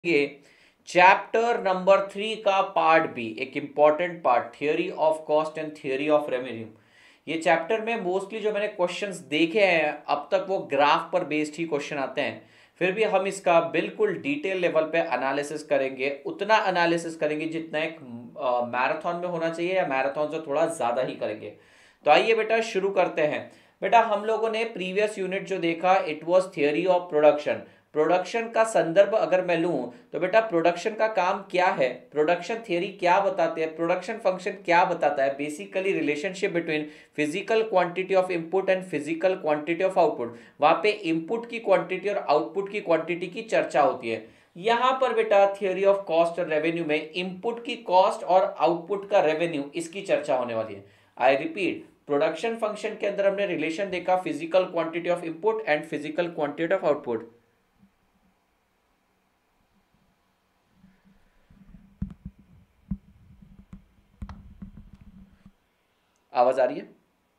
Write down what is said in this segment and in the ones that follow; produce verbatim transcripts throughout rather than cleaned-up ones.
ये chapter number three का part B, एक important part, theory of cost and theory of revenue. ये chapter में मोस्टली जो मैंने क्वेश्चंस देखे हैं अब तक वो ग्राफ पर बेस्ड ही क्वेश्चन आते हैं। फिर भी हम इसका बिल्कुल डिटेल लेवल पे एनालिसिस करेंगे, उतना एनालिसिस करेंगे जितना एक मैराथन में होना चाहिए या मैराथन से थोड़ा ज़्यादा ही करेंगे। तो आइए बेटा शुरू करते हैं। बेटा हम लोगों ने प्रीवियस यूनिट जो देखा it was theory of production. Production का संदर्भ अगर मैं लूं तो बेटा प्रोडक्शन का काम क्या है, प्रोडक्शन थियरी क्या बताते हैं, प्रोडक्शन फंक्शन क्या बताता है, basically relationship between physical quantity of input and physical quantity of output. वहां पे इनपुट की क्वांटिटी और आउटपुट की क्वांटिटी की चर्चा होती है। यहां पर बेटा थियरी ऑफ कॉस्ट और रेवेन्यू में इनपुट की कॉस्ट और आउटपुट का रेवेन्यू, इसकी चर्चा होने वाली है। आई रिपीट, प्रोडक्शन फंक्शन के अंदर हमने रिलेशन देखा physical quantity of input and physical quantity of output. आवाज आ रही है?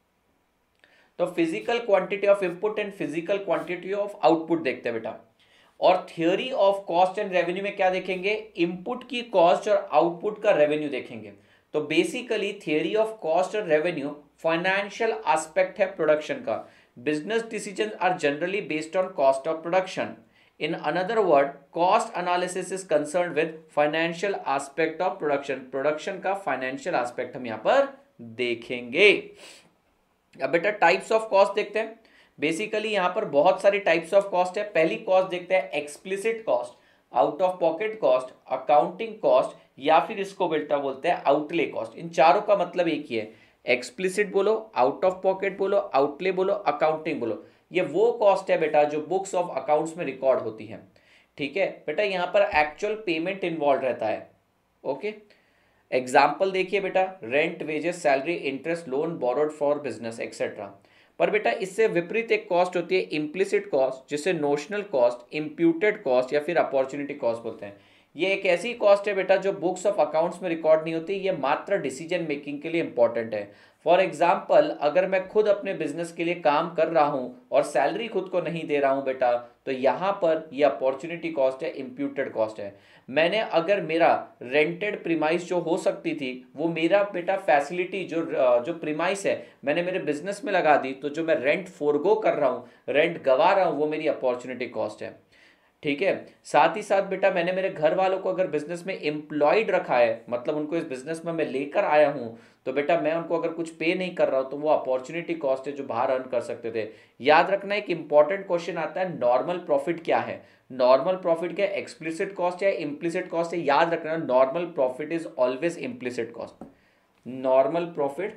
तो physical quantity of input and physical quantity of output देखते हैं बेटा। और theory of cost and revenue में क्या देखेंगे, इनपुट की कॉस्ट और आउटपुट का रेवेन्यू देखेंगे। तो बेसिकली थियोरी ऑफ कॉस्ट और रेवेन्यू फाइनेंशियल एस्पेक्ट है प्रोडक्शन का। Business decision are generally based on cost of production. In another word, cost analysis is concern with financial aspect of production. Production का financial aspect हम यहां पर देखेंगे। अब बेटा टाइप्स ऑफ कॉस्ट देखते हैं। बेसिकली यहां पर बहुत सारी टाइप्स ऑफ कॉस्ट है। पहली कॉस्ट देखते हैं explicit cost, out of pocket cost, accounting cost, या फिर इसको बेटा बोलते हैं आउटले कॉस्ट। इन चारों का मतलब एक ही है, एक्सप्लिसिट बोलो, आउट ऑफ पॉकेट बोलो, आउटले बोलो, अकाउंटिंग बोलो। ये वो कॉस्ट है बेटा जो बुक्स ऑफ अकाउंट्स में रिकॉर्ड होती है। ठीक है बेटा, यहां पर एक्चुअल पेमेंट इन्वॉल्व रहता है। ओके, एग्जाम्पल देखिए बेटा, rent, wages, salary, interest, loan borrowed for business etcetera. पर बेटा इससे विपरीत एक कॉस्ट होती है इम्प्लिसिट कॉस्ट, जिसे नोशनल कॉस्ट, इम्प्यूटेड कॉस्ट या फिर अपॉर्चुनिटी कॉस्ट बोलते हैं। ये एक ऐसी कॉस्ट है बेटा जो बुक्स ऑफ अकाउंट्स में रिकॉर्ड नहीं होती, ये मात्र डिसीजन मेकिंग के लिए इंपॉर्टेंट है। फॉर एग्जाम्पल, अगर मैं खुद अपने बिजनेस के लिए काम कर रहा हूं और सैलरी खुद को नहीं दे रहा हूं बेटा, तो यहां पर ये अपॉर्चुनिटी कॉस्ट है, इम्प्यूटेड कॉस्ट है। मैंने अगर मेरा रेंटेड प्रीमाइस जो हो सकती थी वो मेरा बेटा फैसिलिटी जो जो प्रीमाइस है मैंने मेरे बिजनेस में लगा दी, तो जो मैं रेंट फोरगो कर रहा हूँ, रेंट गवा रहा हूँ, वो मेरी अपॉर्चुनिटी कॉस्ट है। ठीक है, साथ ही साथ बेटा मैंने मेरे घर वालों को अगर बिजनेस में एम्प्लॉयड रखा है, मतलब उनको इस बिजनेस में मैं लेकर आया हूं, तो बेटा मैं उनको अगर कुछ पे नहीं कर रहा हूं तो वो अपॉर्चुनिटी कॉस्ट है जो बाहर अर्न कर सकते थे। याद रखना, एक इंपॉर्टेंट क्वेश्चन आता है, नॉर्मल प्रॉफिट क्या है? नॉर्मल प्रॉफिट क्या, एक्सप्लिसिट कॉस्ट या इम्प्लिसिट कॉस्ट है? याद रखना, normal profit is always implicit cost. Normal profit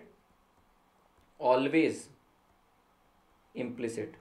always implicit.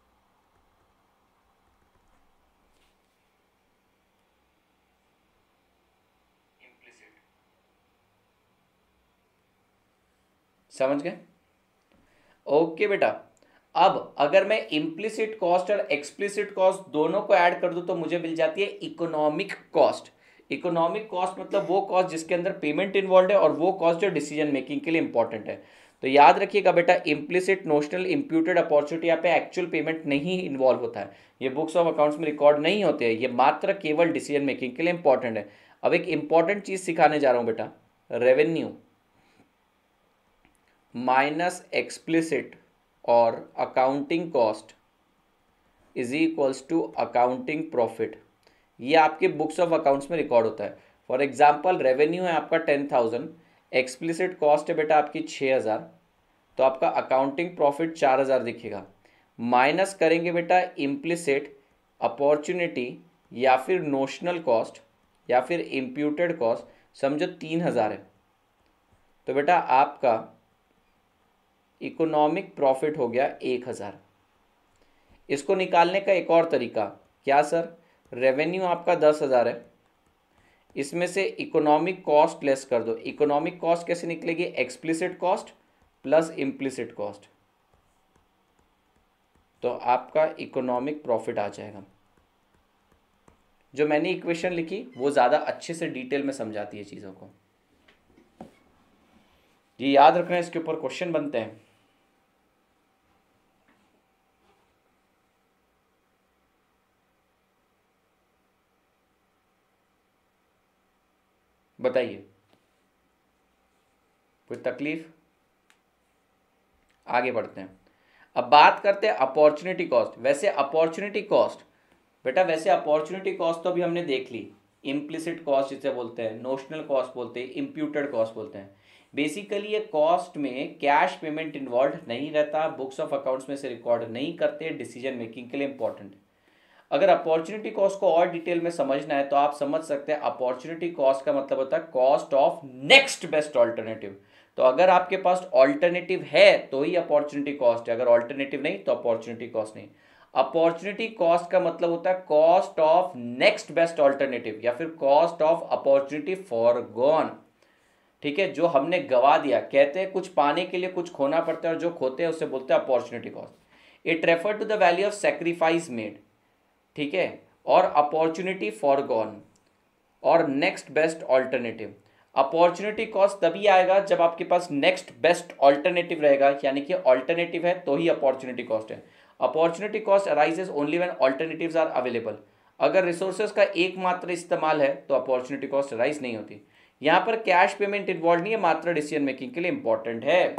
समझ गए? ओके बेटा, अब अगर मैं इम्प्लिसिट कॉस्ट और एक्सप्लिसिट कॉस्ट दोनों को ऐड कर दूं तो मुझे मिल जाती है इकोनॉमिक कॉस्ट। इकोनॉमिक कॉस्ट मतलब वो कॉस्ट जिसके अंदर पेमेंट इन्वॉल्व है और वो कॉस्ट जो डिसीजन मेकिंग के लिए इंपॉर्टेंट है। तो याद रखिएगा बेटा, इम्प्लिसिट, नोशनल, इम्प्यूटेड, अपॉर्चुनिटी, यहाँ पे एक्चुअल पेमेंट नहीं इन्वॉल्व होता है, ये बुक्स ऑफ अकाउंट्स में रिकॉर्ड नहीं होते हैं, ये मात्र केवल डिसीजन मेकिंग के लिए इंपॉर्टेंट है। अब एक इंपॉर्टेंट चीज सिखाने जा रहा हूं बेटा, रेवेन्यू माइनस एक्सप्लिसिट और accounting cost is equals to accounting profit. ये आपके बुक्स ऑफ अकाउंट्स में रिकॉर्ड होता है। फॉर एग्जांपल, रेवेन्यू है आपका टेन थाउजेंड, एक्सप्लिसिट कॉस्ट है बेटा आपकी छः हज़ार, तो आपका अकाउंटिंग प्रॉफिट चार हज़ार दिखेगा। माइनस करेंगे बेटा इम्प्लिसिट, अपॉर्चुनिटी या फिर नोशनल कॉस्ट या फिर इम्प्यूटेड कॉस्ट, समझो तीन हज़ार है, तो बेटा आपका इकोनॉमिक प्रॉफिट हो गया एक हज़ार। इसको निकालने का एक और तरीका, क्या सर? रेवेन्यू आपका दस हज़ार है, इसमें से इकोनॉमिक कॉस्ट लेस कर दो। इकोनॉमिक कॉस्ट कैसे निकलेगी? Explicit cost plus implicit cost, तो आपका इकोनॉमिक प्रॉफिट आ जाएगा। जो मैंने इक्वेशन लिखी वो ज़्यादा अच्छे से डिटेल में समझाती है चीज़ों को, ये याद रखना, इसके ऊपर क्वेश्चन बनते हैं। बताइए, कोई तकलीफ? आगे बढ़ते हैं। अब बात करते हैं अपॉर्चुनिटी कॉस्ट। वैसे अपॉर्चुनिटी कॉस्ट बेटा, वैसे अपॉर्चुनिटी कॉस्ट तो अभी हमने देख ली। इम्प्लिसिट कॉस्ट जिसे बोलते हैं, नोशनल कॉस्ट बोलते हैं, इम्प्यूटेड कॉस्ट बोलते हैं। बेसिकली ये कॉस्ट में कैश पेमेंट इन्वॉल्व नहीं रहता, बुक्स ऑफ अकाउंट्स में से रिकॉर्ड नहीं करते, डिसीजन मेकिंग के लिए इंपॉर्टेंट। अगर अपॉर्चुनिटी कॉस्ट को और डिटेल में समझना है तो आप समझ सकते हैं अपॉर्चुनिटी कॉस्ट का मतलब होता है cost of next best alternative. तो अगर आपके पास ऑल्टरनेटिव है तो ही अपॉर्चुनिटी कॉस्ट है, अगर ऑल्टरनेटिव नहीं तो अपॉर्चुनिटी कॉस्ट नहीं। अपॉर्चुनिटी कॉस्ट का मतलब होता है cost of next best alternative या फिर कॉस्ट ऑफ अपॉर्चुनिटी फॉरगॉन। ठीक है, जो हमने गवा दिया। कहते हैं कुछ पाने के लिए कुछ खोना पड़ता है और जो खोते हैं उससे बोलते हैं opportunity cost. It refer to the value of sacrifice made, ठीक है, और अपॉर्चुनिटी फॉरगॉन और next best alternative. Opportunity cost तभी आएगा जब आपके पास नेक्स्ट बेस्ट ऑल्टरनेटिव रहेगा, यानी कि ऑल्टरनेटिव है तो ही अपॉर्चुनिटी कॉस्ट है। Opportunity cost arises only when alternatives are available. अगर रिसोर्सेज का एकमात्र इस्तेमाल है तो अपॉर्चुनिटी कॉस्ट अराइज नहीं होती। यहां पर कैश पेमेंट इन्वॉल्व नहीं है, मात्र डिसीजन मेकिंग के लिए इंपॉर्टेंट है।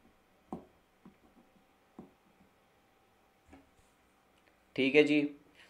ठीक है जी,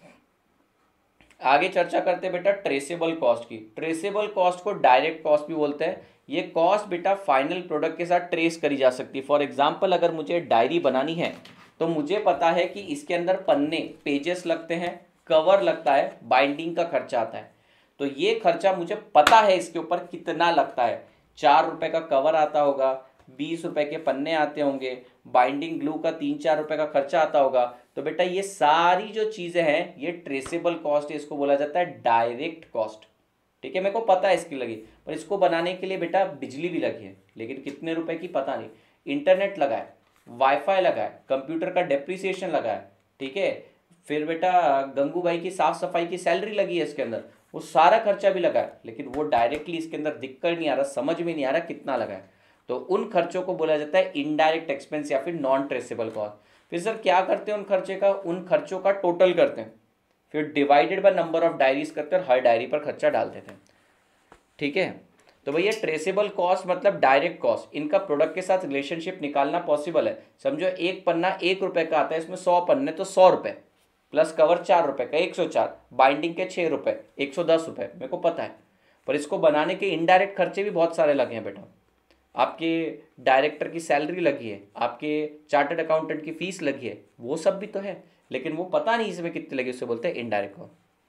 आगे चर्चा करते हैं बेटा ट्रेसेबल कॉस्ट की। ट्रेसेबल कॉस्ट को डायरेक्ट कॉस्ट भी बोलते हैं। ये कॉस्ट बेटा फाइनल प्रोडक्ट के साथ ट्रेस करी जा सकती है। फॉर एग्जांपल अगर मुझे डायरी बनानी है तो मुझे पता है कि इसके अंदर पन्ने, पेजेस लगते हैं, कवर लगता है, बाइंडिंग का खर्चा आता है। तो ये खर्चा मुझे पता है इसके ऊपर कितना लगता है। चार रुपए का कवर आता होगा, बीस रुपए के पन्ने आते होंगे, बाइंडिंग ग्लू का तीन चार रुपए का खर्चा आता होगा। तो बेटा ये सारी जो चीजें हैं ये ट्रेसेबल कॉस्ट है, इसको बोला जाता है डायरेक्ट कॉस्ट। ठीक है, मेरे को पता है इसकी लगी, पर इसको बनाने के लिए बेटा बिजली भी लगी है, लेकिन कितने रुपए की पता नहीं। इंटरनेट लगा है, वाईफाई लगा है, कंप्यूटर का डेप्रिसिएशन लगा है, ठीक है, फिर बेटा गंगू भाई की साफ सफाई की सैलरी लगी है इसके अंदर, वो सारा खर्चा भी लगा है, लेकिन वो डायरेक्टली इसके अंदर दिख कर नहीं आ रहा, समझ में नहीं आ रहा कितना लगा है। तो उन खर्चों को बोला जाता है इनडायरेक्ट एक्सपेंस या फिर नॉन ट्रेसेबल कॉस्ट। फिर सर क्या करते हैं उन खर्चे का, उन खर्चों का टोटल करते हैं, फिर divided by number of diaries करते हैं और हर डायरी पर खर्चा डाल देते हैं। ठीक है, तो भैया ट्रेसेबल कॉस्ट मतलब डायरेक्ट कॉस्ट, इनका प्रोडक्ट के साथ रिलेशनशिप निकालना पॉसिबल है। समझो एक पन्ना एक रुपए का आता है, इसमें सौ पन्ने तो सौ रुपए, प्लस कवर चार रुपए का एक सौ चार, बाइंडिंग के छः रुपए एक सौ दस रुपए, मेरे को पता है। पर इसको बनाने के इनडायरेक्ट खर्चे भी बहुत सारे लगे हैं बेटा। आपके डायरेक्टर की सैलरी लगी है, आपके चार्टर्ड अकाउंटेंट की फीस लगी है, वो सब भी तो है, लेकिन वो पता नहीं इसमें कितनी लगी, उससे बोलते हैं इनडायरेक्ट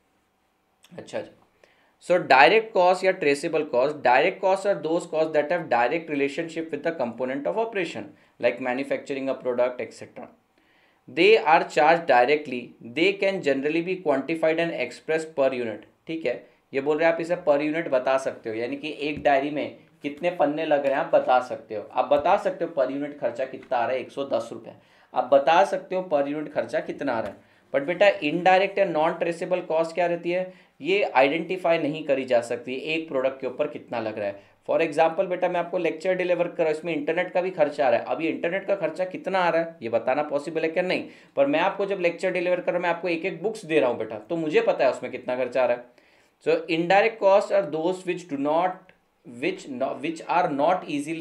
कॉस्ट। अच्छा जी, सो डायरेक्ट कॉस्ट या traceable cost, direct cost are those cost that have direct relationship with the component of operation like manufacturing a product etcetera. They are charge directly, they can generally be quantified and express per unit. ठीक है, ये बोल रहे हैं आप इसे per unit बता सकते हो, यानी कि एक डायरी में कितने पन्ने लग रहे हैं आप बता सकते हो। आप बता सकते हो पर यूनिट खर्चा कितना आ रहा है, एक सौ दस रुपये, आप बता सकते हो पर यूनिट खर्चा कितना आ रहा है। बट बेटा indirect and non traceable cost क्या रहती है, ये आइडेंटिफाई नहीं करी जा सकती एक प्रोडक्ट के ऊपर कितना लग रहा है। फॉर एग्जाम्पल बेटा मैं आपको लेक्चर डिलीवर कर रहा हूँ, इसमें इंटरनेट का भी खर्चा आ रहा है, अब ये इंटरनेट का खर्चा कितना आ रहा है ये बताना पॉसिबल है क्या, नहीं। पर मैं आपको जब लेक्चर डिलीवर कर रहा हूँ, मैं आपको एक एक बुक्स दे रहा हूँ बेटा, तो मुझे पता है उसमें कितना खर्चा आ रहा है। So indirect cost are those which do not which no, which are not easily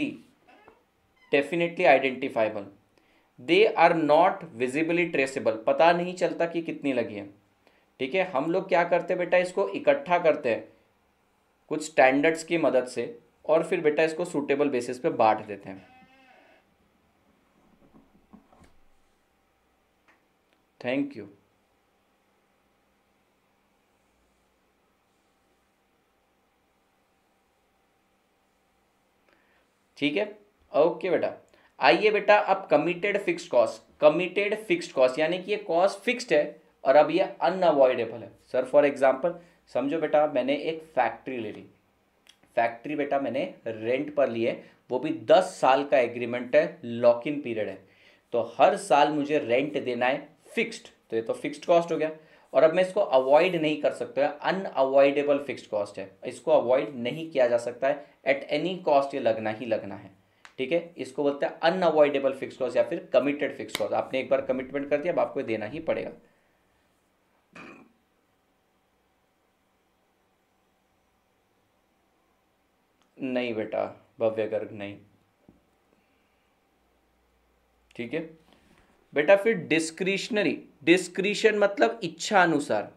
definitely identifiable, they are not visibly traceable, पता नहीं चलता कि कितनी लगी है। ठीक है, हम लोग क्या करते हैं बेटा, इसको इकट्ठा करते हैं कुछ स्टैंडर्ड्स की मदद से और फिर बेटा इसको सूटेबल बेसिस पे बांट देते हैं। Thank you. ठीक है, ओके बेटा। आइए बेटा अब committed fixed cost, committed fixed cost यानी कि ये कॉस्ट फिक्स्ड है और अब ये अनअवॉइडेबल है। सर फॉर एग्जांपल समझो बेटा मैंने एक फैक्ट्री ले ली, फैक्ट्री बेटा मैंने रेंट पर ली है, वो भी दस साल का एग्रीमेंट है, लॉक इन पीरियड है, तो हर साल मुझे रेंट देना है फिक्स्ड, तो ये तो फिक्स्ड कॉस्ट हो गया। और अब मैं इसको अवॉइड नहीं कर सकता, अनअवॉइडेबल फिक्स्ड कॉस्ट है, इसको अवॉइड नहीं किया जा सकता है, एट एनी कॉस्ट ये लगना ही लगना है। ठीक है, इसको बोलते हैं अनअवॉइडेबल फिक्स्ड कॉस्ट या फिर कमिटेड फिक्स्ड कॉस्ट। आपने एक बार कमिटमेंट कर दिया, अब आपको देना ही पड़ेगा। नहीं बेटा, भव्य गर्ग नहीं। ठीक है बेटा, फिर डिस्क्रिशनरी, डिस्क्रिशन मतलब इच्छा अनुसार,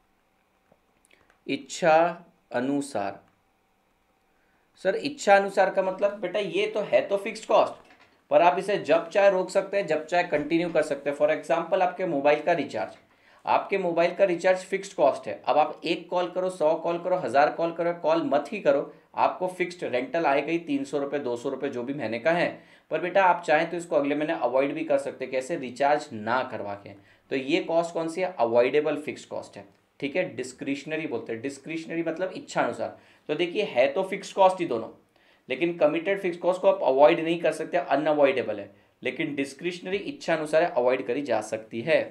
इच्छा अनुसार। सर इच्छा अनुसार का मतलब बेटा ये तो है तो फिक्स्ड कॉस्ट, पर आप इसे जब चाहे रोक सकते हैं, जब चाहे कंटिन्यू कर सकते हैं। फॉर एग्जांपल आपके मोबाइल का रिचार्ज, आपके मोबाइल का रिचार्ज फिक्स्ड कॉस्ट है। अब आप एक कॉल करो, सौ कॉल करो, हज़ार कॉल करो, कॉल मत ही करो, आपको फिक्स्ड रेंटल आएगा ही, तीन सौ रुपये दो सौ रुपये जो भी महीने का है। पर बेटा आप चाहें तो इसको अगले महीने अवॉइड भी कर सकते हैं, कैसे, रिचार्ज ना करवा के। तो ये कॉस्ट कौन सी है, अवॉइडेबल फिक्स्ड कॉस्ट है। ठीक है, डिस्क्रिशनरी बोलते हैं, डिस्क्रिशनरी मतलब इच्छा अनुसार। तो देखिए है तो फिक्स्ड कॉस्ट ही दोनों, लेकिन कमिटेड फिक्स कॉस्ट को आप अवॉइड नहीं कर सकते, अनअवॉइडेबल है। लेकिन डिस्क्रिशनरी इच्छा अनुसार अवॉइड करी जा सकती है।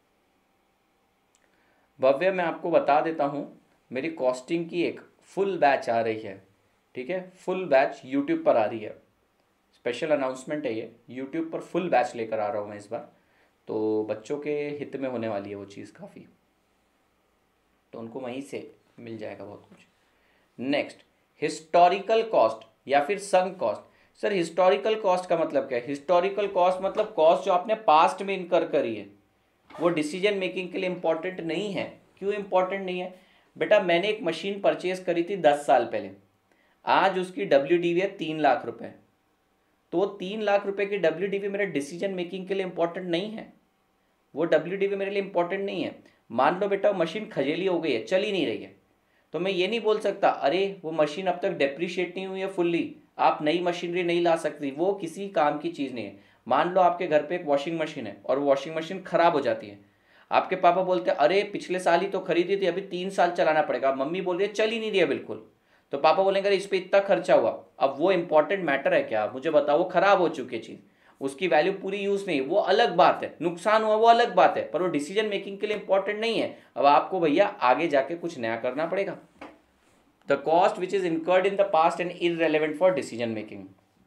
भव्य मैं आपको बता देता हूं, मेरी कॉस्टिंग की एक फुल बैच आ रही है। ठीक है, फुल बैच यूट्यूब पर आ रही है, स्पेशल अनाउंसमेंट है ये, यूट्यूब पर फुल बैच लेकर आ रहा हूं मैं इस बार। तो बच्चों के हित में होने वाली है वो चीज़ काफ़ी, तो उनको वहीं से मिल जाएगा बहुत कुछ। नेक्स्ट, हिस्टोरिकल कॉस्ट या फिर sunk cost. Sir historical cost का मतलब क्या है, हिस्टोरिकल कॉस्ट मतलब कॉस्ट जो आपने पास्ट में इनकर करी है, वो डिसीजन मेकिंग के लिए इंपॉर्टेंट नहीं है। क्यों इंपॉर्टेंट नहीं है बेटा, मैंने एक मशीन परचेज करी थी दस साल पहले, आज उसकी डब्ल्यू डी वी है तीन लाख रुपए, तो तीन लाख रुपए की डब्ल्यू डी वी मेरे डिसीजन मेकिंग के लिए इंपॉर्टेंट नहीं है, वो डब्ल्यू डी वी मेरे लिए इंपॉर्टेंट नहीं है। मान लो बेटा मशीन खजेली हो गई है, चल ही नहीं रही है, तो मैं ये नहीं बोल सकता अरे वो मशीन अब तक डेप्रिशिएट नहीं हुई है फुल्ली, आप नई मशीनरी नहीं ला सकती, वो किसी काम की चीज़ नहीं है। मान लो आपके घर पे एक वॉशिंग मशीन है और वॉशिंग मशीन खराब हो जाती है, आपके पापा बोलते हैं अरे पिछले साल ही तो खरीदी थी, अभी तीन साल चलाना पड़ेगा, मम्मी बोल रही है चल ही नहीं रही है बिल्कुल, तो पापा बोलेंगे अरे इस पर इतना खर्चा हुआ। अब वो इंपॉर्टेंट मैटर है क्या, मुझे बताओ, वो खराब हो चुकी है चीज़, उसकी वैल्यू पूरी यूज नहीं, वो अलग बात है, नुकसान हुआ वो अलग बात है, पर वो डिसीजन मेकिंग के लिए इंपॉर्टेंट नहीं है। अब आपको भैया आगे जाके कुछ नया करना पड़ेगा। The cost which is incurred in the past and irrelevant for decision making.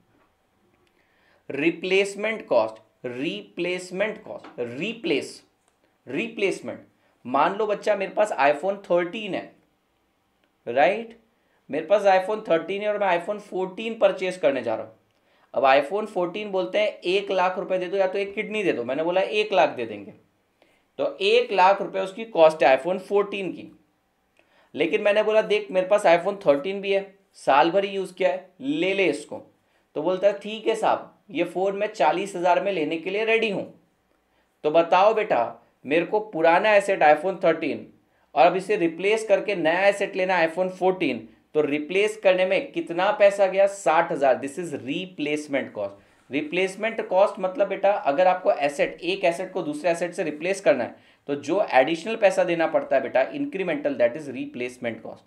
Replacement cost, replacement cost, replace, replacement। मान लो बच्चा मेरे पास आईफोन थर्टीन है, राइट right? मेरे पास आईफोन थर्टीन है और मैं आईफोन फोर्टीन परचेज करने जा रहा हूँ। अब आईफोन फोर्टीन बोलते हैं एक लाख रुपए दे दो या तो एक किडनी दे दो, मैंने बोला एक लाख दे देंगे, तो एक लाख रुपए उसकी कॉस्ट है आईफोन फोर्टीन की। लेकिन मैंने बोला देख मेरे पास आईफोन थर्टीन भी है, साल भर ही यूज़ किया है, ले ले इसको, तो बोलता है ठीक है साहब ये फ़ोन मैं चालीस हज़ार में लेने के लिए रेडी हूँ। तो बताओ बेटा मेरे को पुराना एसेट आईफोन थर्टीन और अब इसे रिप्लेस करके नया एसेट लेना आईफोन फोर्टीन, तो रिप्लेस करने में कितना पैसा गया, साठ हज़ार। This is replacement cost. Replacement cost मतलब बेटा अगर आपको एसेट, एक एसेट को दूसरे एसेट से रिप्लेस करना है तो जो एडिशनल पैसा देना पड़ता है बेटा incremental, that is replacement cost.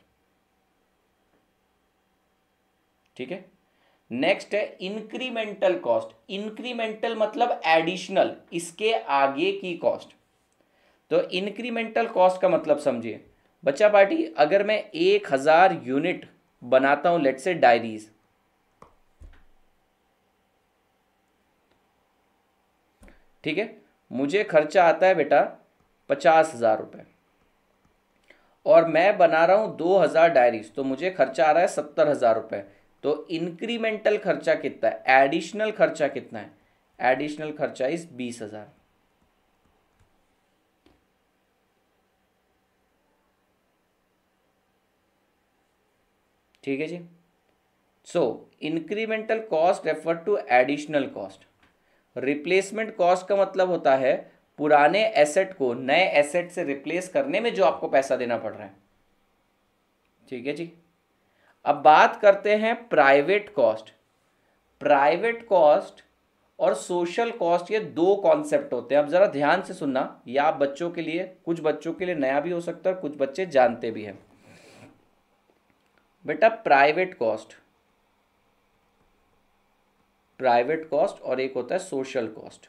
ठीक है, नेक्स्ट है इंक्रीमेंटल कॉस्ट। इंक्रीमेंटल मतलब एडिशनल, इसके आगे की कॉस्ट। तो इंक्रीमेंटल कॉस्ट का मतलब समझिए बच्चा पार्टी, अगर मैं एक हजार यूनिट बनाता हूं लेट्स से डायरीज, ठीक है, मुझे खर्चा आता है बेटा पचास हजार रुपये और मैं बना रहा हूं दो हजार डायरीज, तो मुझे खर्चा आ रहा है सत्तर हजार रुपये। तो इंक्रीमेंटल खर्चा कितना है, एडिशनल खर्चा कितना है, एडिशनल खर्चा इज बीस हजार। ठीक है जी। So incremental cost refer to additional cost. Replacement cost का मतलब होता है पुराने एसेट को नए एसेट से रिप्लेस करने में जो आपको पैसा देना पड़ रहा है। ठीक है जी। अब बात करते हैं प्राइवेट कॉस्ट। प्राइवेट कॉस्ट और सोशल कॉस्ट, ये दो कॉन्सेप्ट होते हैं। अब जरा ध्यान से सुनना, या आप बच्चों के लिए, कुछ बच्चों के लिए नया भी हो सकता है, कुछ बच्चे जानते भी हैं। बेटा प्राइवेट कॉस्ट, प्राइवेट कॉस्ट और एक होता है सोशल कॉस्ट।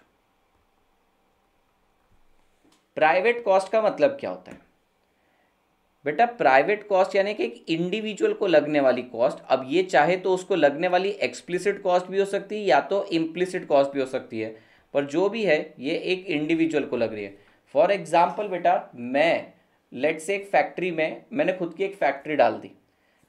प्राइवेट कॉस्ट का मतलब क्या होता है बेटा, प्राइवेट कॉस्ट यानी कि एक इंडिविजुअल को लगने वाली कॉस्ट। अब ये चाहे तो उसको लगने वाली एक्सप्लिसिट कॉस्ट भी हो सकती है या तो इम्प्लिसिट कॉस्ट भी हो सकती है, पर जो भी है ये एक इंडिविजुअल को लग रही है। फॉर एग्जाम्पल बेटा मैं लेट्स से एक फैक्ट्री में, मैंने खुद की एक फैक्ट्री डाल दी,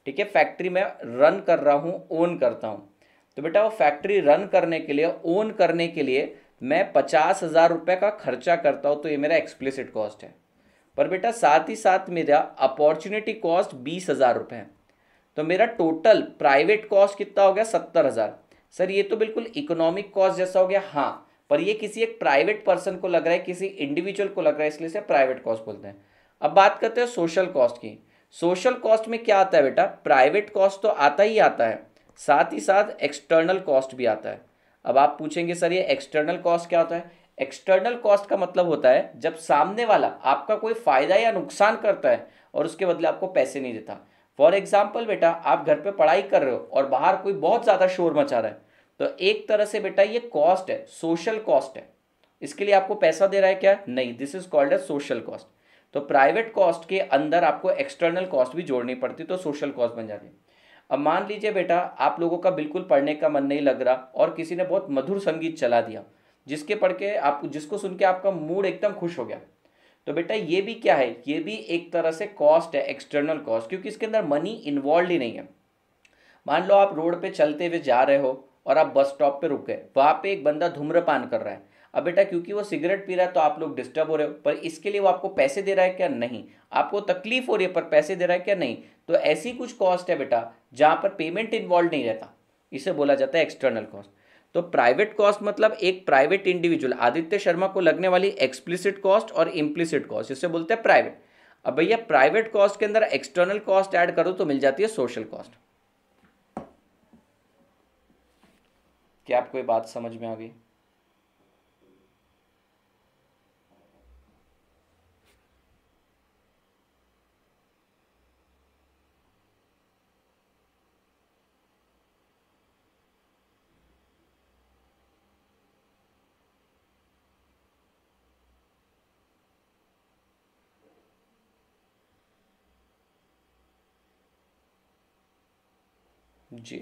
ठीक है, फैक्ट्री में रन कर रहा हूँ, ओन करता हूँ, तो बेटा वो फैक्ट्री रन करने के लिए, ओन करने के लिए मैं पचास हज़ार रुपये का खर्चा करता हूँ, तो ये मेरा एक्सप्लिसिट कॉस्ट है। पर बेटा साथ ही साथ मेरा अपॉर्चुनिटी कॉस्ट बीस हज़ार रुपये है, तो मेरा टोटल प्राइवेट कॉस्ट कितना हो गया, सत्तर हज़ार। सर ये तो बिल्कुल इकोनॉमिक कॉस्ट जैसा हो गया, हाँ, पर ये किसी एक प्राइवेट पर्सन को लग रहा है, किसी इंडिविजुअल को लग रहा है, इसलिए से प्राइवेट कॉस्ट बोलते हैं। अब बात करते हैं सोशल कॉस्ट की। सोशल कॉस्ट में क्या आता है बेटा, प्राइवेट कॉस्ट तो आता ही आता है, साथ ही साथ एक्सटर्नल कॉस्ट भी आता है। अब आप पूछेंगे सर ये एक्सटर्नल कॉस्ट क्या होता है? एक्सटर्नल कॉस्ट का मतलब होता है जब सामने वाला आपका कोई फायदा या नुकसान करता है और उसके बदले आपको पैसे नहीं देता। फॉर एग्जाम्पल बेटा आप घर पे पढ़ाई कर रहे हो और बाहर कोई बहुत ज़्यादा शोर मचा रहा है, तो एक तरह से बेटा ये कॉस्ट है, सोशल कॉस्ट है। इसके लिए आपको पैसा दे रहा है क्या? नहीं, this is called as social cost. तो प्राइवेट कॉस्ट के अंदर आपको एक्सटर्नल कॉस्ट भी जोड़नी पड़ती, तो सोशल कॉस्ट बन जाती है। अब मान लीजिए बेटा आप लोगों का बिल्कुल पढ़ने का मन नहीं लग रहा और किसी ने बहुत मधुर संगीत चला दिया, जिसके पढ़ के आप जिसको सुन के आपका मूड एकदम खुश हो गया, तो बेटा ये भी क्या है, ये भी एक तरह से कॉस्ट है, एक्सटर्नल कॉस्ट, क्योंकि इसके अंदर मनी इन्वॉल्व ही नहीं है। मान लो आप रोड पे चलते हुए जा रहे हो और आप बस स्टॉप पे रुक गए, वहाँ पे एक बंदा धूम्रपान कर रहा है। अब बेटा क्योंकि वो सिगरेट पी रहा है तो आप लोग डिस्टर्ब हो रहे हो, पर इसके लिए वो आपको पैसे दे रहा है क्या? नहीं। आपको तकलीफ हो रही है पर पैसे दे रहा है क्या? नहीं। तो ऐसी कुछ कॉस्ट है बेटा जहाँ पर पेमेंट इन्वॉल्व नहीं रहता, इसे बोला जाता है एक्सटर्नल कॉस्ट। तो प्राइवेट कॉस्ट मतलब एक प्राइवेट इंडिविजुअल आदित्य शर्मा को लगने वाली एक्सप्लिसिट कॉस्ट और इम्प्लिसिट कॉस्ट, जिसे बोलते हैं प्राइवेट। अब भैया प्राइवेट कॉस्ट के अंदर एक्सटर्नल कॉस्ट ऐड करो तो मिल जाती है सोशल कॉस्ट। क्या आपको ये बात समझ में आ गई? जी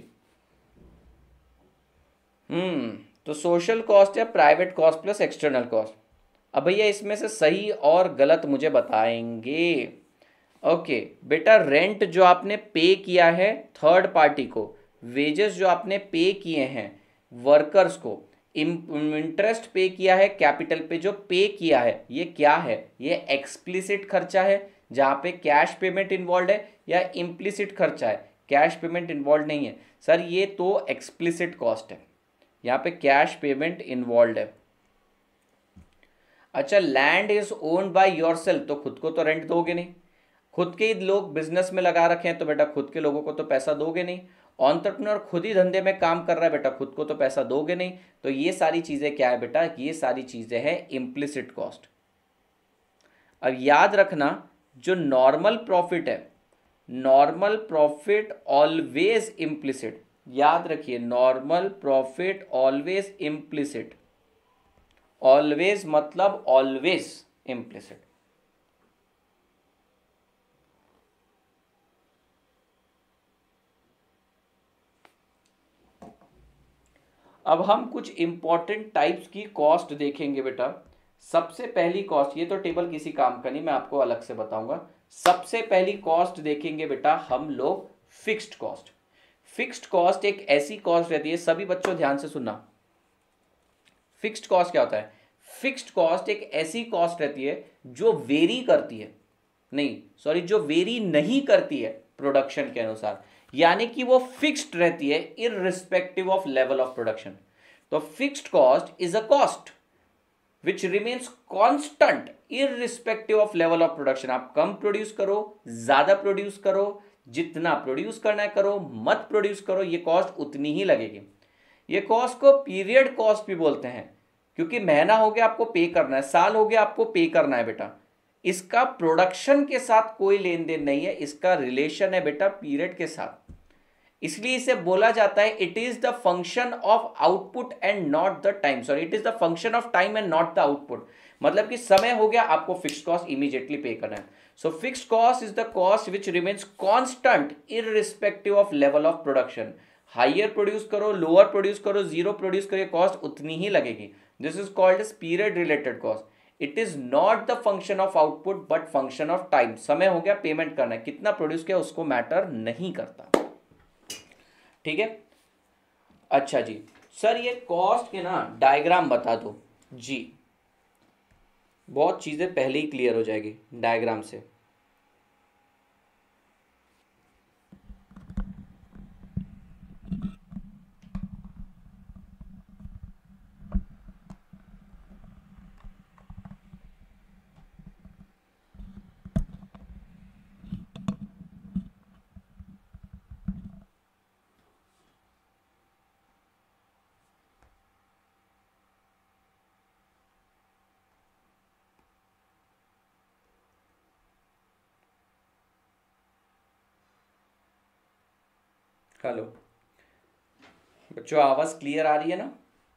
हम्म तो सोशल कॉस्ट है private cost plus external cost. अब भैया इसमें से सही और गलत मुझे बताएंगे। ओके बेटा, रेंट जो आपने पे किया है थर्ड पार्टी को, वेजेस जो आपने पे किए हैं वर्कर्स को, इंटरेस्ट पे किया है कैपिटल पे जो पे किया है, ये क्या है? ये एक्सप्लिसिट खर्चा है जहाँ पे कैश पेमेंट इन्वॉल्व है, या इम्प्लिसिट खर्चा है, कैश पेमेंट इन्वॉल्व नहीं है? सर ये तो एक्सप्लिसिट कॉस्ट है, यहाँ पे कैश पेमेंट इन्वॉल्व है। अच्छा, land is owned by yourself, तो खुद को तो रेंट दोगे नहीं, खुद के ही लोग बिजनेस में लगा रखे हैं तो बेटा खुद के लोगों को तो पैसा दोगे नहीं। एंटरप्रेन्योर खुद ही धंधे में काम कर रहा है बेटा, खुद को तो पैसा दोगे नहीं। तो ये सारी चीजें क्या है बेटा? ये सारी चीजें हैं इम्प्लिसिट कॉस्ट। अब याद रखना, जो नॉर्मल प्रॉफिट है, नॉर्मल प्रॉफिट ऑलवेज इम्प्लिसिट, याद रखिए, normal profit always implicit, always मतलब ऑलवेज इम्प्लिसिट। अब हम कुछ इंपॉर्टेंट टाइप्स की कॉस्ट देखेंगे बेटा। सबसे पहली कॉस्ट, ये तो टेबल किसी काम का नहीं, मैं आपको अलग से बताऊंगा। सबसे पहली कॉस्ट देखेंगे बेटा हम लोग फिक्स्ड कॉस्ट। फिक्स्ड कॉस्ट एक ऐसी कॉस्ट रहती है, सभी बच्चों ध्यान से सुनना। फिक्स्ड कॉस्ट क्या होता है? फिक्स्ड कॉस्ट एक ऐसी कॉस्ट रहती है जो वेरी करती है, नहीं सॉरी जो वेरी नहीं करती है प्रोडक्शन के अनुसार, यानी कि वो फिक्स्ड रहती है irrespective of level of production. तो fixed cost is a cost which remains constant irrespective of level of production. आप कम प्रोड्यूस करो, ज्यादा प्रोड्यूस करो, जितना प्रोड्यूस करना है करो, मत प्रोड्यूस करो, ये कॉस्ट उतनी ही लगेगी। ये कॉस्ट को पीरियड कॉस्ट भी बोलते हैं, क्योंकि महीना हो गया आपको पे करना है, साल हो गया आपको पे करना है बेटा। इसका प्रोडक्शन के साथ कोई लेन देन नहीं है, इसका रिलेशन है बेटा पीरियड के साथ। इसलिए इसे बोला जाता है it is the function of output and not the time, sorry it is the function of time and not the output. मतलब कि समय हो गया, आपको फिक्स्ड कॉस्ट इमीडिएटली पे करना है। So fixed cost is the cost which remains constant irrespective of level of production. Higher produce करो, लोअर प्रोड्यूस करो, जीरो प्रोड्यूस करो, कॉस्ट उतनी ही लगेगी। This is called as period related cost. It is not the function of output but function of time. समय हो गया, payment करना है, कितना प्रोड्यूस किया उसको मैटर नहीं करता। ठीक है, अच्छा जी सर ये कॉस्ट के ना डायग्राम बता दो जी, बहुत चीजें पहले ही क्लियर हो जाएगी डायग्राम से। हेलो बच्चों, आवाज क्लियर आ रही है ना?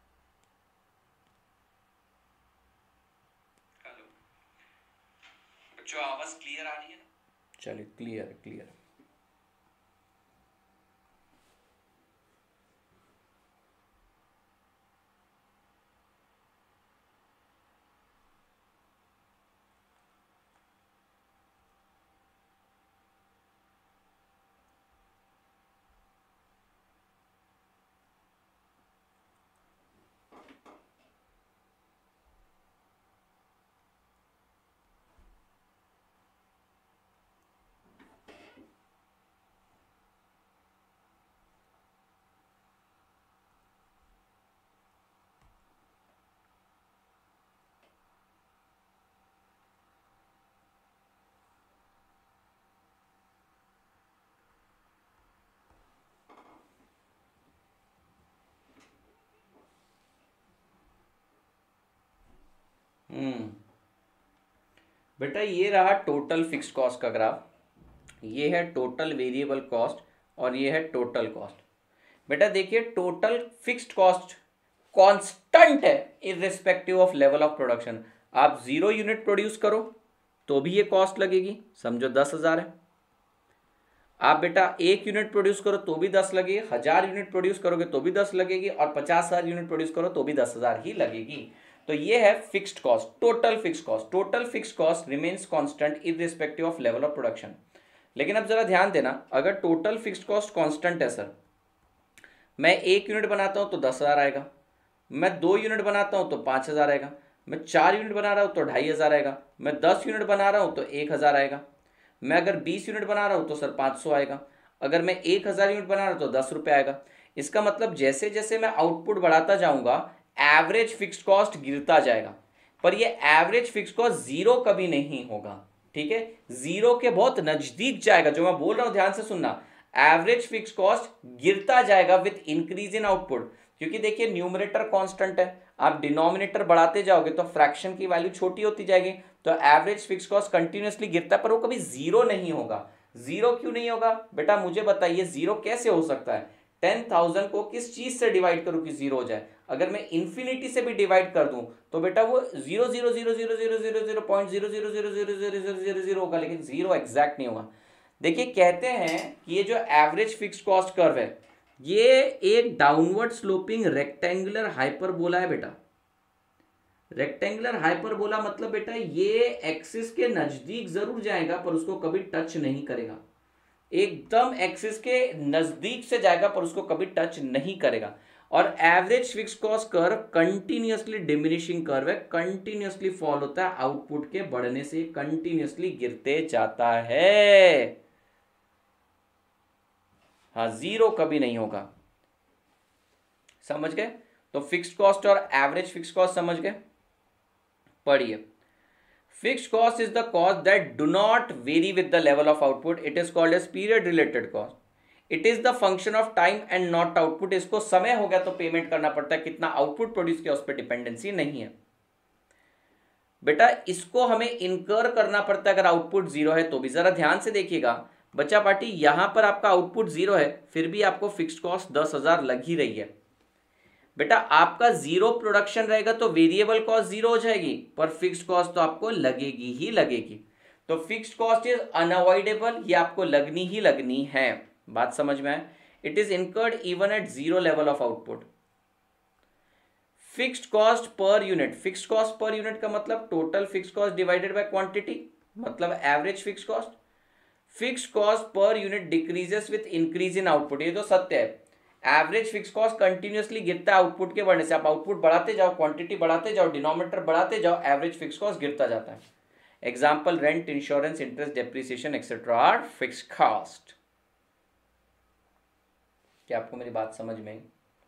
हेलो बच्चों, आवाज क्लियर आ रही है ना? चलिए क्लियर क्लियर। हम्म बेटा ये रहा टोटल फिक्स्ड कॉस्ट का ग्राफ, ये है टोटल वेरिएबल कॉस्ट और ये है टोटल कॉस्ट। बेटा देखिए टोटल फिक्स्ड कॉस्ट कांस्टेंट है irrespective of level of production. आप जीरो यूनिट प्रोड्यूस करो तो भी ये कॉस्ट लगेगी, समझो दस हजार है। आप बेटा एक यूनिट प्रोड्यूस करो तो भी दस लगेगी, हजार यूनिट प्रोड्यूस करोगे तो भी दस लगेगी, और पचास हजार यूनिट प्रोड्यूस करो तो भी दस हजार ही लगेगी। तो ये है fixed cost, total fixed cost. Total fixed cost remains constant irrespective of level of production. लेकिन अब जरा ध्यान देना, अगर टोटल फिक्स्ड कॉस्ट कांस्टेंट है सर, मैं एक यूनिट बनाता हूं तो दस हजार आएगा, मैं दो यूनिट बनाता हूं तो पांच हजार आएगा, मैं चार यूनिट बना रहा हूं तो ढाई हजार आएगा, मैं दस यूनिट बना रहा हूं तो एक हजार आएगा, मैं अगर बीस यूनिट बना रहा हूं तो सर पाँच सौ आएगा, अगर मैं एक हजार यूनिट बना रहा हूं तो दस रुपये आएगा। इसका मतलब जैसे जैसे मैं आउटपुट बढ़ाता जाऊंगा एवरेज फिक्स्ड कॉस्ट गिरता जाएगा, पर ये एवरेज फिक्स्ड कॉस्ट जीरो कभी नहीं होगा। ठीक है, जीरो के बहुत नजदीक जाएगा। जो मैं बोल रहा हूं ध्यान से सुनना, एवरेज फिक्स्ड कॉस्ट गिरता जाएगा विद इंक्रीज इन आउटपुट, क्योंकि देखिए न्यूमरेटर कांस्टेंट है, आप डिनोमिनेटर बढ़ाते जाओगे तो फ्रैक्शन की वैल्यू छोटी होती जाएगी, तो एवरेज फिक्स्ड कॉस्ट कंटिन्यूअसली गिरता है, पर वो कभी जीरो नहीं होगा। जीरो क्यों नहीं होगा बेटा, मुझे बताइए जीरो कैसे हो सकता है? टेन थाउजेंड को किस चीज से डिवाइड करूं कि जीरो हो जाए? अगर मैं इंफिनिटी से भी डिवाइड कर दूं तो बेटा वो zero zero zero zero zero zero zero point zero zero zero zero zero zero zero zero होगा, लेकिन जीरो एग्जैक्ट नहीं होगा। देखिए कहते हैं कि ये जो एवरेज फिक्स्ड कॉस्ट कर्व है ये एक डाउनवर्ड स्लोपिंग रेक्टेंगुलर हाइपरबोला है बेटा। रेक्टेंगुलर हाइपरबोला मतलब बेटा ये एक्सिस के नजदीक जरूर जाएगा पर उसको कभी टच नहीं करेगा, एकदम एक्सिस के नजदीक से जाएगा पर उसको कभी टच नहीं करेगा। और average fixed cost curve continuously diminishing curve है, कंटिन्यूअसली फॉल होता है, आउटपुट के बढ़ने से कंटिन्यूअसली गिरते जाता है। हाँ, जीरो कभी नहीं होगा, समझ गए? तो फिक्स्ड कॉस्ट और एवरेज फिक्स्ड कॉस्ट समझ गए? पढ़िए, fixed cost is the cost that do not vary with the level of output, it is called as period related cost, it is the function of time and not output. इसको समय हो गया तो payment करना पड़ता है, कितना output produce किया उस पर डिपेंडेंसी नहीं है बेटा। इसको हमें इनकर करना पड़ता है अगर आउटपुट जीरो है तो भी। जरा ध्यान से देखिएगा बच्चा पार्टी, यहां पर आपका आउटपुट जीरो है फिर भी आपको फिक्स्ड कॉस्ट दस हजार लग ही रही है बेटा। आपका जीरो प्रोडक्शन रहेगा तो वेरिएबल कॉस्ट जीरो हो जाएगी, पर फिक्स्ड कॉस्ट तो आपको लगेगी ही लगेगी। तो फिक्स्ड कॉस्ट इज अनअवॉइडेबल, ये आपको लगनी ही लगनी है। बात समझ में आए? It is incurred even at zero level of output. Fixed cost per unit, fixed cost per unit का मतलब total fixed cost divided by quantity, मतलब average fixed cost. Fixed cost per unit decreases with increase in output, ये तो सत्य है। Average fixed cost continuously गिरता है output के बढ़ने से, आप आउटपुट बढ़ाते जाओ, क्वांटिटी बढ़ाते जाओ, डिनोमिनेटर बढ़ाते जाओ, एवरेज फिक्स्ड कॉस्ट गिरता जाता है। Example rent, insurance, interest, depreciation etcetera are fixed cost. क्या आपको मेरी बात समझ में आई?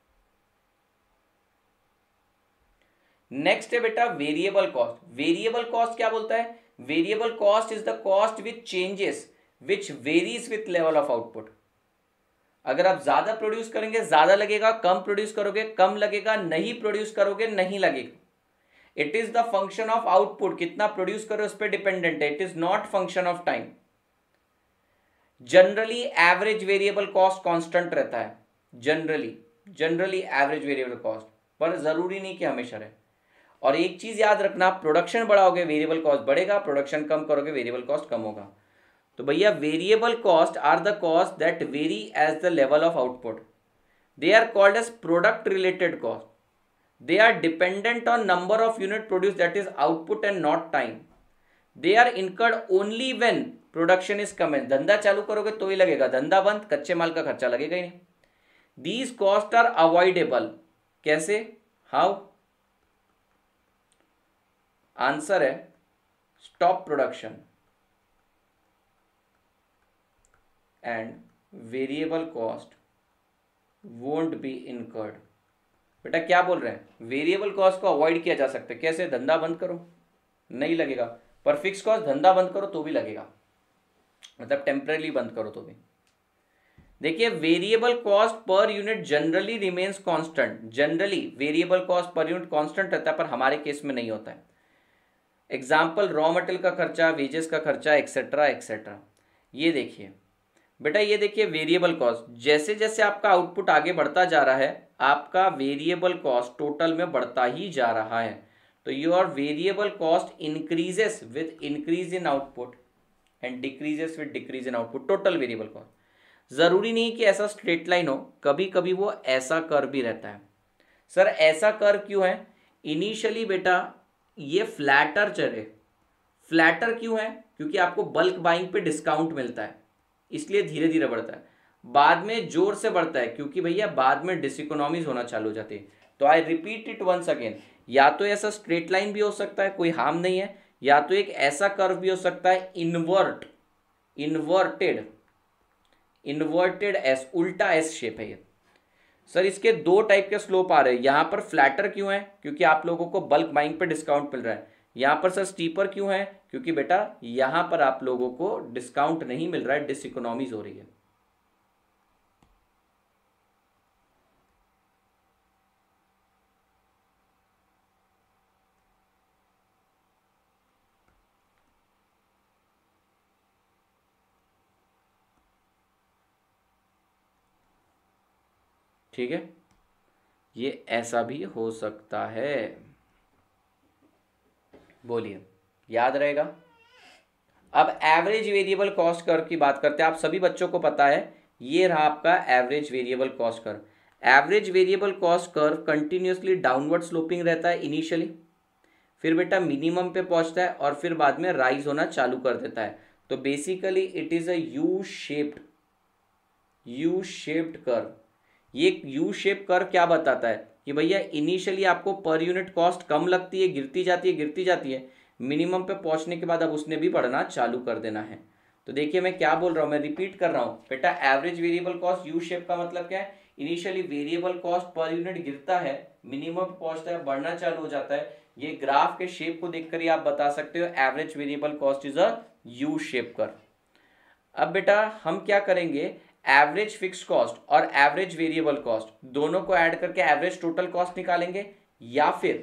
नेक्स्ट है बेटा वेरिएबल कॉस्ट। वेरिएबल कॉस्ट क्या बोलता है? Variable cost is the cost which changes which varies with level of output. अगर आप ज्यादा प्रोड्यूस करेंगे ज्यादा लगेगा, कम प्रोड्यूस करोगे कम लगेगा, नहीं प्रोड्यूस करोगे नहीं लगेगा। It is the function of output, कितना प्रोड्यूस करो उस पर डिपेंडेंट है, it is not function of time. Generally average variable cost constant रहता है, generally generally average variable cost, पर जरूरी नहीं कि हमेशा रहे। और एक चीज याद रखना, प्रोडक्शन बढ़ाओगे वेरिएबल कॉस्ट बढ़ेगा, प्रोडक्शन कम करोगे वेरिएबल कॉस्ट कम होगा। तो भैया variable cost are the cost that vary as the level of output, they are called as product related cost, they are dependent on number of unit produce that is output and not time, they are incurred only when production is commence. धंधा चालू करोगे तो ही लगेगा, धंधा बंद कच्चे माल का खर्चा लगेगा ही नहीं। दीज कॉस्ट आर अवॉइडेबल, कैसे, हाउ? आंसर है stop production and variable cost won't be incurred. बेटा क्या बोल रहे हैं? वेरिएबल कॉस्ट को अवॉइड किया जा सकता है, कैसे? धंधा बंद करो नहीं लगेगा, पर फिक्स कॉस्ट धंधा बंद करो तो भी लगेगा, मतलब टेम्परेली बंद करो तो भी। देखिए variable cost per unit generally remains constant, generally variable cost per unit constant रहता है, पर हमारे केस में नहीं होता है। एग्जाम्पल रॉ मटेरियल का खर्चा, वेजेस का खर्चा एक्सेट्रा एक्सेट्रा। ये देखिए बेटा, ये देखिए वेरिएबल कॉस्ट, जैसे जैसे आपका आउटपुट आगे बढ़ता जा रहा है आपका वेरिएबल कॉस्ट टोटल में बढ़ता ही जा रहा है। तो your variable cost increases with increase in output and decreases with decrease in output, total variable cost. जरूरी नहीं कि ऐसा स्ट्रेट लाइन हो, कभी कभी वो ऐसा कर्व भी रहता है। सर ऐसा कर्व क्यों है? इनिशियली बेटा ये फ्लैटर चले, फ्लैटर क्यों है? क्योंकि आपको बल्क बाइंग पे डिस्काउंट मिलता है इसलिए धीरे धीरे बढ़ता है, बाद में जोर से बढ़ता है क्योंकि भैया बाद में डिसइकोनॉमीज होना चालू हो जाती है। तो I repeat it once again, या तो ऐसा स्ट्रेट लाइन भी हो सकता है, कोई हार्म नहीं है, या तो एक ऐसा कर्व भी हो सकता है इन्वर्ट, इन्वर्टेड, इन्वर्टेड एस, उल्टा एस शेप है ये। सर इसके दो टाइप के स्लोप आ रहे हैं, यहाँ पर फ्लैटर क्यों है? क्योंकि आप लोगों को बल्क बाइंग पे डिस्काउंट मिल रहा है। यहाँ पर सर स्टीपर क्यों है? क्योंकि बेटा यहाँ पर आप लोगों को डिस्काउंट नहीं मिल रहा है, डिसइकोनॉमीज हो रही है। ठीक है, ये ऐसा भी हो सकता है, बोलिए याद रहेगा। अब एवरेज वेरिएबल कॉस्ट कर्व की बात करते हैं, आप सभी बच्चों को पता है ये रहा आपका average variable cost curve. Average variable cost curve continuously downward sloping रहता है इनिशियली, फिर बेटा मिनिमम पे पहुंचता है और फिर बाद में राइज होना चालू कर देता है। तो basically it is a U shaped, U shaped curve. ये यू शेप कर्व क्या बताता है कि भैया इनिशियली आपको पर यूनिट कॉस्ट कम लगती है, गिरती जाती है गिरती जाती है, मिनिमम पे पहुंचने के बाद अब उसने भी बढ़ना चालू कर देना है। तो देखिए मैं क्या बोल रहा हूँ, मैं रिपीट कर रहा हूँ बेटा, average variable cost U shape का मतलब क्या है? Initially variable cost per unit गिरता है, मिनिमम पे पहुंचता है, बढ़ना चालू हो जाता है। ये ग्राफ के शेप को देखकर ही आप बता सकते हो average variable cost is a U shape curve. अब बेटा हम क्या करेंगे, एवरेज फिक्स कॉस्ट और एवरेज वेरिएबल कॉस्ट दोनों को ऐड करके एवरेज टोटल कॉस्ट निकालेंगे, या फिर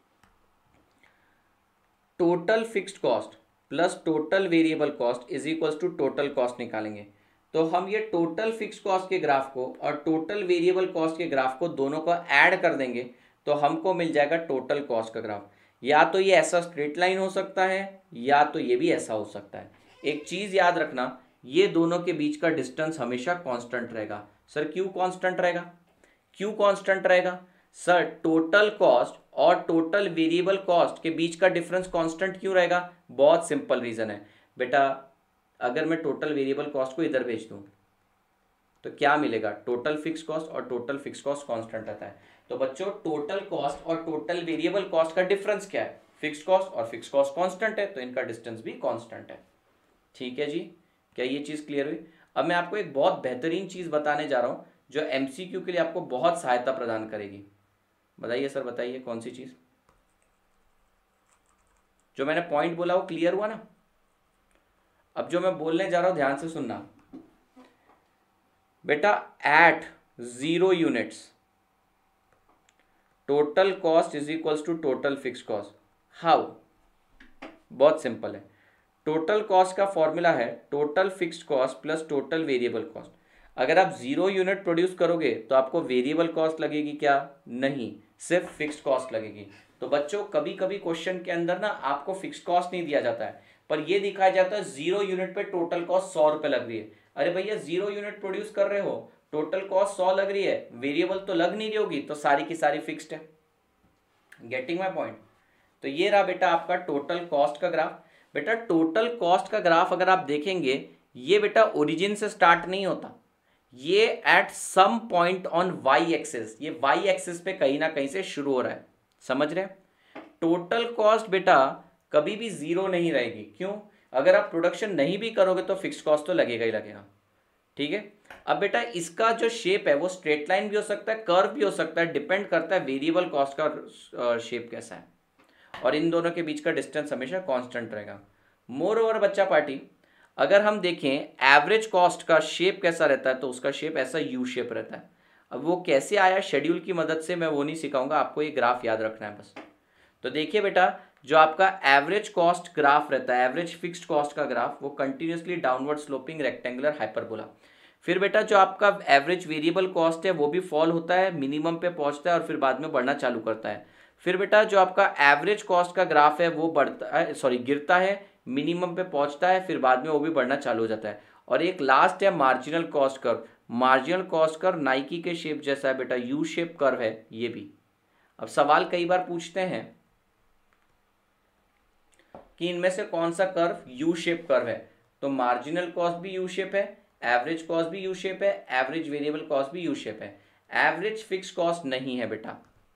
total fixed cost plus total variable cost is equal to total cost निकालेंगे। तो हम ये टोटल फिक्स्ड कॉस्ट के ग्राफ को और टोटल वेरिएबल कॉस्ट के ग्राफ को दोनों को ऐड कर देंगे तो हमको मिल जाएगा टोटल कॉस्ट का ग्राफ। या तो ये ऐसा स्ट्रेट लाइन हो सकता है या तो ये भी ऐसा हो सकता है। एक चीज याद रखना, ये दोनों के बीच का डिस्टेंस हमेशा कांस्टेंट रहेगा। सर क्यों कांस्टेंट रहेगा? क्यों कांस्टेंट रहेगा? सर टोटल कॉस्ट और टोटल वेरिएबल कॉस्ट के बीच का डिफरेंस कांस्टेंट क्यों रहेगा? बहुत सिंपल रीजन है बेटा, अगर मैं टोटल वेरिएबल कॉस्ट को इधर भेज दूं तो क्या मिलेगा? टोटल फिक्स कॉस्ट, और टोटल फिक्स कॉस्ट कांस्टेंट रहता है। तो बच्चों टोटल कॉस्ट और टोटल वेरिएबल कॉस्ट का डिफरेंस क्या है? फिक्स कॉस्ट, और फिक्स कॉस्ट कांस्टेंट है तो इनका डिस्टेंस भी कांस्टेंट है। ठीक है जी, क्या ये चीज क्लियर हुई? अब मैं आपको एक बहुत बेहतरीन चीज बताने जा रहा हूं जो एमसीक्यू के लिए आपको बहुत सहायता प्रदान करेगी। बताइए सर, बताइए कौन सी चीज? जो मैंने पॉइंट बोला वो क्लियर हुआ ना? अब जो मैं बोलने जा रहा हूं ध्यान से सुनना बेटा। At zero units total cost is equals to total fix cost. How? बहुत सिंपल है। टोटल कॉस्ट का फॉर्मूला है total fixed cost plus total variable cost. अगर आप जीरो यूनिट प्रोड्यूस करोगे तो आपको वेरिएबल कॉस्ट लगेगी क्या? नहीं, सिर्फ फिक्स्ड कॉस्ट लगेगी। तो बच्चों कभी कभी क्वेश्चन के अंदर ना आपको फिक्स्ड कॉस्ट नहीं दिया जाता है, पर यह दिखाया जाता है जीरो यूनिट पे टोटल कॉस्ट सौ रुपए लग रही है। अरे भैया जीरो यूनिट प्रोड्यूस कर रहे हो, टोटल कॉस्ट सौ लग रही है, वेरिएबल तो लग नहीं रही होगी, तो सारी की सारी फिक्स्ड है। Getting my point? तो ये रहा बेटा आपका टोटल कॉस्ट का ग्राफ। बेटा टोटल कॉस्ट का ग्राफ अगर आप देखेंगे, ये बेटा ओरिजिन से स्टार्ट नहीं होता, ये at some point on Y axis, ये वाई एक्सिस पे कहीं ना कहीं से शुरू हो रहा है। समझ रहे? टोटल कॉस्ट बेटा कभी भी जीरो नहीं रहेगी। क्यों? अगर आप प्रोडक्शन नहीं भी करोगे तो फिक्स्ड कॉस्ट तो लगेगा ही लगेगा। ठीक है। अब बेटा इसका जो शेप है वो स्ट्रेट लाइन भी हो सकता है, कर्व भी हो सकता है, डिपेंड करता है वेरिएबल कॉस्ट का शेप कैसा है, और इन दोनों के बीच का डिस्टेंस हमेशा कांस्टेंट रहेगा। मोर ओवर बच्चा पार्टी, अगर हम देखें एवरेज कॉस्ट का शेप कैसा रहता है तो उसका शेप ऐसा यू शेप रहता है। अब वो कैसे आया शेड्यूल की मदद से मैं वो नहीं सिखाऊंगा, आपको ये ग्राफ याद रखना है बस। तो देखिए बेटा, जो आपका एवरेज कॉस्ट ग्राफ रहता है, एवरेज फिक्स्ड कॉस्ट का ग्राफ, वो continuously downward sloping rectangular hyperbola. फिर बेटा जो आपका एवरेज वेरिएबल कॉस्ट है वो भी फॉल होता है, मिनिमम पे पहुंचता है और फिर बाद में बढ़ना चालू करता है। फिर बेटा जो आपका एवरेज कॉस्ट का ग्राफ है वो बढ़ता है, सॉरी गिरता है, मिनिमम पे पहुंचता है, फिर बाद में वो भी बढ़ना चालू हो जाता है। और एक लास्ट है marginal cost curve. Marginal cost curve Nike के शेप जैसा है बेटा, यू शेप कर्व है ये भी। अब सवाल कई बार पूछते हैं कि इनमें से कौन सा कर्व यू शेप कर्व है, तो मार्जिनल कॉस्ट भी यू शेप है, एवरेज कॉस्ट भी यू शेप है, एवरेज वेरिएबल कॉस्ट भी यू शेप है, एवरेज फिक्स कॉस्ट नहीं है बेटा।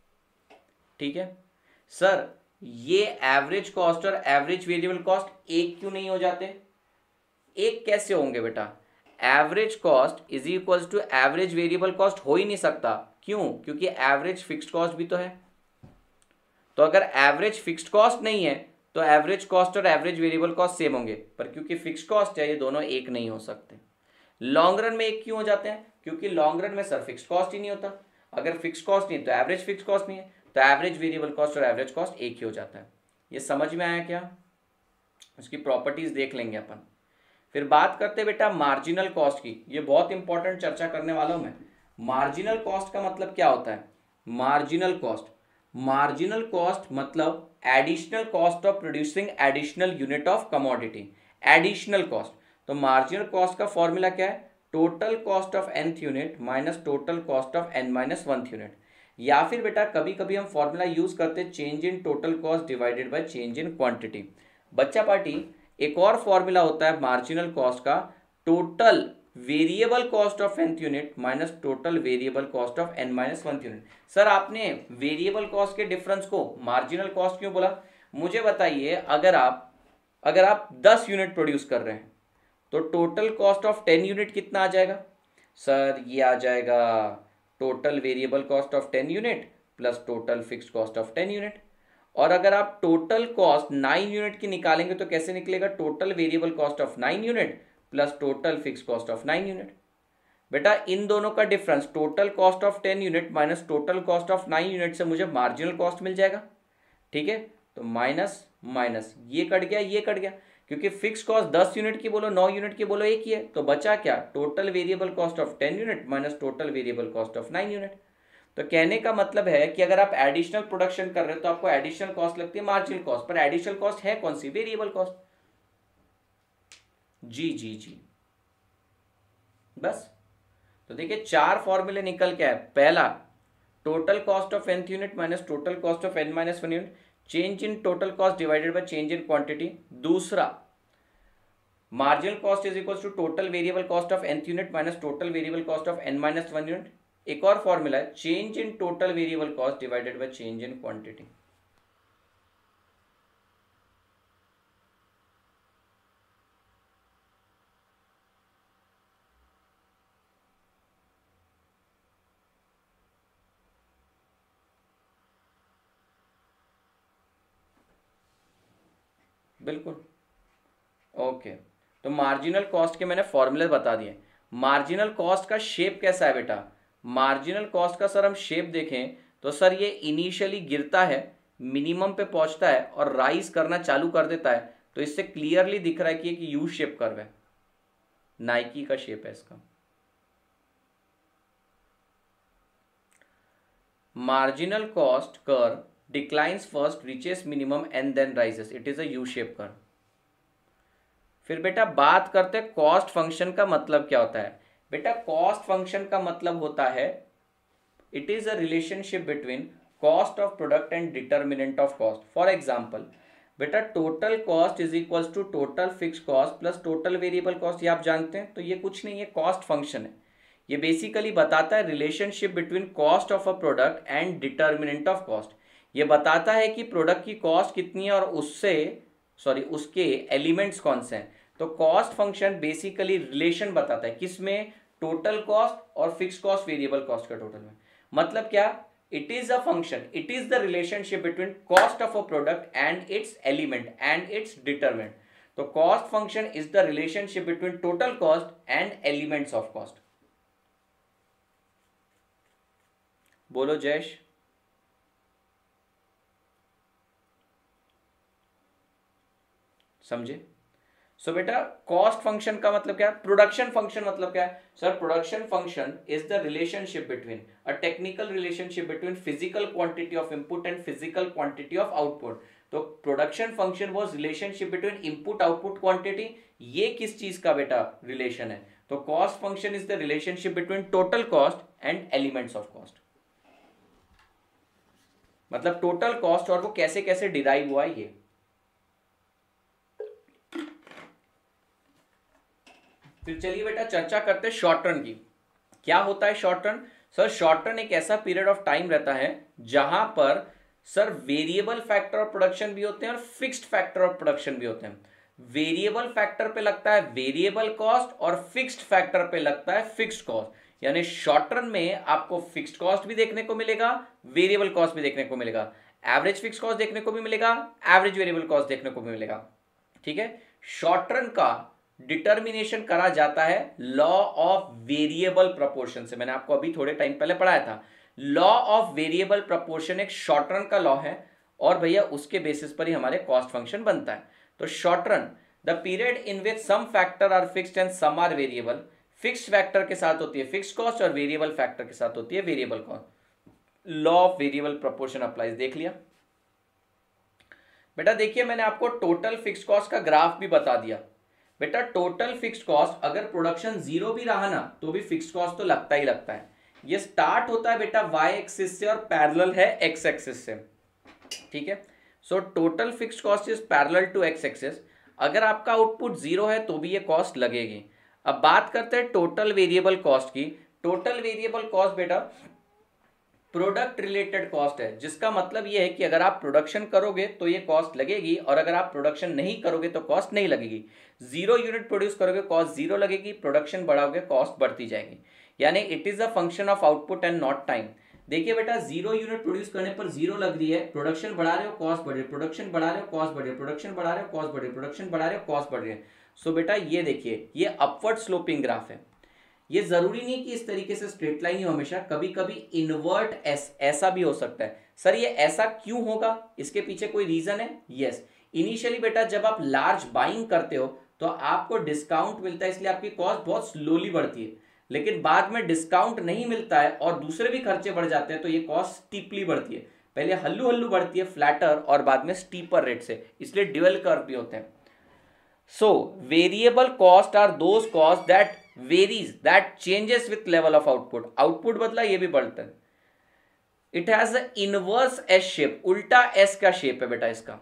ठीक है सर, ये एवरेज कॉस्ट और एवरेज वेरिएबल कॉस्ट एक क्यों नहीं हो जाते? एक कैसे होंगे बेटा? Average cost is equal to average variable cost हो ही नहीं सकता। क्यों? क्योंकि एवरेज फिक्स्ड कॉस्ट भी तो है। तो अगर एवरेज फिक्स्ड कॉस्ट नहीं है तो एवरेज कॉस्ट और एवरेज वेरिएबल कॉस्ट सेम होंगे, पर क्योंकि फिक्स्ड कॉस्ट है ये दोनों एक नहीं हो सकते। लॉन्ग रन में एक क्यों हो जाते हैं? क्योंकि लॉन्ग रन में सर फिक्स्ड कॉस्ट ही नहीं होता। अगर फिक्स्ड कॉस्ट नहीं तो एवरेज फिक्स्ड कॉस्ट नहीं है, तो एवरेज वेरिएबल कॉस्ट और एवरेज कॉस्ट एक ही हो जाता है। ये समझ में आया क्या? उसकी प्रॉपर्टीज देख लेंगे अपन। फिर बात करते हैं बेटा मार्जिनल कॉस्ट की, ये बहुत इंपॉर्टेंट चर्चा करने वाला हूं मैं। मार्जिनल कॉस्ट का मतलब क्या होता है? मार्जिनल कॉस्ट, मार्जिनल कॉस्ट मतलब additional cost of producing additional unit of commodity, additional cost. तो मार्जिनल कॉस्ट का फॉर्मूला क्या है? Total cost of nth unit minus total cost of n minus one unit. या फिर बेटा कभी कभी हम फॉर्मूला यूज करते हैं change in total cost divided by change in quantity. बच्चा पार्टी एक और फॉर्मूला होता है मार्जिनल कॉस्ट का, total variable cost of nth unit minus total variable cost of n minus one unit. Sir आपने variable cost के difference को marginal cost क्यों बोला? मुझे बताइए, अगर आप अगर आप दस यूनिट प्रोड्यूस कर रहे हैं तो total cost of ten unit कितना आ जाएगा? सर ये आ जाएगा total variable cost of ten unit plus total fixed cost of ten unit. और अगर आप टोटल कॉस्ट नाइन यूनिट की निकालेंगे तो कैसे निकलेगा? Total variable cost of nine unit plus total fixed cost of nine unit. बेटा इन दोनों का difference total cost of ten unit minus total cost of nine unit से मुझे मार्जिनल कॉस्ट मिल जाएगा। ठीक है, तो माइनस माइनस ये कट गया, ये कट गया, क्योंकि फिक्स कॉस्ट दस यूनिट की बोलो नौ यूनिट की बोलो एक ही है, तो बचा क्या? Total variable cost of ten unit minus total variable cost of nine unit. तो कहने का मतलब है कि अगर आप एडिशनल प्रोडक्शन कर रहे हो तो आपको एडिशनल कॉस्ट लगती है मार्जिनल कॉस्ट, पर एडिशनल कॉस्ट है कौन सी? Variable cost. जी जी जी बस। तो देखिए चार फॉर्मूले निकल के आए। पहला total cost of nth unit minus total cost of n minus one unit, change in total cost divided by change in quantity. दूसरा, marginal cost is equal to total variable cost of nth unit minus total variable cost of n minus one unit. एक और formula है, change in total variable cost divided by change in quantity. बिल्कुल okay okay. तो marginal cost के मैंने फॉर्मूले बता दिए। मार्जिनल कॉस्ट का शेप कैसा है बेटा? मार्जिनल कॉस्ट का सर हम शेप देखें तो सर ये इनिशियली गिरता है, मिनिमम पे पहुंचता है और राइज करना चालू कर देता है। तो इससे क्लियरली दिख रहा है कि एक यू शेप कर्व है, नाइकी का शेप है इसका। Marginal cost curve declines first, reaches minimum and then rises, it is a U shape curve. फिर बेटा बात करते हैं कॉस्ट फंक्शन का मतलब क्या होता है। बेटा कॉस्ट फंक्शन का मतलब होता है it is a relationship between cost of product and determinant of cost. For example बेटा total cost is equals to total fix cost plus total variable cost, ये आप जानते हैं। तो ये कुछ नहीं है, कॉस्ट फंक्शन है। ये बेसिकली बताता है relationship between cost of a product and determinant of cost. ये बताता है कि प्रोडक्ट की कॉस्ट कितनी है और उससे सॉरी उसके एलिमेंट्स कौन से हैं। तो कॉस्ट फंक्शन बेसिकली रिलेशन बताता है, किसमें? टोटल कॉस्ट और फिक्स कॉस्ट वेरिएबल कॉस्ट का टोटल में। मतलब क्या? It is a function, it is the relationship between cost of a product and its element and its determinant. तो cost function is the relationship between total cost and elements of cost. बोलो जयेश। समझे? So so, बेटा cost function का मतलब क्या है? Production function मतलब क्या है? Sir production function is the relationship between a technical relationship between physical quantity of input and physical quantity of output. तो production function was relationship between input output quantity. ये किस चीज का बेटा रिलेशन है? तो cost function is the relationship between total cost and elements of cost. मतलब total cost और वो कैसे कैसे डिराइव हुआ है ये। फिर चलिए बेटा चर्चा करते हैं शॉर्ट रन की। क्या होता है short run? Sir short run एक ऐसा पीरियड ऑफ टाइम रहता है जहां पर sir variable factor of production भी होते हैं और फिक्स्ड फैक्टर ऑफ प्रोडक्शन भी होते हैं। वेरिएबल फैक्टर पे लगता है वेरिएबल कॉस्ट और फिक्स्ड फैक्टर पे लगता है फिक्स्ड कॉस्ट। यानी शॉर्ट रन में आपको फिक्स्ड कॉस्ट भी देखने को मिलेगा, वेरिएबल कॉस्ट भी देखने को मिलेगा, एवरेज फिक्स्ड कॉस्ट देखने को भी मिलेगा, एवरेज वेरिएबल कॉस्ट देखने को भी मिलेगा। ठीक है, शॉर्ट रन का डिटर्मिनेशन करा जाता है लॉ ऑफ वेरिएबल प्रपोर्शन से। मैंने आपको अभी थोड़े टाइम पहले पढ़ाया था। लॉ ऑफ वेरिएबल प्रपोर्शन एक शॉर्ट रन का लॉ है और भैया उसके बेसिस पर ही हमारे कॉस्ट फंक्शन बनता है। तो short run the period in which some factor are fixed and some are variable. Fixed factor के साथ होती है फिक्स्ड कॉस्ट और वेरिएबल फैक्टर के साथ होती है variable cost. Law of variable proportion applies. देख लिया बेटा? देखिए मैंने आपको टोटल फिक्स्ड कॉस्ट का ग्राफ भी बता दिया। बेटा टोटल फिक्स्ड कॉस्ट अगर प्रोडक्शन जीरो भी रहा ना तो भी फिक्स्ड कॉस्ट तो लगता ही लगता है। ये स्टार्ट होता है बेटा वाई एक्सिस से और पैरेलल है एक्स एक्सिस से। ठीक है, so total fixed cost is parallel to X axis. अगर आपका आउटपुट जीरो है तो भी ये कॉस्ट लगेगी। अब बात करते हैं टोटल वेरिएबल कॉस्ट की। टोटल वेरिएबल कॉस्ट बेटा प्रोडक्ट रिलेटेड कॉस्ट है, जिसका मतलब ये है कि अगर आप प्रोडक्शन करोगे तो ये कॉस्ट लगेगी और अगर आप प्रोडक्शन नहीं करोगे तो कॉस्ट नहीं लगेगी। जीरो यूनिट प्रोड्यूस करोगे कॉस्ट जीरो लगेगी, प्रोडक्शन बढ़ाओगे कॉस्ट बढ़ती जाएगी। यानी it is a function of output and not time. देखिए बेटा जीरो यूनिट प्रोड्यूस करने पर जीरो लग रही है, प्रोडक्शन बढ़ा रहे हो कॉस्ट बढ़ रही है, प्रोडक्शन बढ़ा रहे हो कॉस्ट बढ़ रही है, प्रोडक्शन बढ़ा रहे हो कॉस्ट बढ़ रही है, प्रोडक्शन बढ़ा रहे हो कॉस्ट बढ़ रही है। सो बेटा ये देखिए ये अपवर्ड स्लोपिंग ग्राफ है। ये जरूरी नहीं कि इस तरीके से स्ट्रेट लाइन ही हमेशा, कभी कभी इन्वर्ट एस ऐसा भी हो सकता है। सर ये ऐसा क्यों होगा, इसके पीछे कोई रीजन है? यस, इनिशियली बेटा जब आप लार्ज बाइंग करते हो तो आपको डिस्काउंट मिलता है, इसलिए आपकी कॉस्ट बहुत स्लोली बढ़ती है। लेकिन बाद में डिस्काउंट नहीं मिलता है और दूसरे भी खर्चे बढ़ जाते हैं तो ये कॉस्ट स्टीपली बढ़ती है। पहले हल्लू हल्लू बढ़ती है फ्लैटर और बाद में स्टीपर रेट से, इसलिए ड्यूअल कर्व भी होते हैं। So variable cost are those cost that varies that changes with level of output. Output बदला ये भी बढ़ता है। It has a inverse S shape, उल्टा एस का शेप है बेटा इसका,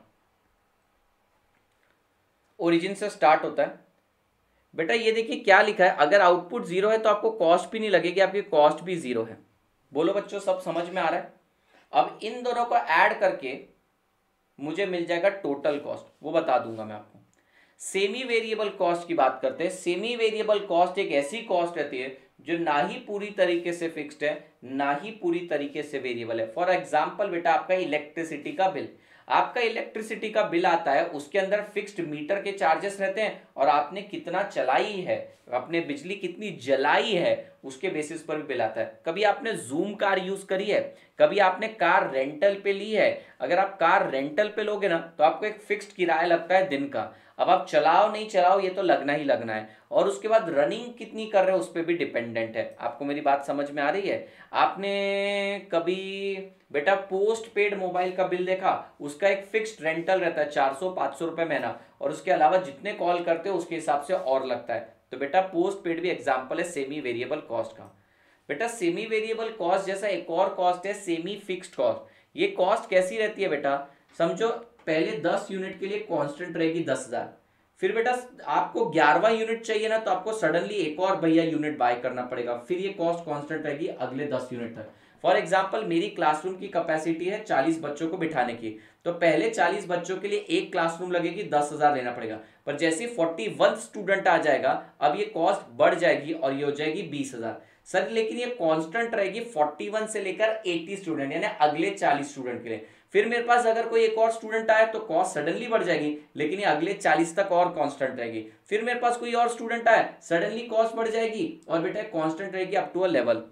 ओरिजिन से स्टार्ट होता है। बेटा ये देखिए क्या लिखा है, अगर आउटपुट जीरो है तो आपको कॉस्ट भी नहीं लगेगी, आपकी कॉस्ट भी जीरो है। बोलो बच्चों सब समझ में आ रहा है? अब इन दोनों को ऐड करके मुझे मिल जाएगा टोटल कॉस्ट, वो बता दूंगा मैं आपको। सेमी वेरिएबल कॉस्ट की बात करते हैं। सेमी वेरिएबल कॉस्ट एक ऐसी कॉस्ट रहती है जो ना ही पूरी तरीके से फिक्स्ड है ना ही पूरी तरीके से वेरिएबल है। फॉर एग्जांपल बेटा आपका इलेक्ट्रिसिटी का बिल, आपका इलेक्ट्रिसिटी का बिल आता है, उसके अंदर फिक्स्ड मीटर के चार्जेस रहते हैं और आपने कितना चलाई है, आपने बिजली कितनी जलाई है उसके बेसिस पर भी बिल आता है। कभी आपने जूम कार यूज करी है, कभी आपने कार रेंटल पे ली है, अगर आप कार रेंटल पे लोगे ना तो आपको एक फिक्स्ड किराया लगता है दिन का। अब आप चलाओ नहीं चलाओ ये तो लगना ही लगना है, और उसके बाद रनिंग कितनी कर रहे हो उस पर भी डिपेंडेंट है। आपको मेरी बात समझ में आ रही है? आपने कभी बेटा पोस्ट पेड मोबाइल का बिल देखा, उसका एक फिक्स्ड रेंटल रहता है चार सौ पाँच सौ रुपए महीना, और उसके अलावा जितने कॉल करते हो उसके हिसाब से और लगता है। तो बेटा पोस्ट पेड भी एग्जाम्पल है सेमी वेरिएबल कॉस्ट का। बेटा सेमी वेरिएबल कॉस्ट जैसा एक और कॉस्ट है सेमी फिक्स्ड कॉस्ट। ये कॉस्ट कैसी रहती है बेटा, समझो पहले दस यूनिट के लिए कांस्टेंट रहेगी दस हजार, फिर बेटा आपको ग्यारहवां यूनिट चाहिए ना तो आपको सडनली एक और भैया यूनिट बाय करना पड़ेगा, फिर ये कॉस्ट कांस्टेंट रहेगी अगले दस यूनिट तक। फॉर एग्जांपल मेरी क्लासरूम की कैपेसिटी है चालीस बच्चों को बिठाने की, तो पहले चालीस बच्चों के लिए एक क्लासरूम लगेगी, दस हजार लेना पड़ेगा, पर जैसे इकतालीस स्टूडेंट आ जाएगा अब ये कॉस्ट बढ़ जाएगी और ये हो जाएगी बीस हजार। सर लेकिन ये कांस्टेंट रहेगी इकतालीस से लेकर अस्सी स्टूडेंट यानी अगले चालीस स्टूडेंट के लिए। फिर मेरे पास अगर कोई एक और स्टूडेंट आए तो कॉस्ट सडनली बढ़ जाएगी, लेकिन ये अगले चालीस तक और कांस्टेंट रहेगी। फिर मेरे पास कोई और स्टूडेंट आए सडनली कॉस्ट बढ़ जाएगी और बेटा कांस्टेंट रहेगी अप टू अ लेवल।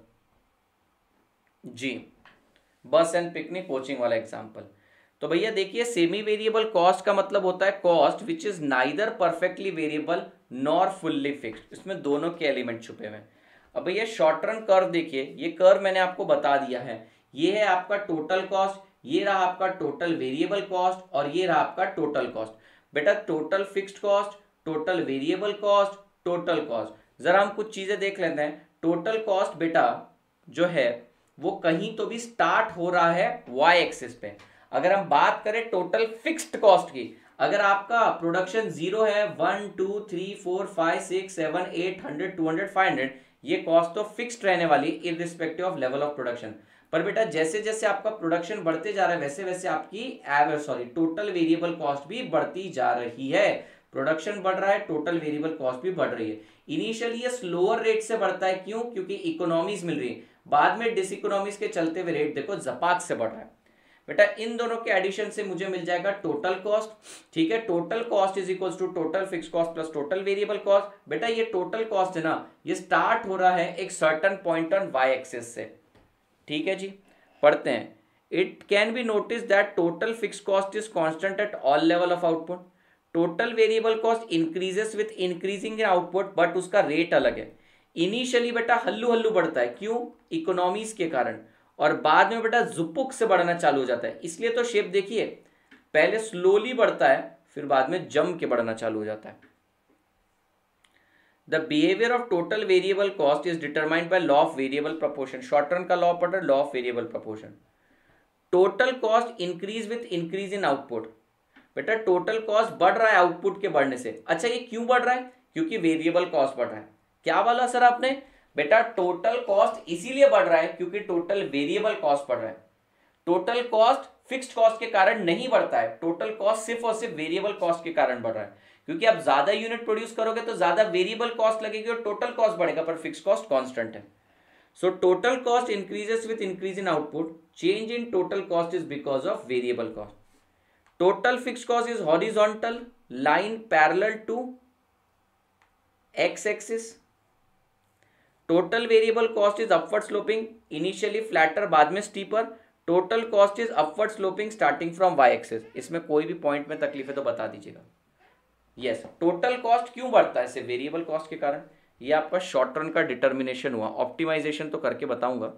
जी बस एंड पिकनिक कोचिंग वाला एग्जांपल। तो भैया देखिए सेमी वेरिएबल कॉस्ट का मतलब होता है cost which is neither perfectly variable nor fully fixed, इसमें दोनों के एलिमेंट छुपे हुए हैं। अब भैया शॉर्ट रन कर्व देखिए, ये कर्व मैंने आपको बता दिया है, ये है आपका टोटल कॉस्ट, ये रहा आपका टोटल वेरिएबल कॉस्ट और ये रहा आपका टोटल कॉस्ट। बेटा total fixed cost, total variable cost, total cost. जरा हम कुछ चीजें देख लेते हैं। टोटल कॉस्ट बेटा जो है वो कहीं तो भी स्टार्ट हो रहा है वाई एक्सिस पे। अगर हम बात करें टोटल फिक्स्ड कॉस्ट की, अगर आपका प्रोडक्शन जीरो है, one two three four five six seven eight hundred two hundred five hundred, ये कॉस्ट तो फिक्स्ड रहने वाली irrespective of level of production. पर बेटा जैसे जैसे आपका प्रोडक्शन बढ़ते जा रहा है वैसे वैसे आपकी average sorry total variable cost भी बढ़ती जा रही है। प्रोडक्शन बढ़ रहा है, टोटल वेरिएबल कॉस्ट भी बढ़ रही है। इनिशियली ये स्लोअर रेट से बढ़ता है, क्यों? क्योंकि इकोनॉमीज मिल रही है, बाद में डिसइकोनॉमीज के चलते हुए रेट देखो जपाक से बढ़ रहा है। बेटा इन दोनों के एडिशन से मुझे मिल जाएगा टोटल कॉस्ट। ठीक है, total cost is equal to total fix cost plus total variable cost. बेटा ये टोटल कॉस्ट है ना, ये स्टार्ट हो रहा है एक certain point on Y axis से। ठीक है जी, पढ़ते हैं। It can be notice that total fix cost is constant at all level of output. Total variable cost increases with increasing in output, but उसका रेट अलग है। इनिशियली बेटा हल्लू हल्लू बढ़ता है, क्यों? इकोनॉमीज के कारण, और बाद में बेटा जुपुक से बढ़ना चालू हो जाता है। इसलिए तो शेप देखिए, पहले स्लोली बढ़ता है फिर बाद में जम के बढ़ना चालू हो जाता है। The behaviour of total variable cost is determined by law of variable proportion. Short run का लॉ पढ़ रहे, law of variable proportion. Total cost increase with increase in output. बेटा टोटल कॉस्ट बढ़ रहा है आउटपुट के बढ़ने से। अच्छा ये क्यों बढ़ रहा है? क्योंकि वेरिएबल कॉस्ट बढ़ रहा है। क्या बोला सर आपने? बेटा टोटल कॉस्ट इसीलिए बढ़ रहा है क्योंकि टोटल वेरिएबल कॉस्ट बढ़ रहा है। टोटल कॉस्ट फिक्स्ड कॉस्ट के कारण नहीं बढ़ता है, टोटल कॉस्ट सिर्फ और सिर्फ वेरिएबल कॉस्ट के कारण बढ़ रहा है। क्योंकि आप ज्यादा यूनिट प्रोड्यूस करोगे तो ज्यादा वेरिएबल कॉस्ट लगेगी और टोटल कॉस्ट बढ़ेगा, पर फिक्स्ड कॉस्ट कांस्टेंट है। So total cost increases with increase in output. Change in total cost is because of variable cost. Total fixed cost is horizontal line parallel to X axis. Total variable cost is upward sloping, initially flatter बाद में steeper. Total cost is upward sloping starting from Y axis. इसमें कोई भी point में तकलीफ है तो बता दीजिएगा। यस, टोटल कॉस्ट क्यों बढ़ता है? इसे वेरिएबल कॉस्ट के कारण। ये आपका शॉर्ट रन का डिटर्मिनेशन हुआ, ऑप्टिमाइजेशन तो करके बताऊंगा।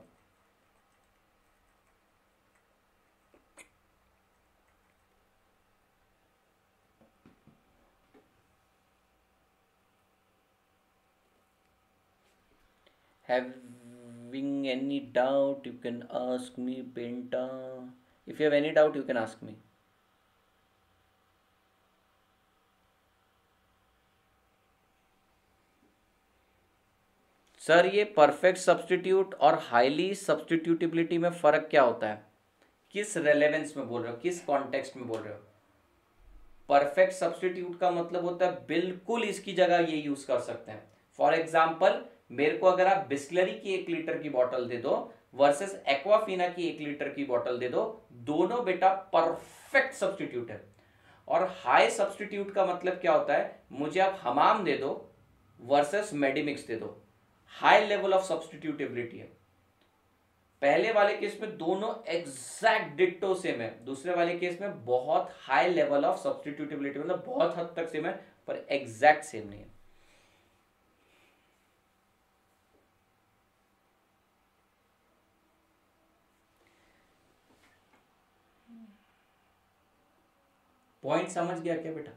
Have having any doubt, you can ask me, Benta. If you have any doubt, you can ask me. Sir ये परफेक्ट सब्सटीट्यूट और हाईली सब्सटीट्यूटिबिलिटी में फर्क क्या होता है? किस रेलेवेंस में बोल रहे हो, किस कॉन्टेक्स्ट में बोल रहे हो? परफेक्ट सब्सटीट्यूट का मतलब होता है बिल्कुल इसकी जगह ये यूज कर सकते हैं. फॉर एग्जाम्पल, मेरे को अगर आप बिस्लरी की एक लीटर की बोतल दे दो वर्सेस एक्वाफिना की एक लीटर की बोतल दे दो, दोनों बेटा परफेक्ट सब्सटीट्यूट है. और हाई सब्सटीट्यूट का मतलब क्या होता है? मुझे आप हमाम दे दो वर्सेस मेडिमिक्स दे दो, हाई लेवल ऑफ सब्सटीट्यूटिबिलिटी है. पहले वाले केस में दोनों एग्जैक्ट डिट्टो सेम है, दूसरे वाले केस में बहुत हाई लेवल ऑफ सब्सटीट्यूटिबिलिटी, मतलब बहुत हद तक सेम है पर एग्जैक्ट सेम नहीं है. पॉइंट समझ गया क्या बेटा?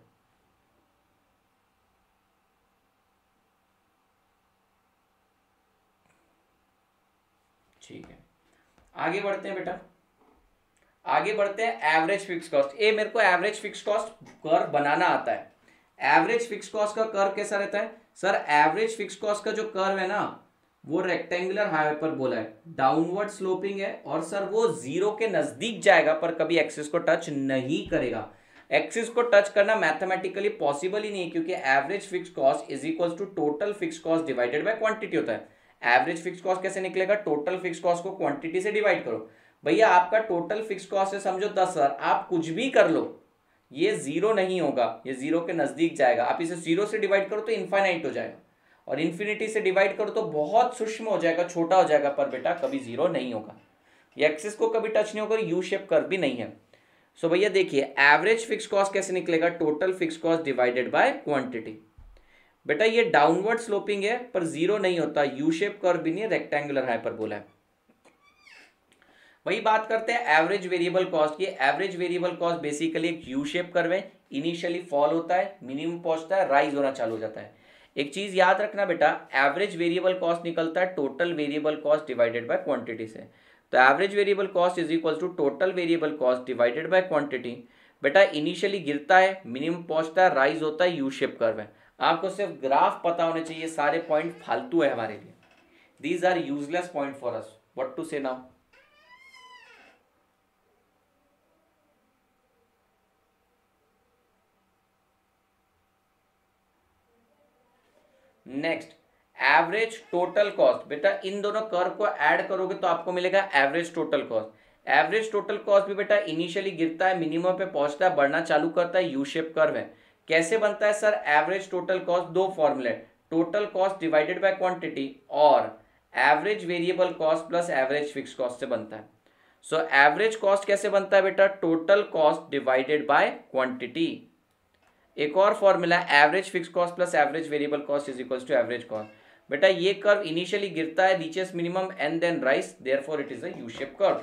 ठीक है, आगे बढ़ते हैं बेटा, आगे बढ़ते हैं. Average fix cost. ए मेरे को एवरेज फिक्स कॉस्ट कर्व बनाना आता है. एवरेज फिक्स कॉस्ट का कर्व कैसा रहता है? सर एवरेज फिक्स कॉस्ट का जो कर्व है ना, वो रेक्टेंगुलर हाइपरबोला है, डाउनवर्ड स्लोपिंग है, और सर वो जीरो के नजदीक जाएगा पर कभी एक्सिस को टच नहीं करेगा. एक्सिस को टच करना मैथमेटिकली पॉसिबल ही नहीं है, क्योंकि average fix cost is equal to total fix cost divided by quantity होता है. एवरेज फिक्स कॉस्ट कैसे निकलेगा? टोटल फिक्स कॉस्ट को क्वांटिटी से डिवाइड करो. भैया आपका टोटल फिक्स कॉस्ट है समझो दस हजार, आप कुछ भी कर लो ये जीरो नहीं होगा, ये जीरो के नजदीक जाएगा. आप इसे जीरो से डिवाइड करो तो इनफाइनाइट हो जाएगा, और इन्फिनिटी से डिवाइड करो तो बहुत सूक्ष्म हो जाएगा, छोटा हो जाएगा, पर बेटा कभी जीरो नहीं होगा. ये एक्सिस को कभी टच नहीं होगा, यू शेप कर्व भी नहीं है. सो भैया देखिए एवरेज फिक्स कॉस्ट कैसे निकलेगा? Total fix cost divided by quantity. बेटा ये डाउनवर्ड स्लोपिंग है पर जीरो नहीं होता, यू शेप कर्व भी नहीं है, रेक्टेंगुलर हाइपरबोला है. वही बात करते हैं एवरेज वेरिएबल कॉस्ट की. एवरेज वेरिएबल कॉस्ट बेसिकली एक यू शेप कर्व है, इनिशियली फॉल होता है, मिनिमम पहुंचता है, राइज होना चालू हो जाता है. एक चीज याद रखना बेटा, एवरेज वेरिएबल कॉस्ट निकलता है total variable cost divided by quantity से. तो average variable cost is equal to total variable cost divided by quantity. बेटा इनिशियली गिरता है, मिनिमम पहुंचता है, राइज होता है, यू शेप कर्व है. आपको सिर्फ ग्राफ पता होने चाहिए, सारे पॉइंट फालतू है हमारे लिए. These are useless point for us. What to say now? Next average total cost. बेटा इन दोनों कर्व को ऐड करोगे तो आपको मिलेगा average total cost. Average total cost भी बेटा इनिशियली गिरता है, मिनिमम पे पहुंचता है, बढ़ना चालू करता है, यू शेप कर्व है. कैसे बनता है सर एवरेज टोटल कॉस्ट? दो फॉर्मूले, total cost divided by quantity और average variable cost plus average fix cost से बनता है. सो एवरेज कॉस्ट कैसे बनता है बेटा? Total cost divided by quantity. एक और formula average fix cost plus average variable cost is equal to average cost. बेटा ये कर्व इनिशियली गिरता है, reaches minimum and then rise, therefore it is a U shape curve.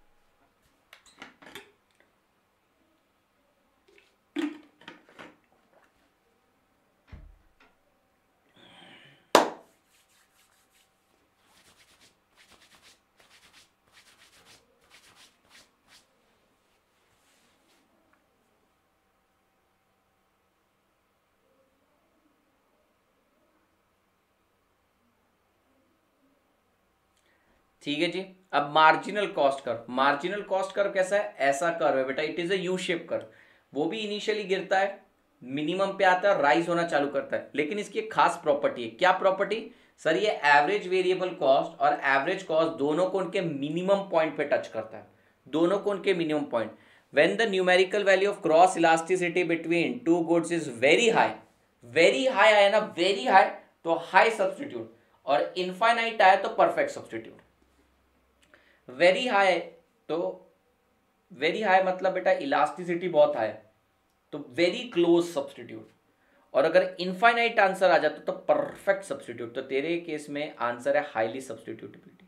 ठीक है जी. अब marginal cost curve. Marginal cost curve कैसा है? ऐसा कर्व है बेटा, it is a U shape curve. वो भी इनिशियली गिरता है, मिनिमम पे आता है, राइज होना चालू करता है. लेकिन इसकी एक खास प्रॉपर्टी है. क्या प्रॉपर्टी? सर ये एवरेज वेरिएबल कॉस्ट और एवरेज कॉस्ट दोनों को उनके मिनिमम पॉइंट पे टच करता है, दोनों को उनके minimum point. When the numerical value of cross elasticity between two goods is very high, very high आया ना, वेरी हाई तो हाई सब्सटीट्यूट, और इनफाइनाइट आया तो परफेक्ट सब्सटीट्यूट. वेरी हाई तो वेरी हाई मतलब बेटा इलास्टिसिटी बहुत हाई, तो वेरी क्लोज सब्सटीट्यूट. और अगर इनफाइनाइट आंसर आ जाता तो परफेक्ट सब्सटीट्यूट. तो तेरे केस में आंसर है हाईली सब्सटीट्यूटिबिलिटी.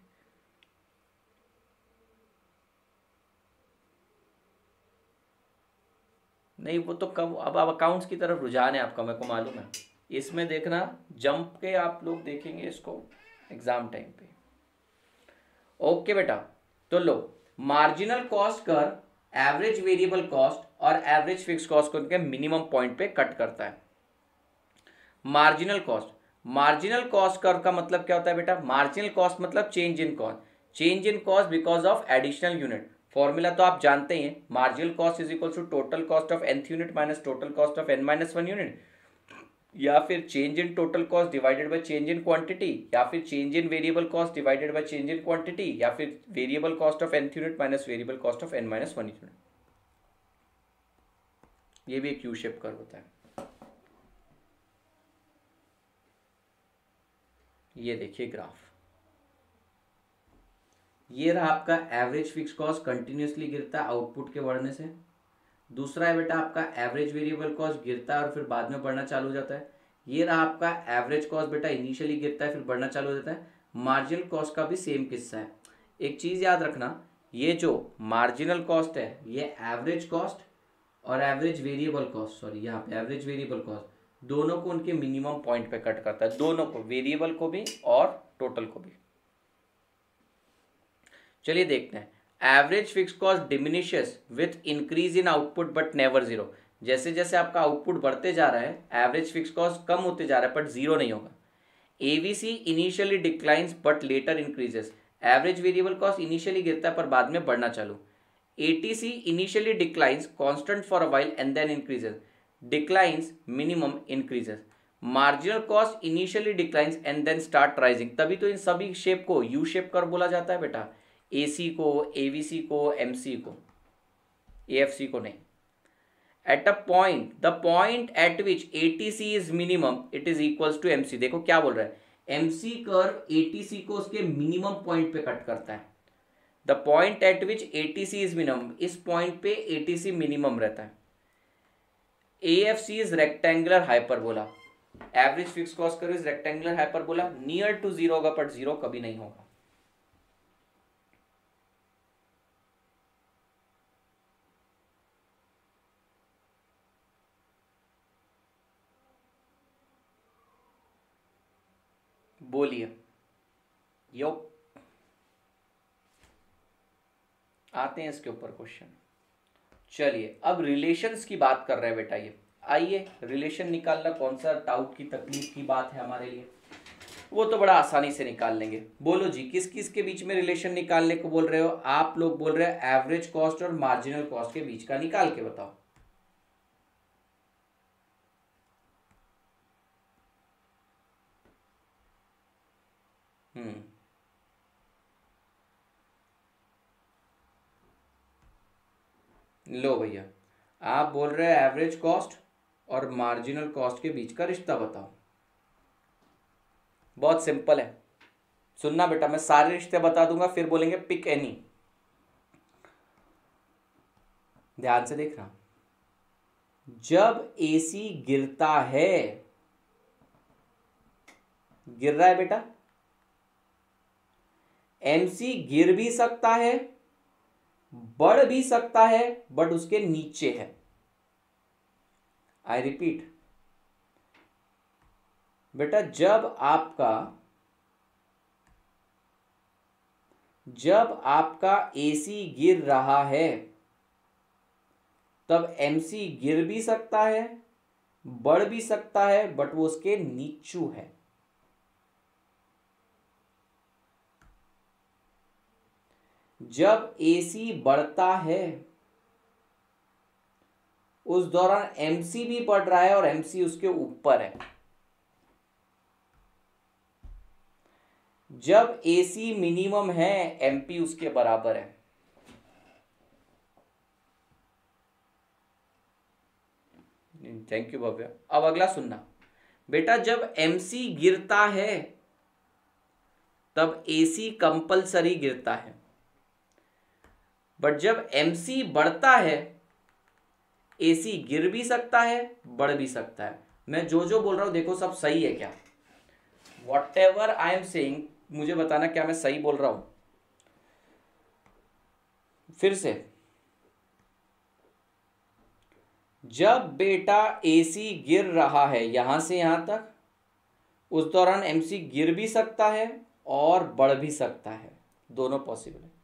नहीं वो तो कब, अब अब अकाउंट्स की तरफ रुझान है आपका, मेरे को मालूम है. इसमें देखना जंप के आप लोग देखेंगे इसको एग्जाम टाइम पे. ओके बेटा, तो लो मार्जिनल कॉस्ट कर एवरेज वेरिएबल कॉस्ट और एवरेज फिक्स कॉस्ट को उनके मिनिमम पॉइंट पे कट करता है। मार्जिनल कॉस्ट, मार्जिनल कॉस्ट कर का मतलब क्या होता है बेटा? मार्जिनल कॉस्ट मतलब change in cost, change in cost because of additional unit. Formula तो आप जानते ही हैं, marginal cost is equal to total cost of nth unit minus total cost of n minus one unit, या फिर change in total cost divided by change in quantity, या फिर change in variable cost divided by change in quantity, या फिर variable cost of nth unit minus variable cost of n minus one unit. ये भी एक U shape curve होता है। ये देखिए ग्राफ, ये रहा आपका एवरेज फिक्स कॉस्ट कंटिन्यूसली गिरता है आउटपुट के बढ़ने से। दूसरा है बेटा आपका एवरेज वेरिएबल कॉस्ट गिरता है और फिर बाद में बढ़ना चालू हो जाता है। ये रहा आपका एवरेज कॉस्ट बेटा इनिशियली गिरता है फिर बढ़ना चालू हो जाता है। मार्जिनल कॉस्ट का भी सेम किस्सा है। एक चीज़ याद रखना, ये जो मार्जिनल कॉस्ट है ये एवरेज कॉस्ट और एवरेज वेरिएबल कॉस्ट, सॉरी यहाँ पे एवरेज वेरिएबल कॉस्ट, दोनों को उनके मिनिमम पॉइंट पे कट करता है, दोनों को, वेरिएबल को भी और टोटल को भी। चलिए देखते हैं, average fix cost diminishes with increase in output but never zero. जैसे जैसे आपका आउटपुट बढ़ते जा रहा है एवरेज फिक्स कॉस्ट कम होते जा रहा है बट जीरो नहीं होगा। AVC initially declines but later increases, average variable cost initially गिरता है पर बाद में बढ़ना चालू। ATC initially declines constant for a while and then increases, declines minimum increases. Marginal cost initially declines and then start rising, तभी तो इन सभी शेप को यू शेप कर्व बोला जाता है बेटा, एसी को, एवीसी को, एमसी को, एएफसी को नहीं। At a point, the point at which ATC is minimum it is equals to MC. देखो क्या बोल रहा है, एमसी कर्व एटीसी को उसके मिनिमम पॉइंट पे कट करता है। The point at which ATC is minimum, इस पॉइंट पे एटीसी मिनिमम रहता है। AFC is rectangular hyperbola, average fix cost curve is rectangular hyperbola, near to zero होगा बट जीरो कभी नहीं होगा। बोलिए यो, आते हैं इसके ऊपर क्वेश्चन। चलिए अब रिलेशंस की बात कर रहे हैं बेटा, ये आइए रिलेशन निकालना कौन सा डाउट की तकलीफ की बात है हमारे लिए, वो तो बड़ा आसानी से निकाल लेंगे। बोलो जी, किस किस के बीच में रिलेशन निकालने को बोल रहे हो? आप लोग बोल रहे हो एवरेज कॉस्ट और मार्जिनल कॉस्ट के बीच का निकाल के बताओ। हम्म लो भैया, आप बोल रहे हैं एवरेज कॉस्ट और मार्जिनल कॉस्ट के बीच का रिश्ता बताओ। बहुत सिंपल है, सुनना बेटा, मैं सारे रिश्ते बता दूंगा फिर बोलेंगे पिक एनी। ध्यान से देखना, जब एसी गिरता है, गिर रहा है बेटा, एमसी गिर भी सकता है बढ़ भी सकता है बट उसके नीचे है। आई रिपीट बेटा, जब आपका जब आपका एसी गिर रहा है तब एमसी गिर भी सकता है बढ़ भी सकता है बट वो उसके नीचू है। जब एसी बढ़ता है उस दौरान एमसी भी बढ़ रहा है और एमसी उसके ऊपर है। जब एसी मिनिमम है एमपी उसके बराबर है। Thank you Bhavya. अब अगला सुनना बेटा, जब एमसी गिरता है तब एसी कंपलसरी गिरता है, बट जब एमसी बढ़ता है एसी गिर भी सकता है बढ़ भी सकता है। मैं जो जो बोल रहा हूं देखो सब सही है क्या? Whatever I am saying मुझे बताना क्या मैं सही बोल रहा हूं। फिर से, जब बेटा एसी गिर रहा है यहां से यहां तक, उस दौरान एमसी गिर भी सकता है और बढ़ भी सकता है। दोनों पॉसिबल है।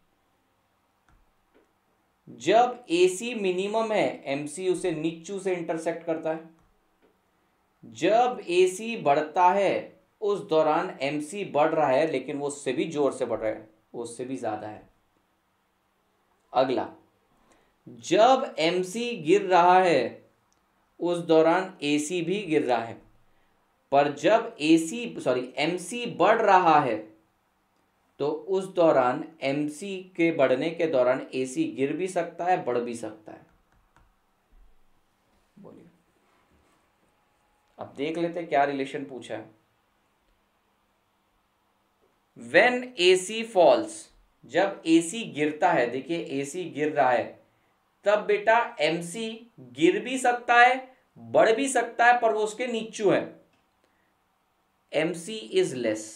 जब एसी मिनिमम है एमसी उसे नीचू से इंटरसेक्ट करता है। जब एसी बढ़ता है उस दौरान एमसी बढ़ रहा है, लेकिन वो उससे भी जोर से बढ़ रहा है, वो उससे भी ज्यादा है। अगला, जब एमसी गिर रहा है उस दौरान एसी भी गिर रहा है, पर जब एसी सॉरी एमसी बढ़ रहा है तो उस दौरान एमसी के बढ़ने के दौरान एसी गिर भी सकता है, बढ़ भी सकता है। बोलिए, अब देख लेते हैं क्या रिलेशन पूछा है। When एसी फॉल्स, जब एसी गिरता है, देखिए एसी गिर रहा है, तब बेटा एमसी गिर भी सकता है, बढ़ भी सकता है, पर वो उसके नीचू है। MC is less.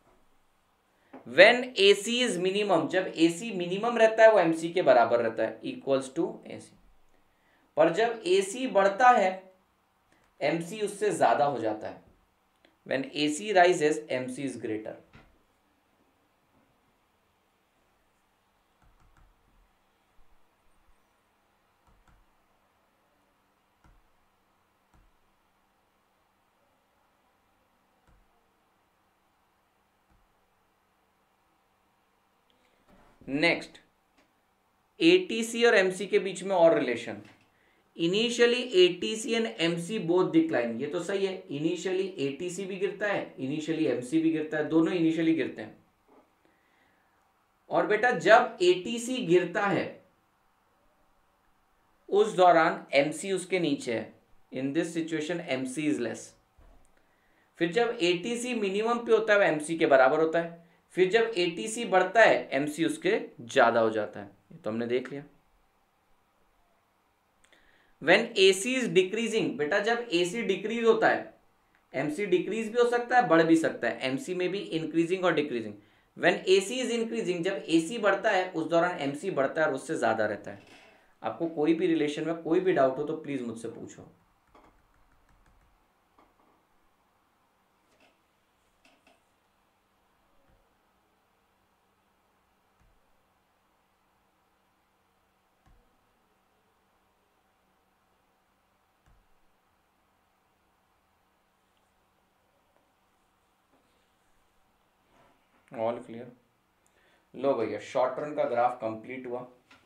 When AC is minimum, जब एसी मिनिमम रहता है वो एमसी के बराबर रहता है, इक्वल्स टू एसी। पर जब एसी बढ़ता है एमसी उससे ज्यादा हो जाता है। When AC rises, MC is greater. Next, ATC और एमसी के बीच में और relation. Initially ATC and MC both decline, ये तो सही है। इनिशियली एटीसी भी गिरता है, इनिशियली एमसी भी गिरता है, दोनों इनिशियली गिरते हैं। और बेटा जब एटीसी गिरता है उस दौरान एमसी उसके नीचे है। In this situation MC is less. फिर जब एटीसी मिनिमम पे होता है वो एमसी के बराबर होता है। फिर जब एटीसी बढ़ता है एमसी उसके ज्यादा हो जाता है। ये तो हमने देख लिया। When एसी इज डिक्रीजिंग, बेटा जब एसी डिक्रीज होता है एमसी डिक्रीज भी हो सकता है, बढ़ भी सकता है। एमसी में भी इंक्रीजिंग और decreasing. When AC is increasing, जब एसी बढ़ता है उस दौरान एमसी बढ़ता है और उससे ज्यादा रहता है। आपको कोई भी रिलेशन में कोई भी डाउट हो तो प्लीज मुझसे पूछो। All clear. लो भैया, शॉर्ट रन का ग्राफ कंप्लीट हुआ।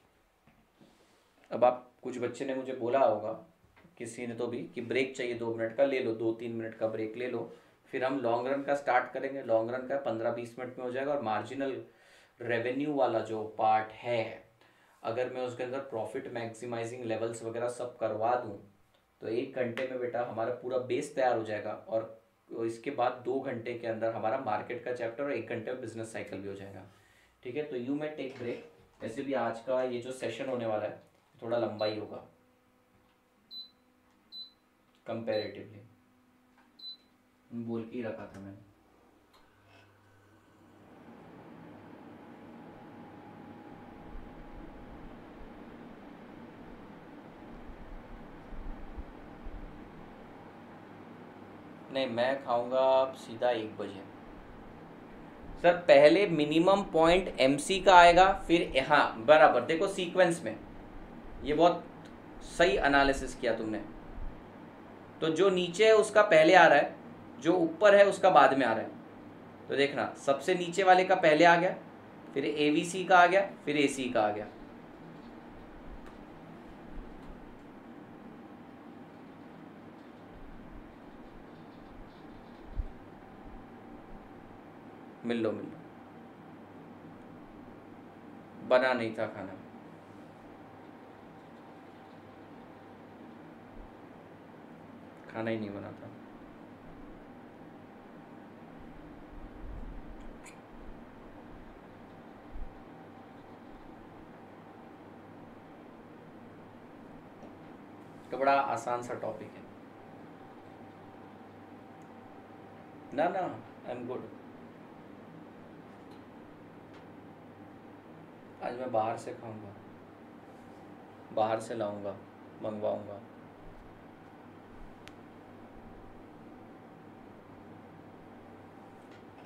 अब आप, कुछ बच्चे ने मुझे बोला होगा, किसी ने तो भी, कि ब्रेक चाहिए दो मिनट का, ले लो, दो तीन मिनट का ब्रेक ले लो, फिर हम लॉन्ग रन का स्टार्ट करेंगे। लॉन्ग रन का पंद्रह बीस मिनट में हो जाएगा। और मार्जिनल रेवेन्यू वाला जो पार्ट है, अगर मैं उसके अंदर प्रॉफिट मैक्सिमाइजिंग लेवल्स वगैरह सब करवा दूँ तो एक घंटे में बेटा हमारा पूरा बेस तैयार हो जाएगा। और इसके बाद दो घंटे के अंदर हमारा मार्केट का चैप्टर और एक घंटे में बिजनेस साइकिल भी हो जाएगा। ठीक है, तो यू मैं टेक ब्रेक। वैसे भी आज का ये जो सेशन होने वाला है थोड़ा लंबा ही होगा कंपैरेटिवली, बोल के ही रखा था मैंने। नहीं, मैं खाऊंगा सीधा एक बजे। सर पहले मिनिमम पॉइंट एमसी का आएगा, फिर हाँ बराबर, देखो सीक्वेंस में, ये बहुत सही एनालिसिस किया तुमने। तो जो नीचे है उसका पहले आ रहा है, जो ऊपर है उसका बाद में आ रहा है। तो देखना, सबसे नीचे वाले का पहले आ गया, फिर एवीसी का आ गया, फिर एसी का आ गया। मिल लो मिल लो, बना नहीं था खाना, खाना ही नहीं बना था। तो बड़ा आसान सा टॉपिक है ना ना। I am good. आज मैं बाहर से खाऊंगा, बाहर से लाऊंगा, मंगवाऊंगा।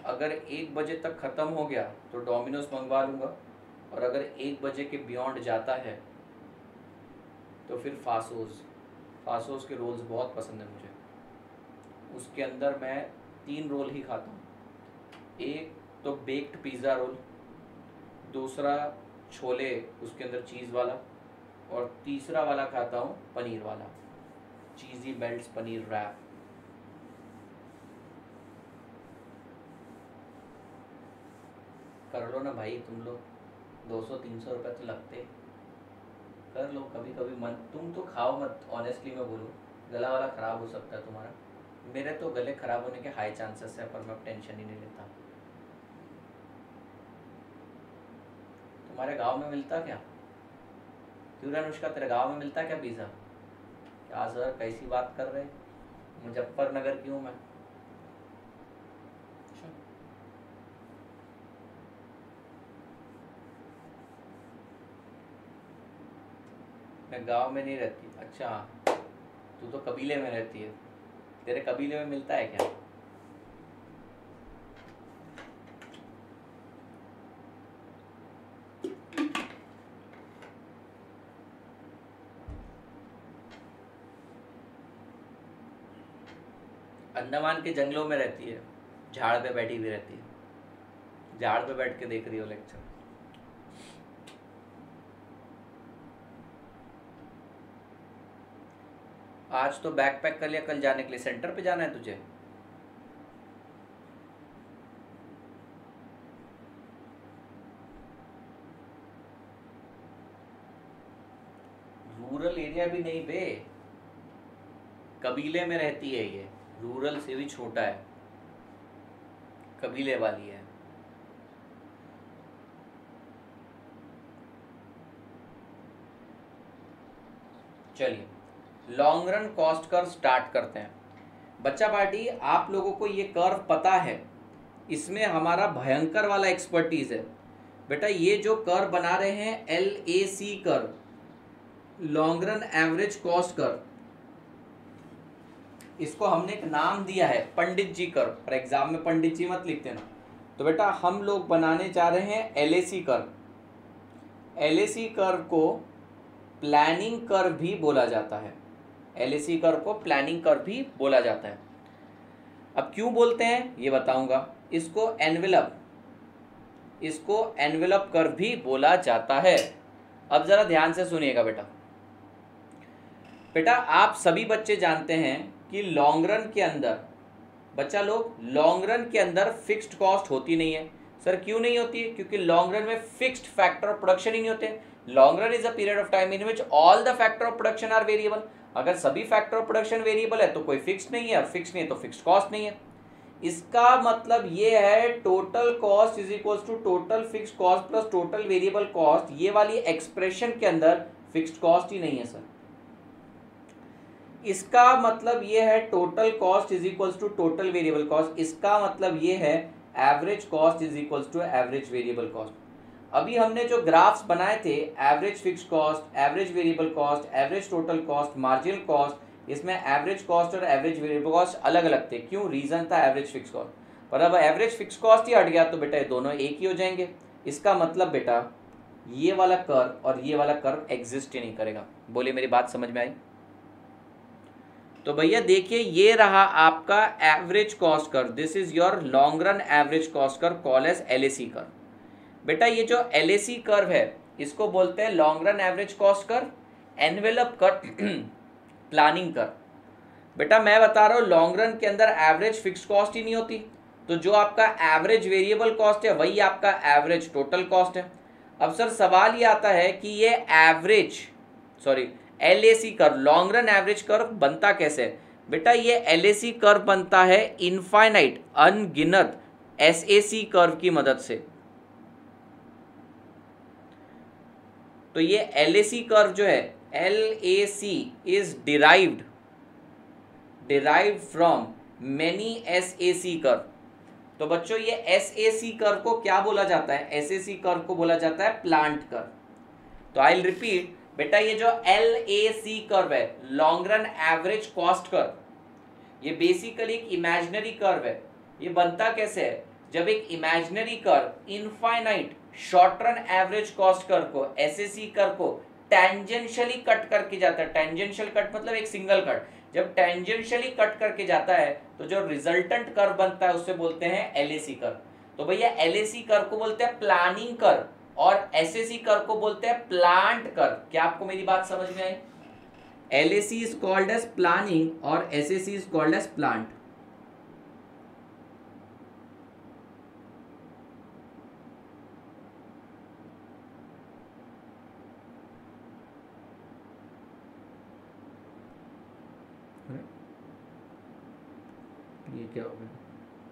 अगर एक बजे तक ख़त्म हो गया तो डोमिनोज मंगवा लूँगा, और अगर एक बजे के बियॉन्ड जाता है तो फिर फासोस फासोस के रोल्स बहुत पसंद है मुझे। उसके अंदर मैं तीन रोल ही खाता हूँ, एक तो बेक्ड पिज़्ज़ा रोल, दूसरा छोले उसके अंदर चीज़ वाला, और तीसरा वाला खाता हूँ पनीर वाला, चीज़ी मेल्ट्स पनीर रैप। कर लो ना भाई तुम लोग, दो सौ तीन सौ रुपये तो लगते, कर लो कभी कभी मन। तुम तो खाओ मत, ऑनेस्टली मैं बोलूँ, गला वाला ख़राब हो सकता है तुम्हारा। मेरे तो गले ख़राब होने के हाई चांसेस है, पर मैं टेंशन ही नहीं लेता। तुम्हारे गांव में मिलता क्या? क्यों रे अनुष्का, तेरे गांव में मिलता क्या पिज़्ज़ा? क्या सर कैसी बात कर रहे, मुजफ्फरनगर की हूँ मैं। मैं गांव में नहीं रहती। अच्छा, तू तो कबीले में रहती है, तेरे कबीले में मिलता है क्या? अंडमान के जंगलों में रहती है, झाड़ पे बैठी हुई रहती है, झाड़ पे बैठ के देख रही हो लेक्चर। आज तो बैग पैक कर लिया, कल जाने के लिए सेंटर पे जाना है तुझे? रूरल एरिया भी नहीं बे, कबीले में रहती है ये, रूरल से भी छोटा है, कबीले वाली है। चलिए long run cost curve start करते हैं। बच्चा पार्टी, आप लोगों को ये कर्व पता है, इसमें हमारा भयंकर वाला एक्सपर्टीज है बेटा। ये जो कर्व बना रहे हैं L A C curve, long run average cost curve, इसको हमने एक नाम दिया है पंडित जी कर्व। पर एग्जाम में पंडित जी मत लिखते ना, तो बेटा हम लोग बनाने जा रहे हैं L A C curve. L A C curve को प्लानिंग कर्व भी बोला जाता है, एल ए सी कर्व को प्लानिंग कर्व भी बोला जाता है। अब क्यों बोलते हैं ये बताऊंगा। इसको एनवेलप इसको एनवेलप कर्व भी बोला जाता है। अब जरा ध्यान से सुनिएगा बेटा। बेटा आप सभी बच्चे जानते हैं कि लॉन्ग रन के अंदर, बच्चा लोग, लॉन्ग रन के अंदर फिक्स्ड कॉस्ट होती नहीं है। सर क्यों नहीं होती है? क्योंकि लॉन्ग रन में फिक्स्ड फैक्टर ऑफ प्रोडक्शन ही नहीं होते। Long run is a period of time in which all the factor of production are variable. अगर सभी फैक्टर ऑफ प्रोडक्शन वेरिएबल है तो कोई फिक्स्ड नहीं है, और फिक्स्ड नहीं है तो फिक्स्ड कॉस्ट नहीं है। इसका मतलब ये है total cost is equals to total fixed cost plus total variable cost. ये वाली एक्सप्रेशन के अंदर फिक्स्ड कॉस्ट ही नहीं है सर। इसका मतलब ये है total cost is equals to total variable cost. इसका मतलब ये है average cost is equals to average variable cost. अभी हमने जो ग्राफ्स बनाए थे, average fixed cost, average variable cost, average total cost, marginal cost, इसमें एवरेज कॉस्ट और एवरेज वेरिएबल कॉस्ट अलग अलग थे। क्यों? रीजन था एवरेज फिक्स्ड कॉस्ट। पर अब एवरेज फिक्स्ड कॉस्ट ही हट गया तो बेटा ये दोनों एक ही हो जाएंगे। इसका मतलब बेटा ये वाला कर्व और ये वाला कर्व एग्जिस्ट ही नहीं करेगा। बोलिए मेरी बात समझ में आई? तो भैया देखिए ये रहा आपका average cost curve. This is your long run average cost curve call as L A C curve. बेटा ये जो एल ए सी कर्व है इसको बोलते हैं long run average cost curve, envelope curve, planning curve. बेटा मैं बता रहा हूँ लॉन्ग रन के अंदर एवरेज फिक्स्ड कॉस्ट ही नहीं होती, तो जो आपका एवरेज वेरिएबल कॉस्ट है वही आपका एवरेज टोटल कॉस्ट है। अब सर सवाल ये आता है कि ये average sorry L A C curve, long run average curve बनता कैसे है? बेटा ये एल ए सी कर्व बनता है इनफाइनाइट अनगिनत एस ए सी कर्व की मदद से। तो ये एल ए सी कर्व जो है, L A C is derived derived from many S A C curve. तो बच्चों ये एस ए सी कर्व को क्या बोला जाता है? एस ए सी कर्व को बोला जाता है प्लांट कर्व। तो आई विल रिपीट बेटा, ये जो एल ए सी कर्व है, long run average cost curve, ये बेसिकली एक इमेजिनरी कर्व है। ये बनता कैसे है? जब एक imaginary curve infinite short run average cost curve को, एसएसी कर्व को टेंजेंशियली कट करके जाता है, टेंजेंशियल कट मतलब एक सिंगल कट, जब टेंजेंशियली कट करके जाता है तो जो रिजल्टेंट कर्व बनता है उसे बोलते हैं एलएसी कर्व। तो भैया एलएसी कर्व को बोलते हैं प्लानिंग कर्व और एसएसी कर्व को बोलते हैं प्लांट कर्व। क्या आपको मेरी बात समझ में आई? LAC is called as planning और SAC is called as plant. ये क्या हो गया?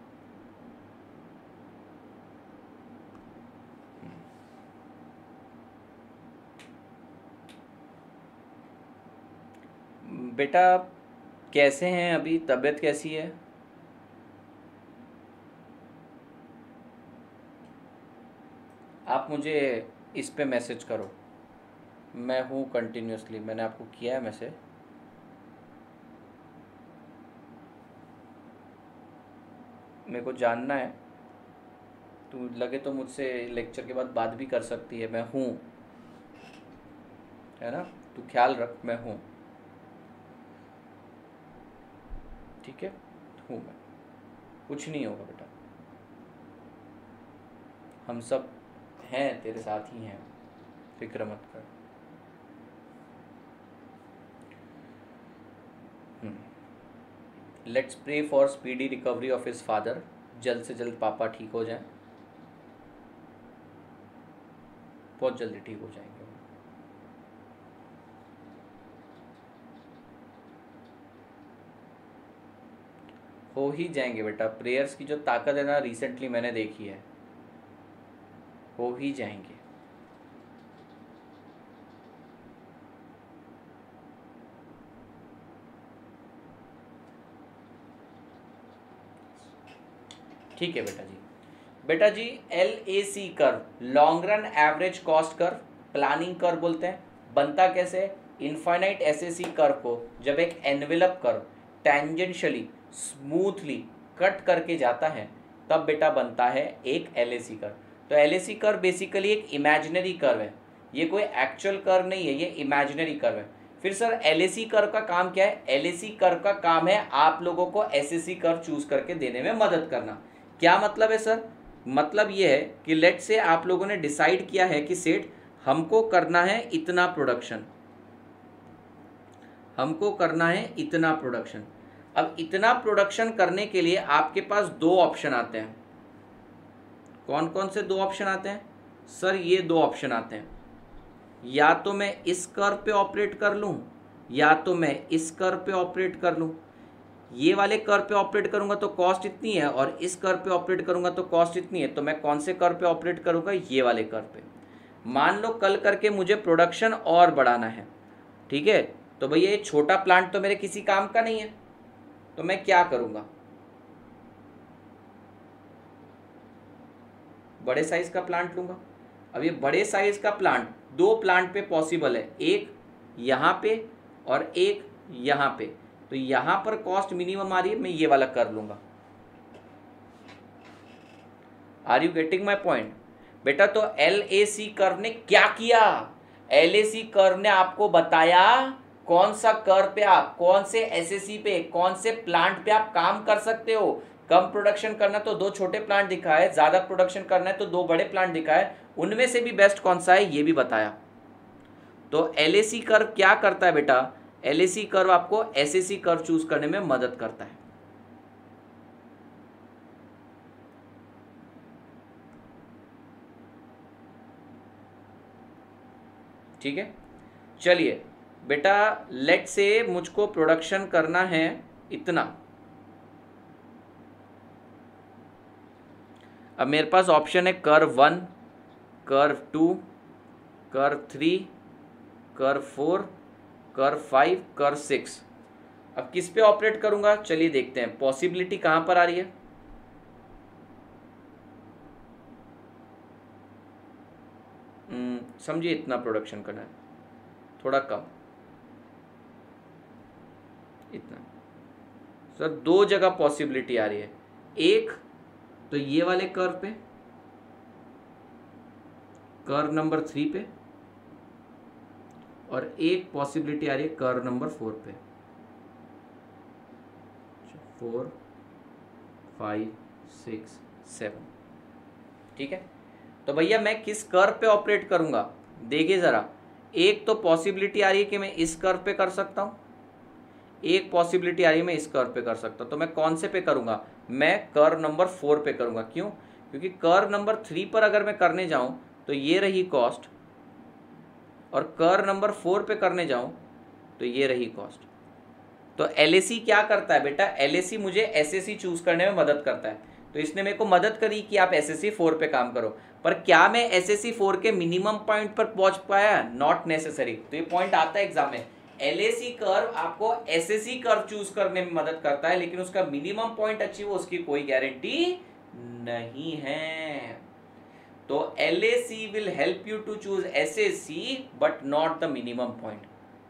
बेटा कैसे हैं अभी, तबीयत कैसी है? आप मुझे इस पे मैसेज करो, मैं हूँ कंटिन्यूसली, मैंने आपको किया है मैसेज। मेरे को जानना है, तू लगे तो मुझसे लेक्चर के बाद बात भी कर सकती है, मैं हूँ, है ना? तू ख्याल रख, मैं हूँ, ठीक है? हूँ मैं, कुछ नहीं होगा बेटा, हम सब हैं, तेरे साथ ही हैं, फिक्र मत कर। Let's pray for speedy recovery of his father. जल्द से जल्द पापा ठीक हो जाएं, बहुत जल्दी ठीक हो जाएंगे। हो ही जाएंगे बेटा, प्रेयर्स की जो ताकत है ना, रिसेंटली मैंने देखी है, हो ही जाएंगे। ठीक है बेटा जी। बेटा जी L A C curve long run average cost curve, planning curve बोलते हैं। बनता कैसे? Infinite S A C curve को जब एक envelope curve tangentially smoothly cut करके जाता है तब बेटा बनता है एक एल ए सी कर्व। तो L A C curve basically एक इमेजिनरी कर्व है, ये कोई एक्चुअल कर्व नहीं है, ये इमेजिनरी कर्व है। फिर sir L A C curve का काम क्या है? एल ए सी कर्व का काम है आप लोगों को S A C curve choose करके देने में मदद करना। क्या मतलब है सर? मतलब ये है कि लेट से आप लोगों ने डिसाइड किया है कि सेठ हमको करना है इतना प्रोडक्शन, हमको करना है इतना प्रोडक्शन। अब इतना प्रोडक्शन करने के लिए आपके पास दो ऑप्शन आते हैं। कौन कौन से दो ऑप्शन आते हैं सर? ये दो ऑप्शन आते हैं, या तो मैं इस कर्व पे ऑपरेट कर लूं या तो मैं इस कर्व पे ऑपरेट कर लूं। ये वाले कर्व पे ऑपरेट करूंगा तो कॉस्ट इतनी है और इस कर्व पे ऑपरेट करूंगा तो कॉस्ट इतनी है, तो मैं कौन से कर्व पे ऑपरेट करूंगा? ये वाले कर्व पे। मान लो कल करके मुझे प्रोडक्शन और बढ़ाना है, ठीक है, तो भैया ये छोटा प्लांट तो मेरे किसी काम का नहीं है, तो मैं क्या करूंगा? बड़े साइज का प्लांट लूंगा। अब ये बड़े साइज का प्लांट दो प्लांट पे पॉसिबल है, एक यहाँ पे और एक यहाँ पे, तो यहाँ पर कॉस्ट मिनिमम आ रही है, मैं ये वाला कर लूंगा। Are you getting my point? बेटा तो एल ए सी कर्व ने क्या किया? एल ए सी कर्व ने आपको बताया कौन सा कर्व पे आप, कौन से एस ए सी पे, कौन से प्लांट पे आप काम कर सकते हो। कम प्रोडक्शन करना तो दो छोटे प्लांट दिखाए, ज्यादा प्रोडक्शन करना है तो दो बड़े प्लांट दिखाए, उनमें से भी बेस्ट कौन सा है ये भी बताया। तो एल ए सी कर्व क्या करता है बेटा? एल ए सी कर्व आपको S A C curve choose करने में मदद करता है। ठीक है, चलिए बेटा लेट से मुझको प्रोडक्शन करना है इतना। अब मेरे पास ऑप्शन है curve one, curve two, curve three, curve four, curve five, curve six. अब किस पे ऑपरेट करूंगा? चलिए देखते हैं पॉसिबिलिटी कहां पर आ रही है। समझिए इतना प्रोडक्शन करना है, थोड़ा कम, इतना। सर दो जगह पॉसिबिलिटी आ रही है, एक तो ये वाले कर्व पे, कर्व नंबर थ्री पे, और एक पॉसिबिलिटी आ रही है कर्व नंबर फोर पे। Four, five, six, seven. ठीक है, तो भैया मैं किस कर्व पे ऑपरेट करूंगा? देखिए जरा, एक तो पॉसिबिलिटी आ रही है कि मैं इस कर्व पे कर सकता हूं, एक पॉसिबिलिटी आ रही है मैं इस कर्व पे कर सकता हूं। तो मैं कौन से पे करूंगा? मैं कर्व नंबर फोर पे करूंगा। क्यों? क्योंकि कर्व नंबर थ्री पर अगर मैं करने जाऊं तो ये रही कॉस्ट, और कर्व नंबर फोर पे करने जाऊं तो ये रही कॉस्ट। तो एलएसी क्या करता है बेटा? एलएसी मुझे एसएससी चूज करने में मदद करता है। तो इसने मेरे को मदद करी कि आप एसएससी फोर पे काम करो, पर क्या मैं एसएससी फोर के मिनिमम पॉइंट पर पहुंच पाया? Not necessary. तो ये पॉइंट आता है एग्जाम में, एलएसी कर्व आपको एसएससी कर्व चूज करने में मदद करता है, लेकिन उसका मिनिमम पॉइंट अचीव हो उसकी कोई गारंटी नहीं है। तो LAC will help you to choose SSC but not the minimum point.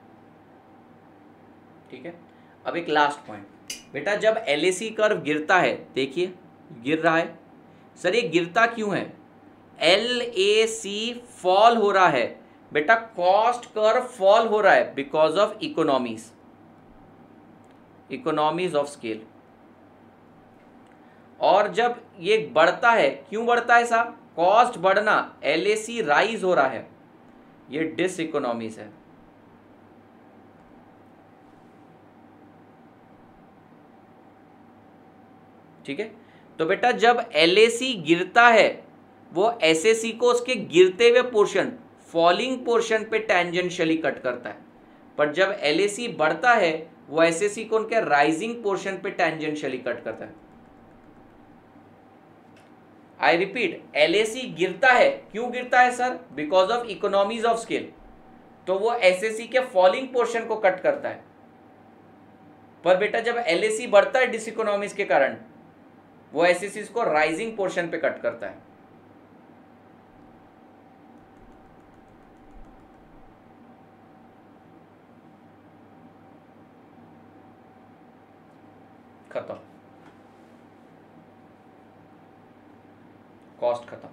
ठीक है, अब एक लास्ट पॉइंट बेटा, जब एलएसी कर्व गिरता है, देखिए गिर रहा है, सर ये गिरता क्यों है? एलएसी फॉल हो रहा है बेटा, कॉस्ट कर्व फॉल हो रहा है because of economies, economies of scale. और जब ये बढ़ता है, क्यों बढ़ता है साहब? कॉस्ट बढ़ना, एलएसी राइज हो रहा है, ये डिस इकोनॉमीज है। ठीक है, तो बेटा जब एलएसी गिरता है वो एसएसी को उसके गिरते हुए पोर्शन, फॉलिंग पोर्शन पे टेंजेंशियली कट करता है, पर जब एलएसी बढ़ता है वो एसएसी को उनके राइजिंग पोर्शन पे टेंजेंशियली कट करता है। आई रिपीट, एलएसी गिरता है, क्यों गिरता है sir? Because of economies of scale. तो वो एसएसी के फॉलिंग पोर्शन को कट करता है, पर बेटा जब एलएसी बढ़ता है डिस इकोनॉमीज के कारण, वो एसएसी को राइजिंग पोर्शन पे कट करता है। खत्म, कॉस्ट खत्म।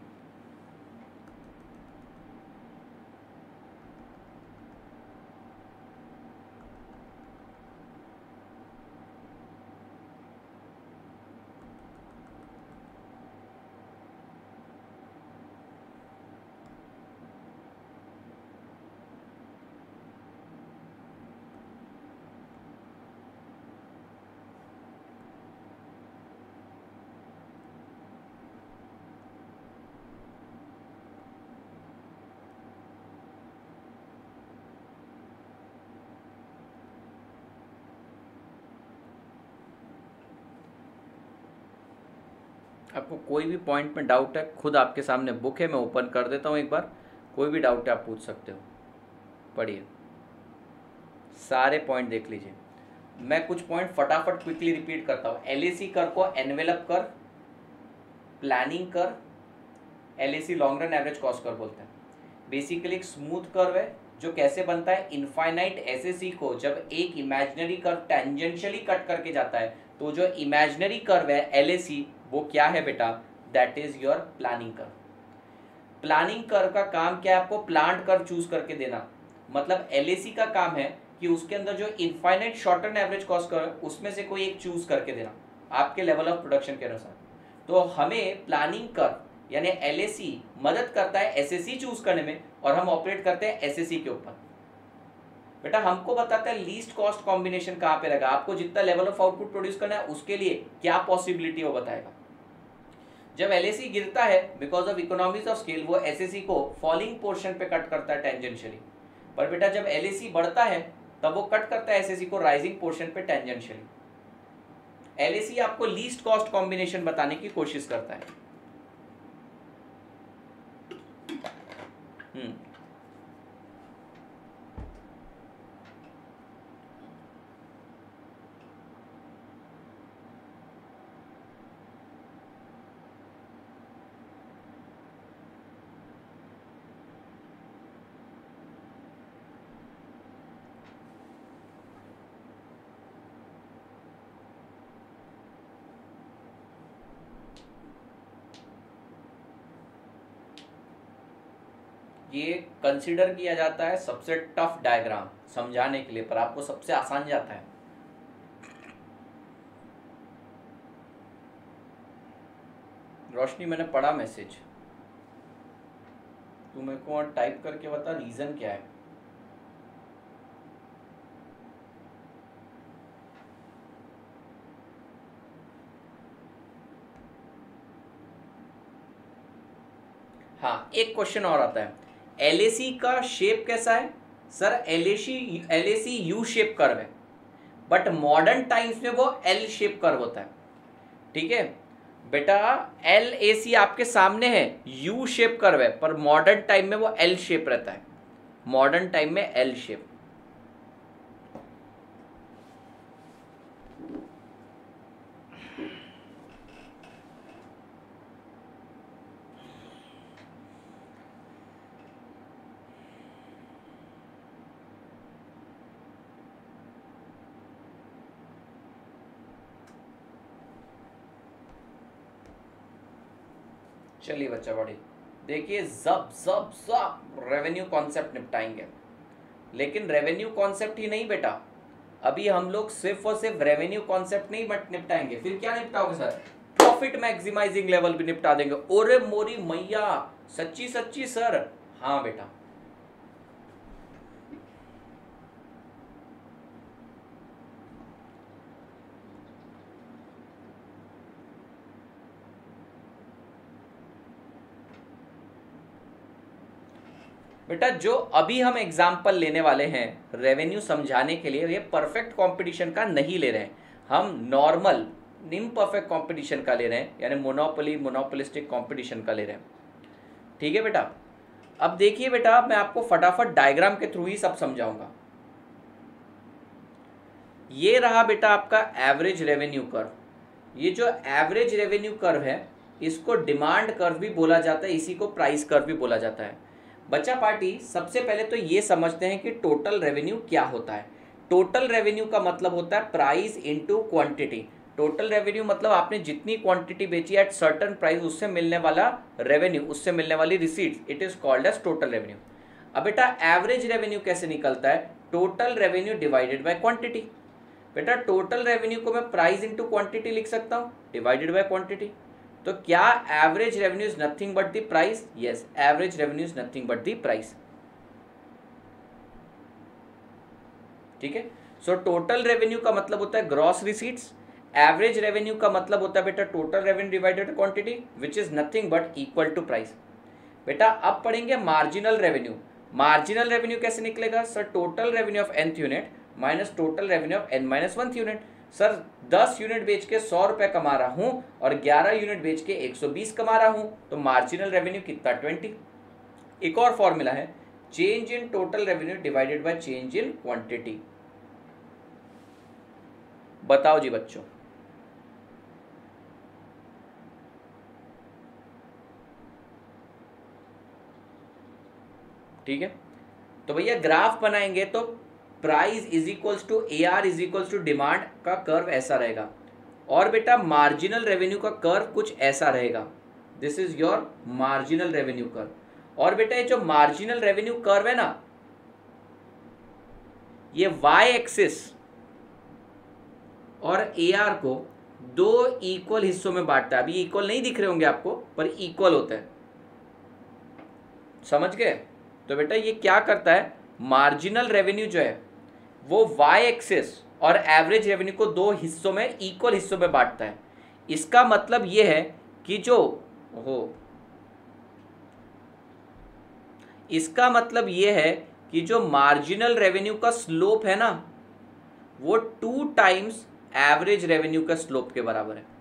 आपको कोई भी पॉइंट में डाउट है, खुद आपके सामने बुक है, मैं ओपन कर देता हूँ एक बार, कोई भी डाउट है आप पूछ सकते हो। पढ़िए, सारे पॉइंट देख लीजिए। मैं कुछ पॉइंट फटाफट क्विकली रिपीट करता हूँ। एलएसी कर्व को envelope curve, planning curve, LAC long run average cost curve बोलते हैं। बेसिकली एक स्मूथ कर्व है जो कैसे बनता है? इनफाइनाइट एसएसी को जब एक इमेजिनरी कर्व टेंजेंशियली कट करके जाता है, तो जो इमेजिनरी कर्व है एलएसी, वो क्या है बेटा? That is your planning curve. Planning curve का काम क्या है? आपको प्लांट कर्व चूज करके देना। मतलब एलएसी का काम है कि उसके अंदर जो infinite short run average cost curve है उसमें से कोई एक चूज करके देना आपके लेवल ऑफ प्रोडक्शन के अनुसार। तो हमें प्लानिंग कर्व यानी एलएसी मदद करता है एसएससी चूज करने में, और हम ऑपरेट करते हैं एसएससी के ऊपर। बेटा हमको बताता है लीस्ट कॉस्ट कॉम्बिनेशन कहां पे रहेगा, आपको जितना लेवल ऑफ आउटपुट प्रोड्यूस करना है उसके लिए क्या पॉसिबिलिटी वो बताएगा। जब एलएसी गिरता है because of economies of scale, वो एसएससी को फॉलिंग पोर्शन पे कट करता है टेंजेंशियली। पर बेटा जब एलएसी बढ़ता है तब वो कट करता है एसएससी को राइजिंग पोर्शन पे टेंजेंशियली। एलएसी आपको लीस्ट कॉस्ट कॉम्बिनेशन बताने की कोशिश करता है। हम्म ये कंसिडर किया जाता है सबसे टफ डायग्राम समझाने के लिए, पर आपको सबसे आसान जाता है। रोशनी मैंने पढ़ा मैसेज, तू मेरे को टाइप करके बता रीजन क्या है। हाँ, एक क्वेश्चन और आता है, एलएसी का शेप कैसा है? Sir LAC LAC U shape curve है, बट मॉडर्न टाइम्स में वो एल शेप कर्व होता है। ठीक है बेटा, एल ए सी आपके सामने है, यू शेप कर्व है, पर मॉडर्न टाइम में वो एल शेप रहता है। मॉडर्न टाइम में एल शेप। चलिए बच्चा बड़ी, देखिए जब जब सब रेवेन्यू कॉन्सेप्ट निपटाएंगे, लेकिन रेवेन्यू कॉन्सेप्ट ही नहीं बेटा, अभी हम लोग सिर्फ और सिर्फ रेवेन्यू कॉन्सेप्ट नहीं बट निपटाएंगे, फिर क्या निपटाओगे सर? प्रॉफिट मैक्सिमाइजिंग लेवल भी निपटा देंगे। ओरे मोरी मैया, सच्ची सच्ची सर? हाँ बेटा। बेटा जो अभी हम एग्जाम्पल लेने वाले हैं रेवेन्यू समझाने के लिए, ये परफेक्ट कंपटीशन का नहीं ले रहे हैं, हम नॉर्मल इम्परफेक्ट कंपटीशन का ले रहे हैं, यानी मोनोपोली मोनोपोलिस्टिक कंपटीशन का ले रहे हैं। ठीक है बेटा, अब देखिए बेटा, मैं आपको फटाफट डायग्राम के थ्रू ही सब समझाऊंगा। ये रहा बेटा आपका एवरेज रेवेन्यू कर्व। ये जो एवरेज रेवेन्यू कर्व है इसको डिमांड कर्व भी बोला जाता है, इसी को प्राइस कर्व भी बोला जाता है। बच्चा पार्टी, सबसे पहले तो ये समझते हैं कि टोटल रेवेन्यू क्या होता है। टोटल रेवेन्यू का मतलब होता है price into quantity. Total revenue मतलब आपने जितनी क्वांटिटी बेची एट सर्टेन प्राइस, उससे मिलने वाला रेवेन्यू, उससे मिलने वाली receipts, it is called as total revenue. अब बेटा एवरेज रेवेन्यू कैसे निकलता है? Total revenue divided by quantity. बेटा टोटल रेवेन्यू को मैं प्राइस इंटू क्वांटिटी लिख सकता हूँ, डिवाइडेड बाय क्वांटिटी। तो क्या average revenue is nothing but the price? Yes, average revenue is nothing but the price. ठीक है, सो टोटल रेवेन्यू का मतलब होता है ग्रॉस रिसीट्स, एवरेज रेवेन्यू का मतलब होता है बेटा total revenue divided quantity, which is nothing but equal to price. बेटा अब पढ़ेंगे मार्जिनल रेवेन्यू। मार्जिनल रेवेन्यू कैसे निकलेगा? Sir total revenue of nth unit minus total revenue of n minus one unit. Sir दस यूनिट बेच के सौ रुपए कमा रहा हूं और ग्यारह यूनिट बेच के एक सौ बीस कमा रहा हूं, तो मार्जिनल रेवेन्यू कितना? ट्वेंटी। एक और फॉर्मूला है, change in total revenue divided by change in quantity. बताओ जी बच्चों। ठीक है, तो भैया ग्राफ बनाएंगे तो price is equals to A R is equals to demand का कर्व ऐसा रहेगा, और बेटा मार्जिनल रेवेन्यू का कर्व कुछ ऐसा रहेगा। This is your marginal revenue curve. और बेटा ये जो मार्जिनल रेवेन्यू कर्व है ना, ये वाई एक्सिस और ए आर को दो इक्वल हिस्सों में बांटता है। अभी इक्वल नहीं दिख रहे होंगे आपको, पर इक्वल होता है, समझ गए? तो बेटा ये क्या करता है, मार्जिनल रेवेन्यू जो है वो वाई एक्सिस और एवरेज रेवेन्यू को दो हिस्सों में, इक्वल हिस्सों में बांटता है। इसका मतलब ये है कि जो हो इसका मतलब ये है कि जो मार्जिनल रेवेन्यू का स्लोप है ना, वो टू टाइम्स एवरेज रेवेन्यू का स्लोप के बराबर है।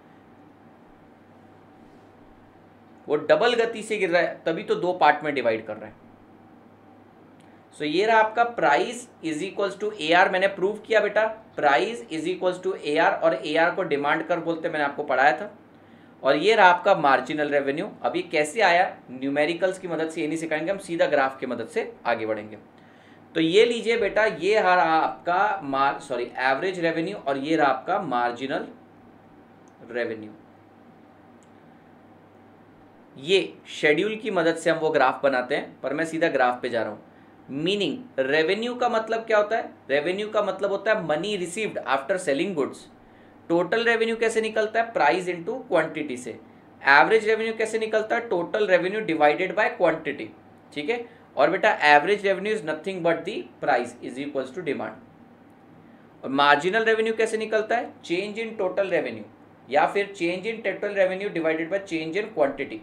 वो डबल गति से गिर रहा है, तभी तो दो पार्ट में डिवाइड कर रहा है। सो so, ये रहा आपका price is equals to A R. मैंने प्रूव किया बेटा, price is equals to A R, और ए आर को डिमांड कर बोलते, मैंने आपको पढ़ाया था। और ये रहा आपका मार्जिनल रेवेन्यू। अभी कैसे आया, न्यूमेरिकल्स की मदद से ये नहीं सिखाएंगे, हम सीधा ग्राफ की मदद से आगे बढ़ेंगे। तो ये लीजिए बेटा, ये रहा आपका मार सॉरी एवरेज रेवेन्यू, और ये रहा आपका मार्जिनल रेवेन्यू। ये शेड्यूल की मदद से हम वो ग्राफ बनाते हैं, पर मैं सीधा ग्राफ पे जा रहा हूँ। मीनिंग रेवेन्यू का मतलब क्या होता है? रेवेन्यू का मतलब होता है money received after selling goods. Total revenue कैसे निकलता है? प्राइस इनटू क्वांटिटी से। एवरेज रेवेन्यू कैसे निकलता है? Total revenue divided by quantity. ठीक है, और बेटा average revenue is nothing but the price is equals to demand. और मार्जिनल रेवेन्यू कैसे निकलता है? चेंज इन टोटल रेवेन्यू या फिर change in total revenue divided by change in quantity.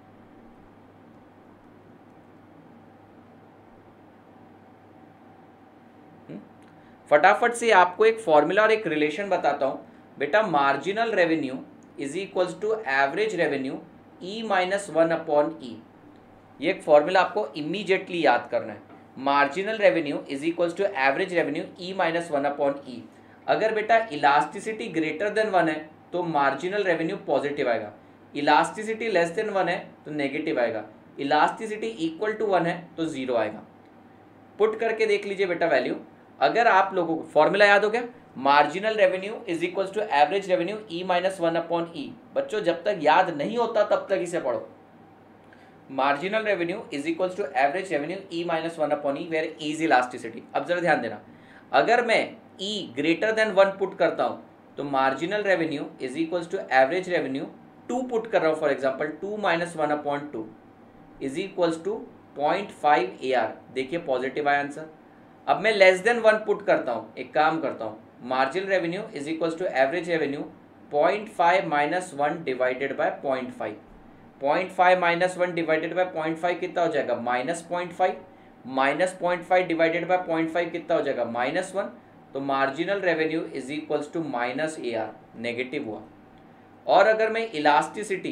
फटाफट से आपको एक फॉर्मूला और एक रिलेशन बताता हूं बेटा। Marginal revenue is equals to average revenue E minus one upon E. ये एक फॉर्मूला आपको इमीडिएटली याद करना है। Marginal revenue is equals to average revenue E minus one upon E. अगर बेटा इलास्टिसिटी ग्रेटर देन वन है तो मार्जिनल रेवेन्यू पॉजिटिव आएगा, इलास्टिसिटी लेस देन वन है तो नेगेटिव आएगा, इलास्टिसिटी इक्वल टू वन है तो जीरो आएगा। पुट करके देख लीजिए बेटा वैल्यू। अगर आप लोगों को फॉर्मूला याद हो गया, marginal revenue is equals to average revenue E minus one upon E. बच्चों जब तक याद नहीं होता तब तक इसे पढ़ो। Marginal revenue is equals to average revenue E minus one upon E where E is elasticity. अब जरा ध्यान देना, अगर मैं E greater than one put करता हूं तो marginal revenue is equals to average revenue two put कर रहा हूं, for example two minus one upon two is equals to point five A R. देखिए पॉजिटिव आया आंसर। अब मैं लेस देन वन पुट करता हूं, एक काम करता हूं, marginal revenue is equals to average revenue point five minus one divided by point five. Point five minus one divided by point five कितना हो जाएगा? Minus point five. Minus point five divided by point five कितना हो जाएगा? Minus one. तो marginal revenue is equals to minus A R, negative हुआ। और अगर मैं इलास्टिसिटी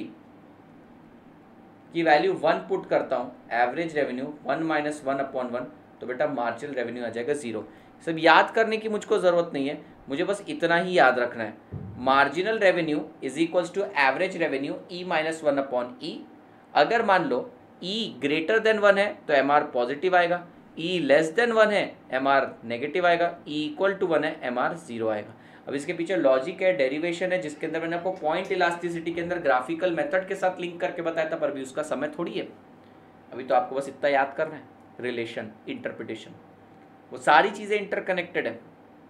की वैल्यू वन पुट करता हूं, average revenue one minus one upon one, तो बेटा मार्जिनल रेवेन्यू आ जाएगा जीरो। सब याद करने की मुझको जरूरत नहीं है, मुझे बस इतना ही याद रखना है। Marginal revenue is equals to average revenue E minus one upon E. अगर मान लो ई ग्रेटर देन वन है तो एम आर पॉजिटिव आएगा, ई लेस देन वन है एम आर नेगेटिव आएगा, ई इक्वल टू वन है एम आर जीरो आएगा। अब इसके पीछे लॉजिक है, डेरिवेशन है, जिसके अंदर मैंने आपको पॉइंट इलास्टिसिटी के अंदर ग्राफिकल मेथड के साथ लिंक करके बताया था, पर भी उसका समय थोड़ी है। अभी तो आपको बस इतना याद करना है, रिलेशन, इंटरप्रिटेशन, वो सारी चीजें इंटरकनेक्टेड है।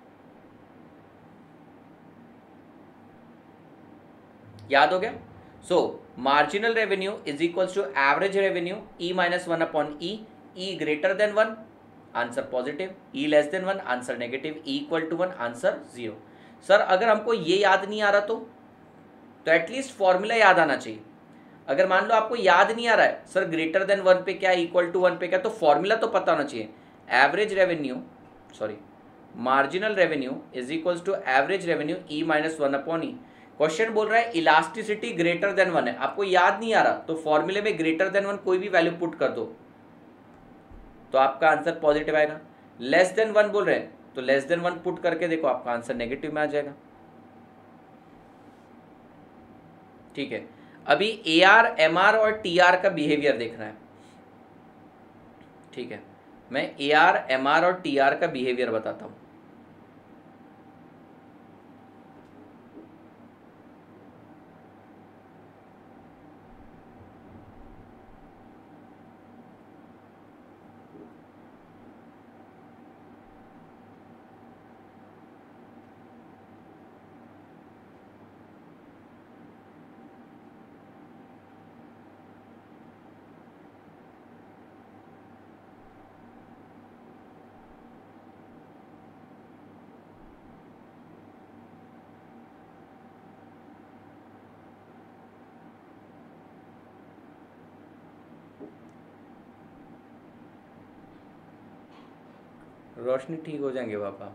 याद हो गया? So marginal revenue is equals to average revenue E minus one upon E. E greater than one, answer positive, E less than one, answer negative, E equal to one, answer zero. Sir अगर हमको ये याद नहीं आ रहा तो तो at least formula याद आना चाहिए। अगर मान लो आपको याद नहीं आ रहा है सर ग्रेटर देन वन पे क्या, इक्वल टू वन पे क्या, तो फॉर्मूला तो पता होना चाहिए। Average revenue sorry marginal revenue is equals to average revenue E minus one upon E. Question बोल रहा है इलास्टिसिटी ग्रेटर देन वन है, आपको याद नहीं आ रहा तो फॉर्मूले में ग्रेटर देन वन कोई भी वैल्यू पुट कर दो तो आपका आंसर पॉजिटिव आएगा। लेस देन वन बोल रहे हैं तो लेस देन वन पुट करके देखो, आपका आंसर नेगेटिव में आ जाएगा। ठीक है, अभी ए आर, एम आर और टी आर का बिहेवियर देखना है। ठीक है, मैं ए आर, एम आर और टी आर का बिहेवियर बताता हूं। रोशनी ठीक हो जाएंगे पापा।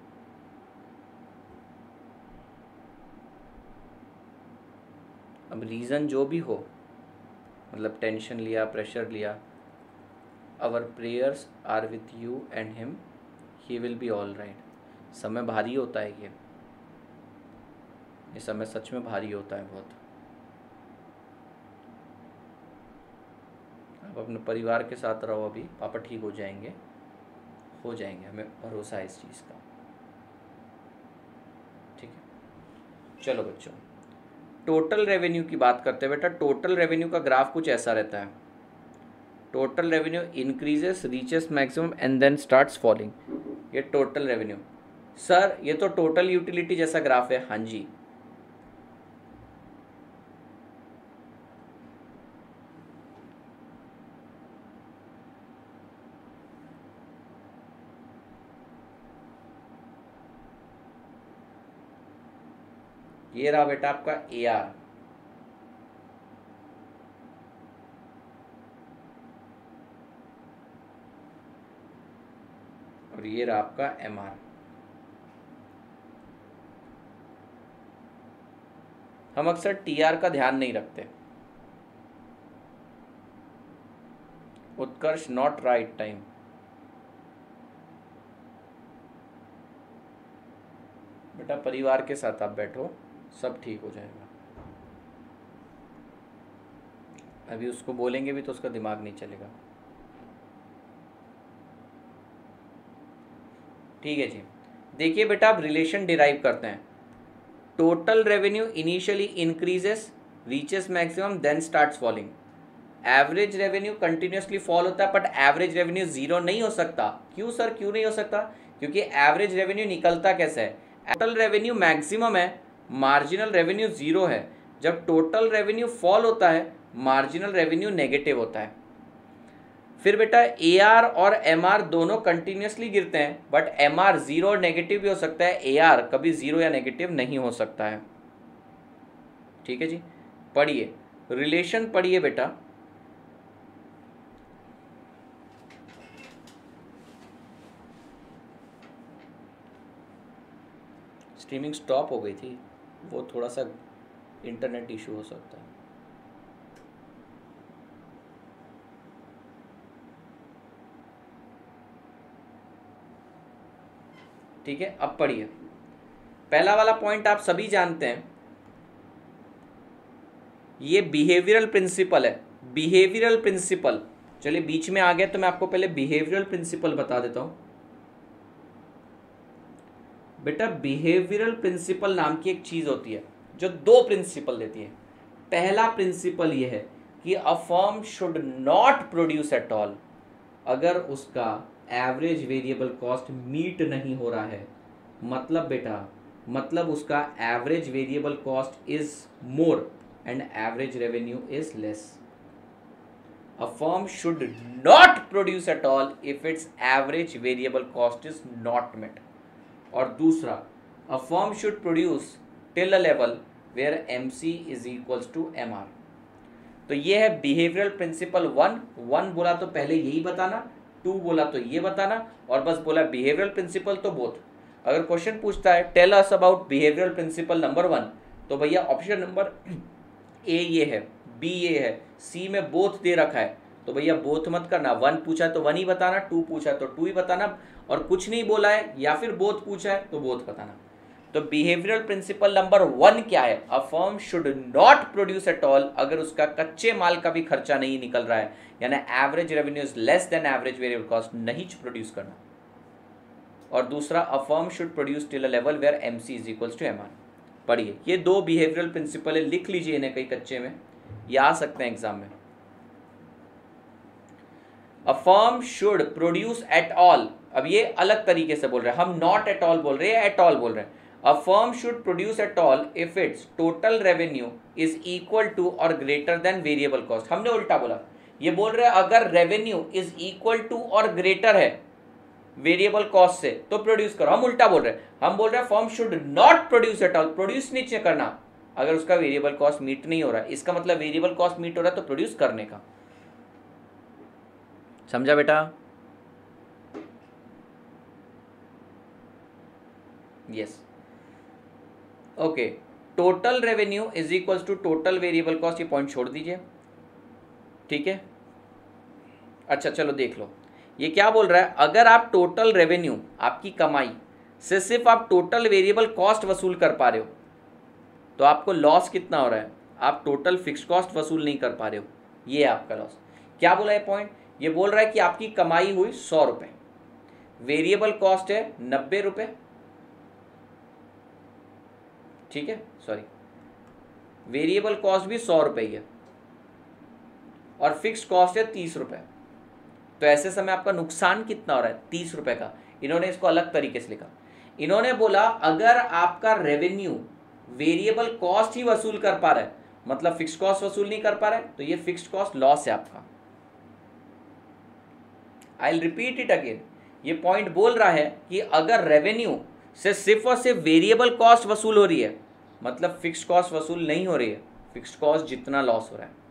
अब रीज़न जो भी हो, मतलब टेंशन लिया, प्रेशर लिया, our prayers are with you and him, he will be all right. समय भारी होता है ये ये समय सच में भारी होता है बहुत। आप अपने परिवार के साथ रहो, अभी पापा ठीक हो जाएंगे, हो जाएंगे, हमें भरोसा है इस चीज़ का। ठीक है, चलो बच्चों, टोटल रेवेन्यू की बात करते हैं बेटा, टोटल रेवेन्यू का ग्राफ कुछ ऐसा रहता है, total revenue increases reaches maximum and then starts falling, ये टोटल रेवेन्यू। सर ये तो टोटल यूटिलिटी जैसा ग्राफ है। हाँ जी, ये रहा बेटा आपका ए आर, और ये रहा आपका एम आर। हम अक्सर टी आर का ध्यान नहीं रखते। Utkarsh not right time. बेटा परिवार के साथ आप बैठो, सब ठीक हो जाएगा। अभी उसको बोलेंगे भी तो उसका दिमाग नहीं चलेगा। ठीक है जी, देखिए बेटा आप रिलेशन डिराइव करते हैं। Total revenue initially increases reaches maximum then starts falling. Average revenue continuously fall होता है, बट एवरेज रेवेन्यू जीरो नहीं हो सकता। क्यों सर, क्यों नहीं हो सकता? क्योंकि एवरेज रेवेन्यू निकलता कैसे है? टोटल रेवेन्यू मैक्सिमम है, मार्जिनल रेवेन्यू जीरो है। जब टोटल रेवेन्यू फॉल होता है, मार्जिनल रेवेन्यू नेगेटिव होता है। फिर बेटा ए आर और एम आर दोनों कंटिन्यूसली गिरते हैं, बट एम आर जीरो और नेगेटिव भी हो सकता है, ए आर कभी जीरो या नेगेटिव नहीं हो सकता है। ठीक है जी, पढ़िए रिलेशन, पढ़िए बेटा। स्ट्रीमिंग स्टॉप हो गई थी, वो थोड़ा सा इंटरनेट इशू हो सकता है। ठीक है, अब पढ़िए। पहला वाला पॉइंट आप सभी जानते हैं, ये बिहेवियरल प्रिंसिपल है। बिहेवियरल प्रिंसिपल, चलिए बीच में आ गया तो मैं आपको पहले बिहेवियरल प्रिंसिपल बता देता हूं। बेटा बिहेवियरल प्रिंसिपल नाम की एक चीज होती है जो दो प्रिंसिपल देती है। पहला प्रिंसिपल ये है कि a firm should not produce at all अगर उसका एवरेज वेरिएबल कॉस्ट मीट नहीं हो रहा है। मतलब बेटा, मतलब उसका average variable cost is more and average revenue is less. A firm should not produce at all if its average variable cost is not met. और दूसरा, a firm should produce till a level where M C is equals to M R. तो ये है behavioural principal one. One बोला तो पहले यही बताना, टू बोला तो ये बताना, और बस बोला बिहेवियरल प्रिंसिपल तो बोथ। अगर क्वेश्चन पूछता है tell us about behavioural principle number one, तो भैया ऑप्शन नंबर ए ये है, बी ये है, सी में बोथ दे रखा है, तो भैया बोथ मत करना। वन पूछा है तो वन ही बताना, टू पूछा है तो टू ही बताना, और कुछ नहीं बोला है या फिर बोथ पूछा है तो बोथ बताना। तो बिहेवियरल प्रिंसिपल नंबर वन क्या है? A firm should not produce at all अगर उसका कच्चे माल का भी खर्चा नहीं निकल रहा है, यानी average revenue is less than average variable cost, नहीं प्रोड्यूस करना। और दूसरा, a firm should produce till a level where MC is equals to MR. पढ़िए, ये दो बिहेवियरल प्रिंसिपल है, लिख लीजिए इन्हें कहीं कच्चे में, ये आ सकते हैं एग्जाम में। A firm should produce at all, अब ये अलग तरीके से बोल रहे हैं, हम नॉट एट ऑल बोल रहे हैं, एट ऑल बोल रहे हैं। A firm should produce at all if its total revenue is equal to or greater than variable cost। हमने उल्टा बोला, ये बोल रहे हैं अगर रेवेन्यू इज इक्वल टू और ग्रेटर है वेरिएबल कॉस्ट से तो प्रोड्यूस करो। हम उल्टा बोल रहे हैं, हम बोल रहे हैं firm should not produce at all, produce नहीं करना अगर उसका वेरिएबल कॉस्ट मीट नहीं हो रहा है। इसका मतलब वेरिएबल कॉस्ट मीट हो रहा है तो प्रोड्यूस करने का। समझा बेटा? Yes, okay. Total revenue is equals to total variable cost, ये पॉइंट छोड़ दीजिए, ठीक है। अच्छा चलो देख लो, ये क्या बोल रहा है, अगर आप टोटल रेवेन्यू, आपकी कमाई से सिर्फ आप टोटल वेरिएबल कॉस्ट वसूल कर पा रहे हो तो आपको लॉस कितना हो रहा है? आप टोटल फिक्स्ड कॉस्ट वसूल नहीं कर पा रहे हो, ये है आपका लॉस। क्या बोला है पॉइंट? ये बोल रहा है कि आपकी कमाई हुई सौ रुपये, वेरिएबल कॉस्ट है नब्बे रुपये, ठीक है, सॉरी वेरिएबल कॉस्ट भी सौ रुपये ही है और फिक्स्ड कॉस्ट है तीस रुपये, तो ऐसे समय आपका नुकसान कितना हो रहा है? तीस रुपये का। इन्होंने इसको अलग तरीके से लिखा, इन्होंने बोला अगर आपका रेवेन्यू वेरिएबल कॉस्ट ही वसूल कर पा रहा है, मतलब फिक्स्ड कॉस्ट वसूल नहीं कर पा रहा है, तो ये फिक्स्ड कॉस्ट लॉस है आपका। I will repeat it again, ये पॉइंट बोल रहा है कि अगर रेवेन्यू से सिर्फ और सिर्फ वेरिएबल कॉस्ट वसूल हो रही है, मतलब फिक्स्ड कॉस्ट वसूल नहीं हो रही है, फिक्स्ड कॉस्ट जितना लॉस हो रहा है,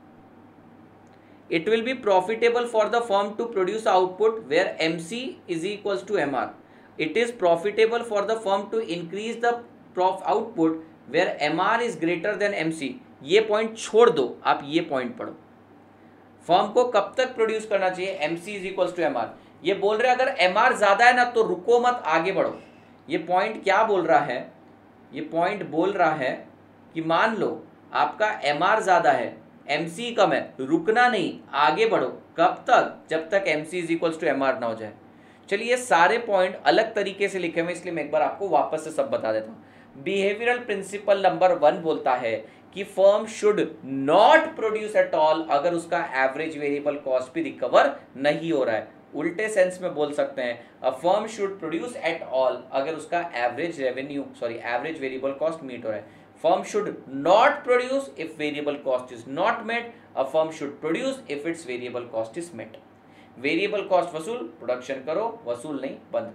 it will be profitable for the firm to produce output where M C is equals to M R. It is profitable for the firm to increase the prof output where M R is greater than M C. ये point छोड़ दो, आप ये point पढ़ो। Firm को कब तक produce करना चाहिए? M C is equals to M R. ये बोल रहे अगर M R ज्यादा है ना तो रुको मत, आगे बढ़ो। ये पॉइंट क्या बोल रहा है? ये पॉइंट बोल रहा है कि मान लो आपका M R ज्यादा है, M C कम है, रुकना नहीं, आगे बढ़ो। कब तक? जब तक M C is equals to M R ना हो जाए। चलिए ये सारे पॉइंट अलग तरीके से लिखे हुए, इसलिए मैं एक बार आपको वापस से सब बता देता हूँ। बिहेवियरल प्रिंसिपल नंबर वन बोलता है कि firm should not produce at all अगर उसका एवरेज वेरिएबल कॉस्ट भी रिकवर नहीं हो रहा है। उल्टे सेंस में बोल सकते हैं, a firm should produce at all अगर उसका average revenue sorry average variable cost meet हो रहा है। Firm should not produce if variable cost is not met. A firm should produce if its variable cost is met. Variable cost वसूल, production करो, वसूल नहीं बंद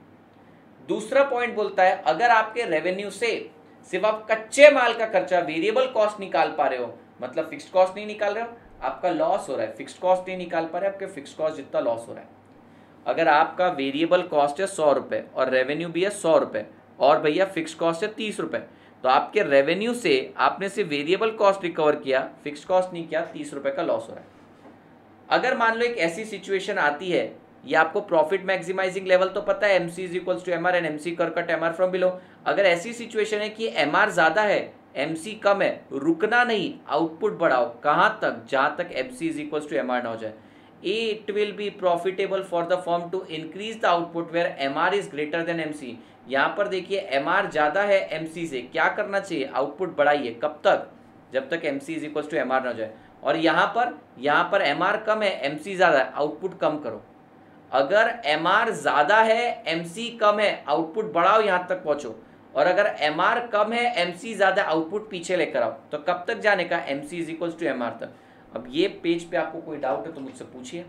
करो। दूसरा पॉइंट बोलता है अगर आपके रेवेन्यू से सिर्फ आप कच्चे माल का खर्चा वेरिएबल कॉस्ट निकाल पा रहे हो, मतलब फिक्स्ड कॉस्ट नहीं निकाल रहे हो, आपका लॉस हो रहा है। फिक्स्ड कॉस्ट नहीं निकाल पा रहे, आपके फिक्स्ड कॉस्ट जितना लॉस हो रहा है। अगर आपका वेरिएबल कॉस्ट है सौ रुपये और रेवेन्यू भी है सौ रुपये और भैया फिक्स्ड कॉस्ट है तीस रुपये, तो आपके रेवेन्यू से आपने सिर्फ वेरिएबल कॉस्ट रिकवर किया, फिक्स्ड कॉस्ट नहीं किया, तीस रुपए का लॉस हो रहा है। अगर मान लो एक ऐसी सिचुएशन आती है, ये आपको प्रॉफिट मैक्सिमाइजिंग लेवल तो पता है, M C is equals to M R and M C कर cut M R from below. अगर ऐसी सिचुएशन है कि एम आर ज्यादा है, एम सी कम है, रुकना नहीं, आउटपुट बढ़ाओ। कहां तक? जहां तक M C is equals to M R ना हो जाए। It will be profitable for the firm to increase the output where M R is greater than M C. यहाँ पर देखिए एम आर ज्यादा है एम सी से, क्या करना चाहिए? आउटपुट बढ़ाइए। कब तक? जब तक M C is equal to M R ना हो जाए। और यहाँ पर यहाँ पर एम आर कम है, एम सी ज्यादा है, आउटपुट कम करो। अगर एम आर ज्यादा है, एम सी कम है, आउटपुट बढ़ाओ, यहाँ तक पहुंचो। और अगर एम आर कम है, एम सी ज्यादा, आउटपुट पीछे लेकर आओ। तो कब तक जाने का? M C is equal to M R तक। अब ये पेज पे आपको कोई डाउट है तो मुझसे पूछिए।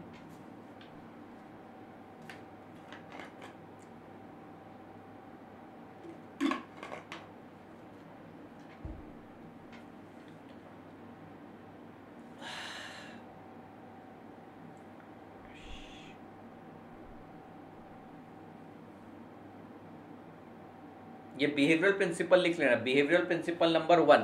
ये बिहेवियरल प्रिंसिपल लिख लेना। Behavioural principle number one,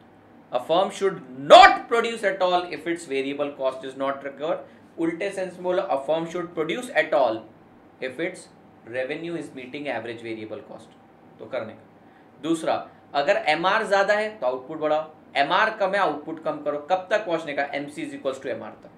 a firm should not produce at all if its variable cost is not recovered. उल्टे सेंस में बोलो, a firm should produce at all if its revenue is meeting average variable cost, तो करने का। दूसरा, अगर M R ज्यादा है तो आउटपुट बढ़ाओ, एम आर कम है, आउटपुट कम करो। कब तक पहुंचने का? M C is equal to M R तक।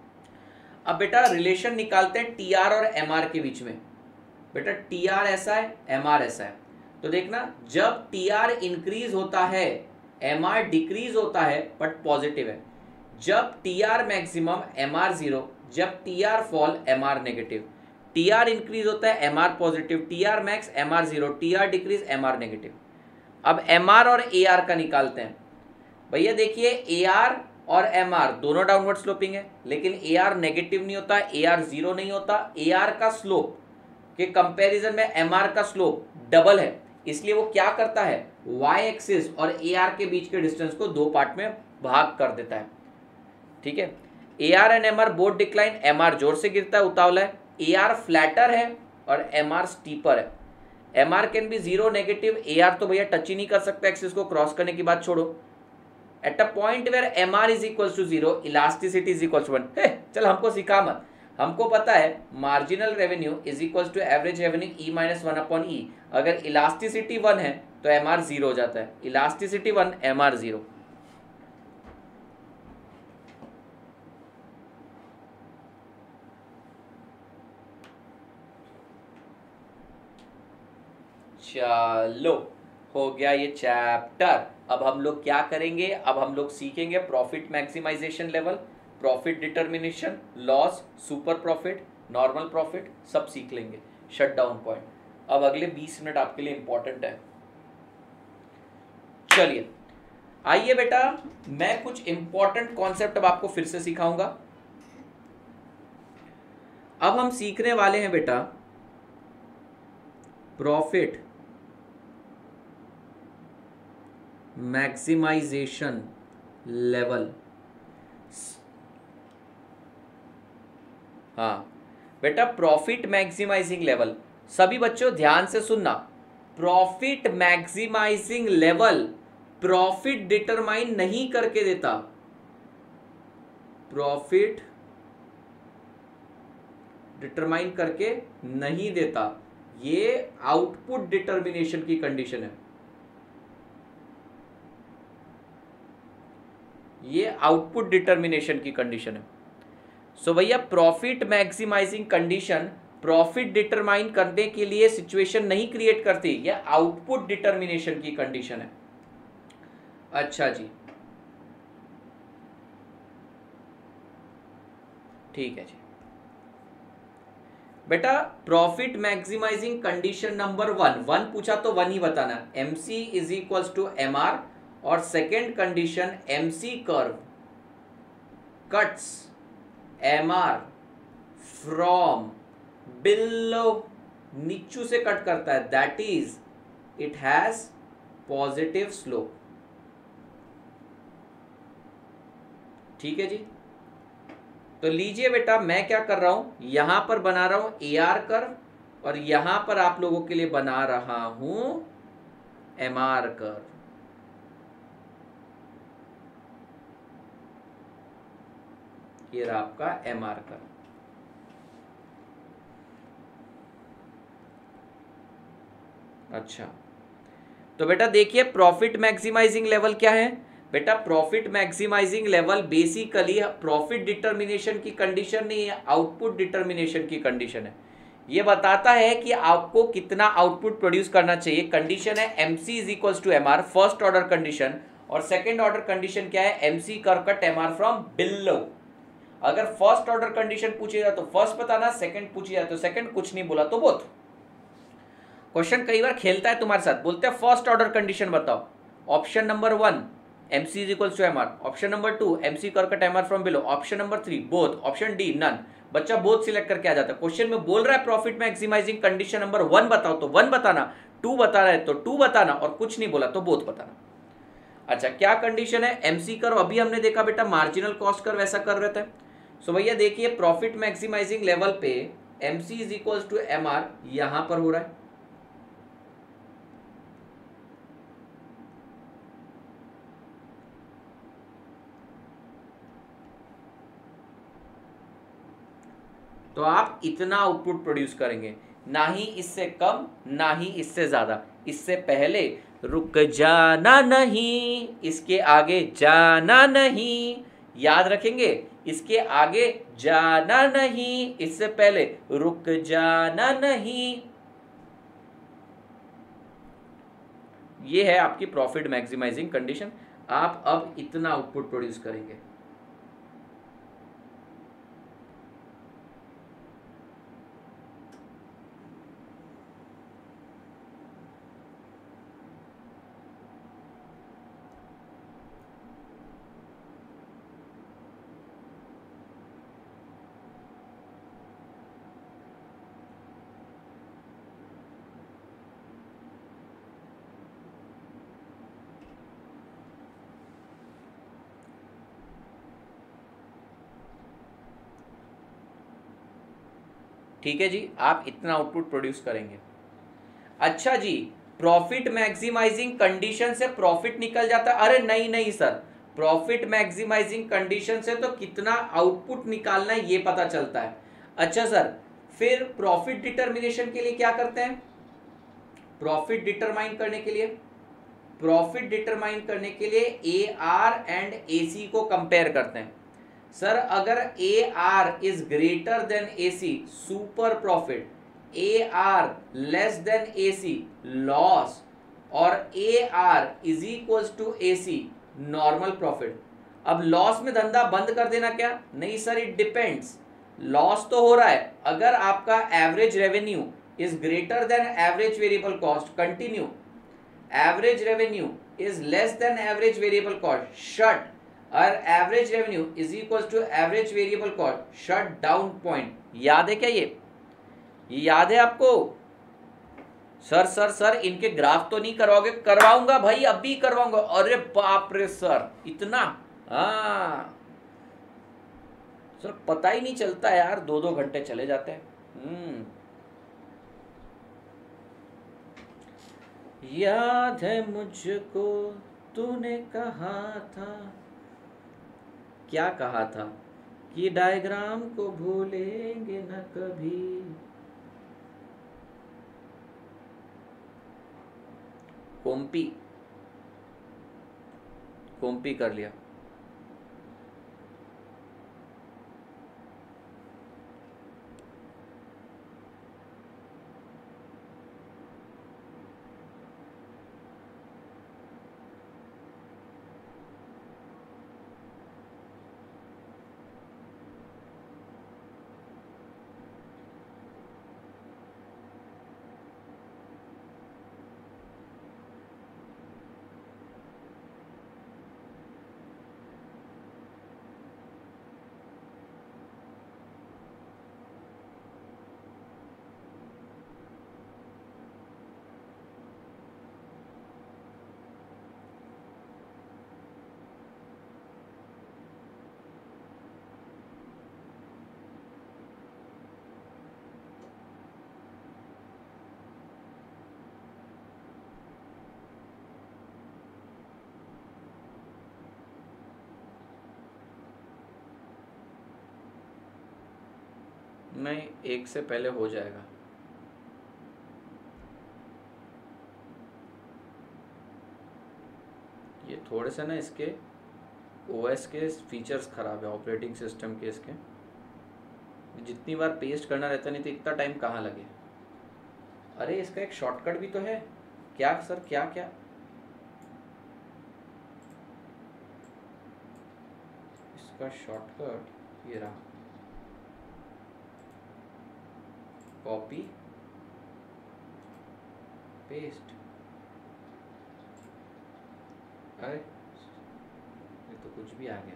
अब बेटा रिलेशन निकालते हैं टी आर और एम आर के बीच में। बेटा टी आर ऐसा है, एम आर ऐसा है, तो देखना जब टी आर इंक्रीज होता है एम आर डिक्रीज होता है बट पॉजिटिव है। जब T R maximum M R zero, जब T R fall M R negative. T R increase होता है M R positive, T R max M R zero, T R decrease M R negative. अब M R और A R का निकालते हैं। भैया देखिए ए आर और एम आर दोनों डाउनवर्ड स्लोपिंग है, लेकिन ए आर नेगेटिव नहीं होता, ए आर जीरो नहीं होता। ए आर का स्लोप के कंपैरिजन में एम आर का स्लोप डबल है, इसलिए वो क्या करता है, वाई एक्सिस और ए आर के बीच के डिस्टेंस को दो पार्ट में भाग कर देता है। ठीक है, A R and M R both decline. M R जोर से गिरता है, उतावला है। ए आर फ्लैटर है और एम आर स्टीपर है। M R can be zero negative, A R तो भैया टच ही नहीं कर सकता एक्सिस को, क्रॉस करने की बात छोड़ो। At a point where M R is equal to zero, elasticity is equal to one. चल हमको सिखा मत, हमको पता है marginal revenue is equal to average revenue E minus one upon E. अगर इलास्टिसिटी वन है तो एम आर जीरो हो जाता है, elasticity one, M R zero. चलो हो गया ये चैप्टर। अब हम लोग क्या करेंगे, अब हम लोग सीखेंगे profit maximisation level, profit determination, loss, super profit, normal profit, सब सीख लेंगे। शट डाउन पॉइंट अब अगले बीस मिनट आपके लिए इंपॉर्टेंट है। चलिए आइए बेटा, मैं कुछ इंपॉर्टेंट कॉन्सेप्ट अब आपको फिर से सिखाऊंगा। अब हम सीखने वाले हैं बेटा प्रॉफिट मैक्सिमाइजेशन लेवल। हाँ बेटा, प्रॉफिट मैक्सिमाइजिंग लेवल, सभी बच्चों ध्यान से सुनना। Profit maximising level profit determine नहीं करके देता, प्रॉफिट डिटरमाइन करके नहीं देता, ये आउटपुट डिटर्मिनेशन की कंडीशन है, ये आउटपुट डिटर्मिनेशन की कंडीशन है। सो भैया profit maximising condition profit determine करने के लिए सिचुएशन नहीं क्रिएट करती, यह आउटपुट डिटर्मिनेशन की कंडीशन है। अच्छा जी, ठीक है जी बेटा, profit maximising condition number one, one पूछा तो वन ही बताना, M C is equals to M R, और second condition M C curve cuts M R from below, नीचू से कट करता है, that is it has positive slope. ठीक है जी, तो लीजिए बेटा मैं क्या कर रहा हूं, यहां पर बना रहा हूं ए आर कर्व और यहां पर आप लोगों के लिए बना रहा हूं एम आर कर्व। ये रहा आपका एम आर कर्व। अच्छा तो बेटा देखिए प्रॉफिट मैक्सिमाइजिंग लेवल क्या है बेटा, profit maximising level basically profit determination की कंडीशन नहीं है, आउटपुट डिटर्मिनेशन की कंडीशन है। ये बताता है कि आपको कितना आउटपुट प्रोड्यूस करना चाहिए। कंडीशन है M C is equals to M R, first order condition, और सेकेंड ऑर्डर कंडीशन क्या है, M C curve cut M R from below. अगर फर्स्ट ऑर्डर कंडीशन पूछी जाए तो फर्स्ट बताना, सेकंड पूछी जाए तो सेकंड, कुछ नहीं बोला तो बोथ। क्वेश्चन कई बार खेलता है तुम्हारे साथ, बोलते हैं फर्स्ट ऑर्डर कंडीशन बताओ, option number one M C is equals to M R, option number two M C curve cut M R from below, option number three both, option D none. बच्चा both select करके आ जाता है। Question में बोल रहा है profit maximising condition number one बताओ तो वन बताना, टू बता रहा है तो टू बताना, और कुछ नहीं बोला तो बोथ बताना। अच्छा क्या कंडीशन है, एमसी कर्व अभी हमने देखा बेटा मार्जिनल कॉस्ट कर्व ऐसा कर रहता है। सो भैया देखिए प्रॉफिट मैक्सिमाइजिंग लेवल पे M C is equals to M R यहां पर हो रहा है, तो आप इतना आउटपुट प्रोड्यूस करेंगे, ना ही इससे कम ना ही इससे ज्यादा। इससे पहले रुक जाना नहीं, इसके आगे जाना नहीं, याद रखेंगे, इसके आगे जाना नहीं, इससे पहले रुक जाना नहीं। ये है आपकी प्रॉफिट मैक्सिमाइजिंग कंडीशन। आप अब इतना आउटपुट प्रोड्यूस करेंगे। ठीक है जी, आप इतना आउटपुट प्रोड्यूस करेंगे। अच्छा जी, प्रॉफिट मैक्सिमाइजिंग कंडीशन से प्रॉफिट निकल जाता है? अरे नहीं नहीं सर, प्रॉफिट मैक्सिमाइजिंग कंडीशन से तो कितना आउटपुट निकालना है ये पता चलता है। अच्छा सर, फिर प्रॉफिट डिटर्मिनेशन के लिए क्या करते हैं? प्रॉफिट डिटरमाइन करने के लिए प्रॉफिट डिटरमाइन करने के लिए ए आर एंड ए सी को कंपेयर करते हैं। सर अगर A R is greater than A C super profit, A R less than A C loss, और A R is equal to A C normal profit. अब loss में धंधा बंद कर देना क्या? नहीं सर, इट डिपेंड्स। लॉस तो हो रहा है, अगर आपका average revenue is greater than average variable cost, continue. Average revenue is less than average variable cost, shut. और average revenue is equal to average variable cost, shut down point. याद है क्या? ये ये याद है आपको? सर सर सर इनके ग्राफ तो नहीं करवाओगे? करवाऊंगा भाई, अभी करवाऊंगा। अरे बाप रे सर, इतना? हाँ सर, पता ही नहीं चलता यार, दो दो घंटे चले जाते हैं। हम्म याद है मुझको तूने कहा था, क्या कहा था? कि डायग्राम को भूलेंगे न कभी। कॉम्पी कॉम्पी कर लिया। नहीं, एक से पहले हो जाएगा। ये थोड़े से ना इसके ओएस के फीचर्स खराब है, ऑपरेटिंग सिस्टम के। इसके जितनी बार पेस्ट करना रहता, नहीं तो इतना टाइम कहाँ लगे। अरे इसका एक शॉर्टकट भी तो है। क्या सर? क्या क्या? इसका शॉर्टकट ये रहा, कॉपी पेस्ट। अरे ये तो कुछ भी आ गया।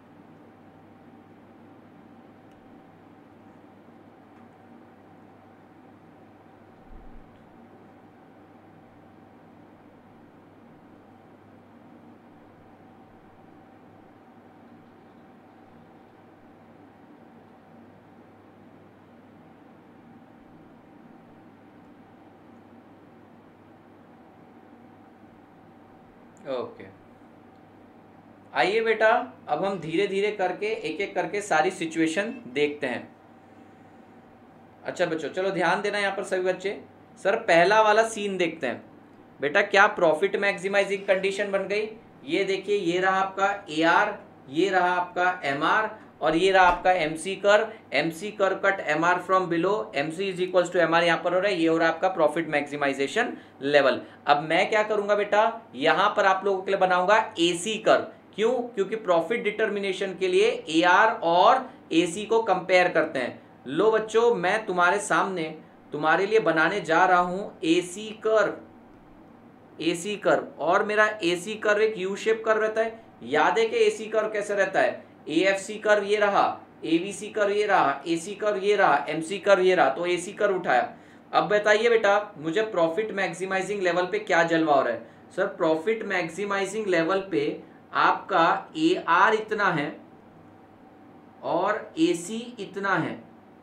ओके, आइए बेटा, अब हम धीरे धीरे करके एक एक करके सारी सिचुएशन देखते हैं। अच्छा बच्चों, चलो ध्यान देना यहाँ पर सभी बच्चे। सर पहला वाला सीन देखते हैं बेटा। क्या प्रॉफिट मैक्सिमाइजिंग कंडीशन बन गई? ये देखिए, ये रहा आपका ए आर, ये रहा आपका एम आर, और ये रहा आपका एम सी कर। एम सी कर cut M R from below, M C is equal to M R यहाँ पर हो रहा है। ये हो रहा है आपका प्रॉफिट मैक्सिमाइजेशन लेवल। अब मैं क्या करूंगा बेटा, यहां पर आप लोगों के लिए बनाऊंगा ए सी कर। क्यों? क्योंकि प्रॉफिट डिटर्मिनेशन के लिए ए आर और ए सी को कंपेयर करते हैं। लो बच्चों, मैं तुम्हारे सामने तुम्हारे लिए बनाने जा रहा हूं ए सी कर। ए सी कर, और मेरा ए सी कर एक यू शेप कर रहता है। याद है कि ए सी कर कैसे रहता है? ए एफ सी कर ये रहा, ए बी सी कर ये रहा, ए सी कर ये रहा, एम सी कर ये रहा। तो ए सी कर उठाया। अब बताइए बेटा, मुझे प्रॉफिट मैक्सिमाइजिंग लेवल पे क्या जलवा हो रहा है? सर प्रॉफिट मैक्सिमाइजिंग लेवल पे आपका ए आर इतना है और ए सी इतना है।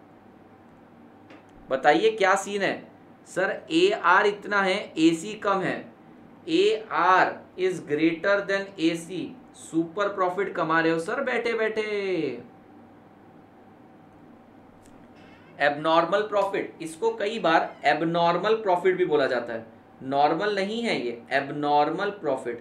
बताइए क्या सीन है? सर ए आर इतना है, ए सी कम है। A R is greater than A C, super profit कमा रहे हो सर बैठे बैठे। एबनॉर्मल प्रॉफिट, इसको कई बार एबनॉर्मल प्रॉफिट भी बोला जाता है। नॉर्मल नहीं है ये, abnormal profit.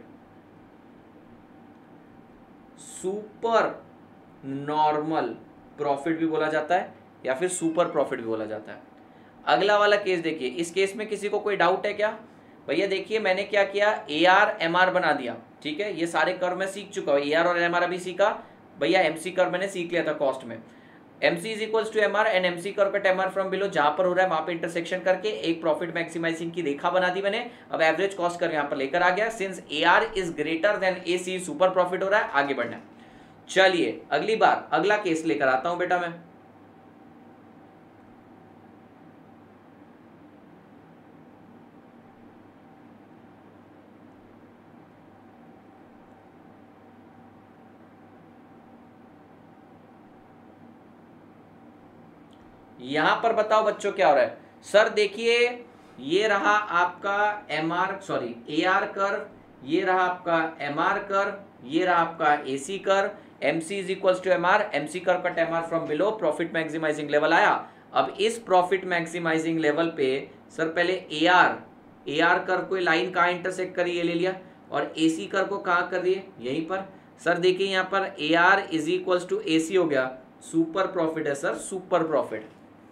Super normal profit भी बोला जाता है, या फिर सुपर प्रॉफिट भी बोला जाता है। अगला वाला केस देखिए। इस केस में किसी को कोई डाउट है क्या? भैया देखिए मैंने क्या किया, ए आर एम आर बना दिया, ठीक है, ये सारे कर्व मैं सीख चुका हूँ, ए आर और एम आर अभी सीखा भैया, एम सी कर्व मैंने सीख लिया था कॉस्ट में, M C is equals to M R and M C curve cut M R from below, जहां पर हो रहा है वहां पे इंटरसेक्शन करके एक प्रॉफिट मैक्सिमाइजिंग की रेखा बना दी मैंने। अब एवरेज कॉस्ट कर्व यहां पर लेकर आ गया, since A R is greater than A C, super profit हो रहा है, आगे बढ़ना है। चलिए अगली बार अगला केस लेकर आता हूं बेटा मैं। यहां पर बताओ बच्चों क्या हो रहा है। सर देखिए ये रहा आपका M R sorry A R curve, ये रहा आपका एम आर कर्व, ये रहा आपका A C curve, M C is equals to M R, M C curve cut M R from below, profit maximising level आया। अब इस प्रॉफिट मैक्सिमाइजिंग लेवल पे सर पहले A R A R curve को line कहाँ intersect करी, ये ले लिया, और ए सी कर्व को कहाँ कर दिए, यहीं पर। सर देखिए यहाँ पर A R is equals to A C हो गया, सुपर प्रॉफिट है सर, सुपर प्रॉफिट।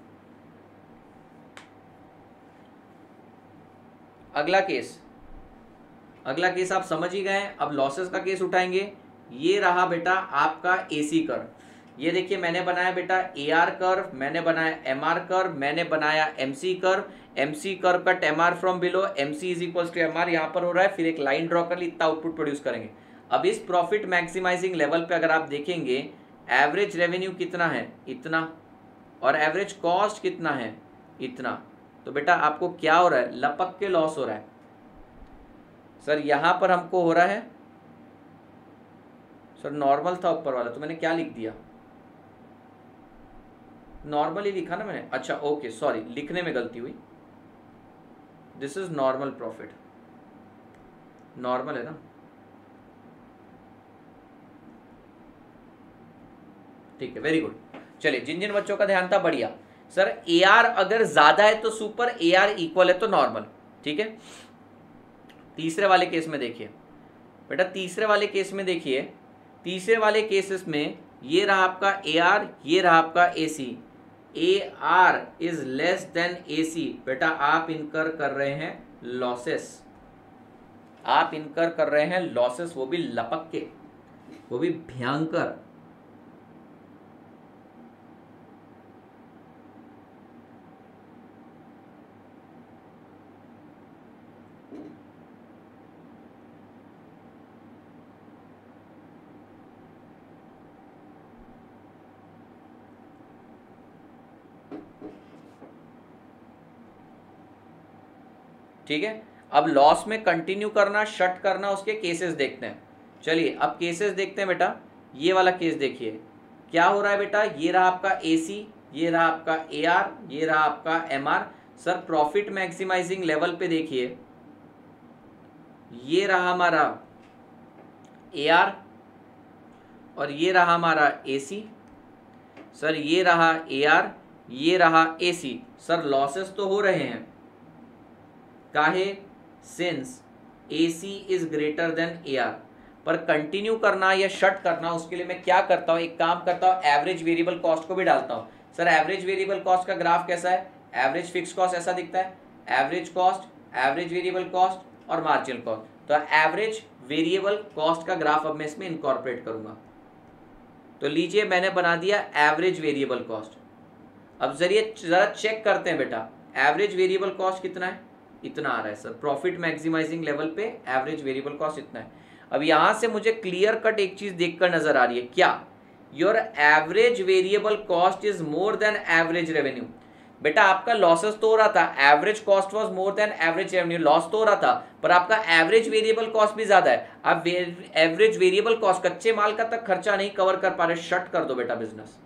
अगला केस, अगला केस आप समझ ही गए। अब लॉसेस का केस उठाएंगे। ये रहा बेटा आपका एसी कर्व, ये देखिए मैंने बनाया बेटा ए आर कर्व, मैंने बनाया एम आर कर्व, मैंने बनाया M C curve, M C curve cut M R from below, M C is equals to M R यहाँ पर हो रहा है, फिर एक लाइन ड्रॉ कर ली, इतना आउटपुट प्रोड्यूस करेंगे। अब इस प्रॉफिट मैक्सिमाइजिंग लेवल पे अगर आप देखेंगे एवरेज रेवेन्यू कितना है, इतना, और एवरेज कॉस्ट कितना है, इतना, तो बेटा आपको क्या हो रहा है, लपक के लॉस हो रहा है। सर यहां पर हमको हो रहा है, सर नॉर्मल था ऊपर वाला, तो मैंने क्या लिख दिया, नॉर्मल ही लिखा ना मैंने, अच्छा ओके सॉरी लिखने में गलती हुई, this is normal profit, normal है ना, ठीक है, वेरी गुड। चलिए जिन जिन बच्चों का ध्यान था बढ़िया। सर ए आर अगर ज्यादा है तो सुपर, ए आर इक्वल है तो नॉर्मल, ठीक है। तीसरे वाले केस में देखिए बेटा, तीसरे वाले केस में देखिए, तीसरे वाले केसेस में ये रहा आपका ए आर, ये रहा आपका A C, A R is less than A C, बेटा आप इनकर कर रहे हैं लॉसेस, आप इनकर कर रहे हैं लॉसेस, वो भी लपक के, वो भी भयंकर। ठीक है, अब लॉस में कंटिन्यू करना, शट करना, उसके केसेस देखते हैं। चलिए अब केसेस देखते हैं बेटा। ये वाला केस देखिए क्या हो रहा है बेटा, ये रहा आपका ए सी, ये रहा आपका ए आर, ये रहा आपका M R. Sir profit maximising level पे देखिए, ये रहा हमारा ए आर और ये रहा हमारा ए सी। सर ये रहा ए आर, ये रहा ए सी। सर लॉसेस तो हो रहे हैं, काहे, since A C is greater than A R. पर कंटिन्यू करना या शट करना, उसके लिए मैं क्या करता हूं, एक काम करता हूं, एवरेज वेरिएबल कॉस्ट को भी डालता हूं। सर एवरेज वेरिएबल कॉस्ट का ग्राफ कैसा है, एवरेज फिक्स कॉस्ट ऐसा दिखता है, average cost, average variable cost और मार्जिनल कॉस्ट। तो एवरेज वेरिएबल कॉस्ट का ग्राफ अब मैं इसमें इनकॉर्पोरेट करूंगा। तो लीजिए मैंने बना दिया एवरेज वेरिएबल कॉस्ट। अब जरिए जरा चेक करते हैं बेटा, एवरेज वेरिएबल कॉस्ट कितना है, इतना आ रहा है। सर प्रॉफिट मैक्सिमाइजिंग लेवल पे एवरेज वेरिएबल कॉस्ट इतना है। अब यहां से मुझे क्लियर कट एक चीज देखकर नजर आ रही है, क्या, your average variable cost is more than average revenue. बेटा आपका लॉसेस तो हो रहा था, average cost was more than average revenue, loss तो हो रहा था, पर आपका एवरेज वेरिएबल कॉस्ट भी ज्यादा है। आप एवरेज वेरिएबल कॉस्ट, कच्चे माल का तक खर्चा नहीं कवर कर पा रहे, शट कर दो बेटा बिजनेस,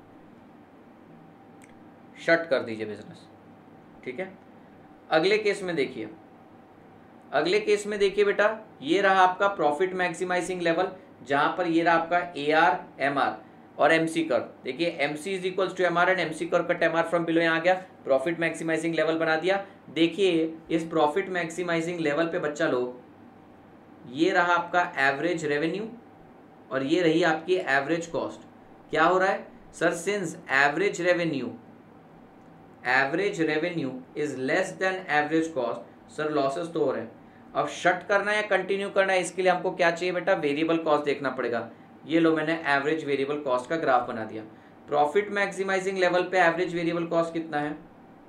शट कर दीजिए बिजनेस, ठीक है। अगले केस में देखिए, अगले केस में देखिए बेटा, ये रहा आपका प्रॉफिट मैक्सिमाइजिंग लेवल, जहां पर ये रहा आपका ए आर, एम आर और एम सी कर्व। देखिए M C is equals to M R and M C curve cut M R from below, यहाँ आ गया, प्रॉफिट मैक्सिमाइजिंग लेवल बना दिया। देखिए इस प्रॉफिट मैक्सिमाइजिंग लेवल पे बच्चा लोग, ये रहा आपका एवरेज रेवेन्यू और ये रही आपकी एवरेज कॉस्ट। क्या हो रहा है sir, since average revenue average revenue is less than average cost, sir losses तो हो रहे हैं। अब शट करना है या कंटिन्यू करना है, इसके लिए हमको क्या चाहिए बेटा, वेरिएबल कॉस्ट देखना पड़ेगा। ये लो मैंने एवरेज वेरिएबल कॉस्ट का ग्राफ बना दिया। प्रॉफिट मैक्सिमाइजिंग लेवल पे एवरेज वेरिएबल कॉस्ट कितना है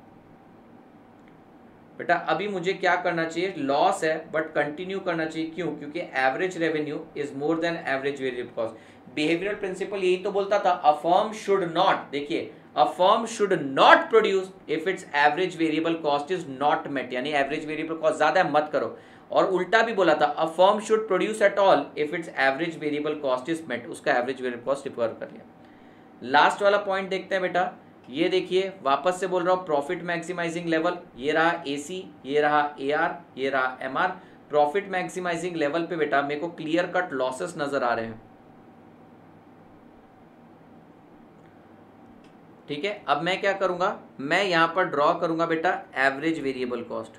बेटा, अभी मुझे क्या करना चाहिए, लॉस है बट कंटिन्यू करना चाहिए, क्यों, क्योंकि average revenue is more than average variable cost. Behavioural principle यही तो बोलता था, अ फर्म शुड नॉट, देखिए a firm should not produce if its average variable cost is not met, यानी एवरेज वेरिएबल कॉस्ट ज्यादा है मत करो। और उल्टा भी बोला था, a firm should produce at all if its average variable cost is met, उसका एवरेज वेरिएबल कॉस्ट रिकवर कर लिया। लास्ट वाला पॉइंट देखते हैं बेटा, ये देखिए वापस से बोल रहा हूं, प्रॉफिट मैक्सिमाइजिंग लेवल, ये रहा एसी, ये रहा एआर, ये रहा एमआर। प्रॉफिट मैक्सिमाइजिंग लेवल पे बेटा मेरे को क्लियर कट लॉसेस नजर आ रहे हैं, ठीक है। अब मैं क्या करूंगा, मैं यहां पर ड्रॉ करूंगा बेटा average variable cost,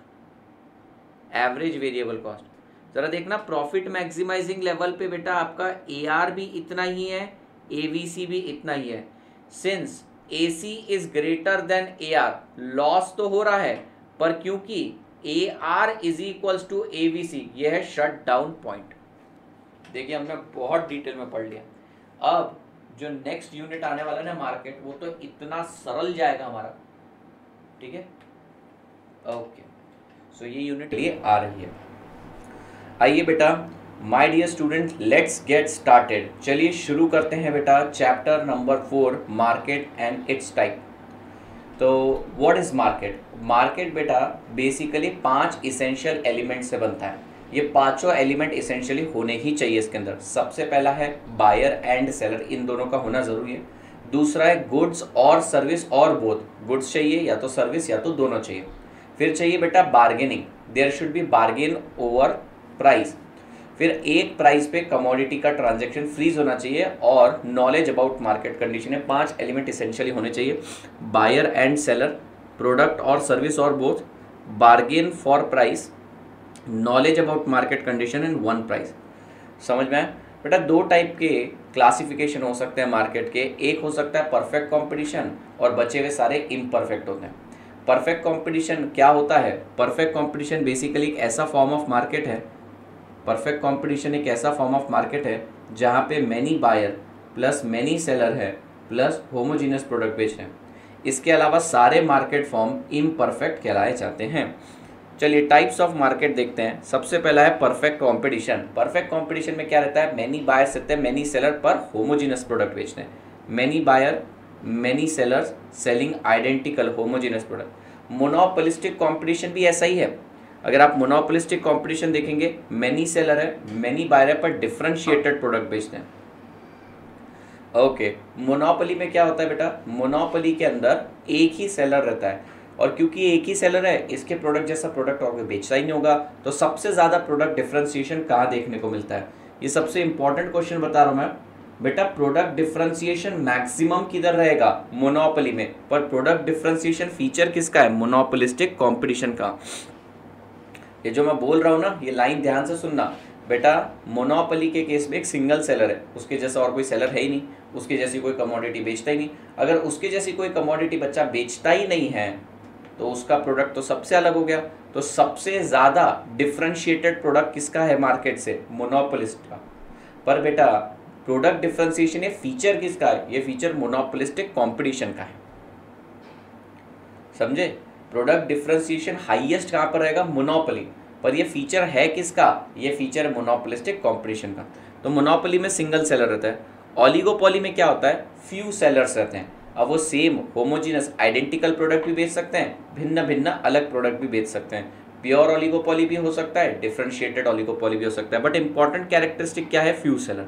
average variable cost. जरा देखना प्रॉफिट मैक्सिमाइजिंग लेवल पे बेटा आपका एआर भी इतना ही है, एवीसी भी इतना ही है। Since AC is greater than AR, loss तो हो रहा है, पर क्योंकि AR is equals to AVC, यह है शट डाउन पॉइंट। देखिए हमने बहुत डिटेल में पढ़ लिया। अब जो नेक्स्ट यूनिट आने वाला है ना मार्केट, वो तो इतना सरल जाएगा हमारा, ठीक है। ओके, सो ये यूनिट लिए आ रही है। आइए बेटा, my dear student, let's get started. चलिए शुरू करते हैं बेटा chapter number four, market and its type. तो व्हाट इज मार्केट? मार्केट बेटा बेसिकली पांच इसेंशियल एलिमेंट से बनता है। ये पांचों एलिमेंट इसेंशियली होने ही चाहिए इसके अंदर। सबसे पहला है बायर एंड सेलर, इन दोनों का होना जरूरी है। दूसरा है गुड्स और सर्विस और बोथ, गुड्स चाहिए या तो सर्विस या तो दोनों चाहिए। फिर चाहिए बेटा bargaining, there should be bargain over price. फिर एक प्राइस पे कमोडिटी का ट्रांजैक्शन फ्रीज होना चाहिए, और नॉलेज अबाउट मार्केट कंडीशन है। पांच एलिमेंट इसेंशियली होने चाहिए, बायर एंड सेलर, प्रोडक्ट और सर्विस और both, bargain for price, knowledge about market condition and one price. समझ में आया बेटा? दो टाइप के क्लासिफिकेशन हो सकते हैं मार्केट के, एक हो सकता है परफेक्ट कंपटीशन और बचे हुए सारे इम्परफेक्ट होते हैं। परफेक्ट कंपटीशन क्या होता है? परफेक्ट कंपटीशन बेसिकली एक ऐसा फॉर्म ऑफ मार्केट है, परफेक्ट कंपटीशन एक ऐसा फॉर्म ऑफ मार्केट है जहाँ पे many buyer plus many seller है प्लस होमोजीनियस प्रोडक्ट बेच रहे हैं। इसके अलावा सारे मार्केट फॉर्म इम्परफेक्ट कहलाए जाते हैं। चलिए टाइप्स ऑफ मार्केट देखते हैं। सबसे पहला है परफेक्ट कंपटीशन। परफेक्ट कंपटीशन में क्या रहता है? मैनी बायर्स रहते हैं मैनी सेलर पर होमोजीनियस प्रोडक्ट बेचते हैं। Many buyer many sellers selling identical homogeneous product. Monopolistic competition भी ऐसा ही है। अगर आप मोनोपोलिस्टिक कंपटीशन देखेंगे, मैनी सेलर है मैनी बायर है पर डिफरेंशिएटेड प्रोडक्ट बेचते हैं। ओके, मोनोपोली में क्या होता है बेटा? मोनोपोली के अंदर एक ही सेलर रहता है, और क्योंकि एक ही सेलर है इसके प्रोडक्ट जैसा प्रोडक्ट और कोई बेचता ही नहीं होगा। तो सबसे ज़्यादा प्रोडक्ट डिफरेंशिएशन कहाँ देखने को मिलता है? ये सबसे इंपॉर्टेंट क्वेश्चन बता रहा हूँ मैं बेटा। प्रोडक्ट डिफरेंशिएशन मैक्सिमम किधर रहेगा? मोनोपोली में। पर प्रोडक्ट डिफरेंशिएशन फीचर किसका है? मोनोपोलिस्टिक कॉम्पिटिशन का। ये जो मैं बोल रहा हूँ ना, ये लाइन ध्यान से सुनना बेटा। मोनोपोली के केस में एक सिंगल सेलर है, उसके जैसा और कोई सेलर है ही नहीं, उसके जैसी कोई कमोडिटी बेचता ही नहीं। अगर उसके जैसी कोई कमोडिटी बच्चा बेचता ही नहीं है तो उसका प्रोडक्ट तो सबसे अलग हो गया। तो सबसे ज़्यादा डिफरेंशिएटेड प्रोडक्ट किसका है मार्केट से? मोनोपोलिस्ट का। पर बेटा प्रोडक्ट डिफरेंशिएशन ये फीचर किसका है? ये फीचर मोनोपोलिस्टिक कंपटीशन का है। समझे? प्रोडक्ट डिफरेंशिएशन हाईएस्ट कहाँ पर रहेगा? मोनोपोली। पर ये फीचर है किसका? ये फीचर है मोनोपोलिस्टिक कंपटीशन का। तो मोनोपोली में सिंगल सेलर रहता है। ऑलिगोपोली में क्या होता है? फ्यू सेलर्स रहते हैं। अब वो सेम होमोजीनस आइडेंटिकल प्रोडक्ट भी बेच सकते हैं, भिन्न भिन्न अलग प्रोडक्ट भी बेच सकते हैं। प्योर ऑलिगोपोली भी हो सकता है, डिफरेंशिएटेड ऑलिगोपोली भी हो सकता है। बट इंपॉर्टेंट कैरेक्टरिस्टिक क्या है? Few seller.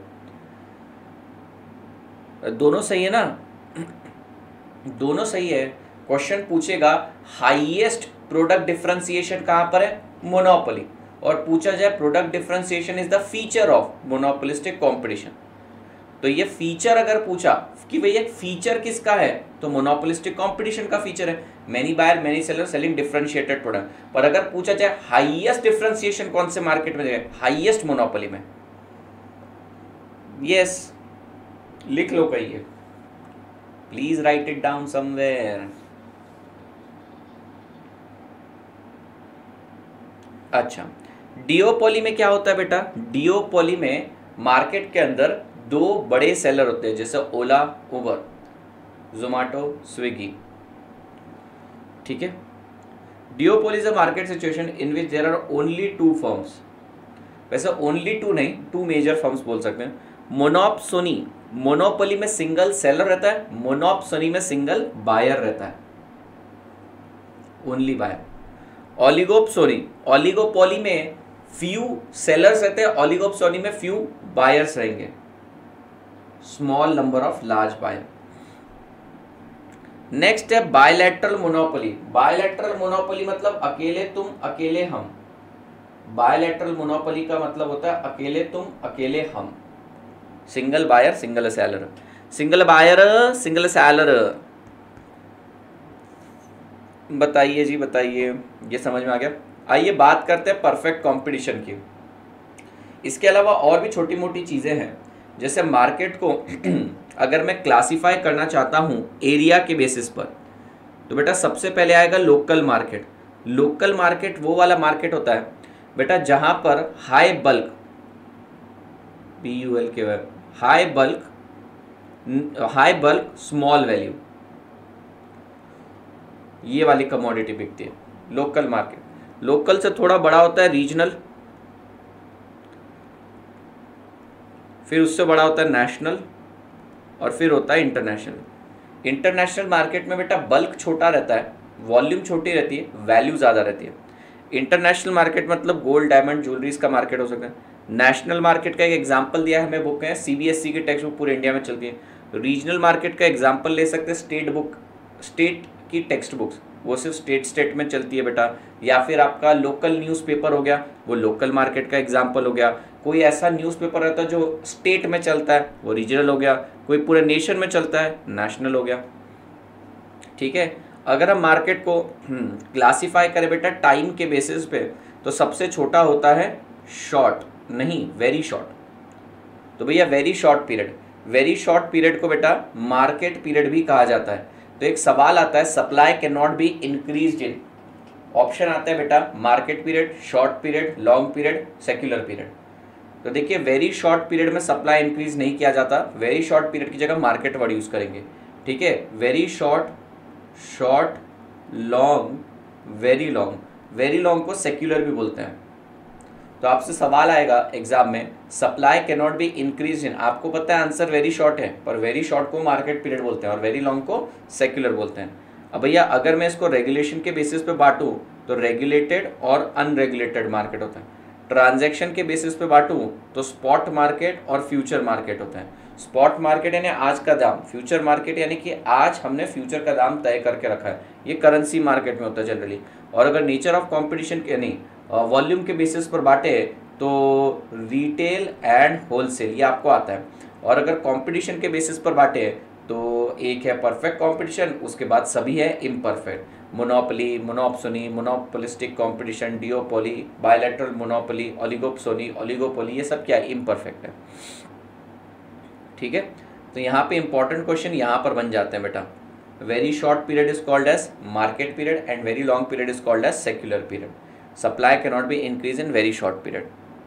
दोनों सही है ना? दोनों सही है। क्वेश्चन पूछेगा हाईएस्ट प्रोडक्ट डिफरेंशिएशन कहां पर है? मोनोपोली। और पूछा जाए product differentiation is the feature of monopolistic competition, तो ये फीचर अगर पूछा कि भैया फीचर किसका है, तो मोनोपोलिस्टिक कंपटीशन का फीचर है। Many buyer many seller selling differentiated product. पर अगर पूछा जाए हाईएस्ट डिफरेंशिएशन कौन से मार्केट में है? हाईएस्ट मोनोपोली में। यस, लिख लो कहिए, please write it down somewhere. अच्छा, डिओपोली में क्या होता है बेटा, डिओपोली में मार्केट के अंदर दो बड़े सेलर होते हैं, जैसे ओला, उबर, जोमेटो, स्विगी, ठीक है। Duopoly is a market situation in which there are only two firms, वैसे ओनली टू नहीं, टू मेजर फर्म्स बोल सकते हैं। मोनोपोली, मोनोपोली में सिंगल सेलर रहता है, मोनोपोली में सिंगल बायर रहता है, ओनली बायर। ओलिगोपोली, ओलिगोपोली में फ्यू सेलर्स रहते हैं, ओलिगोपोली में फ्यू बायर्स रहेंगे, small number of large buyer. Next है बायलैटरल मोनोपोली। बायलैटरल मोनोपोली मतलब अकेले तुम अकेले हम, बायलैटरल मोनोपोली का मतलब होता है अकेले तुम अकेले हम, single buyer single seller, single buyer single seller. बताइए जी बताइए, ये समझ में आ गया। आइए बात करते हैं परफेक्ट कंपटीशन की। इसके अलावा और भी छोटी मोटी चीज़ें हैं, जैसे मार्केट को अगर मैं क्लासिफाई करना चाहता हूँ एरिया के बेसिस पर, तो बेटा सबसे पहले आएगा लोकल मार्केट। लोकल मार्केट वो वाला मार्केट होता है बेटा जहाँ पर high bulk, P U L के high bulk, high bulk small value, ये वाली कमोडिटी बिकती है लोकल मार्केट। लोकल से थोड़ा बड़ा होता है रीजनल, फिर उससे बड़ा होता है नेशनल, और फिर होता है इंटरनेशनल। इंटरनेशनल मार्केट में बेटा बल्क छोटा रहता है, वॉल्यूम छोटी रहती है, वैल्यू ज़्यादा रहती है। इंटरनेशनल मार्केट मतलब गोल्ड, डायमंड, ज्वेलरीज का मार्केट हो सकता है। नेशनल मार्केट का एक एग्जांपल दिया है हमें बुक है, सीबीएसई की टेक्स्ट बुक पूरे इंडिया में चलती है। रीजनल मार्केट का एग्जांपल ले सकते हैं स्टेट बुक, स्टेट की टेक्स्ट बुक्स, वो सिर्फ स्टेट स्टेट में चलती है बेटा। या फिर आपका लोकल न्यूज़पेपर हो गया, वो लोकल मार्केट का एग्जांपल हो गया। कोई ऐसा न्यूज़पेपर रहता है जो स्टेट में चलता है, वो रीजनल हो गया। कोई पूरे नेशन में चलता है, नेशनल हो गया, ठीक है। अगर हम मार्केट को क्लासीफाई करें बेटा टाइम के बेसिस पे, तो सबसे छोटा होता है शॉर्ट, नहीं वेरी शॉर्ट। तो भैया very short period, very short period को बेटा मार्केट पीरियड भी कहा जाता है। तो एक सवाल आता है, supply can not be increased in, option आता है बेटा market period, short period, long period, secular period. तो देखिए वेरी शॉर्ट पीरियड में सप्लाई इंक्रीज नहीं किया जाता, वेरी शॉर्ट पीरियड की जगह मार्केट वर्ड यूज करेंगे, ठीक है। Very short, short, long, very long, very long को सेक्युलर भी बोलते हैं। तो आपसे सवाल आएगा एग्जाम में, supply can not be increase in, आपको पता है आंसर वेरी शॉर्ट है, पर वेरी शॉर्ट को मार्केट पीरियड बोलते हैं और वेरी लॉन्ग को सेक्युलर बोलते हैं। अब भैया अगर मैं इसको रेगुलेशन के बेसिस पे बांटूं तो रेगुलेटेड और अनरेगुलेटेड मार्केट होता है। ट्रांजैक्शन के बेसिस पे बांटूं तो स्पॉट मार्केट और फ्यूचर मार्केट होता है। स्पॉट मार्केट यानी आज का दाम, फ्यूचर मार्केट यानी कि आज हमने फ्यूचर का दाम तय करके रखा है, ये करेंसी मार्केट में होता है जनरली। और अगर नेचर ऑफ कॉम्पिटिशन के यानी वॉल्यूम के बेसिस पर बांटे तो रिटेल एंड होलसेल, ये आपको आता है। और अगर कंपटीशन के बेसिस पर बांटे तो एक है परफेक्ट कंपटीशन, उसके बाद सभी है imperfect, monopoly, monopoly, monopolistic competition, duopoly, bilateral monopoly, oligopoly, oligopoly, ये सब क्या है, इम्परफेक्ट है, ठीक है। तो यहाँ पे इंपॉर्टेंट क्वेश्चन यहाँ पर बन जाते हैं बेटा, very short period is called as market period and very long period is called as secular period. Supply can not be increase in very short period.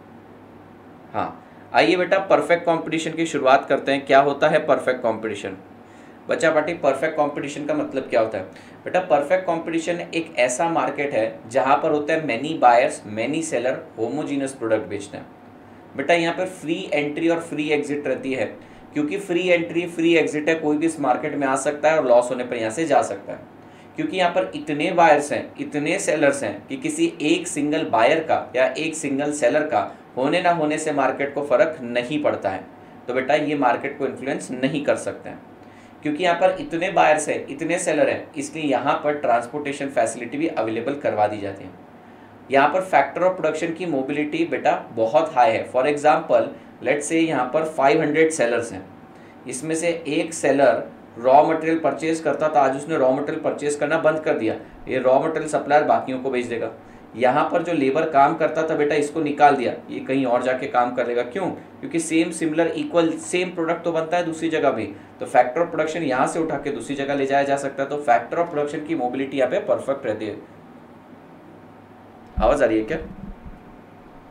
हाँ, आइए बेटा परफेक्ट कंपटीशन की शुरुआत करते हैं। क्या होता है परफेक्ट कंपटीशन? बच्चा पार्टी परफेक्ट कंपटीशन का मतलब क्या होता है? बेटा परफेक्ट कंपटीशन एक ऐसा मार्केट है जहाँ पर होता है many buyers, many seller homogeneous product बेचते हैं। बेटा यहाँ पर फ्री एंट्री और फ्री एग्जिट रहती है, क्योंकि फ्री एंट्री फ्री एग्जिट है, कोई भी इस मार्केट में आ सकता है और लॉस होने पर यहाँ से जा सकता है। क्योंकि यहाँ पर इतने बायर्स हैं, इतने सेलर्स हैं कि किसी एक सिंगल बायर का या एक सिंगल सेलर का होने ना होने से मार्केट को फ़र्क नहीं पड़ता है। तो बेटा ये मार्केट को इन्फ्लुएंस नहीं कर सकते हैं। क्योंकि यहाँ पर इतने बायर्स हैं, इतने सेलर हैं, इसलिए यहाँ पर ट्रांसपोर्टेशन फैसिलिटी भी अवेलेबल करवा दी जाती है। यहाँ पर फैक्टर ऑफ प्रोडक्शन की मोबिलिटी बेटा बहुत हाई है। फॉर एग्जांपल लेट्स से यहाँ पर पाँच सौ सेलर्स हैं, इसमें से एक सेलर रॉ मटेरियल परचेज करता था, आज उसने रॉ मटेरियल परचेज करना बंद कर दिया, ये रॉ मटेरियल सप्लायर बाकियों को बेच देगा। यहाँ पर जो लेबर काम करता था बेटा इसको निकाल दिया, ये कहीं और जाके काम कर लेगा। क्यों? क्योंकि same similar equal same product तो बनता है दूसरी जगह भी, तो फैक्टर ऑफ प्रोडक्शन यहाँ से उठा के दूसरी जगह ले जाया जा सकता है। तो फैक्टर ऑफ प्रोडक्शन की मोबिलिटी यहाँ पे परफेक्ट रहती है। आवाज आ रही है क्या?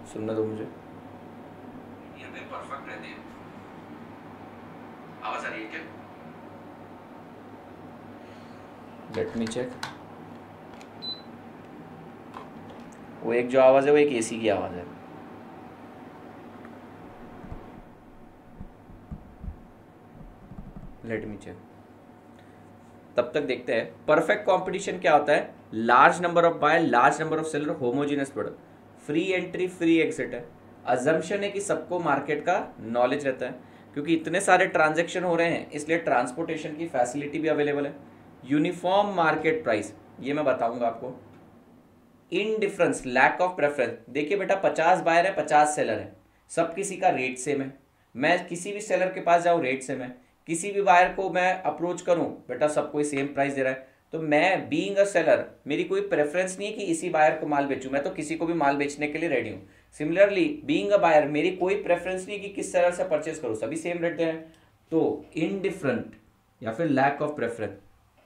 सुनना दो मुझे, यहाँ पे परफेक्ट रहते हैं। आवाज आ रही है क्या? Let me check. वो एक जो आवाज है वो एक एसी की आवाज है। Let me check. तब तक देखते हैं परफेक्ट कंपटीशन क्या होता है। Large number of buyer, large number of seller, homogeneous product, free entry free exit है। अजम्पशन है कि सबको मार्केट का नॉलेज रहता है, क्योंकि इतने सारे ट्रांजेक्शन हो रहे हैं इसलिए ट्रांसपोर्टेशन की फैसिलिटी भी अवेलेबल है। यूनिफॉर्म मार्केट प्राइस, ये मैं बताऊंगा आपको। Indifference, lack of preference. देखिए बेटा, पचास बायर है, पचास सेलर है, सब किसी का रेट सेम है। मैं किसी भी सेलर के पास जाऊँ रेट सेम है, किसी भी बायर को मैं अप्रोच करूं बेटा सब कोई सेम प्राइस दे रहा है। तो मैं बीइंग अ सेलर, मेरी कोई प्रेफरेंस नहीं है कि इसी बायर को माल बेचूं, मैं तो किसी को भी माल बेचने के लिए रेडी हूं। सिमिलरली बीइंग अ बायर, मेरी कोई प्रेफरेंस नहीं कि किस सेलर से परचेस करूं, सभी सेम रेट दे रहे हैं। तो इनडिफरेंट या फिर lack of preference,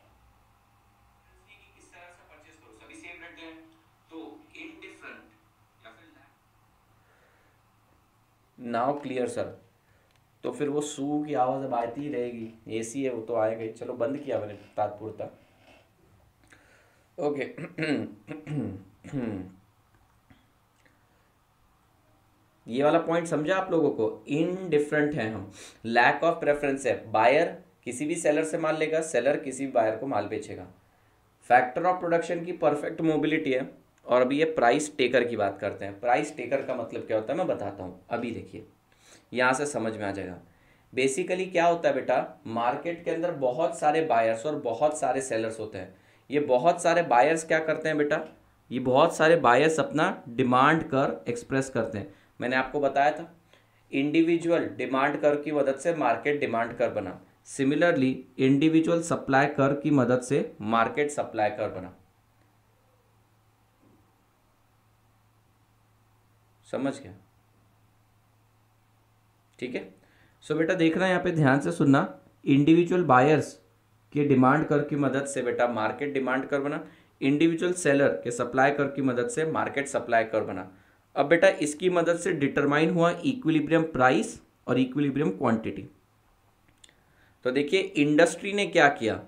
now clear sir. तो फिर वो सू की आवाज़ अब आती ही रहेगी, एसी है वो तो आएगा ही। चलो बंद किया मैंने तात्पुरता। ओके ये वाला पॉइंट समझा आप लोगों को? इनडिफरेंट है हम, लैक ऑफ प्रेफरेंस है। बायर किसी भी सेलर से माल लेगा, सेलर किसी भी बायर को माल बेचेगा। फैक्टर ऑफ प्रोडक्शन की परफेक्ट मोबिलिटी है। और अभी ये प्राइस टेकर की बात करते हैं। प्राइस टेकर का मतलब क्या होता है मैं बताता हूँ, अभी देखिए यहाँ से समझ में आ जाएगा। बेसिकली क्या होता है बेटा, मार्केट के अंदर बहुत सारे बायर्स और बहुत सारे सेलर्स होते हैं। ये बहुत सारे बायर्स क्या करते हैं बेटा, ये बहुत सारे बायर्स अपना डिमांड कर एक्सप्रेस करते हैं। मैंने आपको बताया था इंडिविजुअल डिमांड कर की मदद से मार्केट डिमांड कर बना। सिमिलरली इंडिविजुअल सप्लाई कर की मदद से मार्केट सप्लाई कर बना। समझ गया? ठीक है। सो बेटा देखना, यहाँ पे ध्यान से सुनना। इंडिविजुअल बायर्स के डिमांड कर की मदद से बेटा मार्केट डिमांड कर बना, इंडिविजुअल सेलर के सप्लाई कर की मदद से मार्केट सप्लाई कर बना। अब बेटा इसकी मदद से डिटरमाइन हुआ इक्विलिब्रियम प्राइस और इक्विलिब्रियम क्वांटिटी। तो देखिए इंडस्ट्री ने क्या किया,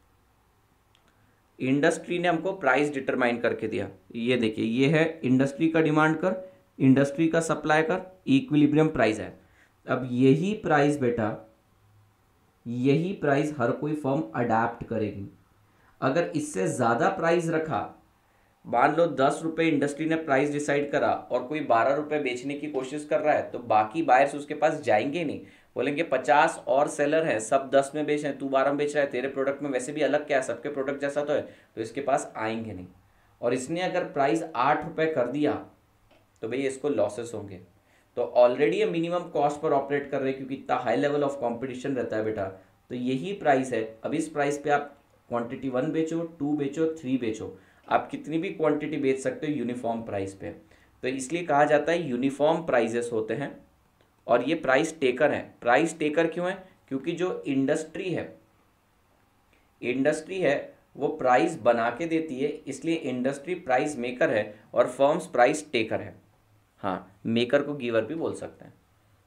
इंडस्ट्री ने हमको प्राइस डिटरमाइन करके दिया। ये देखिए ये है इंडस्ट्री का डिमांड कर, इंडस्ट्री का सप्लाई कर, इक्विलिब्रियम प्राइस है। अब यही प्राइस बेटा, यही प्राइस हर कोई फर्म अडेप्ट करेगी। अगर इससे ज़्यादा प्राइस रखा, मान लो दस रुपये इंडस्ट्री ने प्राइस डिसाइड करा और कोई बारह रुपये बेचने की कोशिश कर रहा है, तो बाकी बायर्स उसके पास जाएंगे नहीं, बोलेंगे पचास और सेलर हैं सब दस में बेच रहे हैं, तू बारह में बेच रहा है, तेरे प्रोडक्ट में वैसे भी अलग क्या है, सबके प्रोडक्ट जैसा तो है, तो इसके पास आएंगे नहीं। और इसने अगर प्राइस आठ रुपये कर दिया तो भैया इसको लॉसेस होंगे। तो ऑलरेडी ये मिनिमम कॉस्ट पर ऑपरेट कर रहे हैं, क्योंकि इतना हाई लेवल ऑफ कंपटीशन रहता है बेटा। तो यही प्राइस है। अब इस प्राइस पे आप क्वांटिटी वन बेचो, टू बेचो, थ्री बेचो, आप कितनी भी क्वांटिटी बेच सकते हो यूनिफॉर्म प्राइस पे। तो इसलिए कहा जाता है यूनिफॉर्म प्राइजेस होते हैं। और ये प्राइस टेकर है। प्राइस टेकर क्यों है? क्योंकि जो इंडस्ट्री है, इंडस्ट्री है वो प्राइस बना के देती है, इसलिए इंडस्ट्री प्राइस मेकर है और फर्म्स प्राइस टेकर है। हाँ, मेकर को गिवर भी बोल सकते हैं।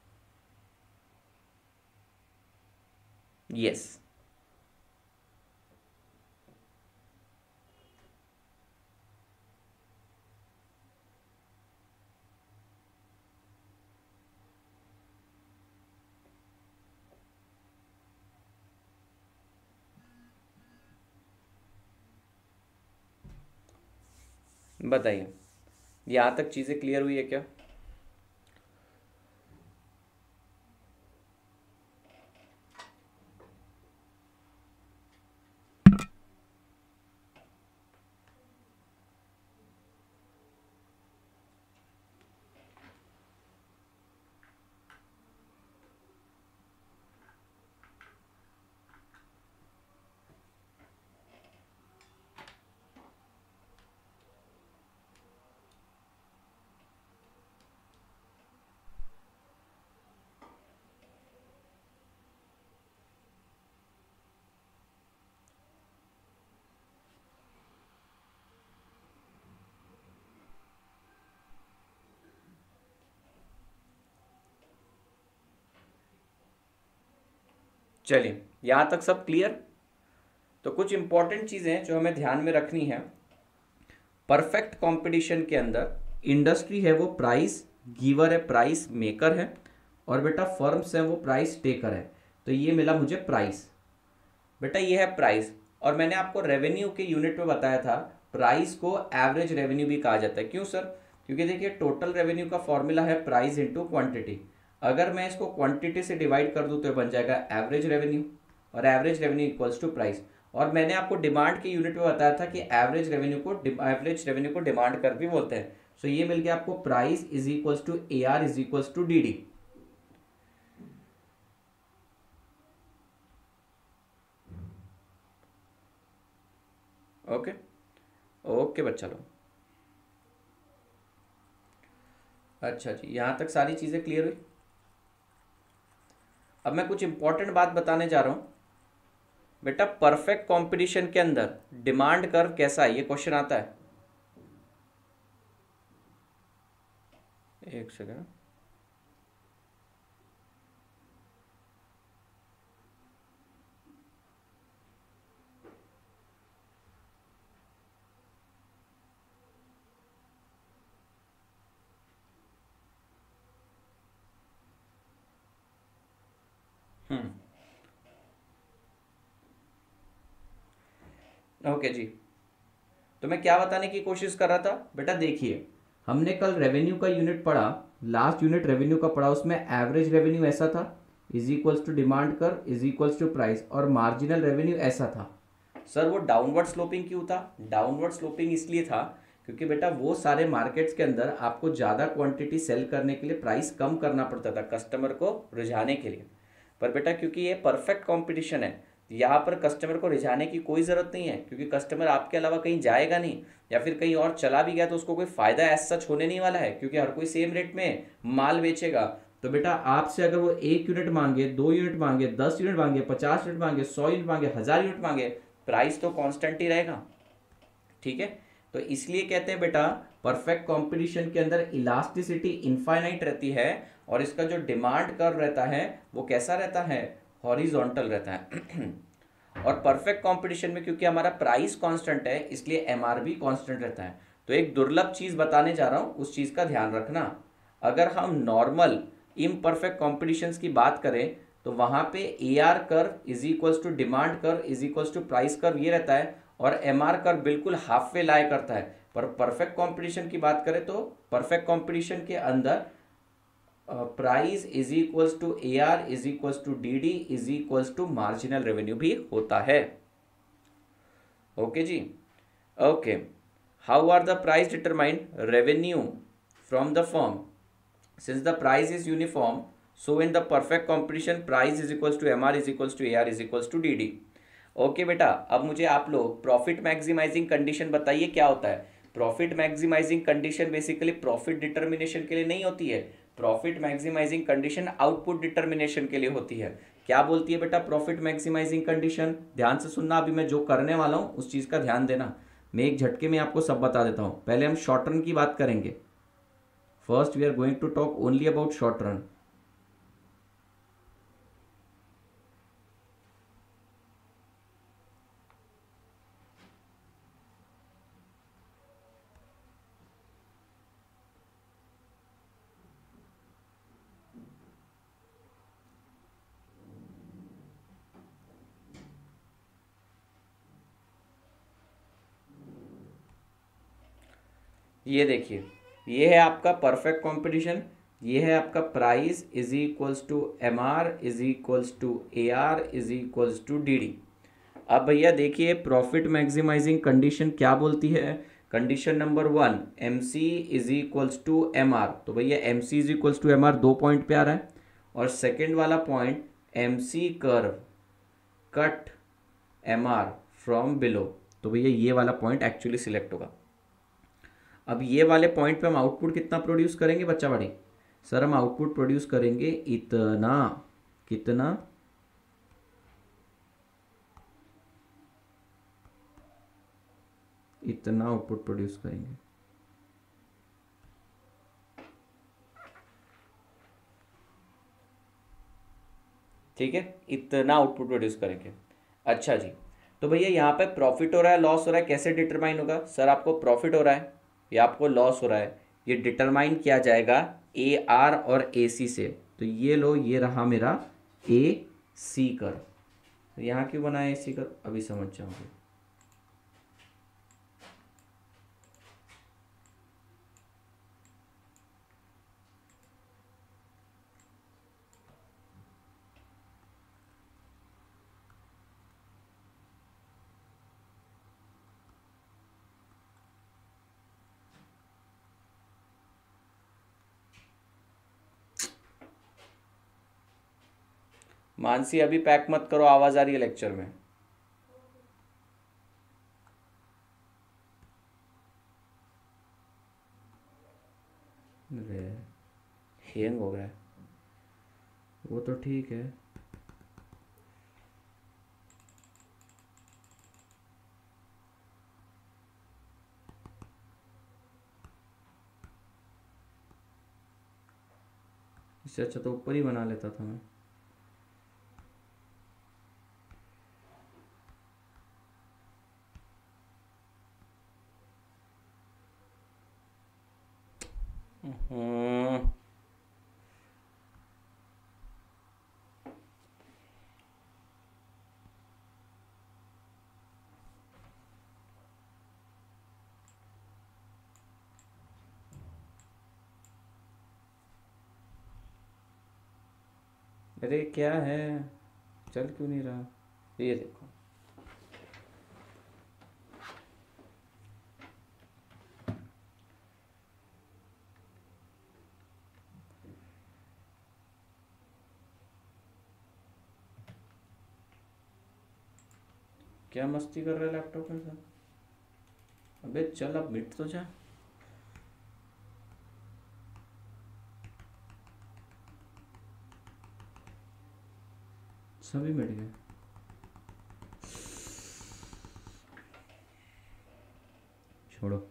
Yes yes. बताइए, यहाँ तक चीज़ें क्लियर हुई है क्या? चलिए यहाँ तक सब क्लियर। तो कुछ इंपॉर्टेंट चीज़ें हैं जो हमें ध्यान में रखनी है। परफेक्ट कंपटीशन के अंदर इंडस्ट्री है वो प्राइस गिवर है, प्राइस मेकर है, और बेटा फर्म्स हैं वो प्राइस टेकर है। तो ये मिला मुझे प्राइस, बेटा ये है प्राइस। और मैंने आपको रेवेन्यू के यूनिट में बताया था, प्राइस को एवरेज रेवेन्यू भी कहा जाता है। क्यों सर? क्योंकि देखिए टोटल रेवेन्यू का फॉर्मूला है प्राइस इंटू क्वांटिटी। अगर मैं इसको क्वांटिटी से डिवाइड कर दूं तो बन जाएगा एवरेज रेवेन्यू, और average revenue equals to price. और मैंने आपको डिमांड के यूनिट में बताया था कि एवरेज रेवेन्यू को एवरेज रेवेन्यू को डिमांड कर भी बोलते हैं। सो ये मिल गया आपको price is equals to A R is equals to D D. Okay okay बच्चा लोग, अच्छा जी यहाँ तक सारी चीज़ें क्लियर हुई। अब मैं कुछ इंपॉर्टेंट बात बताने जा रहा हूँ। बेटा परफेक्ट कंपटीशन के अंदर डिमांड कर्व कैसा है, ये क्वेश्चन आता है। एक सेकंड, हम्म ओके जी। तो मैं क्या बताने की कोशिश कर रहा था, बेटा देखिए हमने कल रेवेन्यू का यूनिट पढ़ा, लास्ट यूनिट रेवेन्यू का पढ़ा, उसमें एवरेज रेवेन्यू ऐसा था is equals to demand curve is equals to price, और मार्जिनल रेवेन्यू ऐसा था। सर वो डाउनवर्ड स्लोपिंग क्यों था? डाउनवर्ड स्लोपिंग इसलिए था क्योंकि बेटा वो सारे मार्केट्स के अंदर आपको ज़्यादा क्वांटिटी सेल करने के लिए प्राइस कम करना पड़ता था कस्टमर को रिझाने के लिए। पर बेटा क्योंकि ये परफेक्ट कंपटीशन है, यहाँ पर कस्टमर को रिझाने की कोई ज़रूरत नहीं है, क्योंकि कस्टमर आपके अलावा कहीं जाएगा नहीं, या फिर कहीं और चला भी गया तो उसको कोई फ़ायदा एज सच होने नहीं वाला है, क्योंकि हर कोई सेम रेट में माल बेचेगा। तो बेटा आपसे अगर वो एक यूनिट मांगे, दो यूनिट मांगे, दस यूनिट मांगे, पचास यूनिट मांगे, सौ यूनिट मांगे, हज़ार यूनिट मांगे, प्राइस तो कांस्टेंट ही रहेगा। ठीक है, तो इसलिए कहते हैं बेटा परफेक्ट कंपटीशन के अंदर इलास्टिसिटी इनफाइनाइट रहती है, और इसका जो डिमांड कर्व रहता है वो कैसा रहता है? हॉरिजॉन्टल रहता है। और परफेक्ट कंपटीशन में क्योंकि हमारा प्राइस कांस्टेंट है, इसलिए एमआरपी कांस्टेंट रहता है। तो एक दुर्लभ चीज बताने जा रहा हूं, उस चीज का ध्यान रखना। अगर हम नॉर्मल इम्परफेक्ट कॉम्पिटिशन्स की बात करें तो वहां पे A R curve is equals to demand curve is equals to price curve ये रहता है, और एम आर कर्व बिल्कुल हाफ वे लाई करता है। पर परफेक्ट कंपटीशन की बात करें तो परफेक्ट कंपटीशन के अंदर price is equals to A R is equals to D D is equals to marginal revenue भी होता है। ओके जी, okay. How are the price determined? Revenue from the firm, since the price is uniform, so in the perfect competition price is equals to mr is equals to ar is equals to dd। Okay बेटा, अब मुझे आप लोग profit maximising condition बताइए क्या होता है। Profit maximising condition basically profit determination के लिए नहीं होती है, profit maximising condition output determination के लिए होती है। क्या बोलती है बेटा प्रॉफिट मैक्सिमाइजिंग कंडीशन? ध्यान से सुनना, अभी मैं जो करने वाला हूँ उस चीज़ का ध्यान देना। मैं एक झटके में आपको सब बता देता हूँ। पहले हम शॉर्ट रन की बात करेंगे। First, we are going to talk only about short run. ये देखिए, ये है आपका परफेक्ट कंपटीशन, ये है आपका price is equals to M R is equals to A R is equals to D D. अब भैया देखिए प्रॉफिट मैक्सिमाइजिंग कंडीशन क्या बोलती है। Condition number one, M C is equals to M R. तो भैया M C is equals to M R दो point पे आ रहा है, और सेकेंड वाला point M C curve cut M R from below. तो भैया ये वाला पॉइंट एक्चुअली सिलेक्ट होगा। अब ये वाले पॉइंट पे हम आउटपुट कितना प्रोड्यूस करेंगे बच्चा बड़ी? सर हम आउटपुट प्रोड्यूस करेंगे इतना, कितना? इतना आउटपुट प्रोड्यूस करेंगे। ठीक है, इतना आउटपुट प्रोड्यूस करेंगे। अच्छा जी, तो भैया यहाँ पे प्रॉफिट हो रहा है लॉस हो रहा है, कैसे डिटरमाइन होगा? सर आपको प्रॉफिट हो रहा है या आपको लॉस हो रहा है, ये डिटरमाइन किया जाएगा ए आर और ए सी से। तो ये लो, ये रहा मेरा ए सी कर। तो यहाँ क्यों बना है ए सी कर, अभी समझ जाओगे। मानसी अभी पैक मत करो, आवाज आ रही है लेक्चर में। अरे हैंग हो गया है, वो तो ठीक है। इससे अच्छा तो ऊपर ही बना लेता था मैं। हम्म, अरे क्या है, चल क्यों नहीं रहा? ये देखो, क्या मस्ती कर रहा है लैपटॉप में सर? अबे चल अब मिट तो जा। सभी मिट गए। छोड़ो,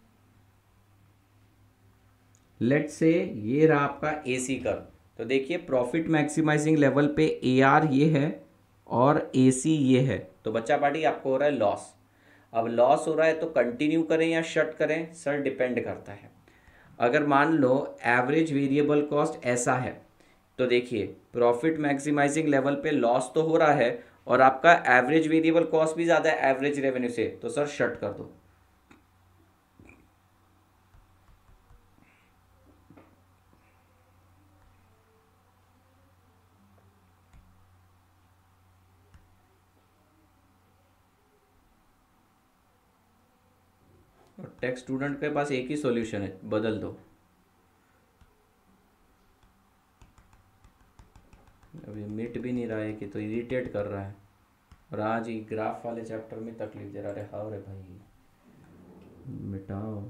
लेट से ये रहा आपका ए सी कर्व। तो देखिए प्रॉफिट मैक्सिमाइजिंग लेवल पे ए आर ये है और ए सी ये है। तो बच्चा पार्टी आपको हो रहा है लॉस। अब लॉस हो रहा है तो कंटिन्यू करें या शट करें? सर डिपेंड करता है। अगर मान लो एवरेज वेरिएबल कॉस्ट ऐसा है, तो देखिए प्रॉफिट मैक्सिमाइजिंग लेवल पे लॉस तो हो रहा है और आपका एवरेज वेरिएबल कॉस्ट भी ज़्यादा है एवरेज रेवेन्यू से, तो सर शट कर दो। और टेक स्टूडेंट के पास एक ही सॉल्यूशन है, बदल दो। अभी मिट भी नहीं रहा है कि, तो इरिटेट कर रहा है। और आज ही ग्राफ वाले चैप्टर में तकलीफ दे रहा है। हाँ रे भाई मिटाओ।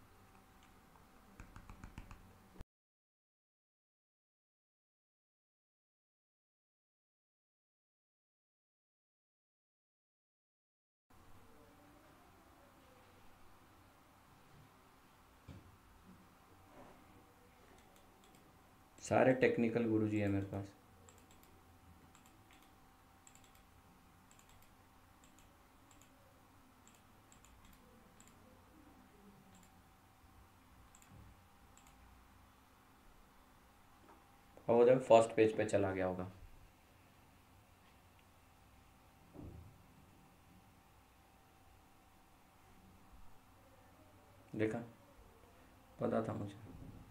सारे टेक्निकल गुरुजी है मेरे पास। और वो जब फर्स्ट पेज पे चला गया होगा। देखा, पता था मुझे।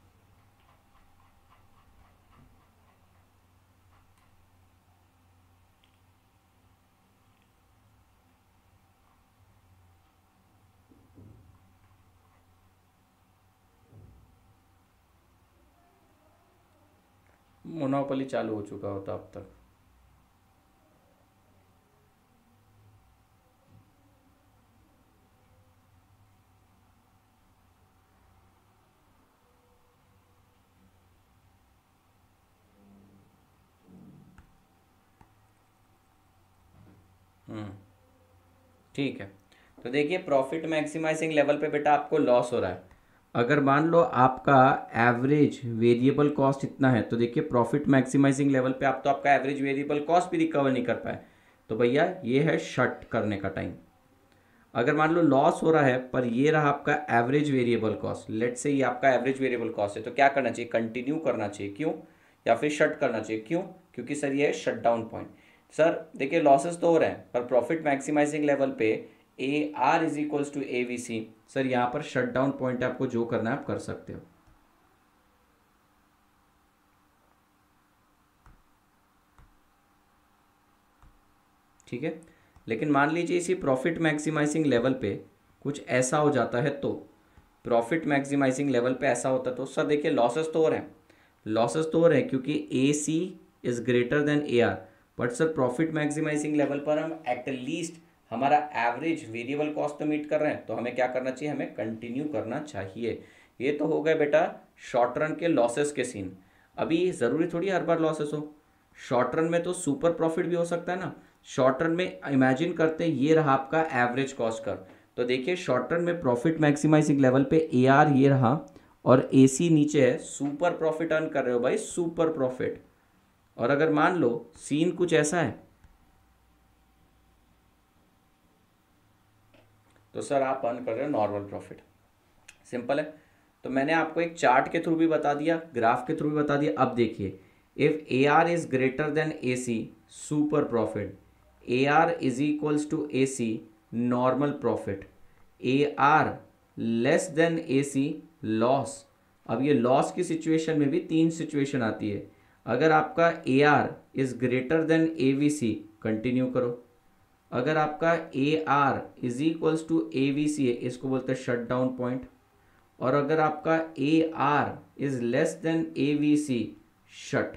मोनोपोली चालू हो चुका होता अब तक। हम्म, ठीक है। तो देखिए प्रॉफिट मैक्सिमाइजिंग लेवल पे बेटा आपको लॉस हो रहा है। अगर मान लो आपका एवरेज वेरिएबल कॉस्ट इतना है, तो देखिए प्रॉफिट मैक्सिमाइजिंग लेवल पे आप तो आपका एवरेज वेरिएबल कॉस्ट भी रिकवर नहीं कर पाए, तो भैया ये है शट करने का टाइम। अगर मान लो लॉस हो रहा है पर ये रहा आपका एवरेज वेरिएबल कॉस्ट, लेट से ये आपका एवरेज वेरिएबल कॉस्ट है, तो क्या करना चाहिए, कंटिन्यू करना चाहिए। क्यों? या फिर शट करना चाहिए। क्यों? क्योंकि सर ये है शट डाउन पॉइंट। सर देखिए लॉसेस तो हो रहे हैं पर प्रॉफिट मैक्सिमाइजिंग लेवल पे A R is equals to A V C, sir यहाँ पर शट डाउन पॉइंट आपको जो करना है आप कर सकते हो। ठीक है, लेकिन मान लीजिए इसी प्रॉफिट मैक्सिमाइजिंग लेवल पे कुछ ऐसा हो जाता है, तो प्रॉफिट मैक्सिमाइजिंग लेवल पे ऐसा होता तो सर देखिए लॉसेस तो हो रहे हैं, लॉसेस तो हो रहे हैं क्योंकि A C is greater than A R, but sir profit maximising level पर हम एटलीस्ट हमारा एवरेज वेरिएबल कॉस्ट तो मीट कर रहे हैं, तो हमें क्या करना चाहिए, हमें कंटिन्यू करना चाहिए। ये तो हो गए बेटा शॉर्ट रन के लॉसेस के सीन। अभी ज़रूरी थोड़ी हर बार लॉसेस हो, शॉर्ट रन में तो सुपर प्रॉफिट भी हो सकता है ना। शॉर्ट रन में इमेजिन करते हैं ये रहा आपका एवरेज कॉस्ट कर्व, तो देखिए शॉर्ट रन में प्रॉफिट मैक्सिमाइजिंग लेवल पे ए आर ये रहा और ए सी नीचे है, सुपर प्रॉफिट अर्न कर रहे हो भाई, सुपर प्रॉफिट। और अगर मान लो सीन कुछ ऐसा है, तो सर आप अर्न कर रहे हो नॉर्मल प्रॉफिट। सिंपल है। तो मैंने आपको एक चार्ट के थ्रू भी बता दिया, ग्राफ के थ्रू भी बता दिया। अब देखिए if A R is greater than A C super profit, A R is equals to A C normal profit, A R less than A C loss. अब ये लॉस की सिचुएशन में भी तीन सिचुएशन आती है। अगर आपका A R is greater than A V C, continue करो। अगर आपका A R is equals to A V C है, इसको बोलते हैं शट डाउन पॉइंट। और अगर आपका A R is less than A V C, shut.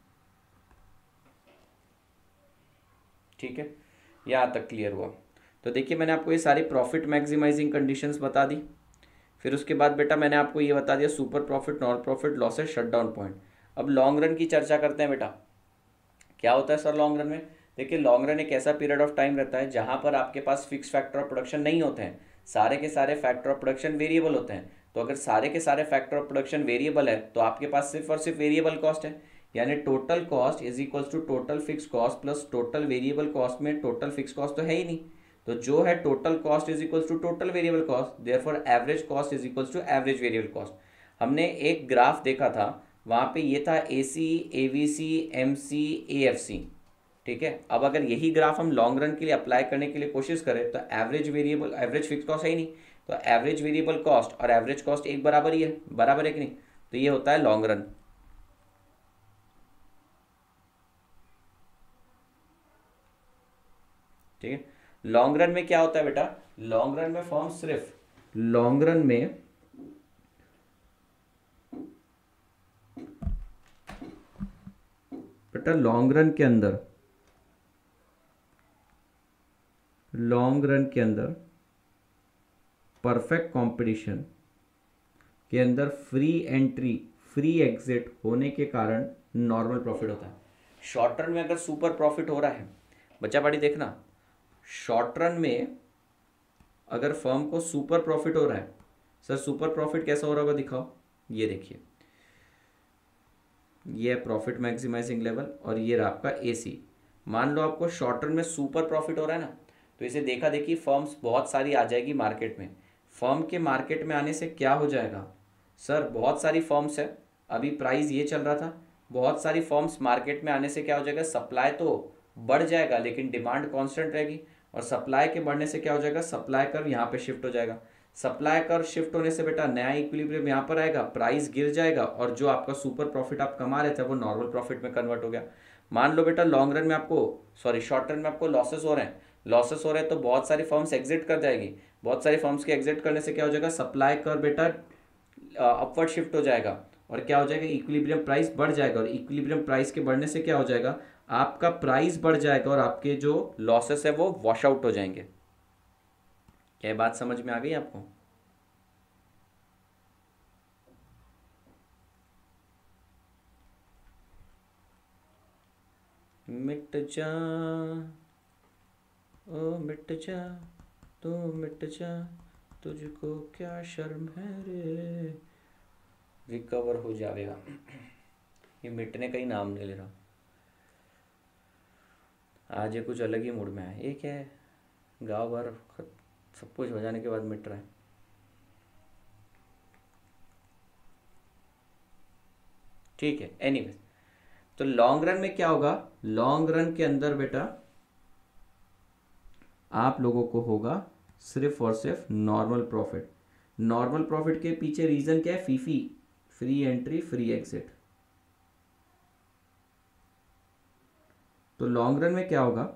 ठीक है, यहां तक क्लियर हुआ। तो देखिए मैंने आपको ये सारी प्रॉफिट मैक्सिमाइजिंग कंडीशंस बता दी। फिर उसके बाद बेटा मैंने आपको ये बता दिया super profit, non profit, losses, shut down point. अब लॉन्ग रन की चर्चा करते हैं बेटा। क्या होता है सर लॉन्ग रन में? देखिए लॉन्ग रन एक ऐसा पीरियड ऑफ टाइम रहता है जहां पर आपके पास फिक्स फैक्टर ऑफ प्रोडक्शन नहीं होते हैं, सारे के सारे फैक्टर ऑफ प्रोडक्शन वेरिएबल होते हैं। तो अगर सारे के सारे फैक्टर ऑफ प्रोडक्शन वेरिएबल है तो आपके पास सिर्फ और सिर्फ वेरिएबल कॉस्ट है, यानी total cost is equals to total fix cost plus total variable cost में टोटल फिक्स कॉस्ट तो है ही नहीं, तो जो है total cost is equals to total variable cost, therefore average cost is equals to average variable cost. हमने एक ग्राफ देखा था, वहां पे ये था A C, A V C, M C, A F C. ठीक है, अब अगर यही ग्राफ हम लॉन्ग रन के लिए अप्लाई करने के लिए कोशिश करें तो average variable average fix cost है ही नहीं, तो एवरेज वेरिएबल कॉस्ट और एवरेज कॉस्ट एक बराबर ही है, बराबर है कि नहीं? तो ये होता है लॉन्ग रन। ठीक है, लॉन्ग रन में क्या होता है बेटा, लॉन्ग रन में फॉर्म सिर्फ लॉन्ग रन में बेटा लॉन्ग रन के अंदर लॉन्ग रन के अंदर परफेक्ट कंपटीशन के अंदर फ्री एंट्री फ्री एग्जिट होने के कारण नॉर्मल प्रॉफिट होता है। शॉर्ट रन में अगर सुपर प्रॉफिट हो रहा है, बच्चा पार्टी देखना, शॉर्ट रन में अगर फर्म को सुपर प्रॉफिट हो रहा है, सर सुपर प्रॉफिट कैसा हो रहा होगा दिखाओ, ये देखिए ये है प्रॉफिट मैक्सिमाइजिंग लेवल और ये रहा आपका ए सी। मान लो आपको शॉर्ट रन में सुपर प्रॉफिट हो रहा है ना, तो इसे देखा देखी फर्म्स बहुत सारी आ जाएगी मार्केट में। फर्म के मार्केट में आने से क्या हो जाएगा, सर बहुत सारी फर्म्स है, अभी प्राइस ये चल रहा था, बहुत सारी फर्म्स मार्केट में आने से क्या हो जाएगा, सप्लाई तो बढ़ जाएगा लेकिन डिमांड कांस्टेंट रहेगी, और सप्लाई के बढ़ने से क्या हो जाएगा, सप्लाई कर्व यहाँ पे शिफ्ट हो जाएगा। सप्लाई कर्व शिफ्ट होने से बेटा नया इक्विलिब्रियम यहाँ पर आएगा, प्राइस गिर जाएगा और जो आपका सुपर प्रॉफिट आप कमा रहे थे वो नॉर्मल प्रॉफिट में कन्वर्ट हो गया। मान लो बेटा लॉन्ग रन में आपको सॉरी शॉर्ट रन में आपको लॉसेस हो रहे हैं, लॉसेस हो रहे हैं तो बहुत सारी फर्म्स एग्जिट कर जाएगी, बहुत सारी फर्म्स के एग्जिट करने से क्या हो जाएगा, सप्लाई कर्व बेटा अपवर्ड शिफ्ट हो जाएगा और क्या हो जाएगा, इक्विलिब्रियम प्राइस बढ़ जाएगा, और इक्विलिब्रियम प्राइस के बढ़ने से क्या हो जाएगा, आपका प्राइस बढ़ जाएगा और आपके जो लॉसेस है वो वॉश आउट हो जाएंगे। क्या बात समझ में आ गई आपको? मिट जा ओ मिट जा तू मिट जा तुझको क्या शर्म है रे, रिकवर हो जाएगा। ये मिटने का ही नाम नहीं ले रहा, आज ये कुछ अलग ही मूड में है। ये क्या है, गाँव भर सब कुछ हो जाने के बाद मिट रहा है। ठीक है, एनीवेज, तो लॉन्ग रन में क्या होगा, लॉन्ग रन के अंदर बेटा आप लोगों को होगा सिर्फ और सिर्फ नॉर्मल प्रॉफिट। नॉर्मल प्रॉफिट के पीछे रीजन क्या है, फीफी, फ्री एंट्री फ्री एग्जिट। तो लॉन्ग रन में क्या होगा,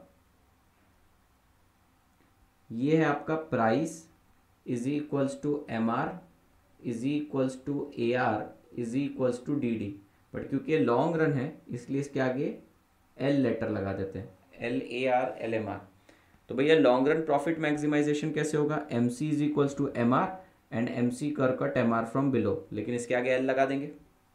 ये है आपका price is equals to M R is equals to A R is equals to D D. But क्योंकि लॉन्ग रन है इसलिए इसके आगे एल लेटर लगा देते हैं, L A R L M R. तो भैया लॉन्ग रन प्रॉफिट मैक्सिमाइजेशन कैसे होगा, M C is equals to M R and M C कर cut M R from below, लेकिन इसके आगे एल लगा देंगे।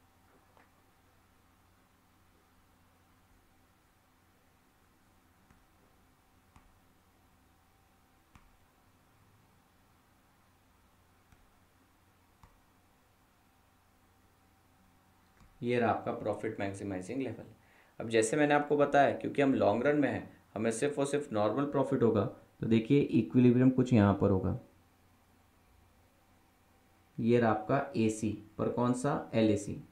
ये रहा आपका प्रॉफिट मैक्सिमाइजिंग लेवल। अब जैसे मैंने आपको बताया, क्योंकि हम लॉन्ग रन में हैं, हमें सिर्फ और सिर्फ नॉर्मल प्रॉफिट होगा। तो देखिए इक्विलिब्रियम कुछ यहाँ पर होगा, ये रहा आपका ए सी पर, कौन सा, एल ए सी।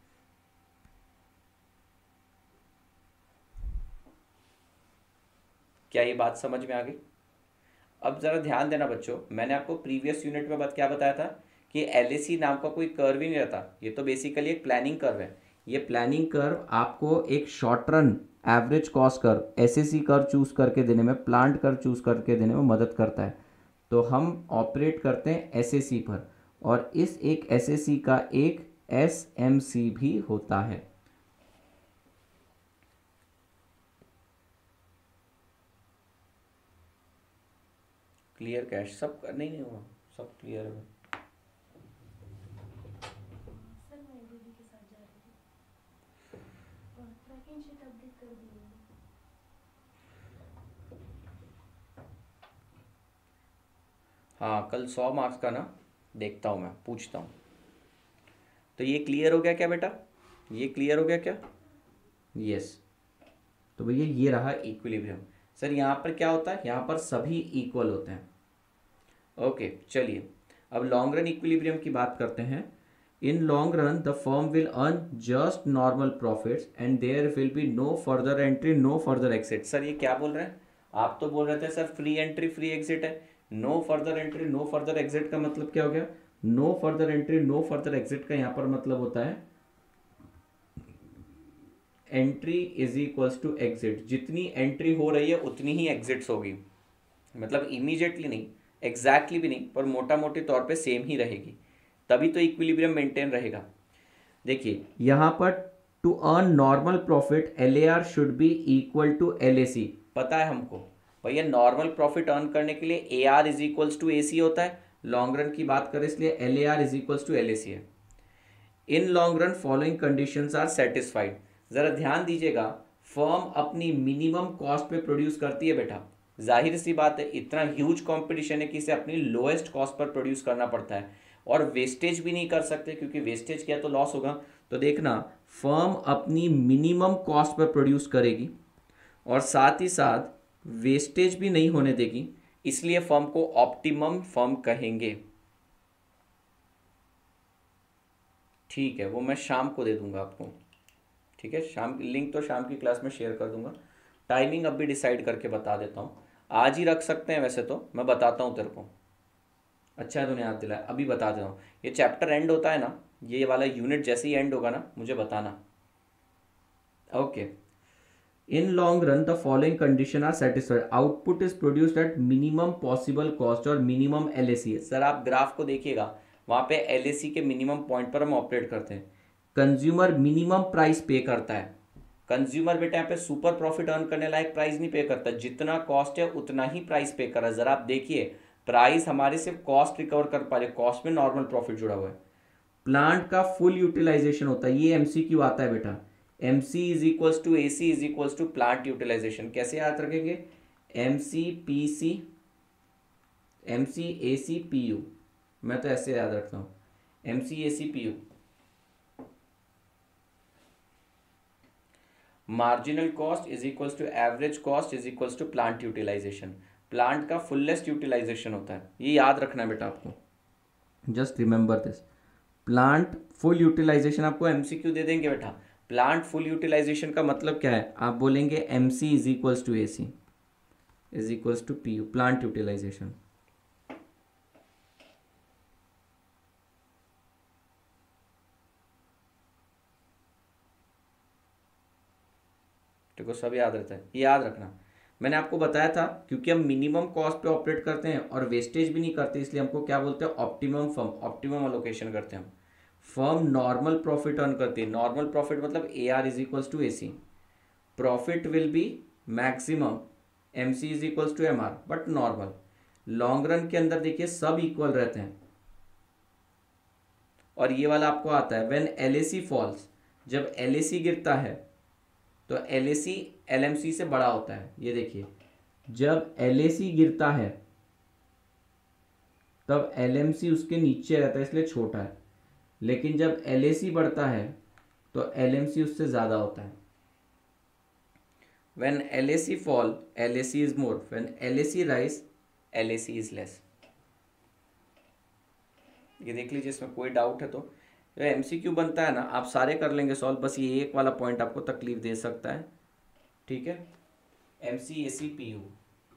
क्या ये बात समझ में आ गई? अब ज़रा ध्यान देना बच्चों, मैंने आपको प्रीवियस यूनिट में बात क्या बताया था कि एल ए सी नाम का कोई कर्व ही नहीं रहता, ये तो बेसिकली एक प्लानिंग कर्व है। ये प्लानिंग कर्व आपको एक short run average cost curve, S A C curve choose करके देने में, प्लांट कर्व चूज करके देने में मदद करता है। तो हम ऑपरेट करते हैं एस ए सी पर, और इस एक एस ए सी का एक एस एम सी भी होता है। क्लियर कैश सब नहीं नहीं हुआ, सब क्लियर है। हाँ कल सौ मार्क्स का ना, देखता हूँ मैं, पूछता हूँ। तो ये क्लियर हो गया क्या बेटा, ये क्लियर हो गया क्या? यस। तो भैया ये रहा इक्विलिब्रियम। सर यहाँ पर क्या होता है, यहाँ पर सभी इक्वल होते हैं। ओके चलिए, अब लॉन्ग रन इक्विलिब्रियम की बात करते हैं। In long run the firm will earn just normal profits and there will be no further entry no further exit. Sir ये क्या बोल रहे हैं, आप तो बोल रहे थे sir free entry free exit है, no further entry no further exit का मतलब क्या हो गया? No further entry no further exit का यहाँ पर मतलब होता है entry is equals to exit. जितनी एंट्री हो रही है उतनी ही एग्जिट्स होगी, मतलब इमीडिएटली नहीं, एग्जैक्टली भी नहीं, पर मोटा मोटे तौर पे सेम ही रहेगी, तभी तो इक्विलिब्रियम मेंटेन रहेगा। देखिए यहाँ पर to earn normal profit L A R should be equal to L A C. पता है हमको भैया नॉर्मल प्रॉफिट अर्न करने के लिए A R is equals to A C होता है, लॉन्ग रन की बात करें इसलिए L A R is equals to L A C है। In long run following conditions are satisfied. जरा ध्यान दीजिएगा, फर्म अपनी मिनिमम कॉस्ट पे प्रोड्यूस करती है बेटा, जाहिर सी बात है इतना ह्यूज कंपटीशन है कि इसे अपनी लोएस्ट कॉस्ट पर प्रोड्यूस करना पड़ता है, और वेस्टेज भी नहीं कर सकते क्योंकि वेस्टेज किया तो लॉस होगा। तो देखना फर्म अपनी मिनिमम कॉस्ट पर प्रोड्यूस करेगी और साथ ही साथ वेस्टेज भी नहीं होने देगी, इसलिए फर्म को ऑप्टिमम फर्म कहेंगे। ठीक है, वो मैं शाम को दे दूंगा आपको, ठीक है, शाम की लिंक तो शाम की क्लास में शेयर कर दूंगा। टाइमिंग अब भी डिसाइड करके बता देता हूँ, आज ही रख सकते हैं वैसे तो, मैं बताता हूँ तेरे को। अच्छा है तूने याद दिलाया, अभी बता देता हूँ। ये चैप्टर एंड होता है ना, ये वाला यूनिट जैसे ही एंड होगा ना मुझे बताना। Okay, in long run the following condition are satisfied, output is produced at minimum possible cost और minimum L A C. Sir आप ग्राफ को देखिएगा, वहाँ पे एल ए सी के मिनिमम पॉइंट पर हम ऑपरेट करते हैं। कंज्यूमर मिनिमम प्राइस पे करता है, कंज्यूमर बेटा यहाँ पे सुपर प्रॉफिट अर्न करने लायक प्राइस नहीं पे करता, जितना कॉस्ट है उतना ही प्राइस पे कर रहा है। जरा आप देखिए प्राइस हमारे सिर्फ कॉस्ट रिकवर कर पा रहे, कॉस्ट में नॉर्मल प्रॉफिट जुड़ा हुआ है। प्लांट का फुल यूटिलाइजेशन होता है, ये एमसीक्यू आता है बेटा, M C is equals to A C is equals to plant utilisation. कैसे याद रखेंगे, M C P C M C A C P U, मैं तो ऐसे याद रखता हूँ, M C A C P U. Marginal cost is equals to average cost is equals to plant utilisation. Plant का फुलेस्ट यूटिलाइजेशन होता है, ये याद रखना है बेटा आपको, just remember this. Plant full utilisation आपको एमसीक्यू दे देंगे बेटा। प्लांट फुल यूटिलाइजेशन का मतलब क्या है, आप बोलेंगे M C is equals to A C is equals to P U, plant utilisation. देखो सब याद रहता है, ये याद रखना। मैंने आपको बताया था क्योंकि हम मिनिमम कॉस्ट पे ऑपरेट करते हैं और वेस्टेज भी नहीं करते, इसलिए हमको क्या बोलते हैं, ऑप्टिमम फर्म, ऑप्टिमम अलोकेशन करते हैं हम। फर्म नॉर्मल प्रॉफिट अर्न करती है, नॉर्मल प्रॉफिट मतलब A R is equals to A C, profit will be maximum, M C is equals to M R, but normal. Long run के अंदर देखिए सब इक्वल रहते हैं। और ये वाला आपको आता है when L A C falls, जब एल ए सी गिरता है तो L A C L M C से बड़ा होता है। ये देखिए जब एल ए सी गिरता है तब एल एम सी उसके नीचे रहता है, इसलिए छोटा है, लेकिन जब एल ए सी बढ़ता है तो एल एम सी उससे ज़्यादा होता है। When L A C fall, L A C is more. When L A C rise, L A C is less. ये देख लीजिए, इसमें कोई डाउट है तो जो एमसीक्यू बनता है ना, आप सारे कर लेंगे सॉल्व, बस ये एक वाला पॉइंट आपको तकलीफ दे सकता है, ठीक है। M C A C P U.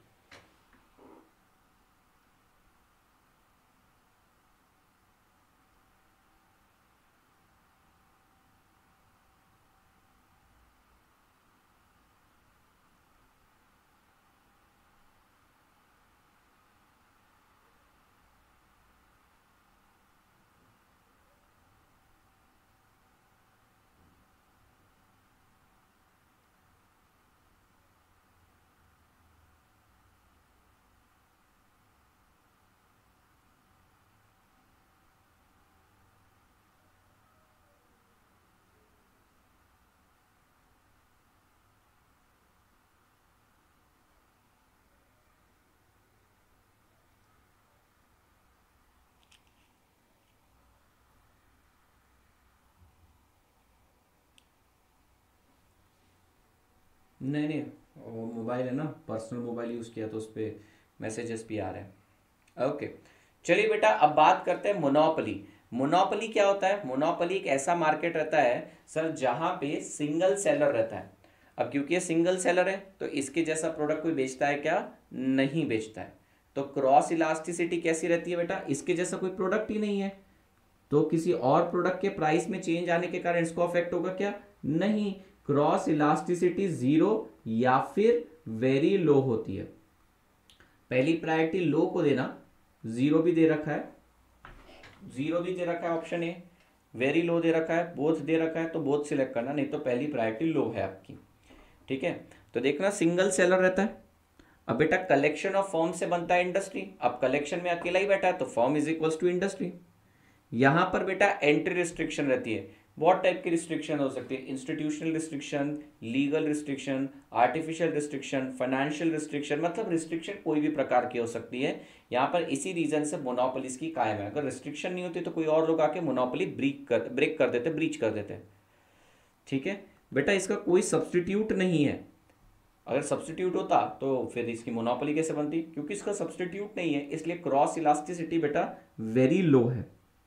नहीं नहीं, वो मोबाइल है ना, पर्सनल मोबाइल यूज़ किया तो उस पर मैसेजेस भी आ रहे हैं। ओके चलिए बेटा, अब बात करते हैं मोनोपोली। मोनोपोली क्या होता है? मोनोपोली एक ऐसा मार्केट रहता है सर जहाँ पे सिंगल सेलर रहता है। अब क्योंकि ये सिंगल सेलर है तो इसके जैसा प्रोडक्ट कोई बेचता है क्या? नहीं बेचता है। तो क्रॉस इलास्टिसिटी कैसी रहती है बेटा? इसके जैसा कोई प्रोडक्ट ही नहीं है, तो किसी और प्रोडक्ट के प्राइस में चेंज आने के कारण इसको अफेक्ट होगा क्या? नहीं। क्रॉस इलास्टिसिटी जीरो या फिर वेरी लो होती है। पहली प्रायोरिटी लो को देना, जीरो भी दे रखा है, जीरो भी दे रखा है ऑप्शन ए, वेरी लो दे रखा है, बोथ दे रखा है, तो बोथ सिलेक्ट करना, नहीं तो पहली प्रायोरिटी लो है आपकी, ठीक है। तो देखना सिंगल सेलर रहता है। अब बेटा कलेक्शन ऑफ फर्म से बनता है इंडस्ट्री। अब कलेक्शन में अकेला ही बैठा है तो firm is equals to industry. यहां पर बेटा एंट्री रिस्ट्रिक्शन रहती है। बहुत टाइप की रिस्ट्रिक्शन हो सकती है, institutional restriction, legal restriction, artificial restriction, financial restriction, मतलब रिस्ट्रिक्शन कोई भी प्रकार की हो सकती है। यहाँ पर इसी रीजन से मोनोपोलीज की कायम है। अगर रिस्ट्रिक्शन नहीं होती तो कोई और लोग आके मोनोपोली ब्रेक कर ब्रेक कर देते, ब्रीच कर देते, ठीक है बेटा। इसका कोई सब्सटीट्यूट नहीं है। अगर सब्सटीट्यूट होता तो फिर इसकी मोनोपोली कैसे बनती? क्योंकि इसका सब्सटीट्यूट नहीं है, इसलिए क्रॉस इलास्टिसिटी बेटा वेरी लो है,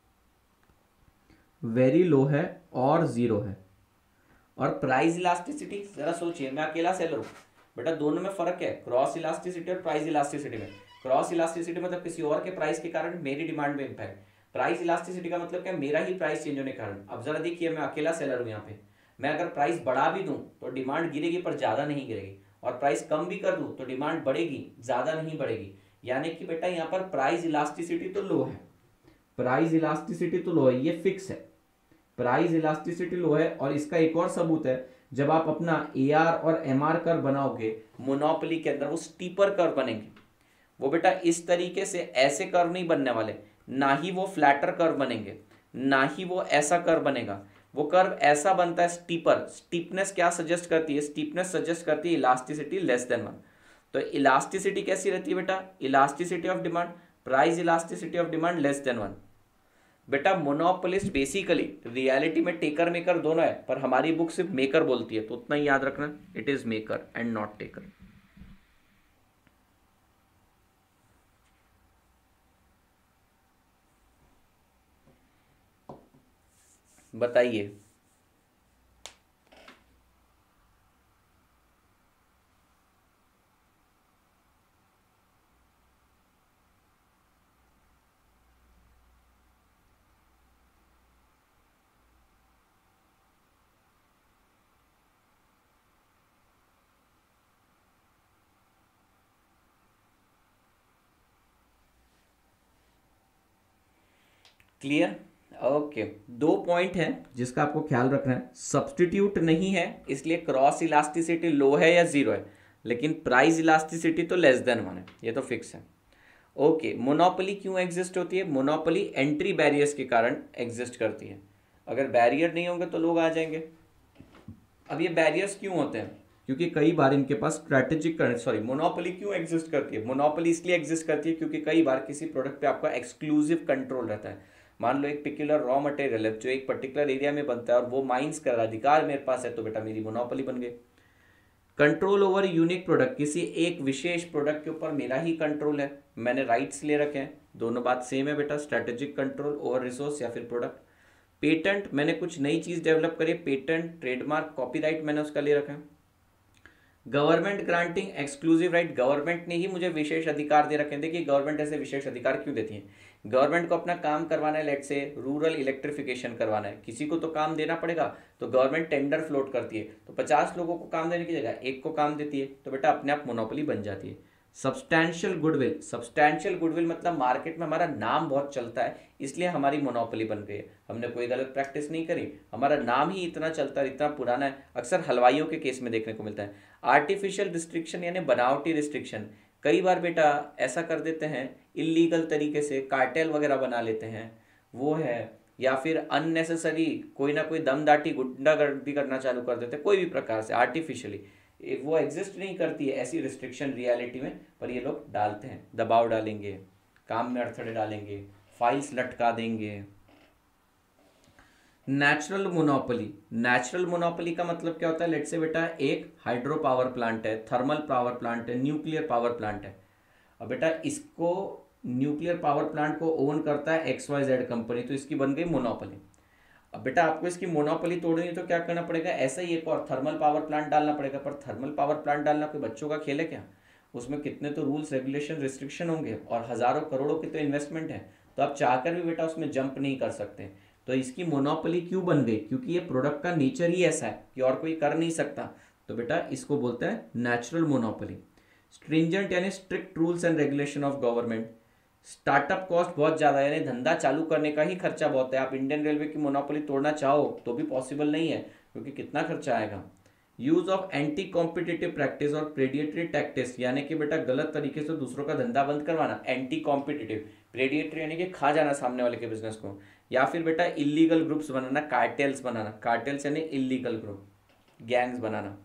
वेरी लो है और जीरो है। और प्राइस इलास्टिसिटी जरा सोचिए, मैं अकेला सेलर हूं बेटा, दोनों में फर्क है, क्रॉस इलास्टिसिटी और प्राइस इलास्टिसिटी में। क्रॉस इलास्टिसिटी मतलब किसी और के प्राइस के कारण मेरी डिमांड में इंपैक्ट। प्राइस इलास्टिसिटी का मतलब क्या? मेरा ही प्राइस चेंज होने के कारण। अब जरा देखिए, मैं अकेला सेलर हूं यहाँ पे, मैं अगर प्राइस बढ़ा भी दूं तो डिमांड गिरेगी पर ज्यादा नहीं गिरेगी, और प्राइस कम भी कर दूं तो डिमांड बढ़ेगी, ज्यादा नहीं बढ़ेगी। यानी कि बेटा यहाँ पर प्राइस इलास्टिसिटी तो लो है, प्राइस इलास्टिसिटी तो लो है, ये फिक्स है, प्राइस इलास्टिसिटी लो है। और इसका एक और सबूत है, जब आप अपना ए आर और एम आर कर्व बनाओगे मोनोपोली के अंदर, वो स्टीपर कर्व बनेंगे। वो बेटा इस तरीके से ऐसे कर्व नहीं बनने वाले, ना ही वो फ्लैटर कर्व बनेंगे, ना ही वो ऐसा कर्व बनेगा। वो कर्व ऐसा बनता है स्टीपर। स्टीपनेस क्या सजेस्ट करती है? स्टीपनेस सजेस्ट करती है इलास्टिसिटी लेस देन वन। तो इलास्टिसिटी कैसी रहती है बेटा? Elasticity of demand price elasticity of demand less than one. बेटा मोनोपोलिस्ट बेसिकली रियलिटी में टेकर मेकर दोनों है, पर हमारी बुक सिर्फ मेकर बोलती है, तो उतना ही याद रखना, it is maker and not taker. बताइए क्लियर? ओके, दो पॉइंट है जिसका आपको ख्याल रखना है। सब्स्टिट्यूट नहीं है इसलिए क्रॉस इलास्टिसिटी लो है या जीरो है, लेकिन प्राइस इलास्टिसिटी तो लेस देन वन है, ये तो फिक्स है। ओके, मोनोपोली क्यों एग्जिस्ट होती है? मोनोपोली एंट्री बैरियर्स के कारण एग्जिस्ट करती है। अगर बैरियर नहीं होंगे तो लोग आ जाएंगे। अब ये बैरियर्स क्यों होते हैं? क्योंकि कई बार इनके पास स्ट्रैटेजिक करंट, सॉरी मोनोपोली क्यों एग्जिस्ट करती है? मोनोपोली इसलिए एग्जिस्ट करती है क्योंकि कई बार किसी प्रोडक्ट पे आपका एक्सक्लूसिव कंट्रोल रहता है। मान लो एक पर्टिकुलर रॉ मटेरियल है जो एक पर्टिकुलर एरिया में बनता है और वो माइंस का अधिकार मेरे पास है, तो बेटा मेरी मोनोपोली बन गई। कंट्रोल ओवर यूनिक प्रोडक्ट, किसी एक विशेष प्रोडक्ट के ऊपर मेरा ही कंट्रोल है, मैंने राइट्स ले रखे हैं, दोनों बात सेम है बेटा, स्ट्रैटेजिक कंट्रोल ओवर रिसोर्स या फिर प्रोडक्ट। पेटेंट, मैंने कुछ नई चीज डेवलप करी, पेटेंट, ट्रेडमार्क, कॉपीराइट मैंने उसका ले रखा है। Government granting exclusive right, government ने ही मुझे विशेष अधिकार दे रखे हैं। देखिए गवर्नमेंट ऐसे विशेष अधिकार क्यों देती है? गवर्नमेंट को अपना काम करवाना है, लेट से रूरल इलेक्ट्रिफिकेशन करवाना है, किसी को तो काम देना पड़ेगा, तो गवर्नमेंट टेंडर फ्लोट करती है, तो पचास लोगों को काम देने की जगह एक को काम देती है, तो बेटा अपने आप मोनोपोली बन जाती है। सब्सटैंशियल गुडविल, सब्सटैंशियल गुडविल मतलब मार्केट में हमारा नाम बहुत चलता है, इसलिए हमारी मोनोपोली बन गई है। हमने कोई गलत प्रैक्टिस नहीं करी, हमारा नाम ही इतना चलता है, इतना पुराना है, अक्सर हलवाइयों के केस में देखने को मिलता है। आर्टिफिशियल रिस्ट्रिक्शन यानी बनावटी रिस्ट्रिक्शन, कई बार बेटा ऐसा कर देते हैं इलीगल तरीके से, कार्टेल वगैरह बना लेते हैं, वो है, या फिर अननेसेसरी कोई ना कोई दमदाटी गुंडागर्दी करना चालू कर देते हैं, कोई भी प्रकार से आर्टिफिशियली, वो एग्जिस्ट नहीं करती है ऐसी रिस्ट्रिक्शन रियलिटी में, पर ये लोग डालते हैं, दबाव डालेंगे, काम में अड़थड़े डालेंगे, फाइल्स लटका देंगे। नेचुरल मोनोपोली, नेचुरल मोनोपोली का मतलब क्या होता है? लेट से बेटा एक हाइड्रो पावर प्लांट है, थर्मल पावर प्लांट है, न्यूक्लियर पावर प्लांट है। अब बेटा इसको न्यूक्लियर पावर प्लांट को ओन करता है एक्स वाई जेड कंपनी, तो इसकी बन गई मोनोपोली। अब बेटा आपको इसकी मोनोपोली तोड़नी है तो क्या करना पड़ेगा? ऐसा ही एक और थर्मल पावर प्लांट डालना पड़ेगा, पर थर्मल पावर प्लांट डालना कोई बच्चों का खेल है क्या? उसमें कितने तो रूल्स रेगुलेशन रिस्ट्रिक्शन होंगे और हजारों करोड़ों की तो इन्वेस्टमेंट है, तो आप चाहकर भी बेटा उसमें जंप नहीं कर सकते। तो इसकी मोनोपोली क्यों बन गई? क्योंकि ये प्रोडक्ट का नेचर ही ऐसा है कि और कोई कर नहीं सकता, तो बेटा इसको बोलते हैं नेचुरल मोनोपोली। स्ट्रिंजेंट यानी strict rules and regulation of government. Startup cost बहुत ज़्यादा है, यानी धंधा चालू करने का ही खर्चा बहुत है। आप इंडियन रेलवे की मोनोपोली तोड़ना चाहो तो भी पॉसिबल नहीं है, क्योंकि कितना खर्चा आएगा। Use of anti competitive practice और प्रेडिएटरी टैक्टिस, यानी कि बेटा गलत तरीके से दूसरों का धंधा बंद करवाना। एंटी कॉम्पिटिटिव, प्रेडिएटरी यानी कि खा जाना सामने वाले के बिजनेस को, या फिर बेटा इलीगल ग्रुप्स बनाना, कार्टेल्स बनाना। कार्टेल्स यानी इलीगल ग्रुप, गैंग्स बनाना।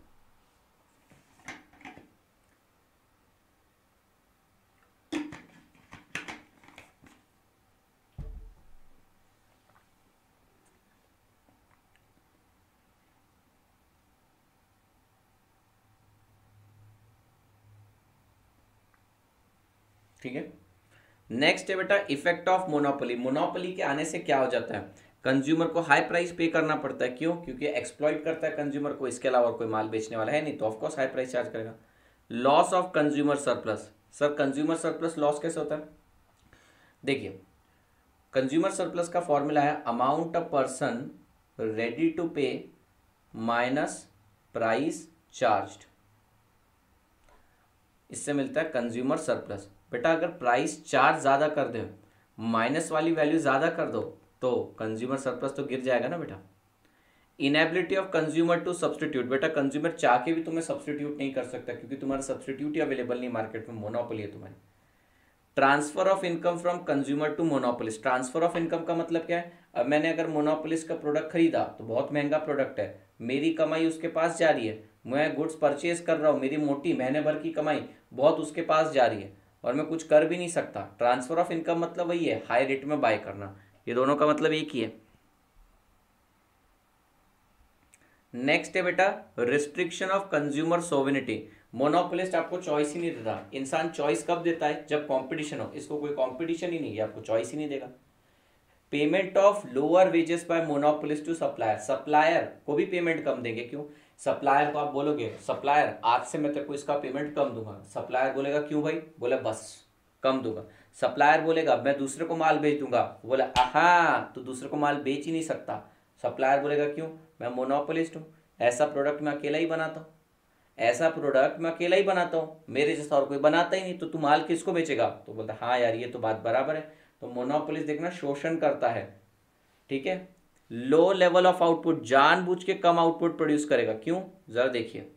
ठीक है, नेक्स्ट है बेटा इफेक्ट ऑफ मोनोपोली। मोनोपोली के आने से क्या हो जाता है? कंज्यूमर को हाई प्राइस पे करना पड़ता है। क्यों? क्योंकि एक्सप्लॉइट करता है कंज्यूमर को, इसके अलावा और कोई माल बेचने वाला है नहीं, तो ऑफकोर्स हाई प्राइस चार्ज करेगा। Loss of consumer surplus. Sir consumer surplus loss कैसे होता है? देखिए कंज्यूमर सरप्लस का फॉर्मूला है amount a person ready to pay minus price charged, इससे मिलता है कंज्यूमर सरप्लस। बेटा अगर प्राइस चार्ज ज़्यादा कर दे, माइनस वाली वैल्यू ज़्यादा कर दो, तो कंज्यूमर सरप्लस तो गिर जाएगा ना बेटा। Inability of consumer to substitute, बेटा कंज्यूमर चाह के भी तुम्हें सब्सटीट्यूट नहीं कर सकता, क्योंकि तुम्हारा सब्सटीट्यूट ही अवेलेबल नहीं मार्केट में, मोनोपोली है तुम्हारी। Transfer of income from consumer to monopolist. Transfer of income का मतलब क्या है? अब मैंने अगर मोनोपोलिस्ट का प्रोडक्ट खरीदा तो बहुत महंगा प्रोडक्ट है, मेरी कमाई उसके पास जा रही है, मैं गुड्स परचेज कर रहा हूँ, मेरी मोटी महीने भर की कमाई बहुत उसके पास जा रही है, और मैं कुछ कर भी नहीं सकता। ट्रांसफर ऑफ इनकम मतलब वही है, हाई रेट में बाय करना। ये दोनों का मतलब एक ही है। नेक्स्ट है बेटा restriction of consumer sovereignty. Monopolist आपको चॉइस ही नहीं देता। इंसान चॉइस कब देता है? जब कंपटीशन हो। इसको कोई कंपटीशन ही नहीं है, आपको चॉइस ही नहीं देगा। Payment of lower wages by monopolist to supplier. Supplier को भी पेमेंट कम देंगे। क्यों? सप्लायर को आप बोलोगे सप्लायर आज से मैं तेरे को इसका पेमेंट कम दूंगा। सप्लायर बोलेगा क्यों भाई? बोले बस कम दूंगा। सप्लायर बोलेगा मैं दूसरे को माल बेच दूंगा। बोले हाँ तू दूसरे को माल बेच ही नहीं सकता। सप्लायर बोलेगा क्यों? मैं मोनोपोलिस्ट हूँ, ऐसा प्रोडक्ट मैं अकेला ही बनाता हूँ, ऐसा प्रोडक्ट मैं अकेला ही बनाता हूँ, मेरे जैसा और कोई बनाता ही नहीं, तो तू माल किसको बेचेगा? तो बोलता हाँ यार ये तो बात बराबर है। तो मोनोपोलिस्ट देखना शोषण करता है। ठीक है। लो लेवल ऑफ आउटपुट, जानबूझ के कम आउटपुट प्रोड्यूस करेगा। क्यों? जरा देखिए,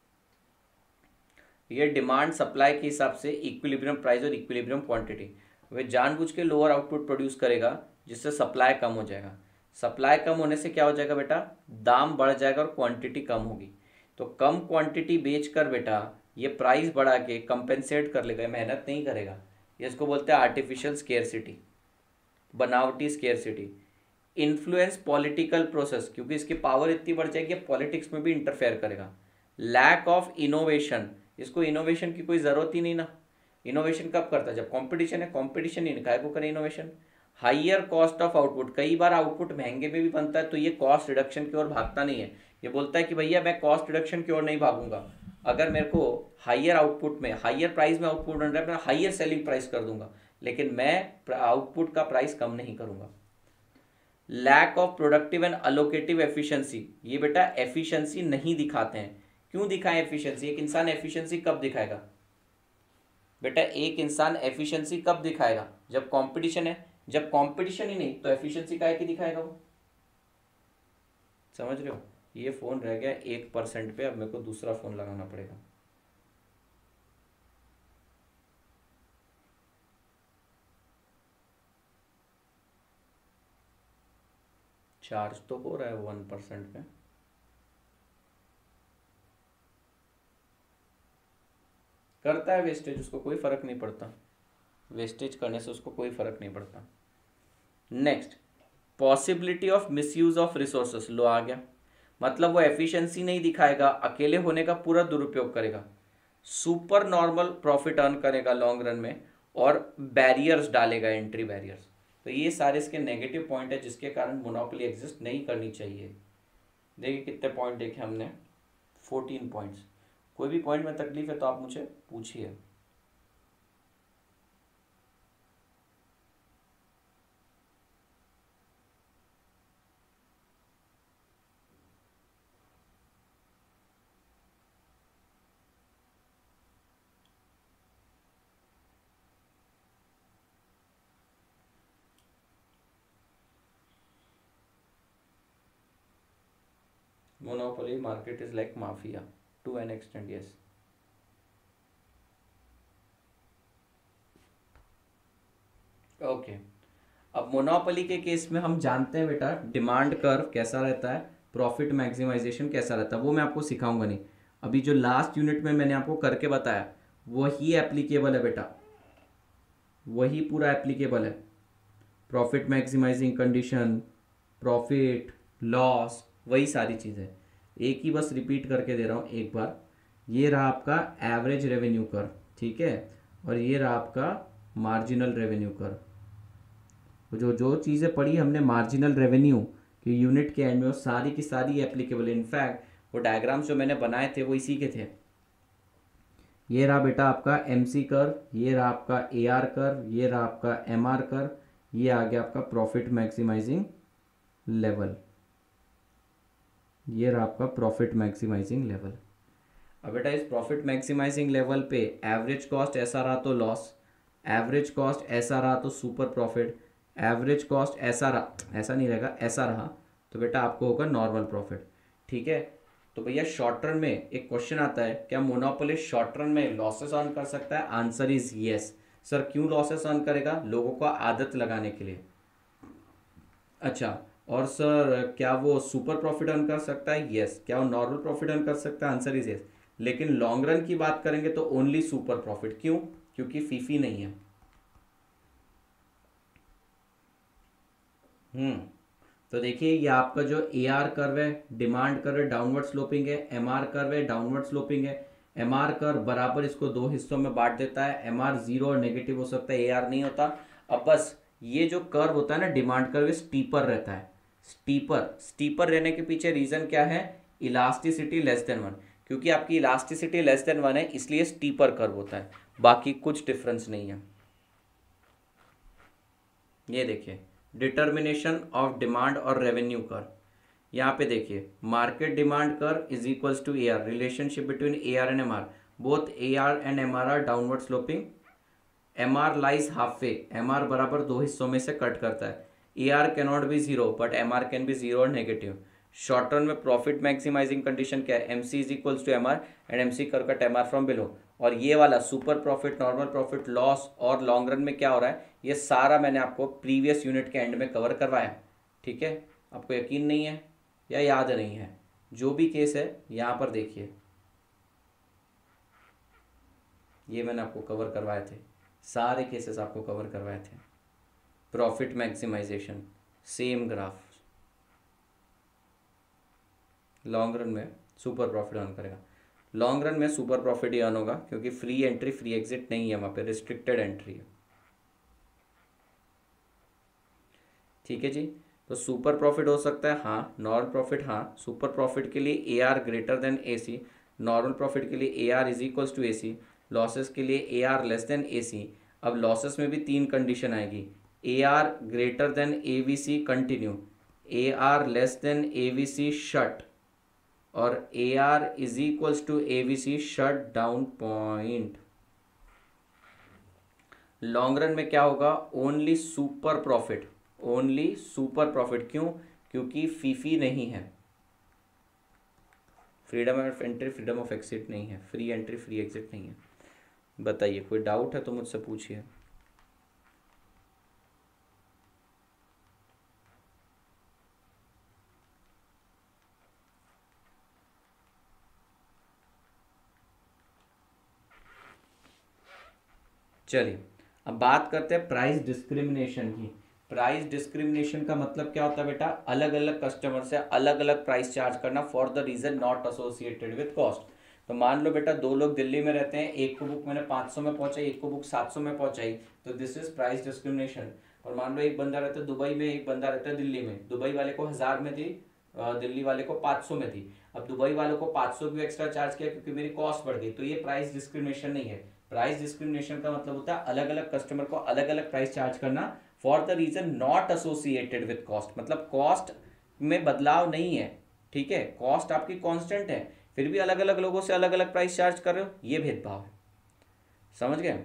ये डिमांड सप्लाई के हिसाब से इक्विलिब्रियम प्राइस और इक्विलिब्रियम क्वांटिटी, वे जानबूझ के लोअर आउटपुट प्रोड्यूस करेगा जिससे सप्लाई कम हो जाएगा। सप्लाई कम होने से क्या हो जाएगा बेटा? दाम बढ़ जाएगा और क्वांटिटी कम होगी। तो कम क्वांटिटी बेचकर बेटा ये प्राइस बढ़ा के कंपेंसेट कर लेगा, मेहनत नहीं करेगा। ये इसको बोलते हैं आर्टिफिशियल स्केर्सिटी, बनावटी स्केर्सिटी। इन्फ्लुएंस पॉलिटिकल प्रोसेस, क्योंकि इसकी पावर इतनी बढ़ जाएगी पॉलिटिक्स में भी इंटरफेयर करेगा। लैक ऑफ इनोवेशन, इसको इनोवेशन की कोई ज़रूरत ही नहीं ना। इनोवेशन कब करता है? जब कंपटीशन है। कंपटीशन ही काय को करे innovation. Higher cost of output, कई बार आउटपुट महंगे में भी बनता है तो ये कॉस्ट रिडक्शन की ओर भागता नहीं है। ये बोलता है कि भैया मैं कॉस्ट रिडक्शन की ओर नहीं भागूंगा, अगर मेरे को हाइयर आउटपुट में हाइयर प्राइस में आउटपुट बन रहा है मैं हाइयर सेलिंग प्राइस कर दूंगा, लेकिन मैं आउटपुट का प्राइस कम नहीं करूंगा। Lack of productive and allocative efficiency, ये बेटा एफिशिएंसी नहीं दिखाते हैं। क्यों दिखाएं एफिशिएंसी? एक इंसान एफिशिएंसी कब दिखाएगा बेटा? एक इंसान एफिशिएंसी कब दिखाएगा? जब कंपटीशन है। जब कंपटीशन ही नहीं तो एफिशिएंसी काहे की दिखाएगा वो? समझ रहे हो? ये फोन रह गया एक परसेंट पे, अब मेरे को दूसरा फोन लगाना पड़ेगा। चार्ज तो हो रहा है वन परसेंट पे। करता है वेस्टेज, उसको कोई फर्क नहीं पड़ता। वेस्टेज करने से उसको कोई फर्क नहीं पड़ता। Next, possibility of misuse of resources. लो आ गया, मतलब वो एफिशिएंसी नहीं दिखाएगा, अकेले होने का पूरा दुरुपयोग करेगा, सुपर नॉर्मल प्रॉफिट अर्न करेगा लॉन्ग रन में, और बैरियर्स डालेगा, एंट्री बैरियर्स। तो ये सारे इसके नेगेटिव पॉइंट है जिसके कारण मोनोपोली एग्जिस्ट नहीं करनी चाहिए। देखिए कितने पॉइंट देखे हमने, फोर्टीन पॉइंट्स। कोई भी पॉइंट में तकलीफ है तो आप मुझे पूछिए। Monopoly market is like mafia to an extent, yes. Okay okay. अब मोनोपोली के केस में हम जानते हैं बेटा डिमांड कर्व कैसा रहता है, प्रॉफिट मैक्सिमाइजेशन कैसा रहता है, वो मैं आपको सिखाऊंगा नहीं। अभी जो लास्ट यूनिट में मैंने आपको करके बताया वही एप्लीकेबल है बेटा, वही पूरा एप्लीकेबल है। Profit maximising condition, profit loss, वही सारी चीज़ें। एक ही बस रिपीट करके दे रहा हूँ एक बार। ये रहा आपका एवरेज रेवेन्यू कर्व, ठीक है, और ये रहा आपका मार्जिनल रेवेन्यू कर्व। जो जो चीज़ें पढ़ी हमने मार्जिनल रेवेन्यू की यूनिट के एंड में, वो सारी की सारी एप्लीकेबल। इनफैक्ट वो डायग्राम्स जो मैंने बनाए थे वो इसी के थे। ये रहा बेटा आपका एम सी कर्व, ये रहा आपका ए आर कर्व, ये रहा आपका एम आर कर्व, ये आ गया आपका प्रॉफिट मैक्सिमाइजिंग लेवल, ये रहा आपका प्रॉफिट मैक्सिमाइजिंग लेवल। अब बेटा इस प्रॉफिट मैक्सिमाइजिंग लेवल पे एवरेज कॉस्ट ऐसा रहा तो लॉस, एवरेज कॉस्ट ऐसा रहा तो सुपर प्रॉफिट, एवरेज कॉस्ट ऐसा रहा, ऐसा नहीं रहेगा, ऐसा रहा तो बेटा आपको होगा नॉर्मल प्रॉफिट। ठीक है, तो भैया शॉर्ट टर्म में एक क्वेश्चन आता है, क्या मोनोपोलिस्ट शॉर्ट टर्म में लॉसेस अर्न कर सकता है? Answer is yes. सर क्यों लॉसेस अर्न करेगा? लोगों को आदत लगाने के लिए। अच्छा, और सर क्या वो सुपर प्रॉफिट अर्न कर सकता है? यस। क्या वो नॉर्मल प्रॉफिट अर्न कर सकता है? Answer is yes. लेकिन लॉन्ग रन की बात करेंगे तो ओनली सुपर प्रॉफिट। क्यों? क्योंकि फीफी नहीं है। हम्म तो देखिए ये आपका जो ए आर कर्व है, डिमांड कर्व है, डाउनवर्ड स्लोपिंग है, एम आर कर्व है, डाउनवर्ड स्लोपिंग है। एम आर कर्व बराबर इसको दो हिस्सों में बांट देता है, एम आर जीरो और नेगेटिव हो सकता है, ए आर नहीं होता। अब बस ये जो कर्व होता है ना डिमांड कर्व, स्टीपर रहता है। स्टीपर स्टीपर रहने के पीछे रीजन क्या है? इलास्टिसिटी लेस देन वन, क्योंकि आपकी इलास्टिसिटी लेस देन वन है इसलिए स्टीपर कर्व होता है, बाकी कुछ डिफरेंस नहीं है। ये देखिए डिटर्मिनेशन ऑफ डिमांड और रेवेन्यू कर्व, यहाँ पे देखिए market demand curve is equals to A R, relationship between A R and M R, both A R and M R are downward sloping, M R lies half way, M R बराबर दो हिस्सों में से cut करता है, A R cannot be zero but M R can be zero और negative. Short term में profit maximising condition क्या है? M C is equals to M R and M C कर cut M R from below. और ये वाला super profit, normal profit, loss और long run में क्या हो रहा है, ये सारा मैंने आपको प्रीवियस यूनिट के एंड में कवर करवाया। ठीक है, आपको यकीन नहीं है या याद नहीं है, जो भी केस है यहाँ पर देखिए, ये मैंने आपको कवर करवाए थे, सारे केसेस आपको कवर करवाए थे। Profit maximisation same graph, long run में सुपर प्रॉफिट अर्न करेगा। लॉन्ग रन में सुपर प्रॉफिट ही अर्न होगा क्योंकि फ्री एंट्री फ्री एग्जिट नहीं है, वहाँ पे रिस्ट्रिक्टेड एंट्री है। ठीक है जी, तो सुपर प्रॉफिट हो सकता है हाँ, नॉर्मल प्रॉफिट हाँ। सुपर प्रॉफिट के लिए A R greater than A C, normal profit के लिए A R is equals to A C, losses के लिए A R less than A C. अब लॉसेस में भी तीन कंडीशन आएगी, A R greater than A V C continue, A R less than A V C shut, और A R is equals to A V C shut down point. लॉन्ग run में क्या होगा? Only super profit, only super profit. क्यों? क्योंकि फीफी नहीं है, freedom of entry freedom of exit नहीं है, फ्री एंट्री फ्री एग्जिट नहीं है। बताइए कोई डाउट है तो मुझसे पूछिए। चलिए अब बात करते हैं प्राइस डिस्क्रिमिनेशन की। प्राइस डिस्क्रिमिनेशन का मतलब क्या होता है बेटा? अलग अलग कस्टमर से अलग अलग प्राइस चार्ज करना for the reason not associated with cost. तो मान लो बेटा दो लोग दिल्ली में रहते हैं, एक को बुक मैंने पाँच सौ में पहुंचाई, एक को बुक सात सौ में पहुंचाई, तो दिस इज प्राइस डिस्क्रिमिनेशन। और मान लो एक बंदा रहता है दुबई में, एक बंदा रहता है दिल्ली में, दुबई वाले को हजार में दी, दिल्ली वाले को पाँच सौ में दी। अब दुबई वालों को पाँच सौ क्यों एक्स्ट्रा चार्ज किया? क्योंकि मेरी कॉस्ट बढ़ गई। तो ये प्राइस डिस्क्रिमिनेशन नहीं है। प्राइस डिस्क्रिमिनेशन का मतलब होता है अलग अलग कस्टमर को अलग अलग प्राइस चार्ज करना for the reason not associated with cost, मतलब कॉस्ट में बदलाव नहीं है। ठीक है, कॉस्ट आपकी कांस्टेंट है, फिर भी अलग अलग लोगों से अलग अलग प्राइस चार्ज कर रहे हो, ये भेदभाव है। समझ गए?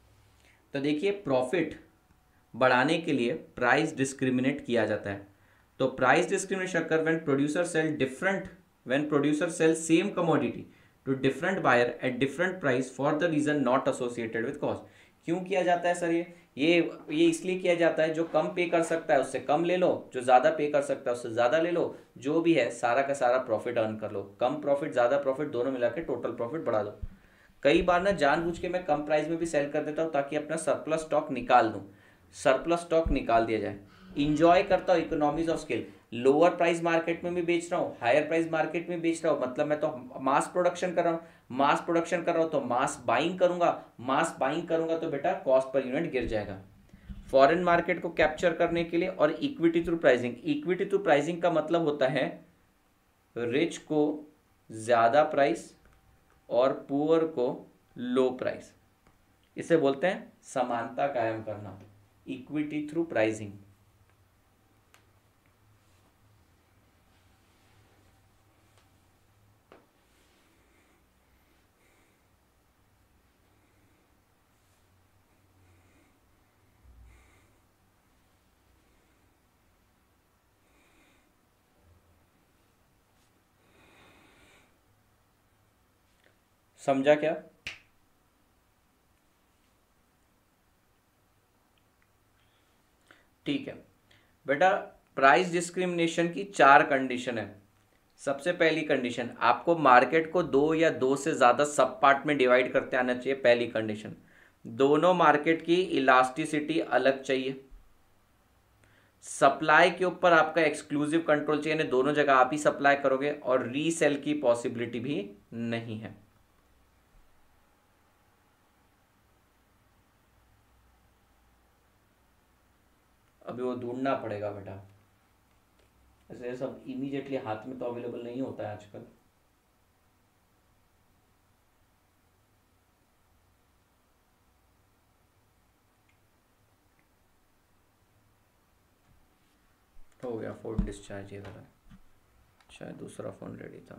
तो देखिए प्रॉफिट बढ़ाने के लिए प्राइस डिस्क्रिमिनेट किया जाता है। तो price discrimination occur when producer sell different when producer sell same commodity to different buyer at different price for the reason not associated with cost. क्यों किया जाता है सर? ये ये ये इसलिए किया जाता है, जो कम पे कर सकता है उससे कम ले लो, जो ज़्यादा पे कर सकता है उससे ज़्यादा ले लो, जो भी है सारा का सारा प्रॉफिट अर्न कर लो। कम प्रॉफिट ज़्यादा प्रॉफिट दोनों मिला के टोटल प्रॉफिट बढ़ा दो। कई बार ना जानबूझ के मैं कम प्राइस में भी सेल कर देता हूँ ताकि अपना सरप्लस स्टॉक निकाल दूँ, सरप्लस स्टॉक निकाल दिया जाए। इंजॉय करता हूँ economies of scale, lower price market में भी बेच रहा हूँ, हायर प्राइस मार्केट में बेच रहा हूँ, मतलब मैं तो मास प्रोडक्शन कर रहा हूँ। मास प्रोडक्शन कर रहा हूँ तो मास बाइंग करूंगा, मास बाइंग करूंगा तो बेटा कॉस्ट पर यूनिट गिर जाएगा। फॉरेन मार्केट को कैप्चर करने के लिए और equity through pricing, equity through pricing का मतलब होता है रिच को ज्यादा प्राइस और पुअर को लो प्राइस, इसे बोलते हैं समानता कायम करना, इक्विटी थ्रू प्राइसिंग। समझा क्या? ठीक है बेटा, प्राइस डिस्क्रिमिनेशन की चार कंडीशन है। सबसे पहली कंडीशन, आपको मार्केट को दो या दो से ज्यादा सब पार्ट में डिवाइड करते आना चाहिए, पहली कंडीशन। दोनों मार्केट की इलास्टिसिटी अलग चाहिए, सप्लाई के ऊपर आपका एक्सक्लूसिव कंट्रोल चाहिए, यानी दोनों जगह आप ही सप्लाई करोगे, और रीसेल की पॉसिबिलिटी भी नहीं है। अभी वो ढूंढना पड़ेगा बेटा, ऐसे सब इमीडिएटली हाथ में तो अवेलेबल नहीं होता है आजकल। हो गया फोन डिस्चार्ज ये वाला, शायद दूसरा फोन रेडी था।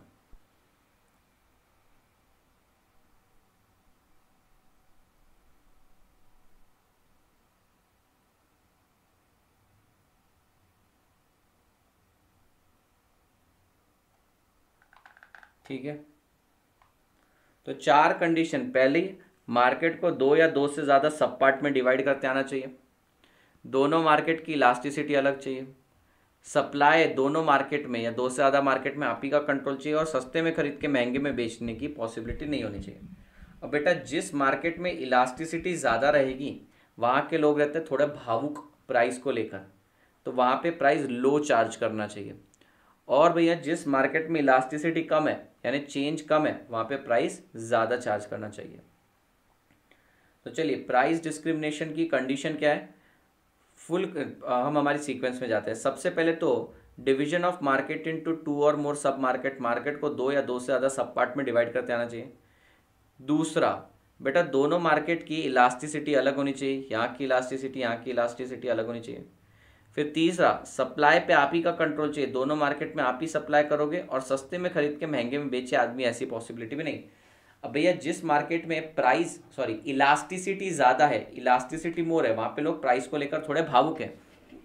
ठीक है, तो चार कंडीशन, पहली मार्केट को दो या दो से ज़्यादा सब पार्ट में डिवाइड करते आना चाहिए, दोनों मार्केट की इलास्टिसिटी अलग चाहिए, सप्लाई दोनों मार्केट में या दो से ज़्यादा मार्केट में आप ही का कंट्रोल चाहिए, और सस्ते में खरीद के महंगे में बेचने की पॉसिबिलिटी नहीं होनी चाहिए। अब बेटा जिस मार्केट में इलास्टिसिटी ज़्यादा रहेगी वहाँ के लोग रहते हैं थोड़े भावुक प्राइस को लेकर, तो वहाँ पे प्राइस लो चार्ज करना चाहिए। और भैया जिस मार्केट में इलास्टिसिटी कम है यानी चेंज कम है वहाँ पे प्राइस ज़्यादा चार्ज करना चाहिए। तो चलिए प्राइस डिस्क्रिमिनेशन की कंडीशन क्या है, फुल हम हमारी सीक्वेंस में जाते हैं। सबसे पहले तो division of market into two और मोर सब मार्केट, मार्केट को दो या दो से ज़्यादा सब पार्ट में डिवाइड करते आना चाहिए। दूसरा बेटा दोनों मार्केट की इलास्टिसिटी अलग होनी चाहिए, यहाँ की इलास्टिसिटी यहाँ की इलास्टिसिटी अलग होनी चाहिए। फिर तीसरा सप्लाई पे आप ही का कंट्रोल चाहिए, दोनों मार्केट में आप ही सप्लाई करोगे और सस्ते में खरीद के महंगे में बेचे आदमी, ऐसी पॉसिबिलिटी भी नहीं। अब भैया जिस मार्केट में प्राइस सॉरी इलास्टिसिटी ज़्यादा है, इलास्टिसिटी मोर है, वहाँ पे लोग प्राइस को लेकर थोड़े भावुक हैं।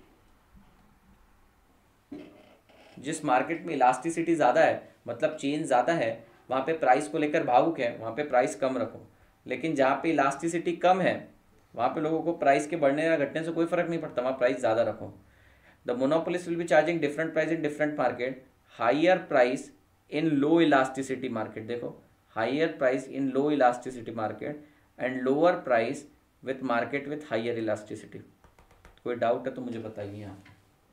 जिस मार्केट में इलास्टिसिटी ज़्यादा है मतलब चेंज ज़्यादा है, वहाँ पे प्राइस को लेकर भावुक है, वहाँ पे प्राइस कम रखो। लेकिन जहाँ पे इलास्टिसिटी कम है वहाँ पे लोगों को प्राइस के बढ़ने या घटने से कोई फर्क नहीं पड़ता, वहाँ प्राइस ज़्यादा रखो। The monopolist will be charging different price in different market, higher price in low elasticity market, देखो higher price in low elasticity market and lower price with market with higher elasticity. कोई doubt है तो मुझे बताइए यहाँ।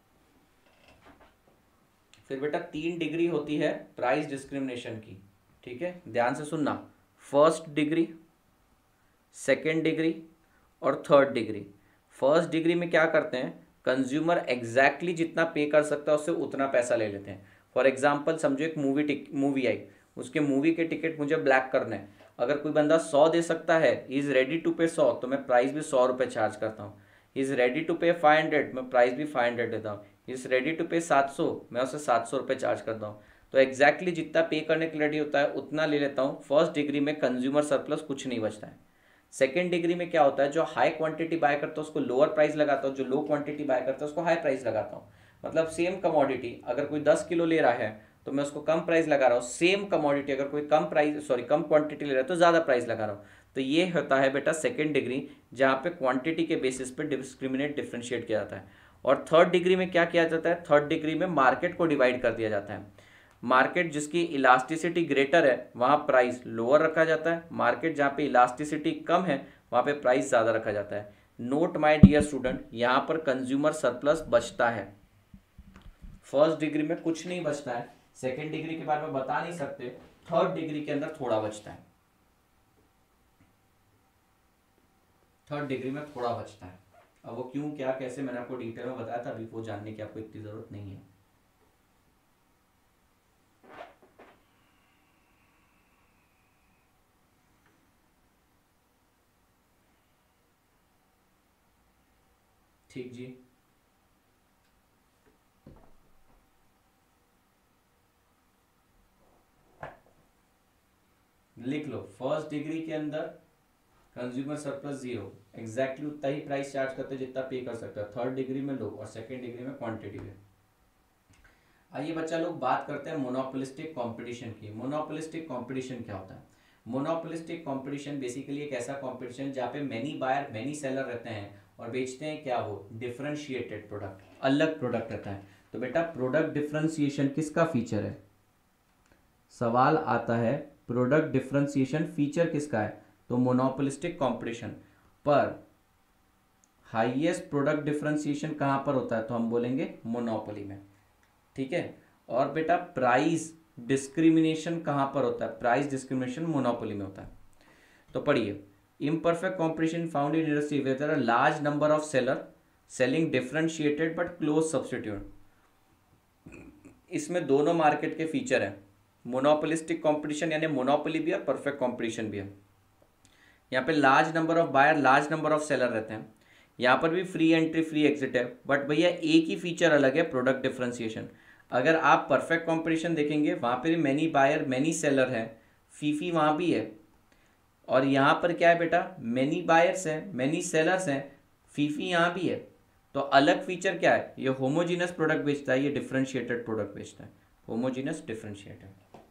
फिर बेटा तीन डिग्री होती है प्राइस डिस्क्रिमिनेशन की, ठीक है, ध्यान से सुनना। फर्स्ट डिग्री, सेकेंड डिग्री और थर्ड डिग्री। फर्स्ट डिग्री में क्या करते हैं, कंज्यूमर एग्जैक्टली जितना पे कर सकता है उससे उतना पैसा ले लेते हैं। फॉर एग्जांपल समझो एक मूवी टिक मूवी आई, उसके मूवी के टिकट मुझे ब्लैक करना है, अगर कोई बंदा सौ दे सकता है, ही इज़ रेडी टू पे सौ, तो मैं प्राइस भी सौ रुपये चार्ज करता हूँ। He is ready to pay five hundred, मैं प्राइस भी फाइव हंड्रेड देता हूँ। ही इज़ रेडी टू पे सात सौ, मैं उसे सात सौ रुपये चार्ज करता हूँ। तो एग्जैक्टली जितना पे करने के लिए रेडी होता है उतना ले लेता हूँ। फर्स्ट डिग्री में कंज्यूमर सरप्लस कुछ नहीं बचता है। सेकेंड डिग्री में क्या होता है, जो हाई क्वांटिटी बाय करता है उसको लोअर प्राइस लगाता हूँ, जो लो क्वांटिटी बाय करता है उसको हाई प्राइस लगाता हूँ। मतलब सेम कमोडिटी अगर कोई दस किलो ले रहा है तो मैं उसको कम प्राइस लगा रहा हूँ, सेम कमोडिटी अगर कोई कम प्राइस सॉरी कम क्वांटिटी ले रहा है तो ज़्यादा प्राइस लगा रहा हूँ। तो ये होता है बेटा सेकेंड डिग्री, जहाँ पे क्वांटिटी के बेसिस पे डिस्क्रिमिनेट डिफ्रेंशिएट किया जाता है। और थर्ड डिग्री में क्या किया जाता है, थर्ड डिग्री में मार्केट को डिवाइड कर दिया जाता है। मार्केट जिसकी इलास्टिसिटी ग्रेटर है वहाँ प्राइस लोअर रखा जाता है, मार्केट जहाँ पे इलास्टिसिटी कम है वहाँ पे प्राइस ज़्यादा रखा जाता है। नोट माय डियर स्टूडेंट, यहाँ पर कंज्यूमर सरप्लस बचता है। फर्स्ट डिग्री में कुछ नहीं बचता है, सेकेंड डिग्री के बारे में बता नहीं सकते, थर्ड डिग्री के अंदर थोड़ा बचता है, थर्ड डिग्री में थोड़ा बचता है। अब वो क्यों क्या कैसे मैंने आपको डिटेल में बताया था, अभी वो जानने की आपको इतनी ज़रूरत नहीं है। ठीक जी, लिख लो। फर्स्ट डिग्री के अंदर कंज्यूमर सरप्लस जीरो, एग्जैक्टली उतना ही प्राइस चार्ज करते हैं जितना पे कर सकता है। थर्ड डिग्री में लो और सेकेंड डिग्री में क्वांटिटी में। आइए बच्चा लोग बात करते हैं मोनोपोलिस्टिक कंपटीशन की। मोनोपोलिस्टिक कंपटीशन क्या होता है? मोनोपोलिस्टिक कंपटीशन बेसिकली एक ऐसा कंपटीशन जहाँ पे मैनी बायर मैनी सेलर रहते हैं और बेचते हैं क्या, वो डिफरेंशिएटेड प्रोडक्ट, अलग प्रोडक्ट रहता है। तो बेटा प्रोडक्ट डिफरेंशिएशन किसका फीचर है? सवाल आता है प्रोडक्ट डिफरेंशिएशन फीचर किसका है? तो मोनोपोलिस्टिक कंपटीशन। पर हाईएस्ट प्रोडक्ट डिफरेंशिएशन कहाँ पर होता है, तो हम बोलेंगे मोनोपोली में, ठीक है। और बेटा प्राइस डिस्क्रिमिनेशन कहाँ पर होता है, प्राइस डिस्क्रिमिनेशन मोनोपोली में होता है। तो पढ़िए, imperfect competition found in industry where there are large number of seller selling differentiated but close substitute. इसमें दोनों मार्केट के फीचर हैं, मोनोपोलिस्टिक कंपटीशन यानी मोनोपोली भी है, परफेक्ट कंपटीशन भी है। यहाँ पे large number of buyer, large number of seller रहते हैं। यहाँ पर भी फ्री एंट्री फ्री एग्जिट है, बट भैया एक ही फीचर अलग है, प्रोडक्ट डिफरेंशिएशन। अगर आप परफेक्ट कंपटीशन देखेंगे वहाँ पे मैनी बायर मैनी सेलर है, फीफी वहाँ भी है। और यहाँ पर क्या है बेटा, मैनी बायर्स हैं मैनी सेलर्स हैं, फीफी यहाँ भी है। तो अलग फीचर क्या है, ये होमोजीनस प्रोडक्ट बेचता है, ये डिफरेंशिएटेड प्रोडक्ट बेचता है, होमोजीनस डिफरेंशिएटेड।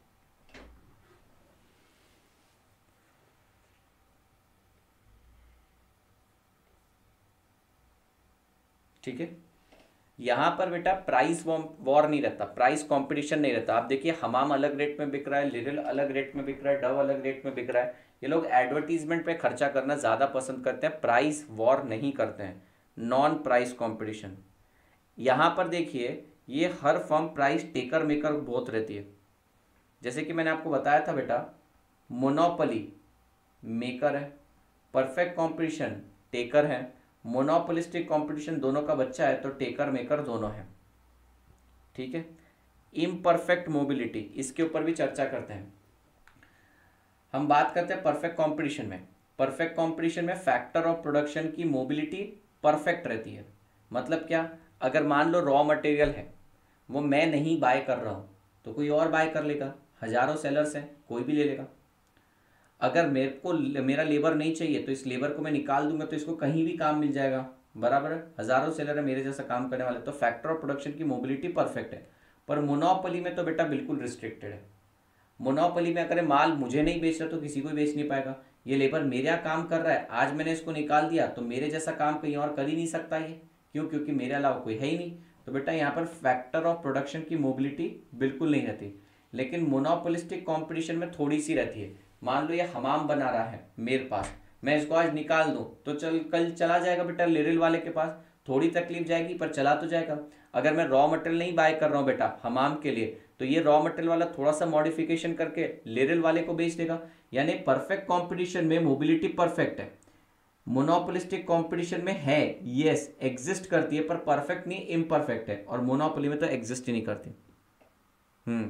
ठीक है। यहां पर बेटा प्राइस वॉर नहीं रहता, प्राइस कंपटीशन नहीं रहता। आप देखिए हमाम अलग रेट में बिक रहा है, लिरिल अलग रेट में बिक रहा है, डव अलग रेट में बिक रहा है। ये लोग एडवर्टीजमेंट पे खर्चा करना ज़्यादा पसंद करते हैं, प्राइस वॉर नहीं करते हैं, नॉन प्राइस कंपटीशन। यहाँ पर देखिए ये हर फर्म प्राइस टेकर मेकर बहुत रहती है। जैसे कि मैंने आपको बताया था बेटा, मोनोपोली मेकर है, परफेक्ट कंपटीशन टेकर है, मोनोपोलिस्टिक कंपटीशन दोनों का बच्चा है, तो टेकर मेकर दोनों है, ठीक है। इम्परफेक्ट मोबिलिटी, इसके ऊपर भी चर्चा करते हैं। हम बात करते हैं परफेक्ट कंपटीशन में। परफेक्ट कंपटीशन में फैक्टर ऑफ प्रोडक्शन की मोबिलिटी परफेक्ट रहती है। मतलब क्या, अगर मान लो रॉ मटेरियल है वो मैं नहीं बाय कर रहा हूँ तो कोई और बाय कर लेगा, हजारों सेलर्स हैं कोई भी ले लेगा। अगर मेरे को मेरा लेबर नहीं चाहिए तो इस लेबर को मैं निकाल दूंगा तो इसको कहीं भी काम मिल जाएगा, बराबर है। हजारों सेलर है मेरे जैसा काम करने वाले, तो फैक्टर ऑफ प्रोडक्शन की मोबिलिटी परफेक्ट है। पर मोनोपोली में तो बेटा बिल्कुल रिस्ट्रिक्टेड है। मोनोपोली में अगर माल मुझे नहीं बेच रहा तो किसी को बेच नहीं पाएगा। ये लेबर मेरे यहाँ काम कर रहा है, आज मैंने इसको निकाल दिया तो मेरे जैसा काम कहीं और कर ही नहीं सकता ये, क्यों, क्योंकि मेरे अलावा कोई है ही नहीं। तो बेटा यहाँ पर फैक्टर ऑफ प्रोडक्शन की मोबिलिटी बिल्कुल नहीं रहती। लेकिन मोनोपोलिस्टिक कॉम्पिटिशन में थोड़ी सी रहती है। मान लो ये हमाम बना रहा है मेरे पास, मैं इसको आज निकाल दूं तो चल कल चला जाएगा बेटा लिरिल वाले के पास, थोड़ी तकलीफ जाएगी पर चला तो जाएगा। अगर मैं रॉ मटेरियल नहीं बाय कर रहा हूँ बेटा हमाम के लिए, तो ये रॉ मटेरियल वाला थोड़ा सा मॉडिफिकेशन करके लिरिल वाले को बेच देगा। यानी परफेक्ट कंपटीशन में मोबिलिटी परफेक्ट है, मोनोपोलिस्टिक कंपटीशन में है यस एग्जिस्ट करती है पर परफेक्ट नहीं, इम्परफेक्ट है। और मोनोपोली में तो एग्जिस्ट ही नहीं करती। हम्म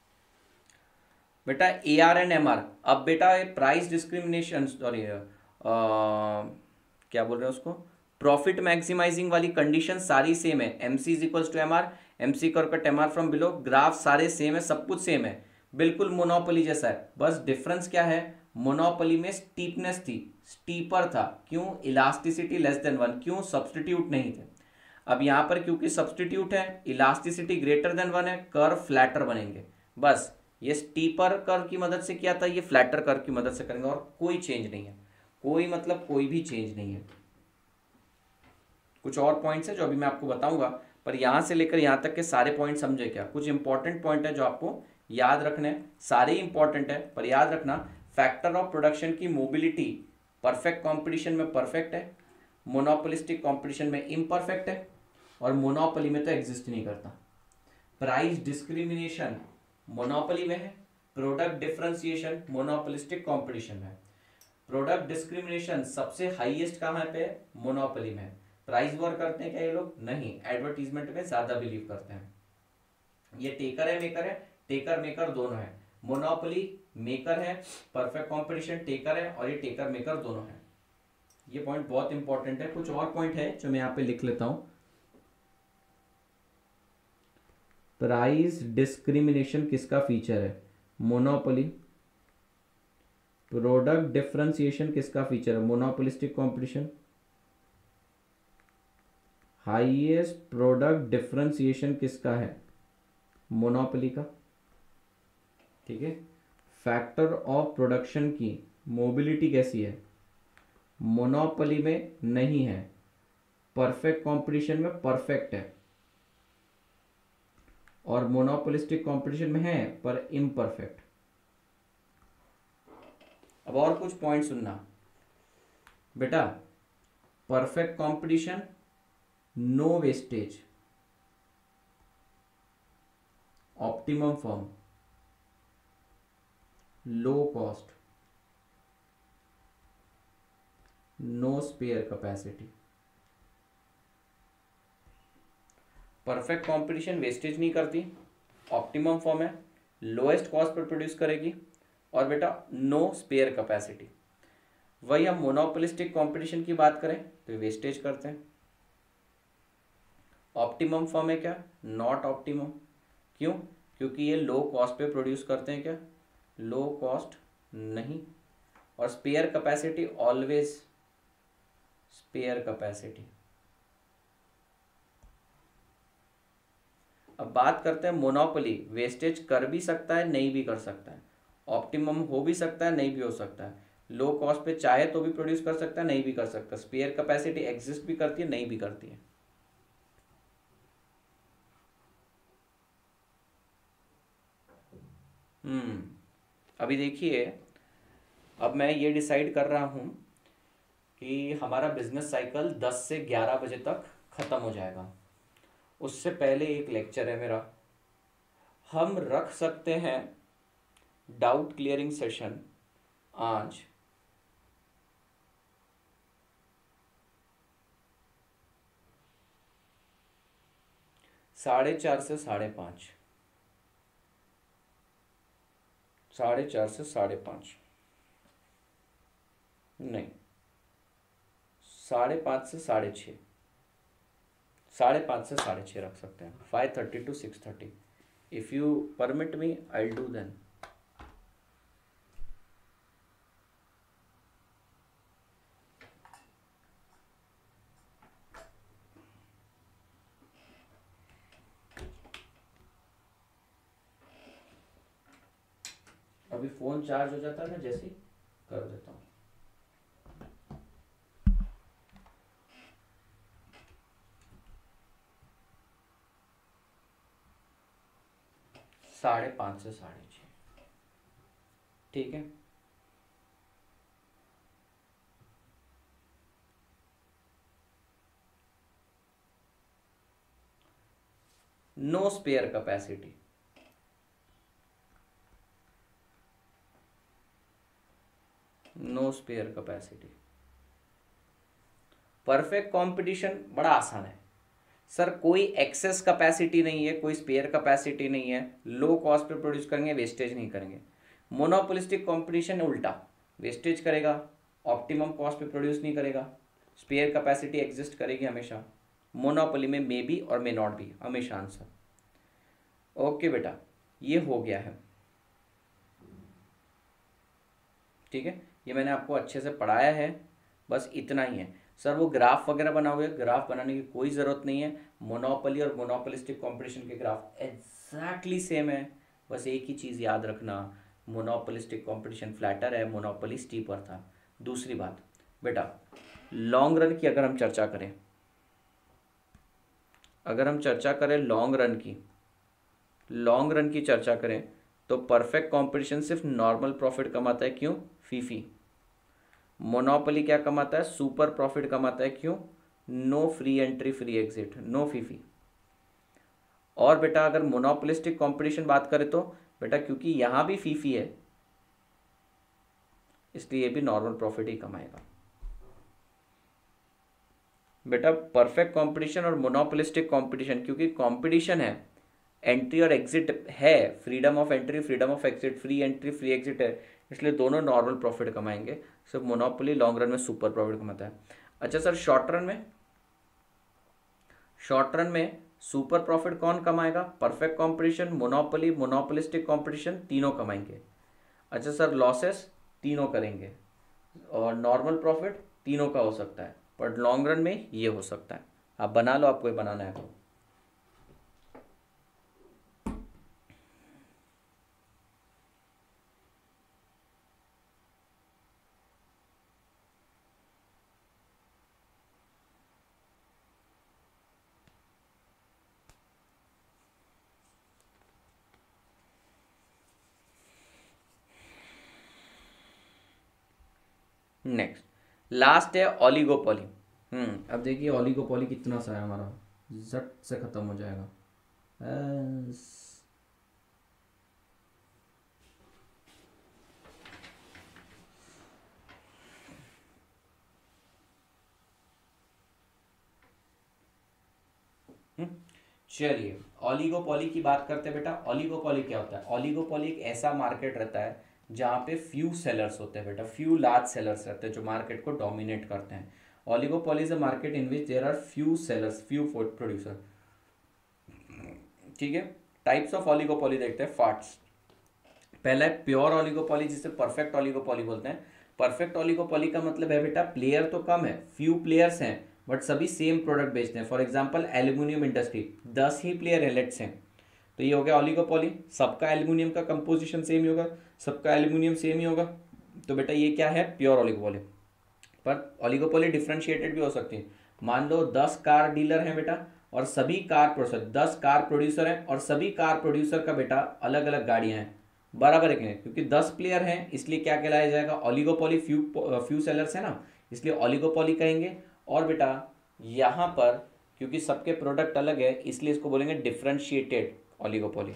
बेटा A R and M R, अब बेटा प्राइस डिस्क्रिमिनेशन सॉरी क्या बोल रहे हैं उसको, प्रॉफिट मैक्सिमाइजिंग वाली कंडीशन सारी सेम है। M C is equals to M R, M C करकट M R from below, graph सारे सेम है, सब कुछ सेम है, बिल्कुल मोनोपोली जैसा है। बस डिफरेंस क्या है, मोनोपोली में स्टीपनेस थी, स्टीपर था, क्यों, इलास्टिसिटी लेस देन वन, क्यों, सब्सटीट्यूट नहीं थे। अब यहाँ पर क्योंकि सब्सटीट्यूट है, इलास्टिसिटी ग्रेटर देन वन है, कर्व फ्लैटर बनेंगे। बस ये स्टीपर कर्व की मदद से किया था, ये फ्लैटर कर्व की मदद से करेंगे, और कोई चेंज नहीं है, कोई मतलब कोई भी चेंज नहीं है। कुछ और पॉइंट्स है जो अभी मैं आपको बताऊंगा, पर यहां से लेकर यहां तक के सारे पॉइंट समझे क्या, कुछ इंपॉर्टेंट पॉइंट है जो आपको याद रखने हैं, सारे इंपॉर्टेंट है पर याद रखना। फैक्टर ऑफ प्रोडक्शन की मोबिलिटी परफेक्ट कॉम्पिटिशन में परफेक्ट है, मोनोपोलिस्टिक कॉम्पिटिशन में इम्परफेक्ट है, और मोनोपोली में तो एग्जिस्ट नहीं करता। प्राइस डिस्क्रिमिनेशन मोनोपोली में है, प्रोडक्ट डिफरेंशिएशन मोनोपोलिस्टिक कंपटीशन में है। प्रोडक्ट डिस्क्रिमिनेशन सबसे हाईएस्ट कहाँ पे है, मोनोपोली में है। प्राइस वॉर करते हैं क्या ये लोग, नहीं, एडवर्टीजमेंट में ज्यादा बिलीव करते हैं। ये टेकर है मेकर है, टेकर मेकर दोनों है। मोनोपोली मेकर है, परफेक्ट कंपटीशन टेकर है, और ये टेकर मेकर दोनों है। ये पॉइंट बहुत इंपॉर्टेंट है। कुछ और पॉइंट है जो मैं यहाँ पे लिख लेता हूं। प्राइस डिस्क्रिमिनेशन किसका फीचर है, मोनोपोली। प्रोडक्ट डिफरेंशिएशन किसका फीचर है, monopolistic competition. Highest product differentiation किसका है, मोनोपोली का, ठीक है। फैक्टर ऑफ प्रोडक्शन की मोबिलिटी कैसी है, मोनोपोली में नहीं है, परफेक्ट कंपटीशन में परफेक्ट है, और मोनोपोलिस्टिक कंपटीशन में है पर इम्परफेक्ट। अब और कुछ पॉइंट सुनना बेटा, perfect competition, no wastage, optimum firm, low cost, no spare capacity. Perfect competition wastage नहीं करती, ऑप्टिमम फॉर्म है, लोएस्ट कॉस्ट पर प्रोड्यूस करेगी, और बेटा नो स्पेयर कैपेसिटी। वही हम मोनोपोलिस्टिक कंपटीशन की बात करें तो वेस्टेज करते हैं। ऑप्टिमम फॉर्म है क्या? Not optimum. क्यों? क्योंकि ये लो कॉस्ट पे प्रोड्यूस करते हैं। क्या? लो कॉस्ट नहीं। और spare capacity always spare capacity. अब बात करते हैं मोनोपोली, वेस्टेज कर भी सकता है नहीं भी कर सकता है, ऑप्टिमम हो भी सकता है नहीं भी हो सकता है, लो कॉस्ट पे चाहे तो भी प्रोड्यूस कर सकता है नहीं भी कर सकता, स्पेयर कैपेसिटी एग्जिस्ट भी करती है नहीं भी करती है। हम्म अभी देखिए, अब मैं ये डिसाइड कर रहा हूँ कि हमारा बिजनेस साइकिल दस से ग्यारह बजे तक ख़त्म हो जाएगा। उससे पहले एक लेक्चर है मेरा, हम रख सकते हैं डाउट क्लियरिंग सेशन आज साढ़े चार से साढ़े पाँच, साढ़े चार से साढ़े पाँच नहीं, साढ़े पाँच से साढ़े छः, साढ़े पाँच से साढ़े छः रख सकते हैं, five thirty to six thirty. If you permit me I do then. अभी फ़ोन चार्ज हो जाता है, मैं जैसे ही कर देता हूँ। साढ़े पाँच से साढ़े छः, ठीक है। No spare capacity, no spare capacity. Perfect competition बड़ा आसान है सर, कोई एक्सेस कैपेसिटी नहीं है, कोई स्पेयर कैपेसिटी नहीं है, लो कॉस्ट पे प्रोड्यूस करेंगे, वेस्टेज नहीं करेंगे। मोनोपोलिस्टिक कंपटीशन उल्टा, वेस्टेज करेगा, ऑप्टिमम कॉस्ट पे प्रोड्यूस नहीं करेगा, स्पेयर कैपेसिटी एग्जिस्ट करेगी हमेशा। मोनोपोली में मे बी और मे नॉट बी हमेशा आंसर। ओके बेटा, ये हो गया है, ठीक है। ये मैंने आपको अच्छे से पढ़ाया है, बस इतना ही है। सर वो ग्राफ वगैरह बनाओगे, ग्राफ बनाने की कोई ज़रूरत नहीं है। मोनोपोली और मोनोपोलिस्टिक कंपटीशन के ग्राफ एग्जैक्टली सेम है, बस एक ही चीज़ याद रखना, मोनोपोलिस्टिक कंपटीशन फ्लैटर है, मोनोपोली स्टीपर था। दूसरी बात बेटा, लॉन्ग रन की अगर हम चर्चा करें, अगर हम चर्चा करें लॉन्ग रन की, लॉन्ग रन की चर्चा करें तो परफेक्ट कंपटीशन सिर्फ नॉर्मल प्रॉफिट कमाता है। क्यों? फीफी। मोनोपोली क्या कमाता है? सुपर प्रॉफिट कमाता है। क्यों? No free entry free exit, no फीफी। और बेटा अगर मोनोपोलिस्टिक कंपटीशन बात करें तो बेटा क्योंकि यहां भी फीफी है, इसलिए भी नॉर्मल प्रॉफिट ही कमाएगा। बेटा परफेक्ट कंपटीशन और मोनोपोलिस्टिक कंपटीशन, क्योंकि कंपटीशन है, एंट्री और एग्जिट है, freedom of entry freedom of exit, free entry free exit है, इसलिए दोनों नॉर्मल प्रॉफिट कमाएंगे। सिर्फ मोनोपोली लॉन्ग रन में सुपर प्रॉफिट कमाता है। अच्छा सर, शॉर्ट रन में, शॉर्ट रन में सुपर प्रॉफिट कौन कमाएगा? Perfect competition, monopoly, monopolistic competition, तीनों कमाएंगे। अच्छा सर, लॉसेस तीनों करेंगे, और नॉर्मल प्रॉफिट तीनों का हो सकता है, पर लॉन्ग रन में ये हो सकता है। आप बना लो, आपको ये बनाना है तो। नेक्स्ट लास्ट है ओलिगोपोली। हम्म अब देखिए ऑलिगोपॉली कितना सा है हमारा, झट से खत्म हो जाएगा। एस- हम्म, चलिए ऑलिगोपॉली की बात करते हैं बेटा। ऑलिगोपॉली क्या होता है? ऑलिगोपॉली एक ऐसा मार्केट रहता है जहाँ पे फ्यू सेलर्स होते हैं बेटा, फ्यू लार्ज सेलर्स रहते हैं जो मार्केट को डोमिनेट करते हैं। Oligopoly is a market in which there are few sellers, few producer. ठीक है, टाइप्स ऑफ ऑलिगोपॉली देखते हैं, फार्ट्स। पहला है प्योर ऑलिगोपॉली, जिसे परफेक्ट ऑलिगोपॉली बोलते हैं। परफेक्ट ऑलिगोपॉली का मतलब है बेटा प्लेयर तो कम है, फ्यू प्लेयर्स हैं, बट सभी सेम प्रोडक्ट बेचते हैं। फॉर एग्जांपल एल्यूमिनियम इंडस्ट्री, दस ही प्लेयर है लेट्स हैं, तो ये हो गया ऑलिगोपॉली। सबका एल्यूमिनियम का कंपोजिशन सेम ही होगा, सबका एल्यूमिनियम सेम ही होगा, तो बेटा ये क्या है? Pure oligopoly. पर ऑलिगोपोली डिफ्रेंशिएटेड भी हो सकती है। मान लो दस कार डीलर हैं बेटा, और सभी कार प्रोड्यूसर, दस कार प्रोड्यूसर हैं और सभी कार प्रोड्यूसर का बेटा अलग अलग गाड़ियां हैं, बराबर है, क्योंकि दस प्लेयर हैं इसलिए क्या कहलाया जाएगा? ऑलिगोपोली। फ्यू फ्यू सेलर्स है ना, इसलिए ऑलिगोपोली कहेंगे। और बेटा यहाँ पर क्योंकि सबके प्रोडक्ट अलग है इसलिए इसको बोलेंगे डिफ्रेंशिएटेड ऑलिगोपोली।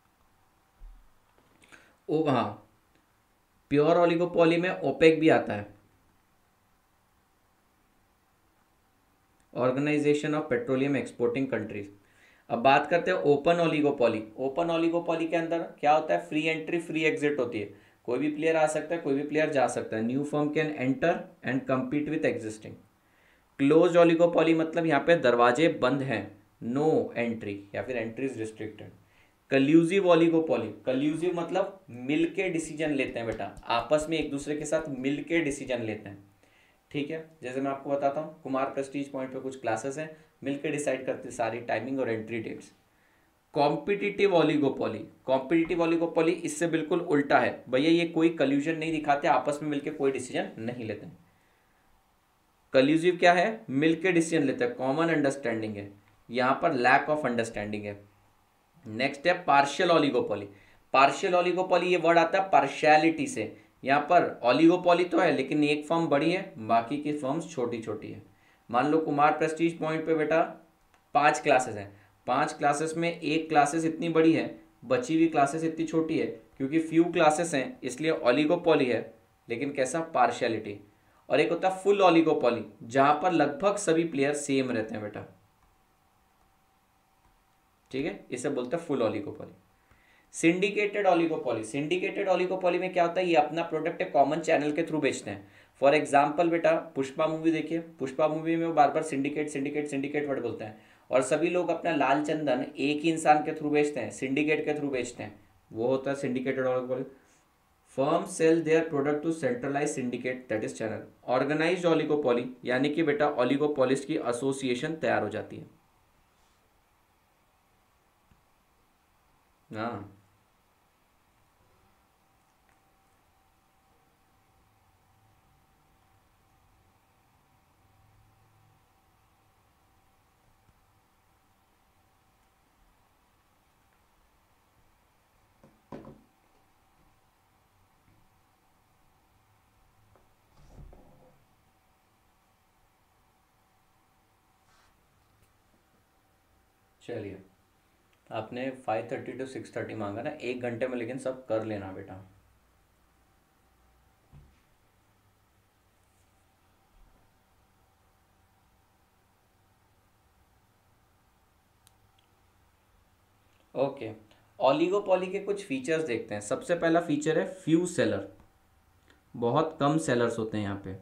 ओ हाँ, प्योर ऑलिगोपोली में ओपेक भी आता है, organisation of petroleum exporting countries. अब बात करते हैं ओपन ऑलिगोपॉली। ओपन ऑलिगोपॉली के अंदर क्या होता है? फ्री एंट्री फ्री एग्जिट होती है, कोई भी प्लेयर आ सकता है, कोई भी प्लेयर जा सकता है। New firm can enter and compete with existing. Close oligopoly मतलब यहाँ पे दरवाजे बंद हैं, नो एंट्री या फिर entry is restricted. Collusive oligopoly, collusive मतलब मिल के डिसीजन लेते हैं बेटा, आपस में एक दूसरे के साथ मिल के डिसीजन लेते हैं। ठीक है, जैसे मैं आपको बताता हूँ, कुमार प्रेस्टीज पॉइंट पे कुछ क्लासेस हैं, मिलकर डिसाइड करते हैं सारी टाइमिंग और entry dates. Competitive oligopoly, competitive oligopoly इससे बिल्कुल उल्टा है भैया, ये कोई कल्यूजन नहीं दिखाते, आपस में मिलकर कोई डिसीजन नहीं लेते। कल्यूजिव क्या है? मिलकर डिसीजन लेते हैं, कॉमन अंडरस्टैंडिंग है, यहाँ पर लैक ऑफ अंडरस्टैंडिंग है। नेक्स्ट है पार्शियल ऑलिगोपॉली। पार्शियल ऑलिगोपॉली ये वर्ड आता है पार्शियलिटी से, यहाँ पर ऑलिगोपॉली तो है लेकिन एक फर्म बड़ी है, बाकी की फर्म्स छोटी छोटी है। मान लो कुमार प्रेस्टीज पॉइंट पे बेटा पांच क्लासेस हैं, पांच क्लासेस में एक क्लासेस इतनी बड़ी है, बची हुई क्लासेस इतनी छोटी है, क्योंकि फ्यू क्लासेस हैं इसलिए ऑलिगोपॉली है, लेकिन कैसा? पार्शियलिटी। और एक होता है फुल ऑलिगोपॉली, जहां पर लगभग सभी प्लेयर सेम रहते हैं बेटा। ठीक है, इसे बोलते हैं full oligopoly. Syndicated oligopoly, syndicated oligopoly में क्या होता है? ये अपना प्रोडक्ट एक कॉमन चैनल के थ्रू बेचते हैं। फॉर एग्जाम्पल बेटा पुष्पा मूवी देखिए, पुष्पा मूवी में वो बार बार सिंडिकेट सिंडिकेट सिंडिकेट वर्ड बोलते हैं, और सभी लोग अपना लाल चंदन एक ही इंसान के थ्रू बेचते हैं, सिंडिकेट के थ्रू बेचते हैं, वो होता है syndicated oligopoly. Firm sell their product to centralised syndicate, that is channel. Organised oligopoly यानी कि बेटा ऑलिगोपॉलिस्ट की एसोसिएशन तैयार हो जाती है। हाँ चलिए, आपने five thirty to six thirty मांगा ना, एक घंटे में लेकिन सब कर लेना बेटा। ओके, ऑलिगोपॉली के कुछ फीचर्स देखते हैं। सबसे पहला फीचर है फ्यू सेलर, बहुत कम सेलर्स होते हैं यहाँ पे।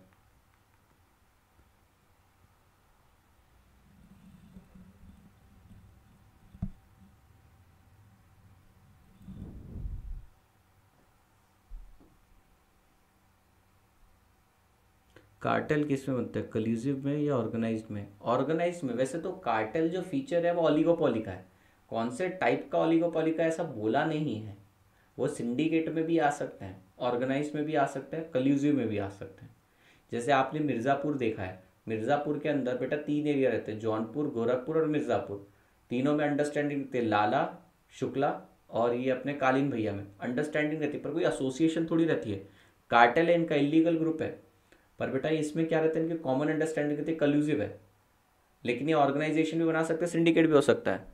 कार्टेल किस में बनता है? कल्यूसिव में या ऑर्गेनाइज्ड में? ऑर्गेनाइज्ड में। वैसे तो कार्टेल जो फीचर है वो ऑलिगोपॉली का है, कौन से टाइप का ऑलिगोपॉली का ऐसा बोला नहीं है। वो सिंडिकेट में भी आ सकते हैं, ऑर्गेनाइज में भी आ सकते हैं, कल्यूसिव में भी आ सकते हैं। जैसे आपने मिर्ज़ापुर देखा है, मिर्ज़ापुर के अंदर बेटा तीन एरिया रहते हैं, जौनपुर, गोरखपुर और मिर्ज़ापुर। तीनों में अंडरस्टैंडिंग रहती है, लाला, शुक्ला और ये अपने कालीन भैया में अंडरस्टैंडिंग रहती है, पर कोई एसोसिएशन थोड़ी रहती है। कार्टेल है, इनका इलीगल ग्रुप है। पर बेटा इसमें क्या रहता है, इनके कॉमन अंडरस्टैंडिंग रहती है, कल्यूसिव है, लेकिन ये ऑर्गेनाइजेशन भी बना सकते हैं, सिंडिकेट भी हो सकता है।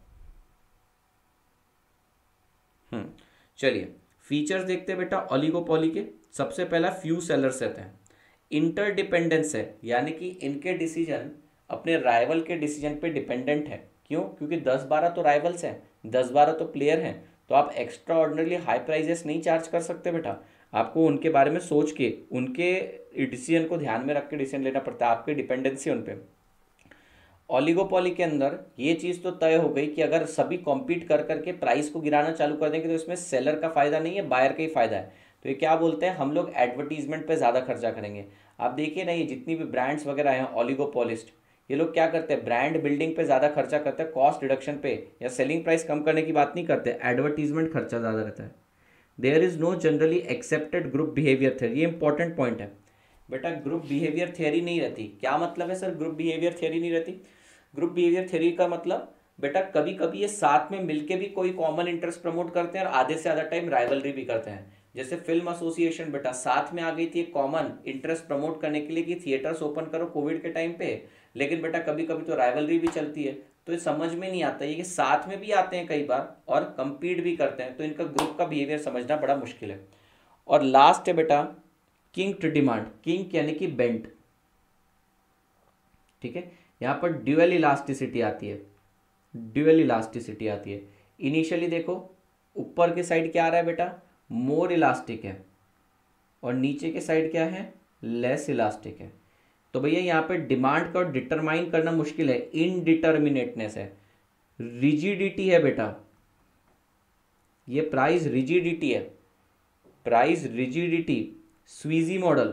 हम्म चलिए फीचर्स देखते हैं बेटा ओलिगोपोली के। सबसे पहला फ्यू सेलर्स रहते हैं, इंटरडिपेंडेंस है, यानी कि इनके डिसीजन अपने राइवल के डिसीजन पे डिपेंडेंट है। क्यों? क्योंकि दस बारह तो राइवल्स हैं, दस बारह तो प्लेयर हैं, तो आप एक्स्ट्रा ऑर्डिनरली हाई प्राइजेस नहीं चार्ज कर सकते बेटा। आपको उनके बारे में सोच के, उनके डिसीजन को ध्यान में रख के डिसीजन लेना पड़ता है, आपकी डिपेंडेंसी उन पर। ओलिगोपॉली के अंदर ये चीज़ तो तय हो गई कि अगर सभी कॉम्पीट कर करके प्राइस को गिराना चालू कर देंगे तो इसमें सेलर का फायदा नहीं है, बायर का ही फायदा है। तो ये क्या बोलते हैं, हम लोग एडवर्टीजमेंट पे ज़्यादा खर्चा करेंगे। आप देखिए ना, ये जितनी भी ब्रांड्स वगैरह हैं ओलिगोपोलिस्ट, ये लोग क्या करते हैं, ब्रांड बिल्डिंग पे ज़्यादा खर्चा करते हैं, कॉस्ट रिडक्शन पे या सेलिंग प्राइस कम करने की बात नहीं करते, एडवर्टीजमेंट खर्चा ज़्यादा रहता है। There is no generally accepted group behaviour theory, ये इंपॉर्टेंट पॉइंट है बेटा। ग्रुप बिहेवियर थियरी नहीं रहती। क्या मतलब है सर ग्रुप बिहेवियर थियरी नहीं रहती? ग्रुप बिहेवियर थ्योरी का मतलब बेटा कभी कभी ये साथ में मिलके भी कोई कॉमन इंटरेस्ट प्रमोट करते हैं और आधे से ज़्यादा टाइम राइवलरी भी करते हैं। जैसे फिल्म एसोसिएशन बेटा साथ में आ गई थी कॉमन इंटरेस्ट प्रमोट करने के लिए कि थिएटर्स ओपन करो कोविड के टाइम पे, लेकिन बेटा कभी कभी तो राइवलरी भी चलती है, तो ये समझ में नहीं आता ये कि साथ में भी आते हैं कई बार और कंपीट भी करते हैं, तो इनका ग्रुप का बिहेवियर समझना बड़ा मुश्किल है। और लास्ट है बेटा किंक डिमांड, किंक यानी कि बेंट, ठीक है। यहाँ पर ड्यूअल इलास्टिसिटी आती है, ड्यूअल इलास्टिसिटी आती है। इनिशियली देखो ऊपर के साइड क्या आ रहा है बेटा, मोर इलास्टिक है, और नीचे के साइड क्या है, लेस इलास्टिक है। तो भैया यहाँ पे डिमांड को डिटरमाइन करना मुश्किल है, इनडिटर्मिनेटनेस है, रिजिडिटी है बेटा, ये प्राइस रिजिडिटी है, प्राइस रिजिडिटी, स्वीजी मॉडल,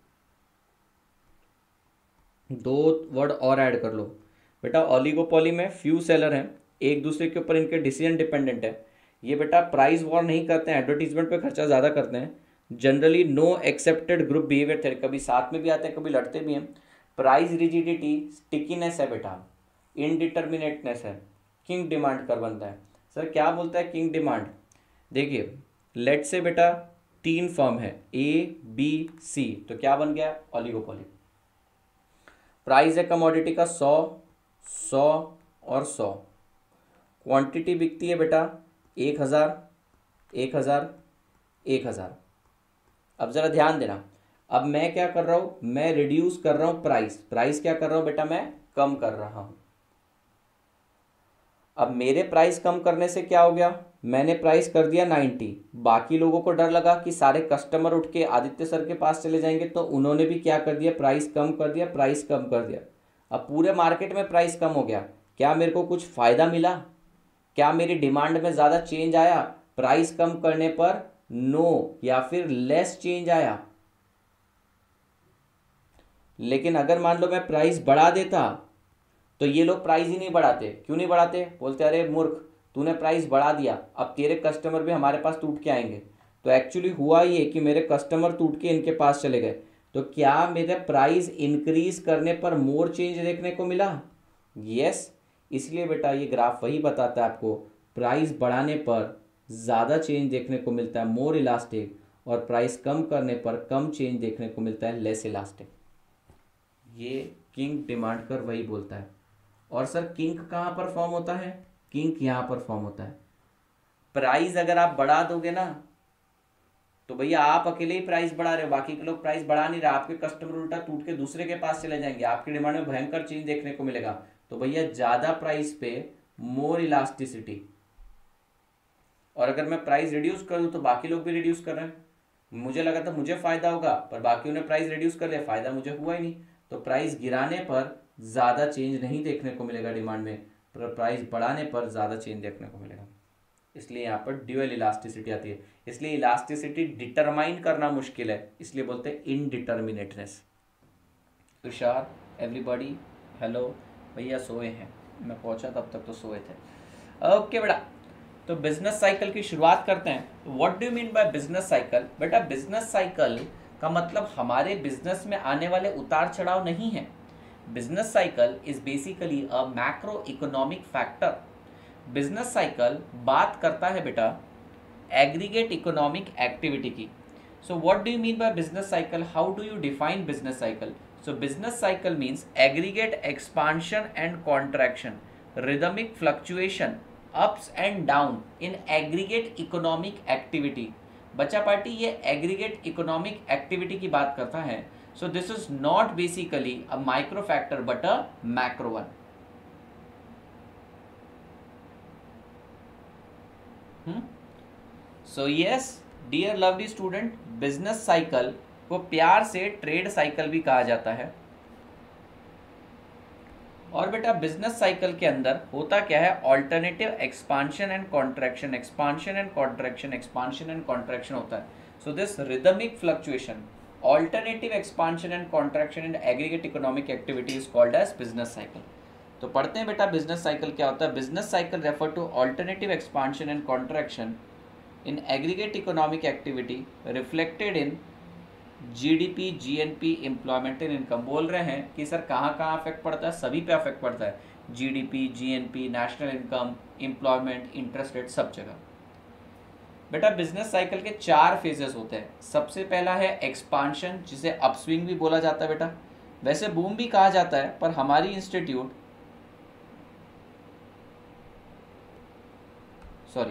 दो वर्ड और ऐड कर लो बेटा। ओलिगोपॉली में फ्यू सेलर हैं, एक दूसरे के ऊपर इनके डिसीजन डिपेंडेंट है, ये बेटा प्राइस वॉर नहीं करते हैं, एडवर्टीजमेंट पे खर्चा ज़्यादा करते हैं, generally no accepted group behaviour थे, कभी साथ में भी आते हैं कभी लड़ते भी हैं, प्राइस रिजिडिटी, स्टिकीनेस है बेटा, इनडिटर्मिनेटनेस है, किंग डिमांड कर बनता है। सर क्या बोलता है किंग डिमांड? देखिए लेट से बेटा तीन फर्म है ए बी सी, तो क्या बन गया, ओलिगोपॉली। प्राइस है कमोडिटी का सौ, सौ और सौ, क्वांटिटी बिकती है बेटा एक हज़ार, एक हज़ार, एक हज़ार। अब ज़रा ध्यान देना, अब मैं क्या कर रहा हूँ, मैं रिड्यूस कर रहा हूँ प्राइस, प्राइस क्या कर रहा हूँ बेटा, मैं कम कर रहा हूँ। अब मेरे प्राइस कम करने से क्या हो गया, मैंने प्राइस कर दिया नाइन्टी, बाकी लोगों को डर लगा कि सारे कस्टमर उठ के आदित्य सर के पास चले जाएंगे, तो उन्होंने भी क्या कर दिया, प्राइस कम कर दिया, प्राइस कम कर दिया। अब पूरे मार्केट में प्राइस कम हो गया, क्या मेरे को कुछ फ़ायदा मिला? क्या मेरी डिमांड में ज़्यादा चेंज आया प्राइस कम करने पर? नो, या फिर लेस चेंज आया। लेकिन अगर मान लो मैं प्राइस बढ़ा देता तो ये लोग प्राइस ही नहीं बढ़ाते। क्यों नहीं बढ़ाते? बोलते अरे मूर्ख, तूने प्राइस बढ़ा दिया, अब तेरे कस्टमर भी हमारे पास टूट के आएंगे। तो एक्चुअली हुआ ये कि मेरे कस्टमर टूट के इनके पास चले गए, तो क्या मेरे प्राइस इंक्रीज करने पर मोर चेंज देखने को मिला? यस। इसलिए बेटा ये ग्राफ वही बताता है आपको, प्राइस बढ़ाने पर ज़्यादा चेंज देखने को मिलता है, मोर इलास्टिक, और प्राइस कम करने पर कम चेंज देखने को मिलता है, लेस इलास्टिक। ये किंग डिमांड कर वही बोलता है। और सर किंग कहाँ पर फॉर्म होता है? किंग यहाँ पर फॉर्म होता है। प्राइस अगर आप बढ़ा दोगे ना, तो भैया आप अकेले ही प्राइस बढ़ा रहे हो, बाकी के लोग प्राइस बढ़ा नहीं रहे, आपके कस्टमर उल्टा टूट के दूसरे के पास चले जाएंगे, आपकी डिमांड में भयंकर चेंज देखने को मिलेगा। तो भैया ज़्यादा प्राइस पे मोर इलास्टिसिटी, और अगर मैं प्राइस रिड्यूस कर दूँ तो बाकी लोग भी रिड्यूस कर रहे हैं, मुझे लगा था मुझे फ़ायदा होगा, पर बाकी ने प्राइस रिड्यूस कर लिया, फ़ायदा मुझे हुआ ही नहीं। तो प्राइस गिराने पर ज़्यादा चेंज नहीं देखने को मिलेगा डिमांड में, पर प्राइस बढ़ाने पर ज़्यादा चेंज देखने को मिलेगा। इसलिए यहाँ पर ड्यूअल इलास्टिसिटी आती है। इसलिए इलास्टिसिटी डिटरमाइन करना मुश्किल है, इसलिए बोलते हैं इनडिटर्मिनेटनेस। Tushar, everybody, hello. भैया सोए हैं, मैं पहुँचा तब तक तो सोए थे। ओके बेटा, तो बिजनेस साइकिल की शुरुआत करते हैं। What do you mean by business cycle? बेटा बिजनेस साइकिल का मतलब हमारे बिजनेस में आने वाले उतार चढ़ाव नहीं है। Business cycle is basically a macro economic factor. Business cycle बात करता है बेटा एग्रीगेट इकोनॉमिक एक्टिविटी की। So what do you mean by business cycle? How do you define business cycle? So business cycle means aggregate expansion and contraction, rhythmic fluctuation, ups and down in aggregate economic activity. बच्चा party ये aggregate economic activity की बात करता है. So this is not basically a micro factor but a macro one. Hmm? So yes, dear lovely student, business cycle को प्यार से trade cycle भी कहा जाता है. और बेटा बिजनेस साइकिल के अंदर होता क्या है? Alternative expansion and contraction, expansion and contraction, expansion and contraction होता है. So this rhythmic fluctuation, alternative expansion and contraction in aggregate economic activity is called as business cycle. तो पढ़ते हैं बेटा बिजनेस साइकिल क्या होता है. Business cycle refer to alternative expansion and contraction in aggregate economic activity reflected in GDP, GNP, employment and income. बोल रहे हैं कि सर कहाँ कहाँ अफेक्ट पड़ता है? सभी पे अफेक्ट पड़ता है. GDP, GNP, national income, employment, interest rate, सब जगह. बेटा बिजनेस साइकिल के चार फेजेस होते हैं. सबसे पहला है एक्सपांशन, जिसे अपस्विंग भी बोला जाता है बेटा. वैसे बूम भी कहा जाता है, पर हमारी इंस्टीट्यूट सॉरी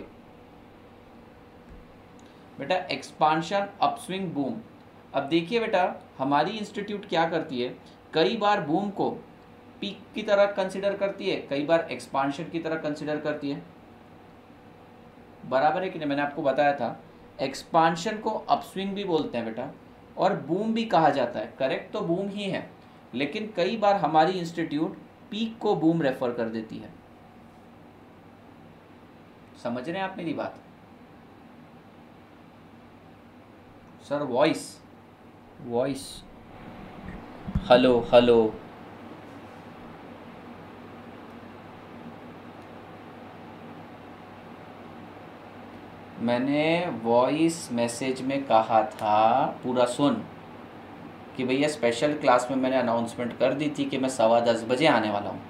बेटा एक्सपांशन, अपस्विंग, बूम. अब देखिए बेटा हमारी इंस्टीट्यूट क्या करती है, कई बार बूम को पीक की तरह कंसिडर करती है, कई बार एक्सपांशन की तरह कंसिडर करती है. बराबर है कि नहीं? मैंने आपको बताया था एक्सपांशन को अपस्विंग भी बोलते हैं बेटा, और बूम भी कहा जाता है. करेक्ट तो बूम ही है, लेकिन कई बार हमारी इंस्टीट्यूट पीक को बूम रेफर कर देती है. समझ रहे हैं आप मेरी बात? Sir voice voice hello hello. मैंने वॉइस मैसेज में कहा था, पूरा सुन, कि भैया स्पेशल क्लास में मैंने अनाउंसमेंट कर दी थी कि मैं सवा दस बजे आने वाला हूँ.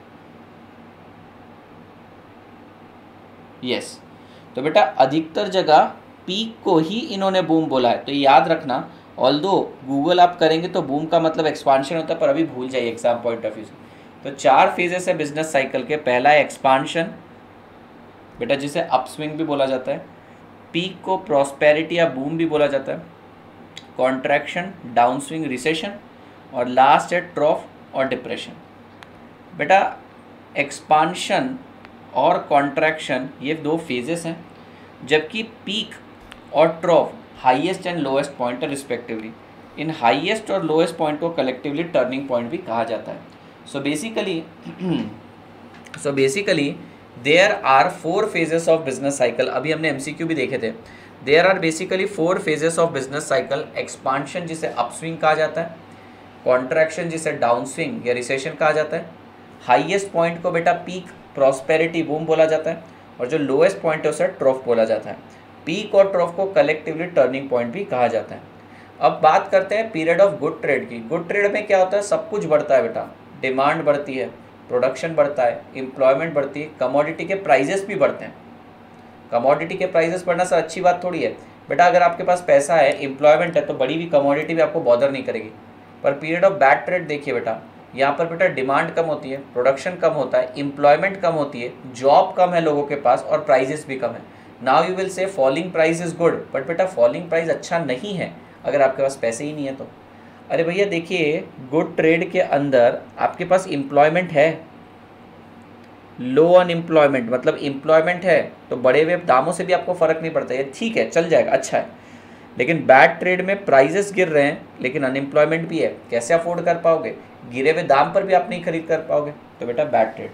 यस, तो बेटा अधिकतर जगह पीक को ही इन्होंने बूम बोला है. तो याद रखना, ऑल्दो गूगल आप करेंगे तो बूम का मतलब एक्सपांशन होता है, पर अभी भूल जाइए एग्जाम पॉइंट ऑफ व्यू से. तो चार फेजेस है बिजनेस साइकिल के. पहला है एक्सपांशन बेटा, जिसे अपस्विंग भी बोला जाता है. पीक को प्रॉस्पेरिटी या बूम भी बोला जाता है. कॉन्ट्रैक्शन, डाउनस्विंग, रिसेशन, और लास्ट है ट्रॉफ और डिप्रेशन. बेटा एक्सपांशन और कॉन्ट्रैक्शन ये दो फेजेस हैं, जबकि पीक और trough highest and lowest point है रिस्पेक्टिवली. इन हाईएस्ट और लोएस्ट पॉइंट को कलेक्टिवली टर्निंग पॉइंट भी कहा जाता है. So basically so basically there are four phases of business cycle. अभी हमने एमसीक्यू भी देखे थे. There are basically four phases of business cycle. Expansion जिसे अपस्विंग कहा जाता है, कॉन्ट्रैक्शन जिसे डाउनस्विंग या रिसेशन कहा जाता है, हाईएस्ट पॉइंट को बेटा पीक, प्रॉस्पेरिटी, बूम बोला जाता है, और जो लोएस्ट पॉइंट है उसे ट्रॉफ बोला जाता है. पीक और ट्रॉफ को कलेक्टिवली टर्निंग पॉइंट भी कहा जाता है. अब बात करते हैं पीरियड ऑफ गुड ट्रेड की. गुड ट्रेड में क्या होता है? सब कुछ बढ़ता है बेटा. डिमांड बढ़ती है, प्रोडक्शन बढ़ता है, एम्प्लॉयमेंट बढ़ती है, कमोडिटी के प्राइजेस भी बढ़ते हैं. कमोडिटी के प्राइजेस बढ़ना सर अच्छी बात थोड़ी है बेटा. अगर आपके पास पैसा है, एम्प्लॉयमेंट है, तो बड़ी भी कमोडिटी भी आपको बॉदर नहीं करेगी. पर पीरियड ऑफ बैड ट्रेड देखिए बेटा, यहाँ पर बेटा डिमांड कम होती है, प्रोडक्शन कम होता है, एम्प्लॉयमेंट कम होती है, जॉब कम है लोगों के पास, और प्राइजेस भी कम है. Now you will say falling price is good, but बेटा फॉलिंग प्राइस अच्छा नहीं है अगर आपके पास पैसे ही नहीं है तो. अरे भैया देखिए, गुड ट्रेड के अंदर आपके पास एम्प्लॉयमेंट है, लो अनएम्प्लॉयमेंट, मतलब एम्प्लॉयमेंट है तो बढ़े हुए दामों से भी आपको फ़र्क नहीं पड़ता. ये ठीक है, चल जाएगा, अच्छा है. लेकिन बैड ट्रेड में प्राइजेस गिर रहे हैं, लेकिन अनएम्प्लॉयमेंट भी है, कैसे अफोर्ड कर पाओगे? गिरे हुए दाम पर भी आप नहीं खरीद कर पाओगे, तो बेटा बैड ट्रेड.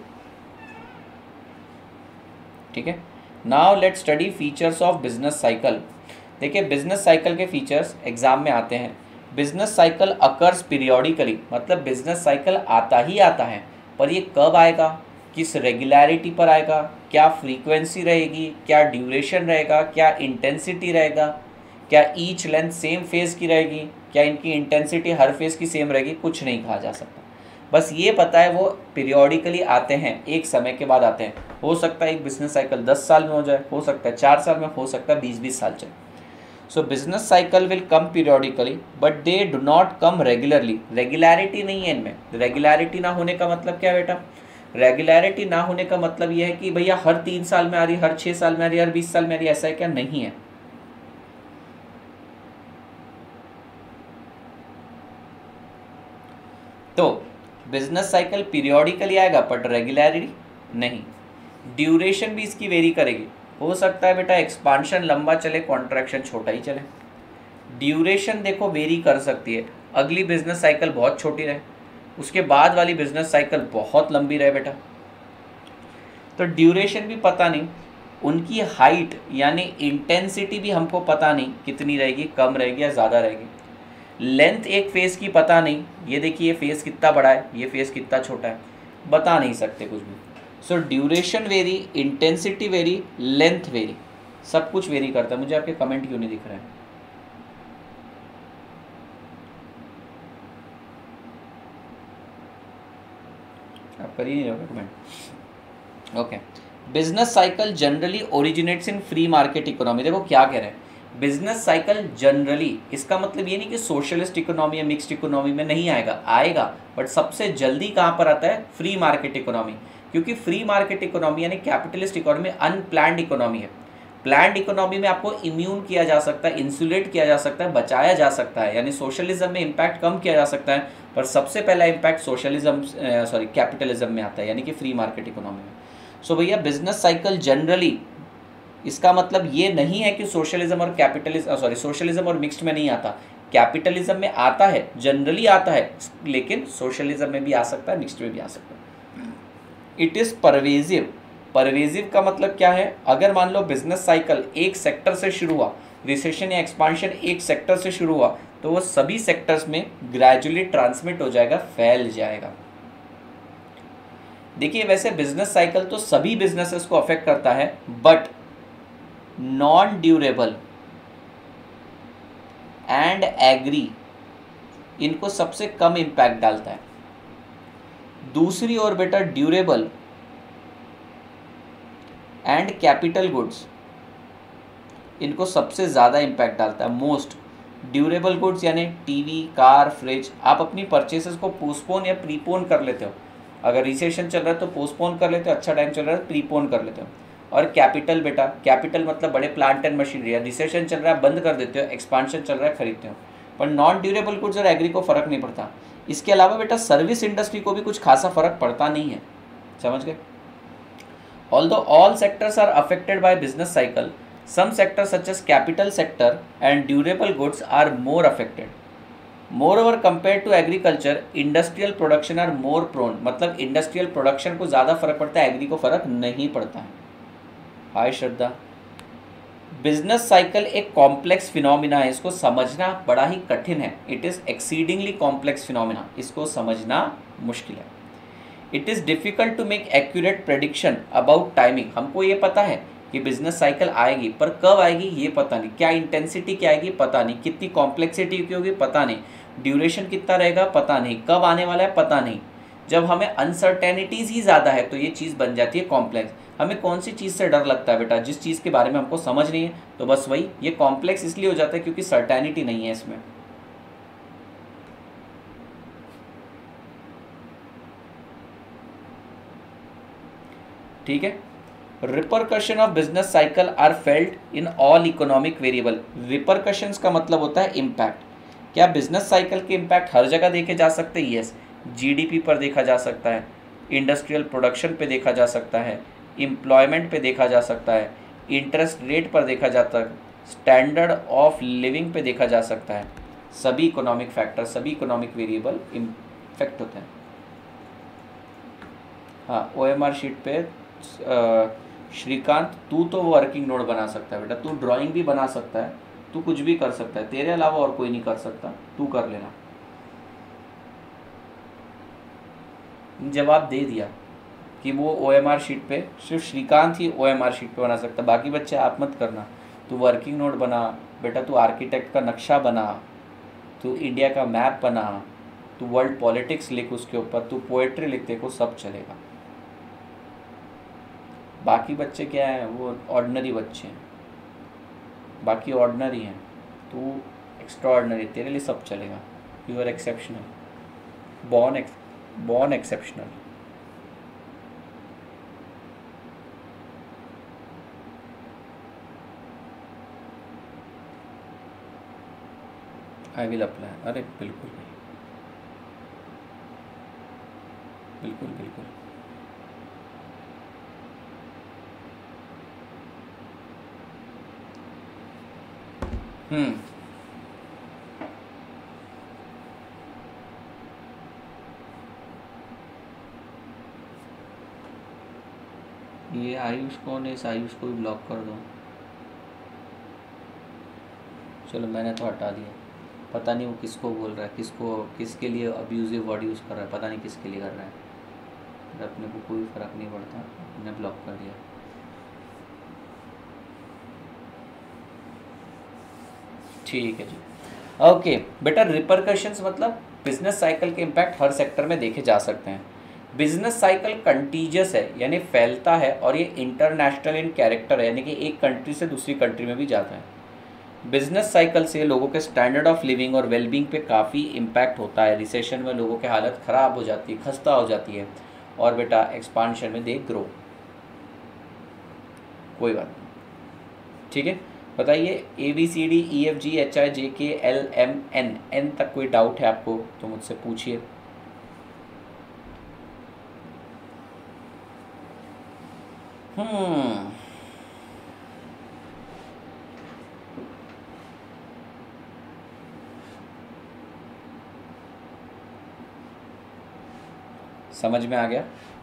ठीक है. Now let study features of business cycle. देखिए बिजनेस साइकिल के फीचर्स एग्जाम में आते हैं. बिजनेस साइकिल अकर्स पीरियोडिकली, मतलब बिजनेस साइकिल आता ही आता है, पर ये कब आएगा, किस रेगुलरिटी पर आएगा, क्या फ्रीक्वेंसी रहेगी, क्या ड्यूरेशन रहेगा, क्या इंटेंसिटी रहेगा, क्या ईच लेंथ सेम फेज की रहेगी, क्या इनकी इंटेंसिटी हर फेज की सेम रहेगी, कुछ नहीं कहा जा सकता. बस ये पता है वो पीरियोडिकली आते हैं, एक समय के बाद आते हैं. हो सकता है एक बिजनेस साइकिल दस साल में हो जाए, हो सकता है चार साल में, हो सकता है बीस बीस साल चले. So business cycle will come periodically but they do not come regularly. Regularity नहीं है इनमें। रेगुलरिटी ना होने का मतलब क्या है बेटा? रेगुलरिटी ना होने का मतलब यह है कि भैया हर तीन साल में आ रही, हर छः साल में आ रही, हर बीस साल में आ रही, ऐसा है क्या? नहीं है। तो बिजनेस साइकिल पीरियोडिकली आएगा बट रेगुलरिटी नहीं। ड्यूरेशन भी इसकी वेरी करेगी। हो सकता है बेटा एक्सपांशन लंबा चले, कॉन्ट्रैक्शन छोटा ही चले। ड्यूरेशन देखो वेरी कर सकती है। अगली बिजनेस साइकिल बहुत छोटी रहे, उसके बाद वाली बिजनेस साइकिल बहुत लंबी रहे बेटा। तो ड्यूरेशन भी पता नहीं, उनकी हाइट यानी इंटेंसिटी भी हमको पता नहीं कितनी रहेगी, कम रहेगी या ज़्यादा रहेगी। लेंथ एक फेस की पता नहीं, ये देखिए फेस कितना बड़ा है, ये फेस कितना छोटा है, बता नहीं सकते कुछ भी। So duration vary, intensity vary, length vary, सब कुछ वेरी करता है। मुझे आपके कमेंट क्यों नहीं दिख रहे हैं? आप कर ही नहीं रहोगे comment. Okay, business cycle generally originates in free market economy. देखो क्या कह रहे हैं, बिजनेस साइकिल जनरली, इसका मतलब ये नहीं कि सोशलिस्ट इकोनॉमी या मिक्स्ड इकोनॉमी में नहीं आएगा, आएगा, बट सबसे जल्दी कहाँ पर आता है? Free market economy. क्योंकि फ्री मार्केट इकोनॉमी यानी कैपिटलिस्ट इकोनॉमी अनप्लान्ड इकोनॉमी है। प्लान्ड इकोनॉमी में आपको इम्यून किया जा सकता है, इंसुलेट किया जा सकता है, बचाया जा सकता है, यानी सोशलिज्म में इम्पैक्ट कम किया जा सकता है, पर सबसे पहला इम्पैक्ट सोशलिज्म सॉरी कैपिटलिज्म में आता है, यानी कि फ्री मार्केट इकोनॉमी में। सो so, भैया बिजनेस साइकिल जनरली, इसका मतलब ये नहीं है कि सोशलिज्म और कैपिटलिज्म सॉरी सोशलिज्म और मिक्स्ड में नहीं आता। कैपिटलिज्म में आता है, जनरली आता है, लेकिन सोशलिज्म में भी आ सकता है, मिक्स्ड में भी आ सकता है। It is pervasive. परवेजिव का मतलब क्या है? अगर मान लो बिजनेस साइकिल एक सेक्टर से शुरू हुआ, रिसेशन या एक्सपांशन एक सेक्टर से शुरू हुआ, तो वो सभी सेक्टर्स में ग्रेजुअली ट्रांसमिट हो जाएगा, फैल जाएगा। देखिए वैसे बिजनेस साइकिल तो सभी बिजनेसेस को अफेक्ट करता है, but non durable and agri इनको सबसे कम इम्पैक्ट डालता है। दूसरी ओर बेटा ड्यूरेबल एंड कैपिटल गुड्स इनको सबसे ज़्यादा इम्पैक्ट डालता है। मोस्ट ड्यूरेबल गुड्स यानी टीवी, कार, फ्रिज, आप अपनी परचेसेस को पोस्टपोन या प्रीपोन कर लेते हो। अगर रिसेशन चल रहा है तो पोस्टपोन कर लेते हो, अच्छा टाइम चल रहा है तो प्रीपोन कर लेते हो। और कैपिटल बेटा, कैपिटल मतलब बड़े प्लांट एंड मशीनरी, या रिसेशन चल रहा है बंद कर देते हो, एक्सपांशन चल रहा है खरीदते हो। पर नॉन ड्यूरेबल गुड्स और एग्री को फ़र्क नहीं पड़ता। इसके अलावा बेटा सर्विस इंडस्ट्री को भी कुछ खासा फ़र्क पड़ता नहीं है, समझ गए? Although all sectors are affected by business cycle, some sectors such as capital sector and durable goods are more affected. Moreover, compared to agriculture, industrial production are more prone. मतलब industrial production को ज़्यादा फर्क पड़ता है, agree को फर्क नहीं पड़ता है। हाय श्रद्धा। बिजनेस साइकिल एक कॉम्प्लेक्स फिनोमिना है, इसको समझना बड़ा ही कठिन है। It is exceedingly complex phenomena, इसको समझना मुश्किल है। It is difficult to make accurate prediction about timing. हमको ये पता है कि बिजनेस साइकिल आएगी, पर कब आएगी ये पता नहीं, क्या इंटेंसिटी क्या आएगी पता नहीं, कितनी कॉम्प्लेक्सिटी की होगी पता नहीं, ड्यूरेशन कितना रहेगा पता नहीं, कब आने वाला है पता नहीं। जब हमें अनसर्टेनिटीज़ ही ज़्यादा है तो ये चीज़ बन जाती है कॉम्प्लेक्स। हमें कौन सी चीज़ से डर लगता है बेटा? जिस चीज़ के बारे में हमको समझ नहीं है, तो बस वही ये कॉम्प्लेक्स इसलिए हो जाता है क्योंकि सर्टेनिटी नहीं है इसमें। ठीक है। Repercussion of business cycle are felt in all economic variable. Repercussions का मतलब होता है इम्पैक्ट। क्या बिजनेस साइकिल के इम्पैक्ट हर जगह देखे जा सकते हैं? यस। जीडीपी पर देखा जा सकता है, इंडस्ट्रियल प्रोडक्शन पे देखा जा सकता है, एम्प्लॉयमेंट पे देखा जा सकता है, इंटरेस्ट रेट पर देखा जाता है, स्टैंडर्ड ऑफ लिविंग पे देखा जा सकता है। सभी इकोनॉमिक फैक्टर, सभी इकोनॉमिक वेरिएबल इम्फेक्ट होते हैं। हाँ, ओएमआर शीट पे श्रीकांत, तू तो वर्किंग नोट बना सकता है बेटा, तू ड्राइंग भी बना सकता है, तू कुछ भी कर सकता है, तेरे अलावा और कोई नहीं कर सकता, तू कर लेना। जवाब दे दिया कि वो ओएमआर शीट पे सिर्फ श्रीकांत ही ओएमआर शीट पे बना सकता, बाकी बच्चे आप मत करना। तू वर्किंग नोट बना बेटा, तू आर्किटेक्ट का नक्शा बना, तू इंडिया का मैप बना, तू वर्ल्ड पॉलिटिक्स लिख उसके ऊपर, तू पोएट्री लिख, देखो सब चलेगा। बाकी बच्चे क्या हैं? वो ऑर्डिनरी बच्चे हैं, बाकी ऑर्डिनरी हैं। तू एक्स्ट्राऑर्डिनरी, तेरे लिए सब चलेगा, you are exceptional, born born exceptional. I will apply, अरे बिल्कुल नहीं, बिल्कुल बिल्कुल। हम्म ये आयुष कौन है? इस आयुष को भी ब्लॉक कर दो। चलो मैंने तो हटा दिया, पता नहीं वो किसको बोल रहा है, किसको किसके लिए अब्यूजिव वर्ड यूज़ कर रहा है, पता नहीं किसके लिए कर रहा है, अपने को कोई फ़र्क नहीं पड़ता, मैंने ब्लॉक कर दिया। ठीक है जी, ओके बेटा। रिपरकशंस मतलब बिजनेस साइकिल के इम्पैक्ट हर सेक्टर में देखे जा सकते हैं। बिजनेस साइकिल कंटीजियस है यानी फैलता है, और ये इंटरनेशनल इन कैरेक्टर है यानी कि एक कंट्री से दूसरी कंट्री में भी जाता है। बिजनेस साइकिल से लोगों के स्टैंडर्ड ऑफ लिविंग और वेलबींग पे काफ़ी इम्पैक्ट होता है। रिसेशन में लोगों की हालत ख़राब हो जाती है, खस्ता हो जाती है, और बेटा एक्सपांशन में दे ग्रो। कोई बात नहीं, ठीक है। बताइए A B C D E F G H I J K L M N, N तक कोई डाउट है आपको तो मुझसे पूछिए। हम्म समझ में आ गया?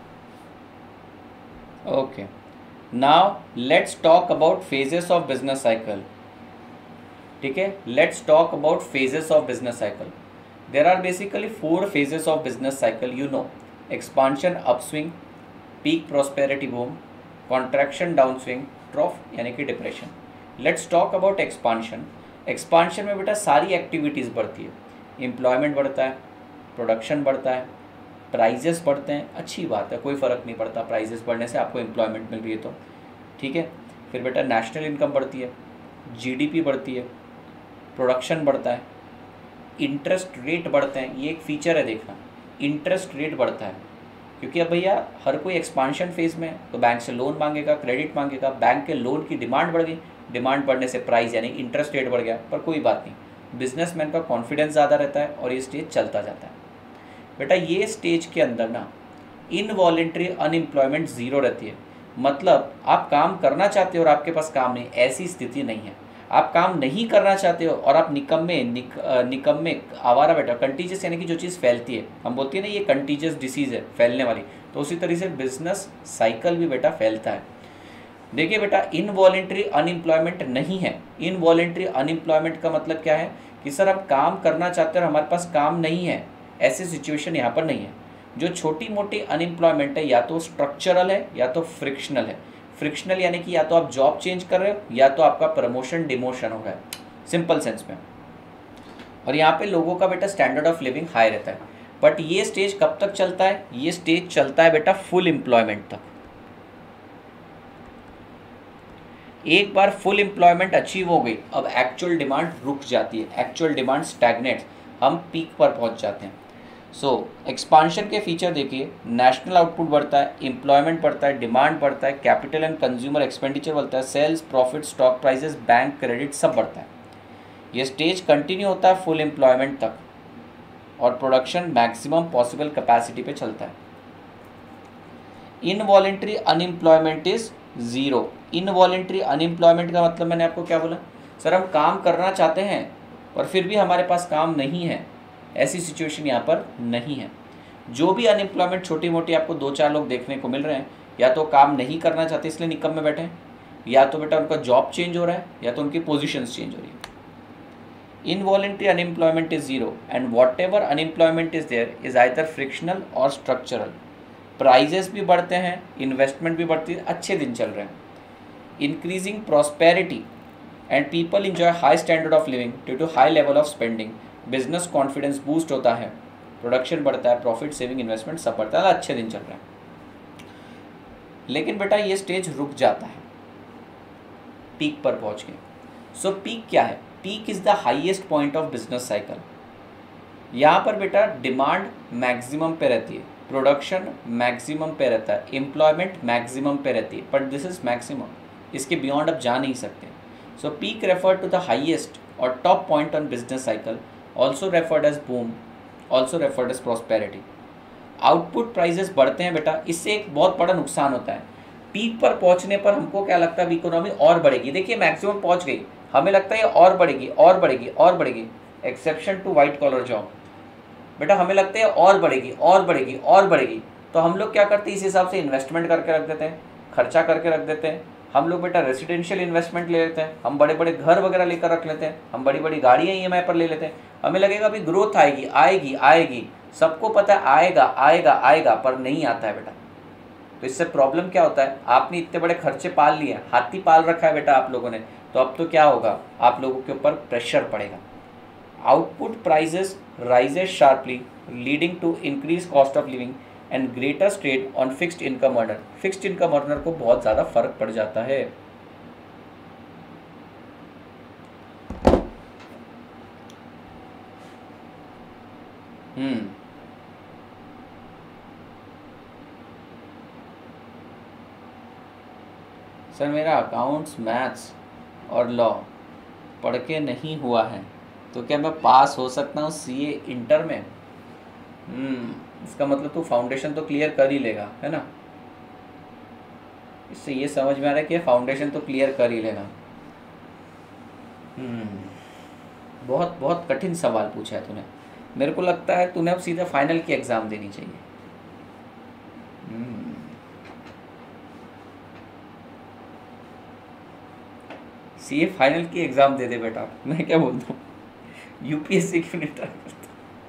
Okay, now let's talk about phases of business cycle. ठीक है, let's talk about phases of business cycle. There are basically four phases of business cycle, you know. Expansion upswing, peak prosperity boom, contraction downswing, trough यानी कि डिप्रेशन। Let's talk about expansion. Expansion में बेटा सारी activities बढ़ती है, employment बढ़ता है, प्रोडक्शन बढ़ता है, प्राइजेस बढ़ते हैं, अच्छी बात है, कोई फ़र्क नहीं पड़ता प्राइजेस बढ़ने से, आपको एम्प्लॉयमेंट मिल रही है तो ठीक है। फिर बेटा नेशनल इनकम बढ़ती है, जीडीपी बढ़ती है, प्रोडक्शन बढ़ता है, इंटरेस्ट रेट बढ़ते हैं। ये एक फ़ीचर है देखना, इंटरेस्ट रेट बढ़ता है, क्योंकि अब भैया हर कोई एक्सपांशन फेज़ में है तो बैंक से लोन मांगेगा, क्रेडिट मांगेगा, बैंक के लोन की डिमांड बढ़ गई, डिमांड बढ़ने से प्राइस यानी इंटरेस्ट रेट बढ़ गया। पर कोई बात नहीं, बिजनेसमैन का कॉन्फिडेंस ज़्यादा रहता है और ये स्टेज चलता जाता है। बेटा ये स्टेज के अंदर ना इनवॉलेंट्री अनएम्प्लॉयमेंट ज़ीरो रहती है, मतलब आप काम करना चाहते हो और आपके पास काम नहीं, ऐसी स्थिति नहीं है। आप काम नहीं करना चाहते हो और आप निकम्मे निक निकम्मे आवारा बेटा, कंटीजियस यानी कि जो चीज़ फैलती है, हम बोलते हैं ना ये कंटीजियस डिसीज़ है फैलने वाली, तो उसी तरीके से बिजनेस साइकिल भी बेटा फैलता है। देखिए बेटा इनवॉलेंट्री अनएम्प्लॉयमेंट नहीं है। इनवॉलेंट्री अनएम्प्लॉयमेंट का मतलब क्या है कि सर हम काम करना चाहते हैं और हमारे पास काम नहीं है, ऐसी सिचुएशन यहाँ पर नहीं है। जो छोटी मोटी अनएम्प्लॉयमेंट है या तो स्ट्रक्चरल है या तो फ्रिक्शनल है। फ्रिक्शनल यानी कि या तो आप जॉब चेंज कर रहे हो या तो आपका प्रमोशन डिमोशन हो रहा है, सिंपल सेंस में। और यहाँ पे लोगों का बेटा स्टैंडर्ड ऑफ लिविंग हाई रहता है। बट ये स्टेज कब तक चलता है? ये स्टेज चलता है बेटा फुल एम्प्लॉयमेंट तक। एक बार फुल एम्प्लॉयमेंट अचीव हो गई, अब एक्चुअल डिमांड रुक जाती है, एक्चुअल डिमांड स्टैग्नेट्स, हम पीक पर पहुंच जाते हैं। सो एक्सपांशन के फीचर देखिए, नेशनल आउटपुट बढ़ता है, एम्प्लॉयमेंट बढ़ता है, डिमांड बढ़ता है, कैपिटल एंड कंज्यूमर एक्सपेंडिचर बढ़ता है, sales, profit, stock prices, bank credit सब बढ़ता है। ये स्टेज कंटिन्यू होता है फुल एम्प्लॉयमेंट तक और प्रोडक्शन मैक्सिमम पॉसिबल कैपेसिटी पे चलता है। Involuntary unemployment is zero. Involuntary unemployment का मतलब मैंने आपको क्या बोला? सर हम काम करना चाहते हैं और फिर भी हमारे पास काम नहीं है, ऐसी सिचुएशन यहाँ पर नहीं है। जो भी अनएम्प्लॉयमेंट छोटी मोटी आपको दो चार लोग देखने को मिल रहे हैं, या तो काम नहीं करना चाहते इसलिए निकम में बैठे हैं, या तो बेटा उनका जॉब चेंज हो रहा है, या तो उनकी पोजीशंस चेंज हो रही है। Involuntary unemployment is zero and whatever unemployment is there is either frictional और स्ट्रक्चरल। प्राइजेस भी बढ़ते हैं, इन्वेस्टमेंट भी बढ़ती है, अच्छे दिन चल रहे हैं। Increasing prosperity and people enjoy high standard of living due to high level of spending. Business confidence boost होता है, प्रोडक्शन बढ़ता है, प्रॉफिट सेविंग इन्वेस्टमेंट सब बढ़ता है, अच्छे दिन चल रहे हैं। लेकिन बेटा ये स्टेज रुक जाता है पीक पर पहुंच के। सो पीक क्या है? Peak is the highest point of business cycle. यहाँ पर बेटा डिमांड मैक्सिमम पे रहती है, प्रोडक्शन मैक्सिमम पे रहता है, एम्प्लॉयमेंट मैक्सिमम पे रहती है, बट दिस इज मैक्सिमम, इसके बियॉन्ड आप जा नहीं सकते। So peak refer to the highest और top point on business cycle, also referred as boom, also referred as prosperity. Output prices बढ़ते हैं बेटा, इससे एक बहुत बड़ा नुकसान होता है। पीक पर पहुंचने पर हमको क्या लगता है इकोनॉमी और बढ़ेगी, देखिए मैक्सिमम पहुंच गई, हमें लगता है और बढ़ेगी और बढ़ेगी और बढ़ेगी, exception to white collar job. बेटा हमें लगता है और बढ़ेगी और बढ़ेगी और बढ़ेगी, तो हम लोग क्या करते हैं, इस हिसाब से इन्वेस्टमेंट करके रख देते हैं, खर्चा करके रख देते हैं। हम लोग बेटा रेसिडेंशियल इन्वेस्टमेंट ले लेते हैं, हम बड़े बड़े घर वगैरह लेकर रख लेते हैं, हम बड़ी बड़ी गाड़ियाँ ई एम आई पर ले लेते हैं। हमें लगेगा अभी ग्रोथ आएगी आएगी आएगी, सबको पता है आएगा आएगा आएगा, पर नहीं आता है बेटा। तो इससे प्रॉब्लम क्या होता है, आपने इतने बड़े खर्चे पाल लिए, हाथी पाल रखा है बेटा आप लोगों ने, तो अब तो क्या होगा, आप लोगों के ऊपर प्रेशर पड़ेगा। Output prices rises sharply leading to increase cost of living and greater strain on fixed income earner. Fixed income earner को बहुत ज़्यादा फर्क पड़ जाता है। हम्म सर मेरा अकाउंट्स, मैथ्स और लॉ पढ़ के नहीं हुआ है, तो क्या मैं पास हो सकता हूँ सीए इंटर में? हम्म इसका मतलब तू फाउंडेशन तो क्लियर कर ही लेगा, है ना। इससे ये समझ में आ रहा है कि फाउंडेशन तो क्लियर कर ही लेगा। हम्म बहुत बहुत कठिन सवाल पूछा है तूने, मेरे को लगता है तूने अब सीधा फाइनल की एग्ज़ाम देनी चाहिए। हम्म सीए फाइनल की एग्ज़ाम दे दे बेटा, मैं क्या बोलता हूँ, यूपीएससी क्यों नहीं ट्राई करता।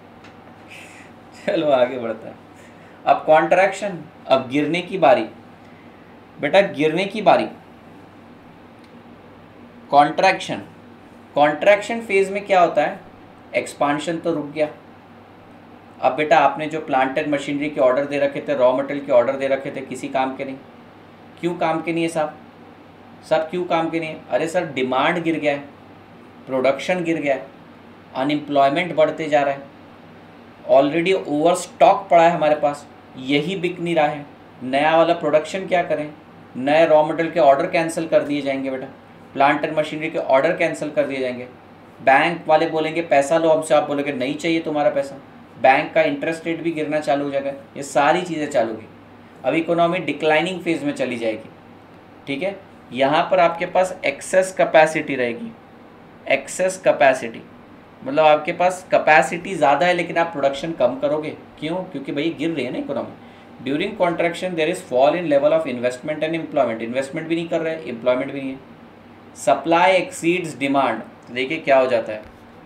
चलो आगे बढ़ता है। अब कॉन्ट्रैक्शन, अब गिरने की बारी बेटा, गिरने की बारी। कॉन्ट्रैक्शन, कॉन्ट्रैक्शन फेज में क्या होता है, एक्सपांशन तो रुक गया। अब बेटा आपने जो प्लांट एंड मशीनरी के ऑर्डर दे रखे थे, रॉ मटेरियल के ऑर्डर दे रखे थे, किसी काम के नहीं। क्यों काम के नहीं है साहब, सब क्यों काम के नहीं है? अरे सर डिमांड गिर गया है, प्रोडक्शन गिर गया है, अनएम्प्लॉयमेंट बढ़ते जा रहा है, ऑलरेडी ओवर स्टॉक पड़ा है हमारे पास, यही बिक नहीं रहा है। नया वाला प्रोडक्शन क्या करें, नए रॉ मटेरियल के ऑर्डर कैंसिल कर दिए जाएंगे बेटा, प्लांट एंड मशीनरी के ऑर्डर कैंसिल कर दिए जाएंगे, बैंक वाले बोलेंगे पैसा लो हमसे, आप बोलोगे नहीं चाहिए तुम्हारा पैसा, बैंक का इंटरेस्ट रेट भी गिरना चालू हो जाएगा, ये सारी चीज़ें चालू होगी। अब इकोनॉमी डिक्लाइनिंग फेज में चली जाएगी, ठीक है। यहाँ पर आपके पास एक्सेस कैपेसिटी रहेगी, एक्सेस कैपेसिटी मतलब आपके पास कैपेसिटी ज़्यादा है लेकिन आप प्रोडक्शन कम करोगे, क्यों? क्योंकि भाई गिर रही है ना economy. During contraction there is fall in level of investment and employment, investment भी नहीं कर रहे, एम्प्लॉयमेंट भी नहीं है। सप्लाई एक्सीड्स डिमांड, तो देखिए क्या हो जाता है,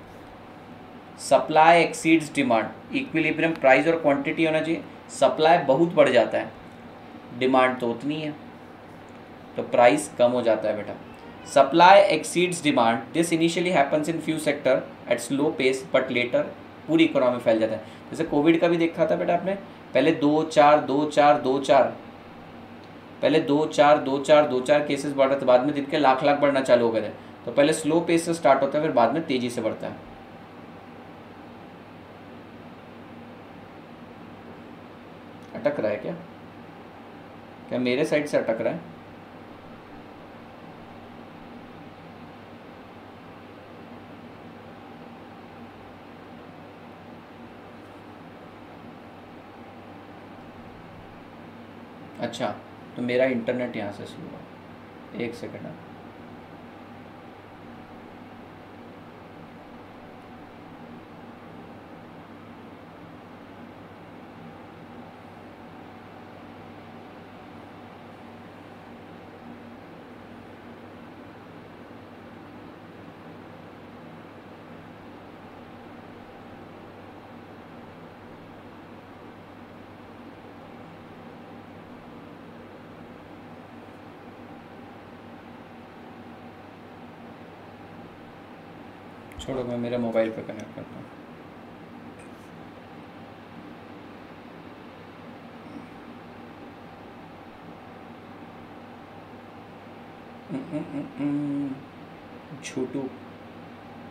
supply exceeds demand, equilibrium price और क्वांटिटी होना चाहिए, सप्लाई बहुत बढ़ जाता है, डिमांड तो उतनी है, तो प्राइस कम हो जाता है बेटा। Supply exceeds demand, this initially happens in few sector at slow pace but later पूरी इकोनॉमी फैल जाता है। जैसे कोविड का भी देखा था बेटा आपने, पहले दो चार दो चार दो चार पहले दो चार दो चार दो चार केसेस बढ़ रहे थे, बाद में दिन के लाख लाख बढ़ना चालू हो गए थे। तो पहले स्लो पेस से स्टार्ट होता है, फिर बाद में तेजी से बढ़ता है। अटक रहा है क्या क्या मेरे साइड से अटक रहा है? अच्छा तो मेरा इंटरनेट यहाँ से स्लो है, एक सेकेंड। छोड़ो मैं मेरे मोबाइल पे कनेक्ट करता हूँ। छोटू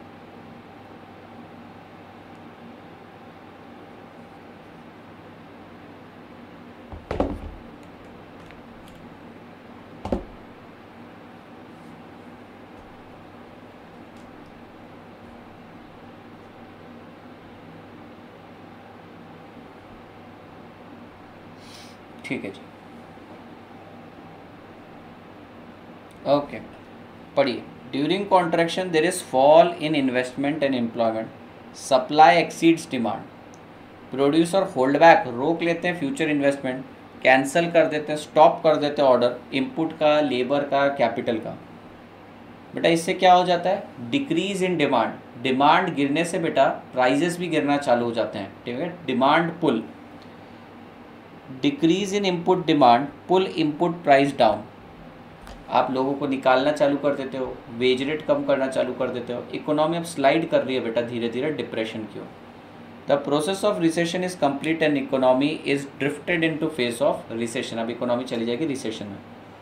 ठीक है जी, ओके पढ़िए। During contraction there is fall in investment and employment, supply exceeds demand, producer hold back, रोक लेते हैं फ्यूचर इन्वेस्टमेंट, कैंसिल कर देते हैं, स्टॉप कर देते हैं ऑर्डर, इनपुट का, लेबर का, कैपिटल का। बेटा इससे क्या हो जाता है, डिक्रीज इन डिमांड, डिमांड गिरने से बेटा प्राइजेस भी गिरना चालू हो जाते हैं, ठीक है। Demand pull, decrease in input demand pull input price down, आप लोगों को निकालना चालू कर देते हो, वेज रेट कम करना चालू कर देते हो, इकोनॉमी अब स्लाइड कर रही है बेटा धीरे धीरे डिप्रेशन की ओर। The process of recession is complete and economy is drifted into phase of recession, अब इकोनॉमी चली जाएगी रिसेशन में।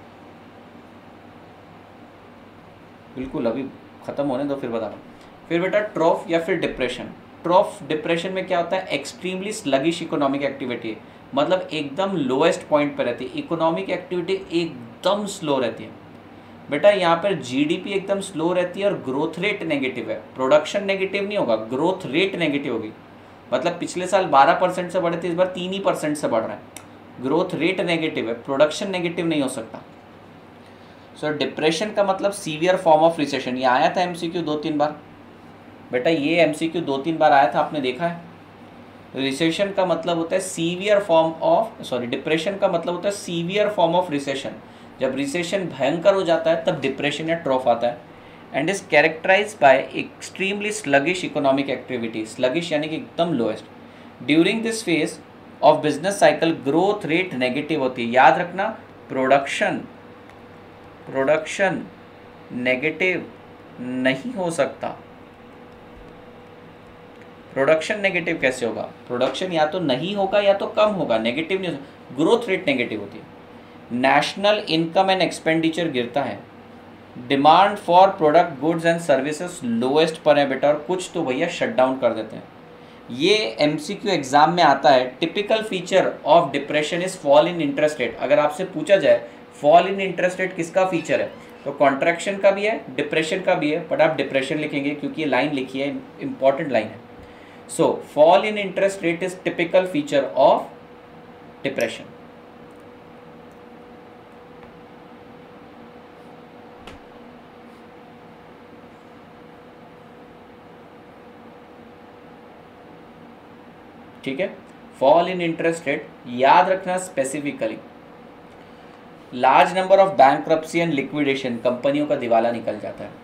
बिल्कुल अभी खत्म होने दो फिर बता रहा हूँ। फिर बेटा ट्रॉफ या फिर डिप्रेशन, ट्रॉफ डिप्रेशन में क्या होता है, एक्सट्रीमली स्लगिश इकोनॉमिक एक्टिविटी, मतलब एकदम लोएस्ट पॉइंट पर रहती है, इकोनॉमिक एक्टिविटी एकदम स्लो रहती है। बेटा यहाँ पर जीडीपी एकदम स्लो रहती है और ग्रोथ रेट नेगेटिव है, प्रोडक्शन नेगेटिव नहीं होगा, ग्रोथ रेट नेगेटिव होगी, मतलब पिछले साल बारह परसेंट से बढ़े थे, इस बार तीन ही परसेंट से बढ़ रहा है, ग्रोथ रेट नेगेटिव है, प्रोडक्शन नेगेटिव नहीं हो सकता। सो डिप्रेशन का मतलब सीवियर फॉर्म ऑफ रिसेशन, ये आया था एमसीक्यू दो तीन बार बेटा, ये एमसीक्यू दो तीन बार आया था, आपने देखा है। रिसेशन का मतलब होता है severe form of, sorry depression का मतलब होता है सीवियर फॉर्म ऑफ रिसेशन, जब रिसेशन भयंकर हो जाता है तब डिप्रेशन या ट्रॉफ आता है। And is characterise by extremely sluggish economic activity, sluggish यानी कि एकदम lowest. During this phase of business cycle growth rate negative होती है, याद रखना प्रोडक्शन प्रोडक्शन नेगेटिव नहीं हो सकता। प्रोडक्शन नेगेटिव कैसे होगा, प्रोडक्शन या तो नहीं होगा या तो कम होगा, नेगेटिव नहीं हो सकता, ग्रोथ रेट नेगेटिव होती है। नेशनल इनकम एंड एक्सपेंडिचर गिरता है, demand for product goods and services lowest पर है बेटा, और कुछ तो भैया शट डाउन कर देते हैं। ये एमसीक्यू एग्जाम में आता है। Typical feature of depression is fall in interest rate, अगर आपसे पूछा जाए फॉल इन इंटरेस्ट रेट किसका फीचर है, तो कॉन्ट्रैक्शन का भी है, डिप्रेशन का भी है, बट आप डिप्रेशन लिखेंगे क्योंकि ये लाइन लिखी है, इंपॉर्टेंट लाइन है। So fall in interest rate is typical feature of depression. ठीक है, फॉल इन इंटरेस्ट रेट याद रखना specifically. Large number of bankruptcy and liquidation, कंपनियों का दिवाला निकल जाता है।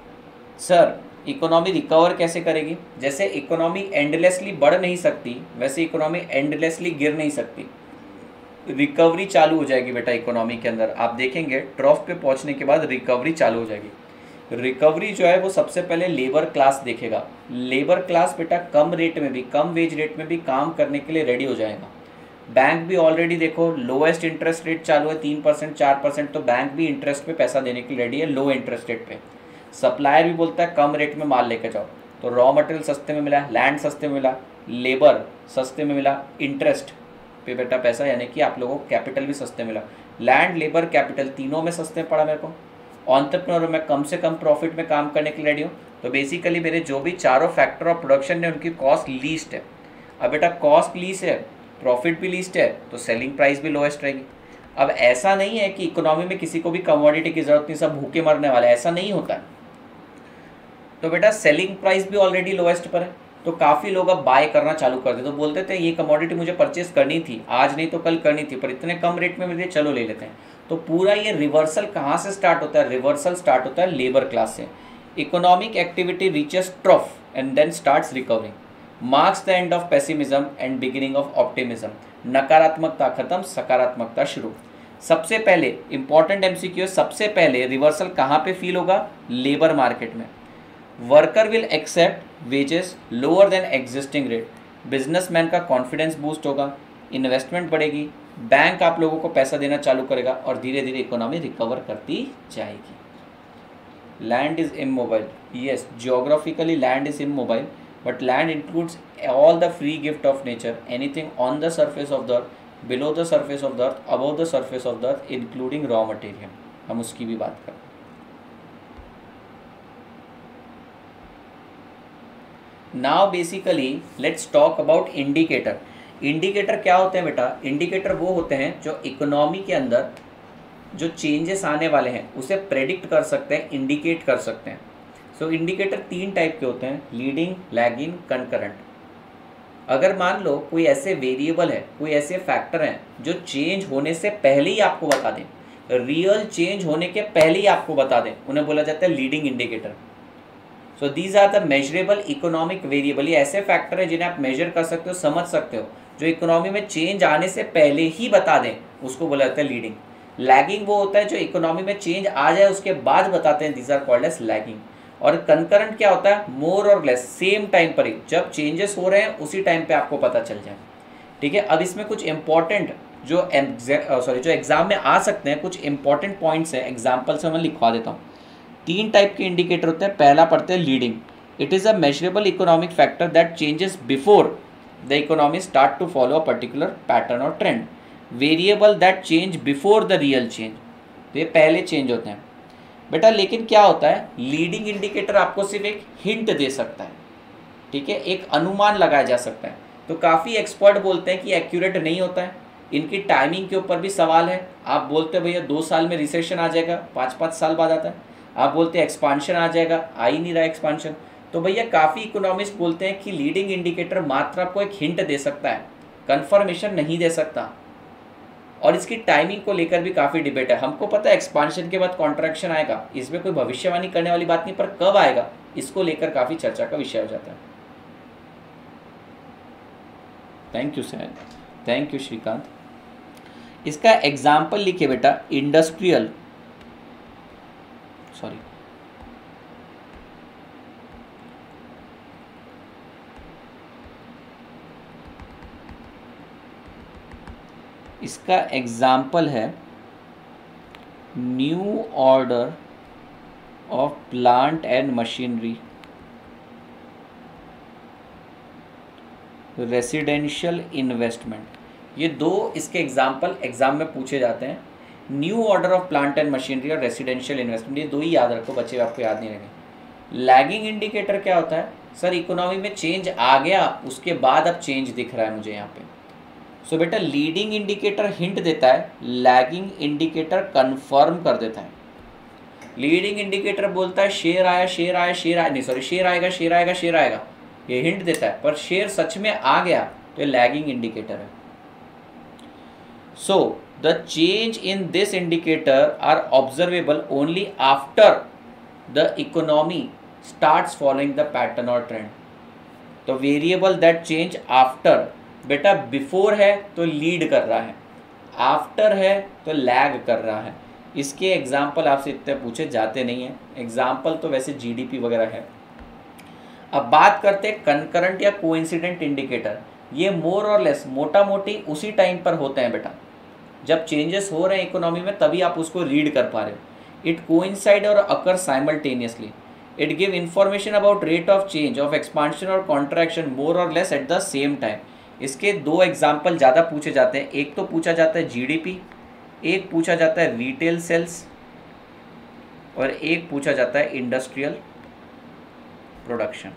सर इकोनॉमी रिकवर कैसे करेगी, जैसे इकोनॉमी एंडलेसली बढ़ नहीं सकती वैसे इकोनॉमी एंडलेसली गिर नहीं सकती, रिकवरी चालू हो जाएगी बेटा इकोनॉमी के अंदर। आप देखेंगे ट्रॉफ पे पहुंचने के बाद रिकवरी चालू हो जाएगी। रिकवरी जो है वो सबसे पहले लेबर क्लास देखेगा, लेबर क्लास बेटा कम रेट में भी, कम वेज रेट में भी काम करने के लिए रेडी हो जाएगा। बैंक भी ऑलरेडी देखो लोएस्ट इंटरेस्ट रेट चालू है, तीन परसेंट चार परसेंट, तो बैंक भी इंटरेस्ट पे पैसा देने के लिए रेडी है, लो इंटरेस्ट रेट पे। सप्लायर भी बोलता है कम रेट में माल लेकर जाओ, तो रॉ मटेरियल सस्ते में मिला, लैंड सस्ते में मिला, लेबर सस्ते में मिला, इंटरेस्ट पे बेटा पैसा, यानी कि आप लोगों को कैपिटल भी सस्ते मिला, लैंड लेबर कैपिटल तीनों में सस्ते पड़ा मेरे को। एंटरप्रेन्योर में कम से कम प्रॉफिट में काम करने के लिए रेडी हूँ, तो बेसिकली मेरे जो भी चारों फैक्टर ऑफ प्रोडक्शन है उनकी कॉस्ट लीस्ट है। अब बेटा कॉस्ट लीस्ट है, प्रॉफिट भी लीस्ट है, तो सेलिंग प्राइस भी लोएस्ट रहेगी। अब ऐसा नहीं है कि इकोनॉमी में किसी को भी कमोडिटी की जरूरत नहीं, सब भूखे मरने वाले, ऐसा नहीं होता है। तो बेटा सेलिंग प्राइस भी ऑलरेडी लोएस्ट पर है, तो काफ़ी लोग अब बाय करना चालू कर दे, तो बोलते थे ये कमोडिटी मुझे परचेस करनी थी, आज नहीं तो कल करनी थी, पर इतने कम रेट में मिल रही, चलो ले लेते हैं। तो पूरा ये रिवर्सल कहाँ से स्टार्ट होता है, रिवर्सल स्टार्ट होता है लेबर क्लास से। Economic activity reaches trough and then starts recovering, marks the end of pessimism and beginning of optimism. नकारात्मकता खत्म, सकारात्मकता शुरू। सबसे पहले इंपॉर्टेंट एमसीक्यू, सबसे पहले रिवर्सल कहाँ पे फील होगा, लेबर मार्केट में। Worker will accept wages lower than existing rate, businessman का कॉन्फिडेंस बूस्ट होगा, इन्वेस्टमेंट बढ़ेगी, बैंक आप लोगों को पैसा देना चालू करेगा और धीरे धीरे इकोनॉमी रिकवर करती जाएगी। Land is immobile, yes geographically land is immobile, but land includes all the free gift of nature, anything on the surface of the earth, below the surface of the earth, above the surface of the earth, including raw material. हम उसकी भी बात करें। Now basically let's talk about indicator. Indicator क्या होते हैं बेटा? Indicator वो होते हैं जो इकोनॉमी के अंदर जो चेंजेस आने वाले हैं उसे प्रेडिक्ट कर सकते हैं, इंडिकेट कर सकते हैं। सो इंडिकेटर तीन टाइप के होते हैं, लीडिंग, लैगिंग, कंकरेंट। अगर मान लो कोई ऐसे वेरिएबल है, कोई ऐसे फैक्टर हैं जो चेंज होने से पहले ही आपको बता दें, रियल चेंज होने के पहले ही आपको बता दें, उन्हें बोला जाता है leading indicator. So these are the measurable economic variable. ये ऐसे फैक्टर है जिन्हें आप मेजर कर सकते हो, समझ सकते हो, जो इकोनॉमी में चेंज आने से पहले ही बता दें, उसको बोला जाता है लीडिंग। लैगिंग वो होता है जो इकोनॉमी में चेंज आ जाए उसके बाद बताते हैं, these are called as lagging. और कंकरेंट क्या होता है? मोर और लेस सेम टाइम पर ही, जब चेंजेस हो रहे हैं उसी टाइम पे आपको पता चल जाए। ठीक है, अब इसमें कुछ इंपॉर्टेंट जो सॉरी जो एग्जाम में आ सकते हैं, कुछ इंपॉर्टेंट पॉइंट्स हैं, एग्जाम्पल से मैं लिखवा देता हूँ। तीन टाइप के इंडिकेटर होते हैं। पहला पढ़ते हैं leading. It is a measurable economic factor that changes before the economy start to follow a particular pattern और trend. Variable that change before the real change, तो ये पहले चेंज होते हैं बेटा। लेकिन क्या होता है, लीडिंग इंडिकेटर आपको सिर्फ एक हिंट दे सकता है, ठीक है, एक अनुमान लगाया जा सकता है। तो काफ़ी एक्सपर्ट बोलते हैं कि एक्यूरेट नहीं होता है, इनकी टाइमिंग के ऊपर भी सवाल है। आप बोलते हैं भैया दो साल में रिसेशन आ जाएगा, पाँच पाँच साल बाद आता है। आप बोलते हैं एक्सपांशन आ जाएगा, आ ही नहीं रहा एक्सपांशन। तो भैया काफ़ी इकोनॉमिस्ट बोलते हैं कि लीडिंग इंडिकेटर मात्र आपको एक हिंट दे सकता है, कन्फर्मेशन नहीं दे सकता। और इसकी टाइमिंग को लेकर भी काफ़ी डिबेट है। हमको पता है एक्सपांशन के बाद कॉन्ट्रैक्शन आएगा, इसमें कोई भविष्यवाणी करने वाली बात नहीं, पर कब आएगा इसको लेकर काफ़ी चर्चा का विषय हो जाता है। Thank you sir, thank you Shrikant. इसका एग्जाम्पल लिखिए बेटा, इंडस्ट्रियल सॉरी इसका एग्जाम्पल है new order of plant and machinery, residential investment. ये दो इसके एग्जाम्पल एग्जाम में पूछे जाते हैं। New order of plant and machinery और रेसिडेंशियल इन्वेस्टमेंट, ये दो ही याद रखो बच्चे, आपको याद नहीं रहेंगे। लैगिंग इंडिकेटर क्या होता है? सर इकोनॉमी में चेंज आ गया, उसके बाद अब चेंज दिख रहा है मुझे यहाँ पे। सो so, बेटा लीडिंग इंडिकेटर हिंट देता है, लैगिंग इंडिकेटर कंफर्म कर देता है। लीडिंग इंडिकेटर बोलता है शेयर आया शेयर आया शेयर आया नहीं सॉरी शेयर आएगा शेयर आएगा शेयर आएगा, ये हिंट देता है, पर शेयर सच में आ गया तो ये लैगिंग इंडिकेटर है। So the change in this indicator are observable only after the economy starts following the pattern और ट्रेंड। तो वेरिएबल दैट चेंज आफ्टर, बेटा बिफोर है तो लीड कर रहा है, आफ्टर है तो लैग कर रहा है। इसके एग्जाम्पल आपसे इतने पूछे जाते नहीं हैं, एग्जाम्पल तो वैसे जीडीपी वगैरह है। अब बात करते हैं कंकरेंट या कोइंसिडेंट इंडिकेटर। ये मोर और लेस मोटा मोटी उसी टाइम पर होते हैं बेटा, जब चेंजेस हो रहे हैं इकोनॉमी में तभी आप उसको रीड कर पा रहे हो। इट कोइंसाइड और occur simultaneously. It give information about rate of change of expansion और कॉन्ट्रैक्शन मोर और less at the same time. इसके दो एग्जाम्पल ज़्यादा पूछे जाते हैं, एक तो पूछा जाता है जीडीपी, एक पूछा जाता है रिटेल सेल्स, और एक पूछा जाता है इंडस्ट्रियल प्रोडक्शन।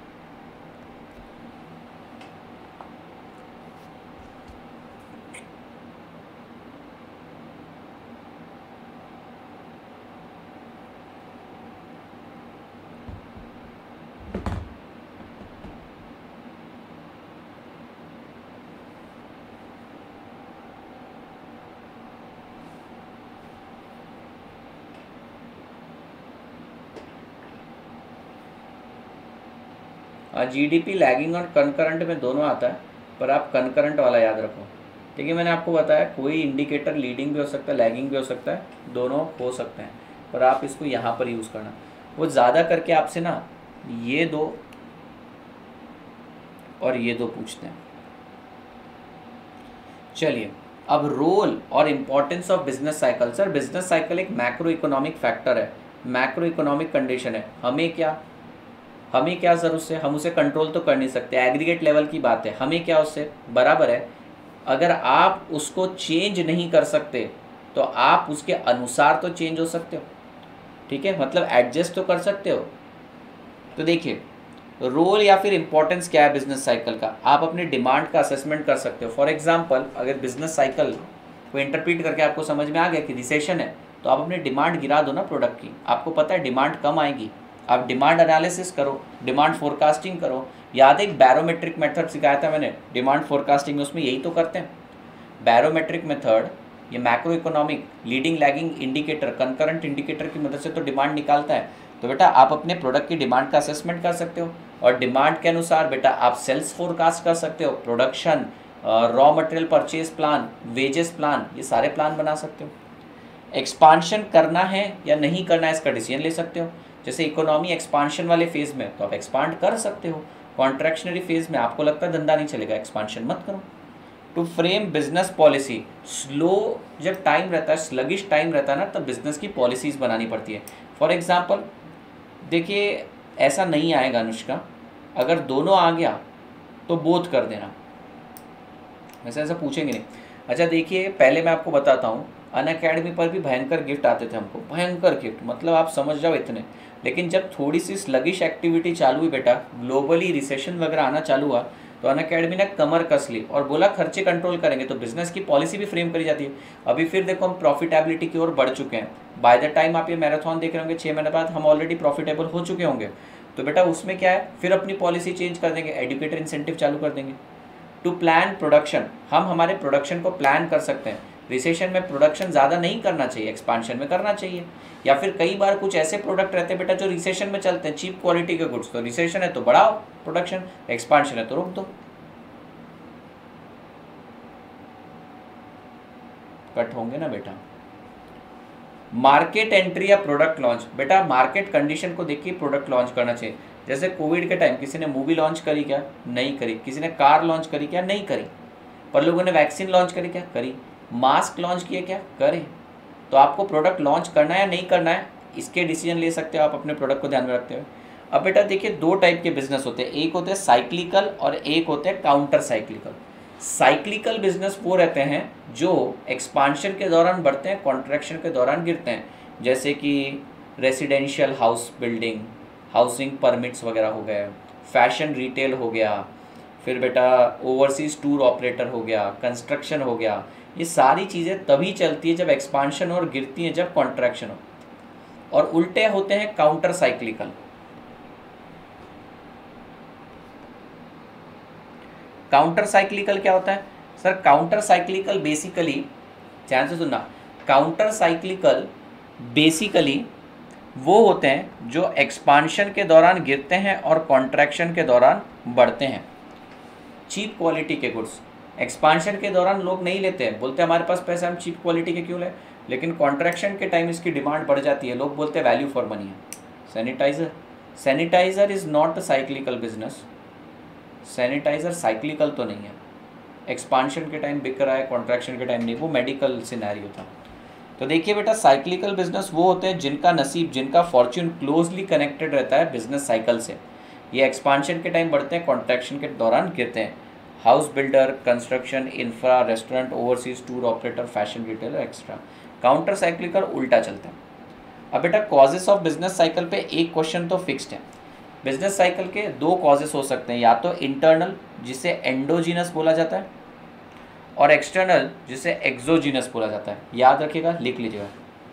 जीडीपी लैगिंग और कंकरेंट में दोनों आता है, पर आप कंकरेंट वाला याद रखो। ठीक है, मैंने आपको बताया कोई इंडिकेटर लीडिंग भी हो सकता है, लैगिंग भी हो सकता है, दोनों हो सकते हैं, पर आप इसको यहाँ पर यूज़ करना। वो ज़्यादा करके आपसे ना ये दो और ये दो पूछते हैं। चलिए, अब रोल और importance of business cycle. Sir business cycle एक मैक्रो इकोनॉमिक फैक्टर है, मैक्रो इकोनॉमिक कंडीशन है। हमें क्या हमें क्या सर उससे, हम उसे कंट्रोल तो कर नहीं सकते, एग्रीगेट लेवल की बात है, हमें क्या उससे, बराबर है। अगर आप उसको चेंज नहीं कर सकते तो आप उसके अनुसार तो चेंज हो सकते हो, ठीक है, मतलब एडजस्ट तो कर सकते हो। तो देखिए रोल या फिर इंपॉर्टेंस क्या है बिजनेस साइकिल का, आप अपने डिमांड का असेसमेंट कर सकते हो। फॉर एग्जांपल अगर बिजनेस साइकिल को इंटरप्रीट करके आपको समझ में आ गया कि रिसेशन है, तो आप अपनी डिमांड गिरा दो ना प्रोडक्ट की, आपको पता है डिमांड कम आएगी, आप डिमांड एनालिसिस करो, डिमांड फोरकास्टिंग करो। याद है एक बैरोमेट्रिक मेथड सिखाया था मैंने डिमांड फोरकास्टिंग में, उसमें यही तो करते हैं। बैरोमेट्रिक मेथड ये macro economic leading lagging indicator concurrent indicator की मदद से तो डिमांड निकालता है। तो बेटा आप अपने प्रोडक्ट की डिमांड का असेसमेंट कर सकते हो और डिमांड के अनुसार बेटा आप सेल्स फोरकास्ट कर सकते हो, production, raw material purchase plan, wages plan, ये सारे प्लान बना सकते हो। एक्सपांशन करना है या नहीं करना है इसका डिसीजन ले सकते हो। जैसे इकोनॉमी एक्सपांशन वाले फेज में तो आप एक्सपांड कर सकते हो, कॉन्ट्रैक्शनरी फेज में आपको लगता है धंधा नहीं चलेगा, एक्सपांशन मत करो। To frame business policy, slow जब टाइम रहता है, स्लगिश टाइम रहता है ना, तब बिजनेस की पॉलिसीज़ बनानी पड़ती है। फॉर एग्जांपल देखिए ऐसा नहीं आएगा अनुष्का, अगर दोनों आ गया तो बोथ कर देना, वैसे ऐसा पूछेंगे नहीं। अच्छा देखिए पहले मैं आपको बताता हूँ, अनअकैडमी पर भी भयंकर गिफ्ट आते थे हमको, भयंकर गिफ्ट मतलब आप समझ जाओ इतने। लेकिन जब थोड़ी सी स्लगिश एक्टिविटी चालू हुई बेटा, ग्लोबली रिसेशन वगैरह आना चालू हुआ, तो अनअकैडमी ने कमर कस ली और बोला खर्चे कंट्रोल करेंगे, तो बिजनेस की पॉलिसी भी फ्रेम करी जाती है। अभी फिर देखो हम प्रॉफिटेबिलिटी की ओर बढ़ चुके हैं, बाय द टाइम आप ये मैराथन देख रहे होंगे छः महीने बाद हम ऑलरेडी प्रॉफिटेबल हो चुके होंगे। तो बेटा उसमें क्या है, फिर अपनी पॉलिसी चेंज कर देंगे, एडुकेटर इंसेंटिव चालू कर देंगे। टू प्लान प्रोडक्शन, हम हमारे प्रोडक्शन को प्लान कर सकते हैं। रिसेशन में प्रोडक्शन ज़्यादा नहीं करना चाहिए, एक्सपांशन में करना चाहिए। या फिर कई बार कुछ ऐसे प्रोडक्ट रहते हैं बेटा जो रिसेशन में चलते हैं, चीप क्वालिटी के गुड्स, तो रिसेशन है तो बढ़ाओ प्रोडक्शन, एक्सपांशन है तो रोक दो। कट होंगे ना बेटा। मार्केट एंट्री या प्रोडक्ट लॉन्च, बेटा मार्केट कंडीशन को देखिए प्रोडक्ट लॉन्च करना चाहिए। जैसे कोविड के टाइम किसी ने मूवी लॉन्च करी क्या, नहीं करी। किसी ने कार लॉन्च करी क्या, नहीं करी। पर लोगों ने वैक्सीन लॉन्च करी क्या, करी। मास्क लॉन्च किए क्या, करे। तो आपको प्रोडक्ट लॉन्च करना है या नहीं करना है, इसके डिसीजन ले सकते हो आप अपने प्रोडक्ट को ध्यान में रखते हुए। अब बेटा देखिए दो टाइप के बिजनेस होते हैं, एक होते हैं साइक्लिकल और एक होते हैं काउंटर साइक्लिकल। साइक्लिकल बिजनेस वो रहते हैं जो एक्सपांशन के दौरान बढ़ते हैं, कॉन्ट्रैक्शन के दौरान गिरते हैं। जैसे कि residential house building, housing permits वगैरह हो गए, फैशन रिटेल हो गया, फिर बेटा ओवरसीज़ टूर ऑपरेटर हो गया, कंस्ट्रक्शन हो गया। ये सारी चीज़ें तभी चलती है जब एक्सपांशन और गिरती हैं जब कॉन्ट्रैक्शन हो। और उल्टे होते हैं काउंटर साइक्लिकल। काउंटर साइक्लिकल क्या होता है सर? काउंटर साइक्लिकल बेसिकली, ध्यान से सुनना, काउंटर साइक्लिकल बेसिकली वो होते हैं जो एक्सपांशन के दौरान गिरते हैं और कॉन्ट्रैक्शन के दौरान बढ़ते हैं। चीप क्वालिटी के गुड्स एक्सपांशन के दौरान लोग नहीं लेते हैं, बोलते हैं हमारे पास पैसा, हम चीप क्वालिटी के क्यों लें। लेकिन कॉन्ट्रैक्शन के टाइम इसकी डिमांड बढ़ जाती है, लोग बोलते हैं वैल्यू फॉर मनी है। Sanitiser, sanitiser is not a cyclical business. Sanitiser cyclical तो नहीं है, एक्सपांशन के टाइम बिक रहा है, कॉन्ट्रैक्शन के टाइम नहीं, वो मेडिकल सिनेरियो था। तो देखिए बेटा साइक्लिकल बिजनेस वो होते हैं जिनका नसीब, जिनका फॉर्च्यून क्लोजली कनेक्टेड रहता है बिजनेस साइकिल से। ये एक्सपांशन के टाइम बढ़ते हैं, कॉन्ट्रैक्शन के दौरान गिरते हैं। House builder, construction, infra, restaurant, overseas tour operator, fashion retailer, extra. Counter cyclical उल्टा चलता है। अब बेटा कॉजेस ऑफ बिजनेस साइकिल पे एक क्वेश्चन तो फिक्स्ड है। बिजनेस साइकिल के दो कॉजेस हो सकते हैं, या तो इंटरनल जिसे एंडोजीनस बोला जाता है, और एक्सटर्नल जिसे एक्सोजीनस बोला जाता है। याद रखिएगा, लिख लीजिएगा।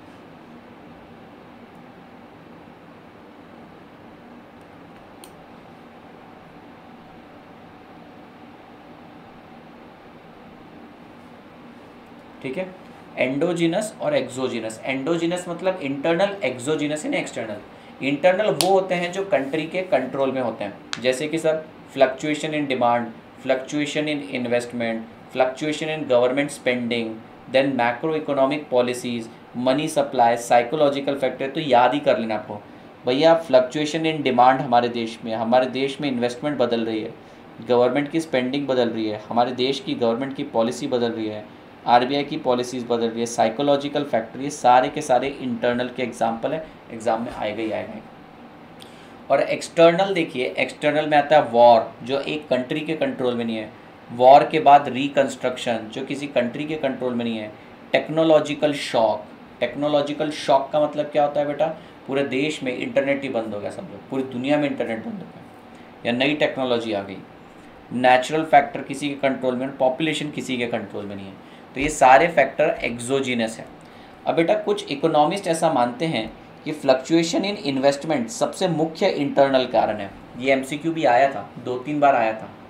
ठीक है, एंडोजीनस और एक्सोजीनस। एंडोजीनस मतलब internal, exogenous in external. Internal वो होते हैं जो कंट्री के कंट्रोल में होते हैं, जैसे कि sir fluctuation in demand, fluctuation in investment, fluctuation in government spending, then macro economic policies, money supply, psychological factor. तो याद ही कर लेना आपको भैया, फ्लक्चुएशन इन डिमांड हमारे देश में, हमारे देश में इन्वेस्टमेंट बदल रही है, गवर्नमेंट की स्पेंडिंग बदल रही है, हमारे देश की गवर्नमेंट की पॉलिसी बदल रही है, आरबीआई की पॉलिसीज़ बदल रही है, साइकोलॉजिकल फैक्टर, ये सारे के सारे इंटरनल के एग्जाम्पल है, एग्जाम में आएगा ही आएगा। और एक्सटर्नल देखिए, एक्सटर्नल में आता है वॉर, जो एक कंट्री के कंट्रोल में नहीं है। वॉर के बाद रिकंस्ट्रक्शन, जो किसी कंट्री के कंट्रोल में नहीं है। टेक्नोलॉजिकल शॉक, टेक्नोलॉजिकल शॉक का मतलब क्या होता है बेटा? पूरे देश में इंटरनेट ही बंद हो गया, सब लोग, पूरी दुनिया में इंटरनेट बंद हो गया। या नई टेक्नोलॉजी आ गई, नेचुरल फैक्टर किसी के कंट्रोल में, पॉपुलेशन किसी के कंट्रोल में नहीं है, तो ये सारे फैक्टर एक्सोजीनस है। अब बेटा कुछ इकोनॉमिस्ट ऐसा मानते हैं कि फ्लक्चुएशन इन इन्वेस्टमेंट सबसे मुख्य इंटरनल कारण है। ये एमसीक्यू भी आया था, दो तीन बार आया था,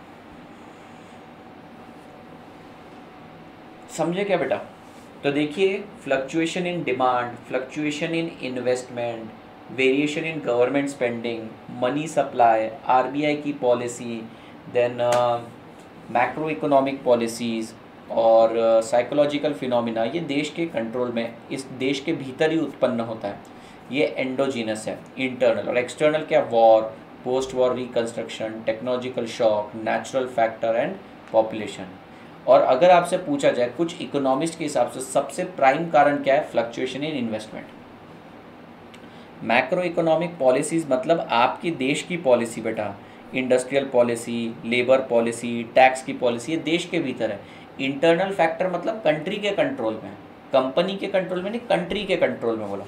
समझे क्या बेटा? तो देखिए fluctuation in demand, fluctuation in investment, variation in government spending, money supply, RBI की policy, then macro economic policies और साइकोलॉजिकल uh, फिनोमिना, ये देश के कंट्रोल में, इस देश के भीतर ही उत्पन्न होता है। ये एंडोजीनस है, इंटरनल। और एक्सटर्नल क्या? War, post war reconstruction, technological shock, natural factor and population. और अगर आपसे पूछा जाए कुछ इकोनॉमिस्ट के हिसाब से सबसे प्राइम कारण क्या है? Fluctuation in investment. Macro economic policies मतलब आपकी देश की पॉलिसी बेटा, industrial policy, labour policy, tax की पॉलिसी, ये देश के भीतर है। इंटरनल फैक्टर मतलब कंट्री के कंट्रोल में, कंपनी के कंट्रोल में नहीं, कंट्री के कंट्रोल में बोला।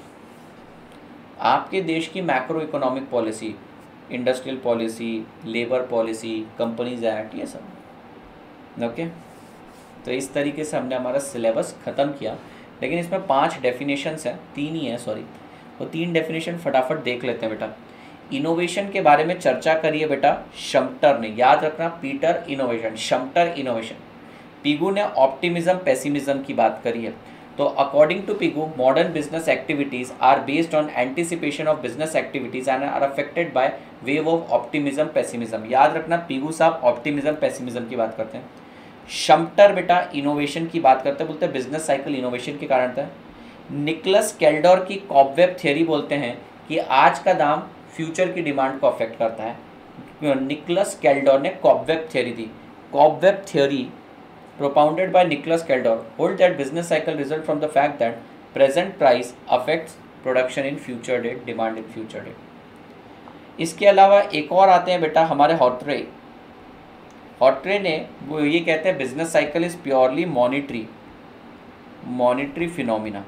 आपके देश की macro economic policy, industrial policy, labour policy, companies act, ये सब। ओके, तो इस तरीके से हमने हमारा सिलेबस ख़त्म किया। लेकिन इसमें पांच डेफिनेशंस हैं, तीन ही हैं सॉरी, वो तीन डेफिनेशन फटाफट देख लेते हैं बेटा। इनोवेशन के बारे में चर्चा करिए बेटा शम्टर ने, याद रखना, Peter innovation, Schumpeter innovation. Pigou ने ऑप्टिमिज्म पेसिमिज्म की बात करी है। तो according to Pigou, modern business activities are based on anticipation of business activities and are affected by wave of optimism pessimism. याद रखना, पिगू साहब ऑप्टिमिज्म पेसिमिज्म की बात करते हैं। शम्टर बेटा इनोवेशन की बात करते हैं, बोलते हैं बिजनेस साइकिल इनोवेशन के कारण था। निकोलस कैल्डोर की कॉबवेब थ्योरी बोलते हैं कि आज का दाम फ्यूचर की डिमांड को अफेक्ट करता है। निकोलस कैल्डोर ने कॉबवेब थ्योरी दी। कॉबवेब थ्योरी propounded by Nicholas Kaldor hold that business cycle result from the fact that present price affects production in future date, demand in future date। इसके अलावा एक और आते हैं बेटा हमारे हॉर्ट्रे। हॉर्ट्रे ने वो ये कहते हैं business cycle is purely monetary monetary phenomena.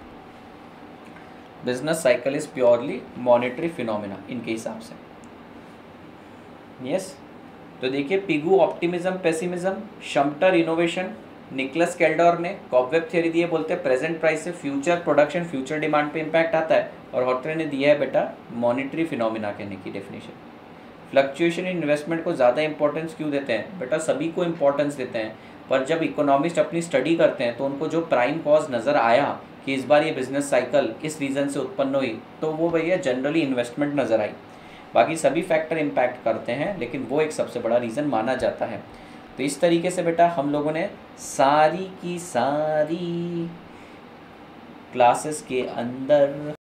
Business cycle is purely monetary phenomena इनके हिसाब से। Yes yes? तो देखिए, Pigou optimism pessimism, Schumpeter innovation, Nicholas Kaldor ने कॉबवेब थ्योरी दी है, बोलते हैं प्रेजेंट प्राइस से फ्यूचर प्रोडक्शन, फ्यूचर डिमांड पे इम्पैक्ट आता है। और हॉर्ट्रे ने दिया है बेटा मॉनिटरी फिनोमिना कहने की डेफिनेशन। फ्लक्चुएशन इन इन्वेस्टमेंट को ज़्यादा इंपॉर्टेंस क्यों देते हैं बेटा? सभी को इंपॉर्टेंस देते हैं, पर जब इकोनॉमिस्ट अपनी स्टडी करते हैं तो उनको जो प्राइम कॉज नज़र आया कि इस बार ये बिजनेस साइकिल इस रीज़न से उत्पन्न हुई, तो वो भैया जनरली इन्वेस्टमेंट नज़र आई। बाकी सभी फैक्टर इम्पैक्ट करते हैं, लेकिन वो एक सबसे बड़ा रीज़न माना जाता है। तो इस तरीके से बेटा हम लोगों ने सारी की सारी क्लासेस के अंदर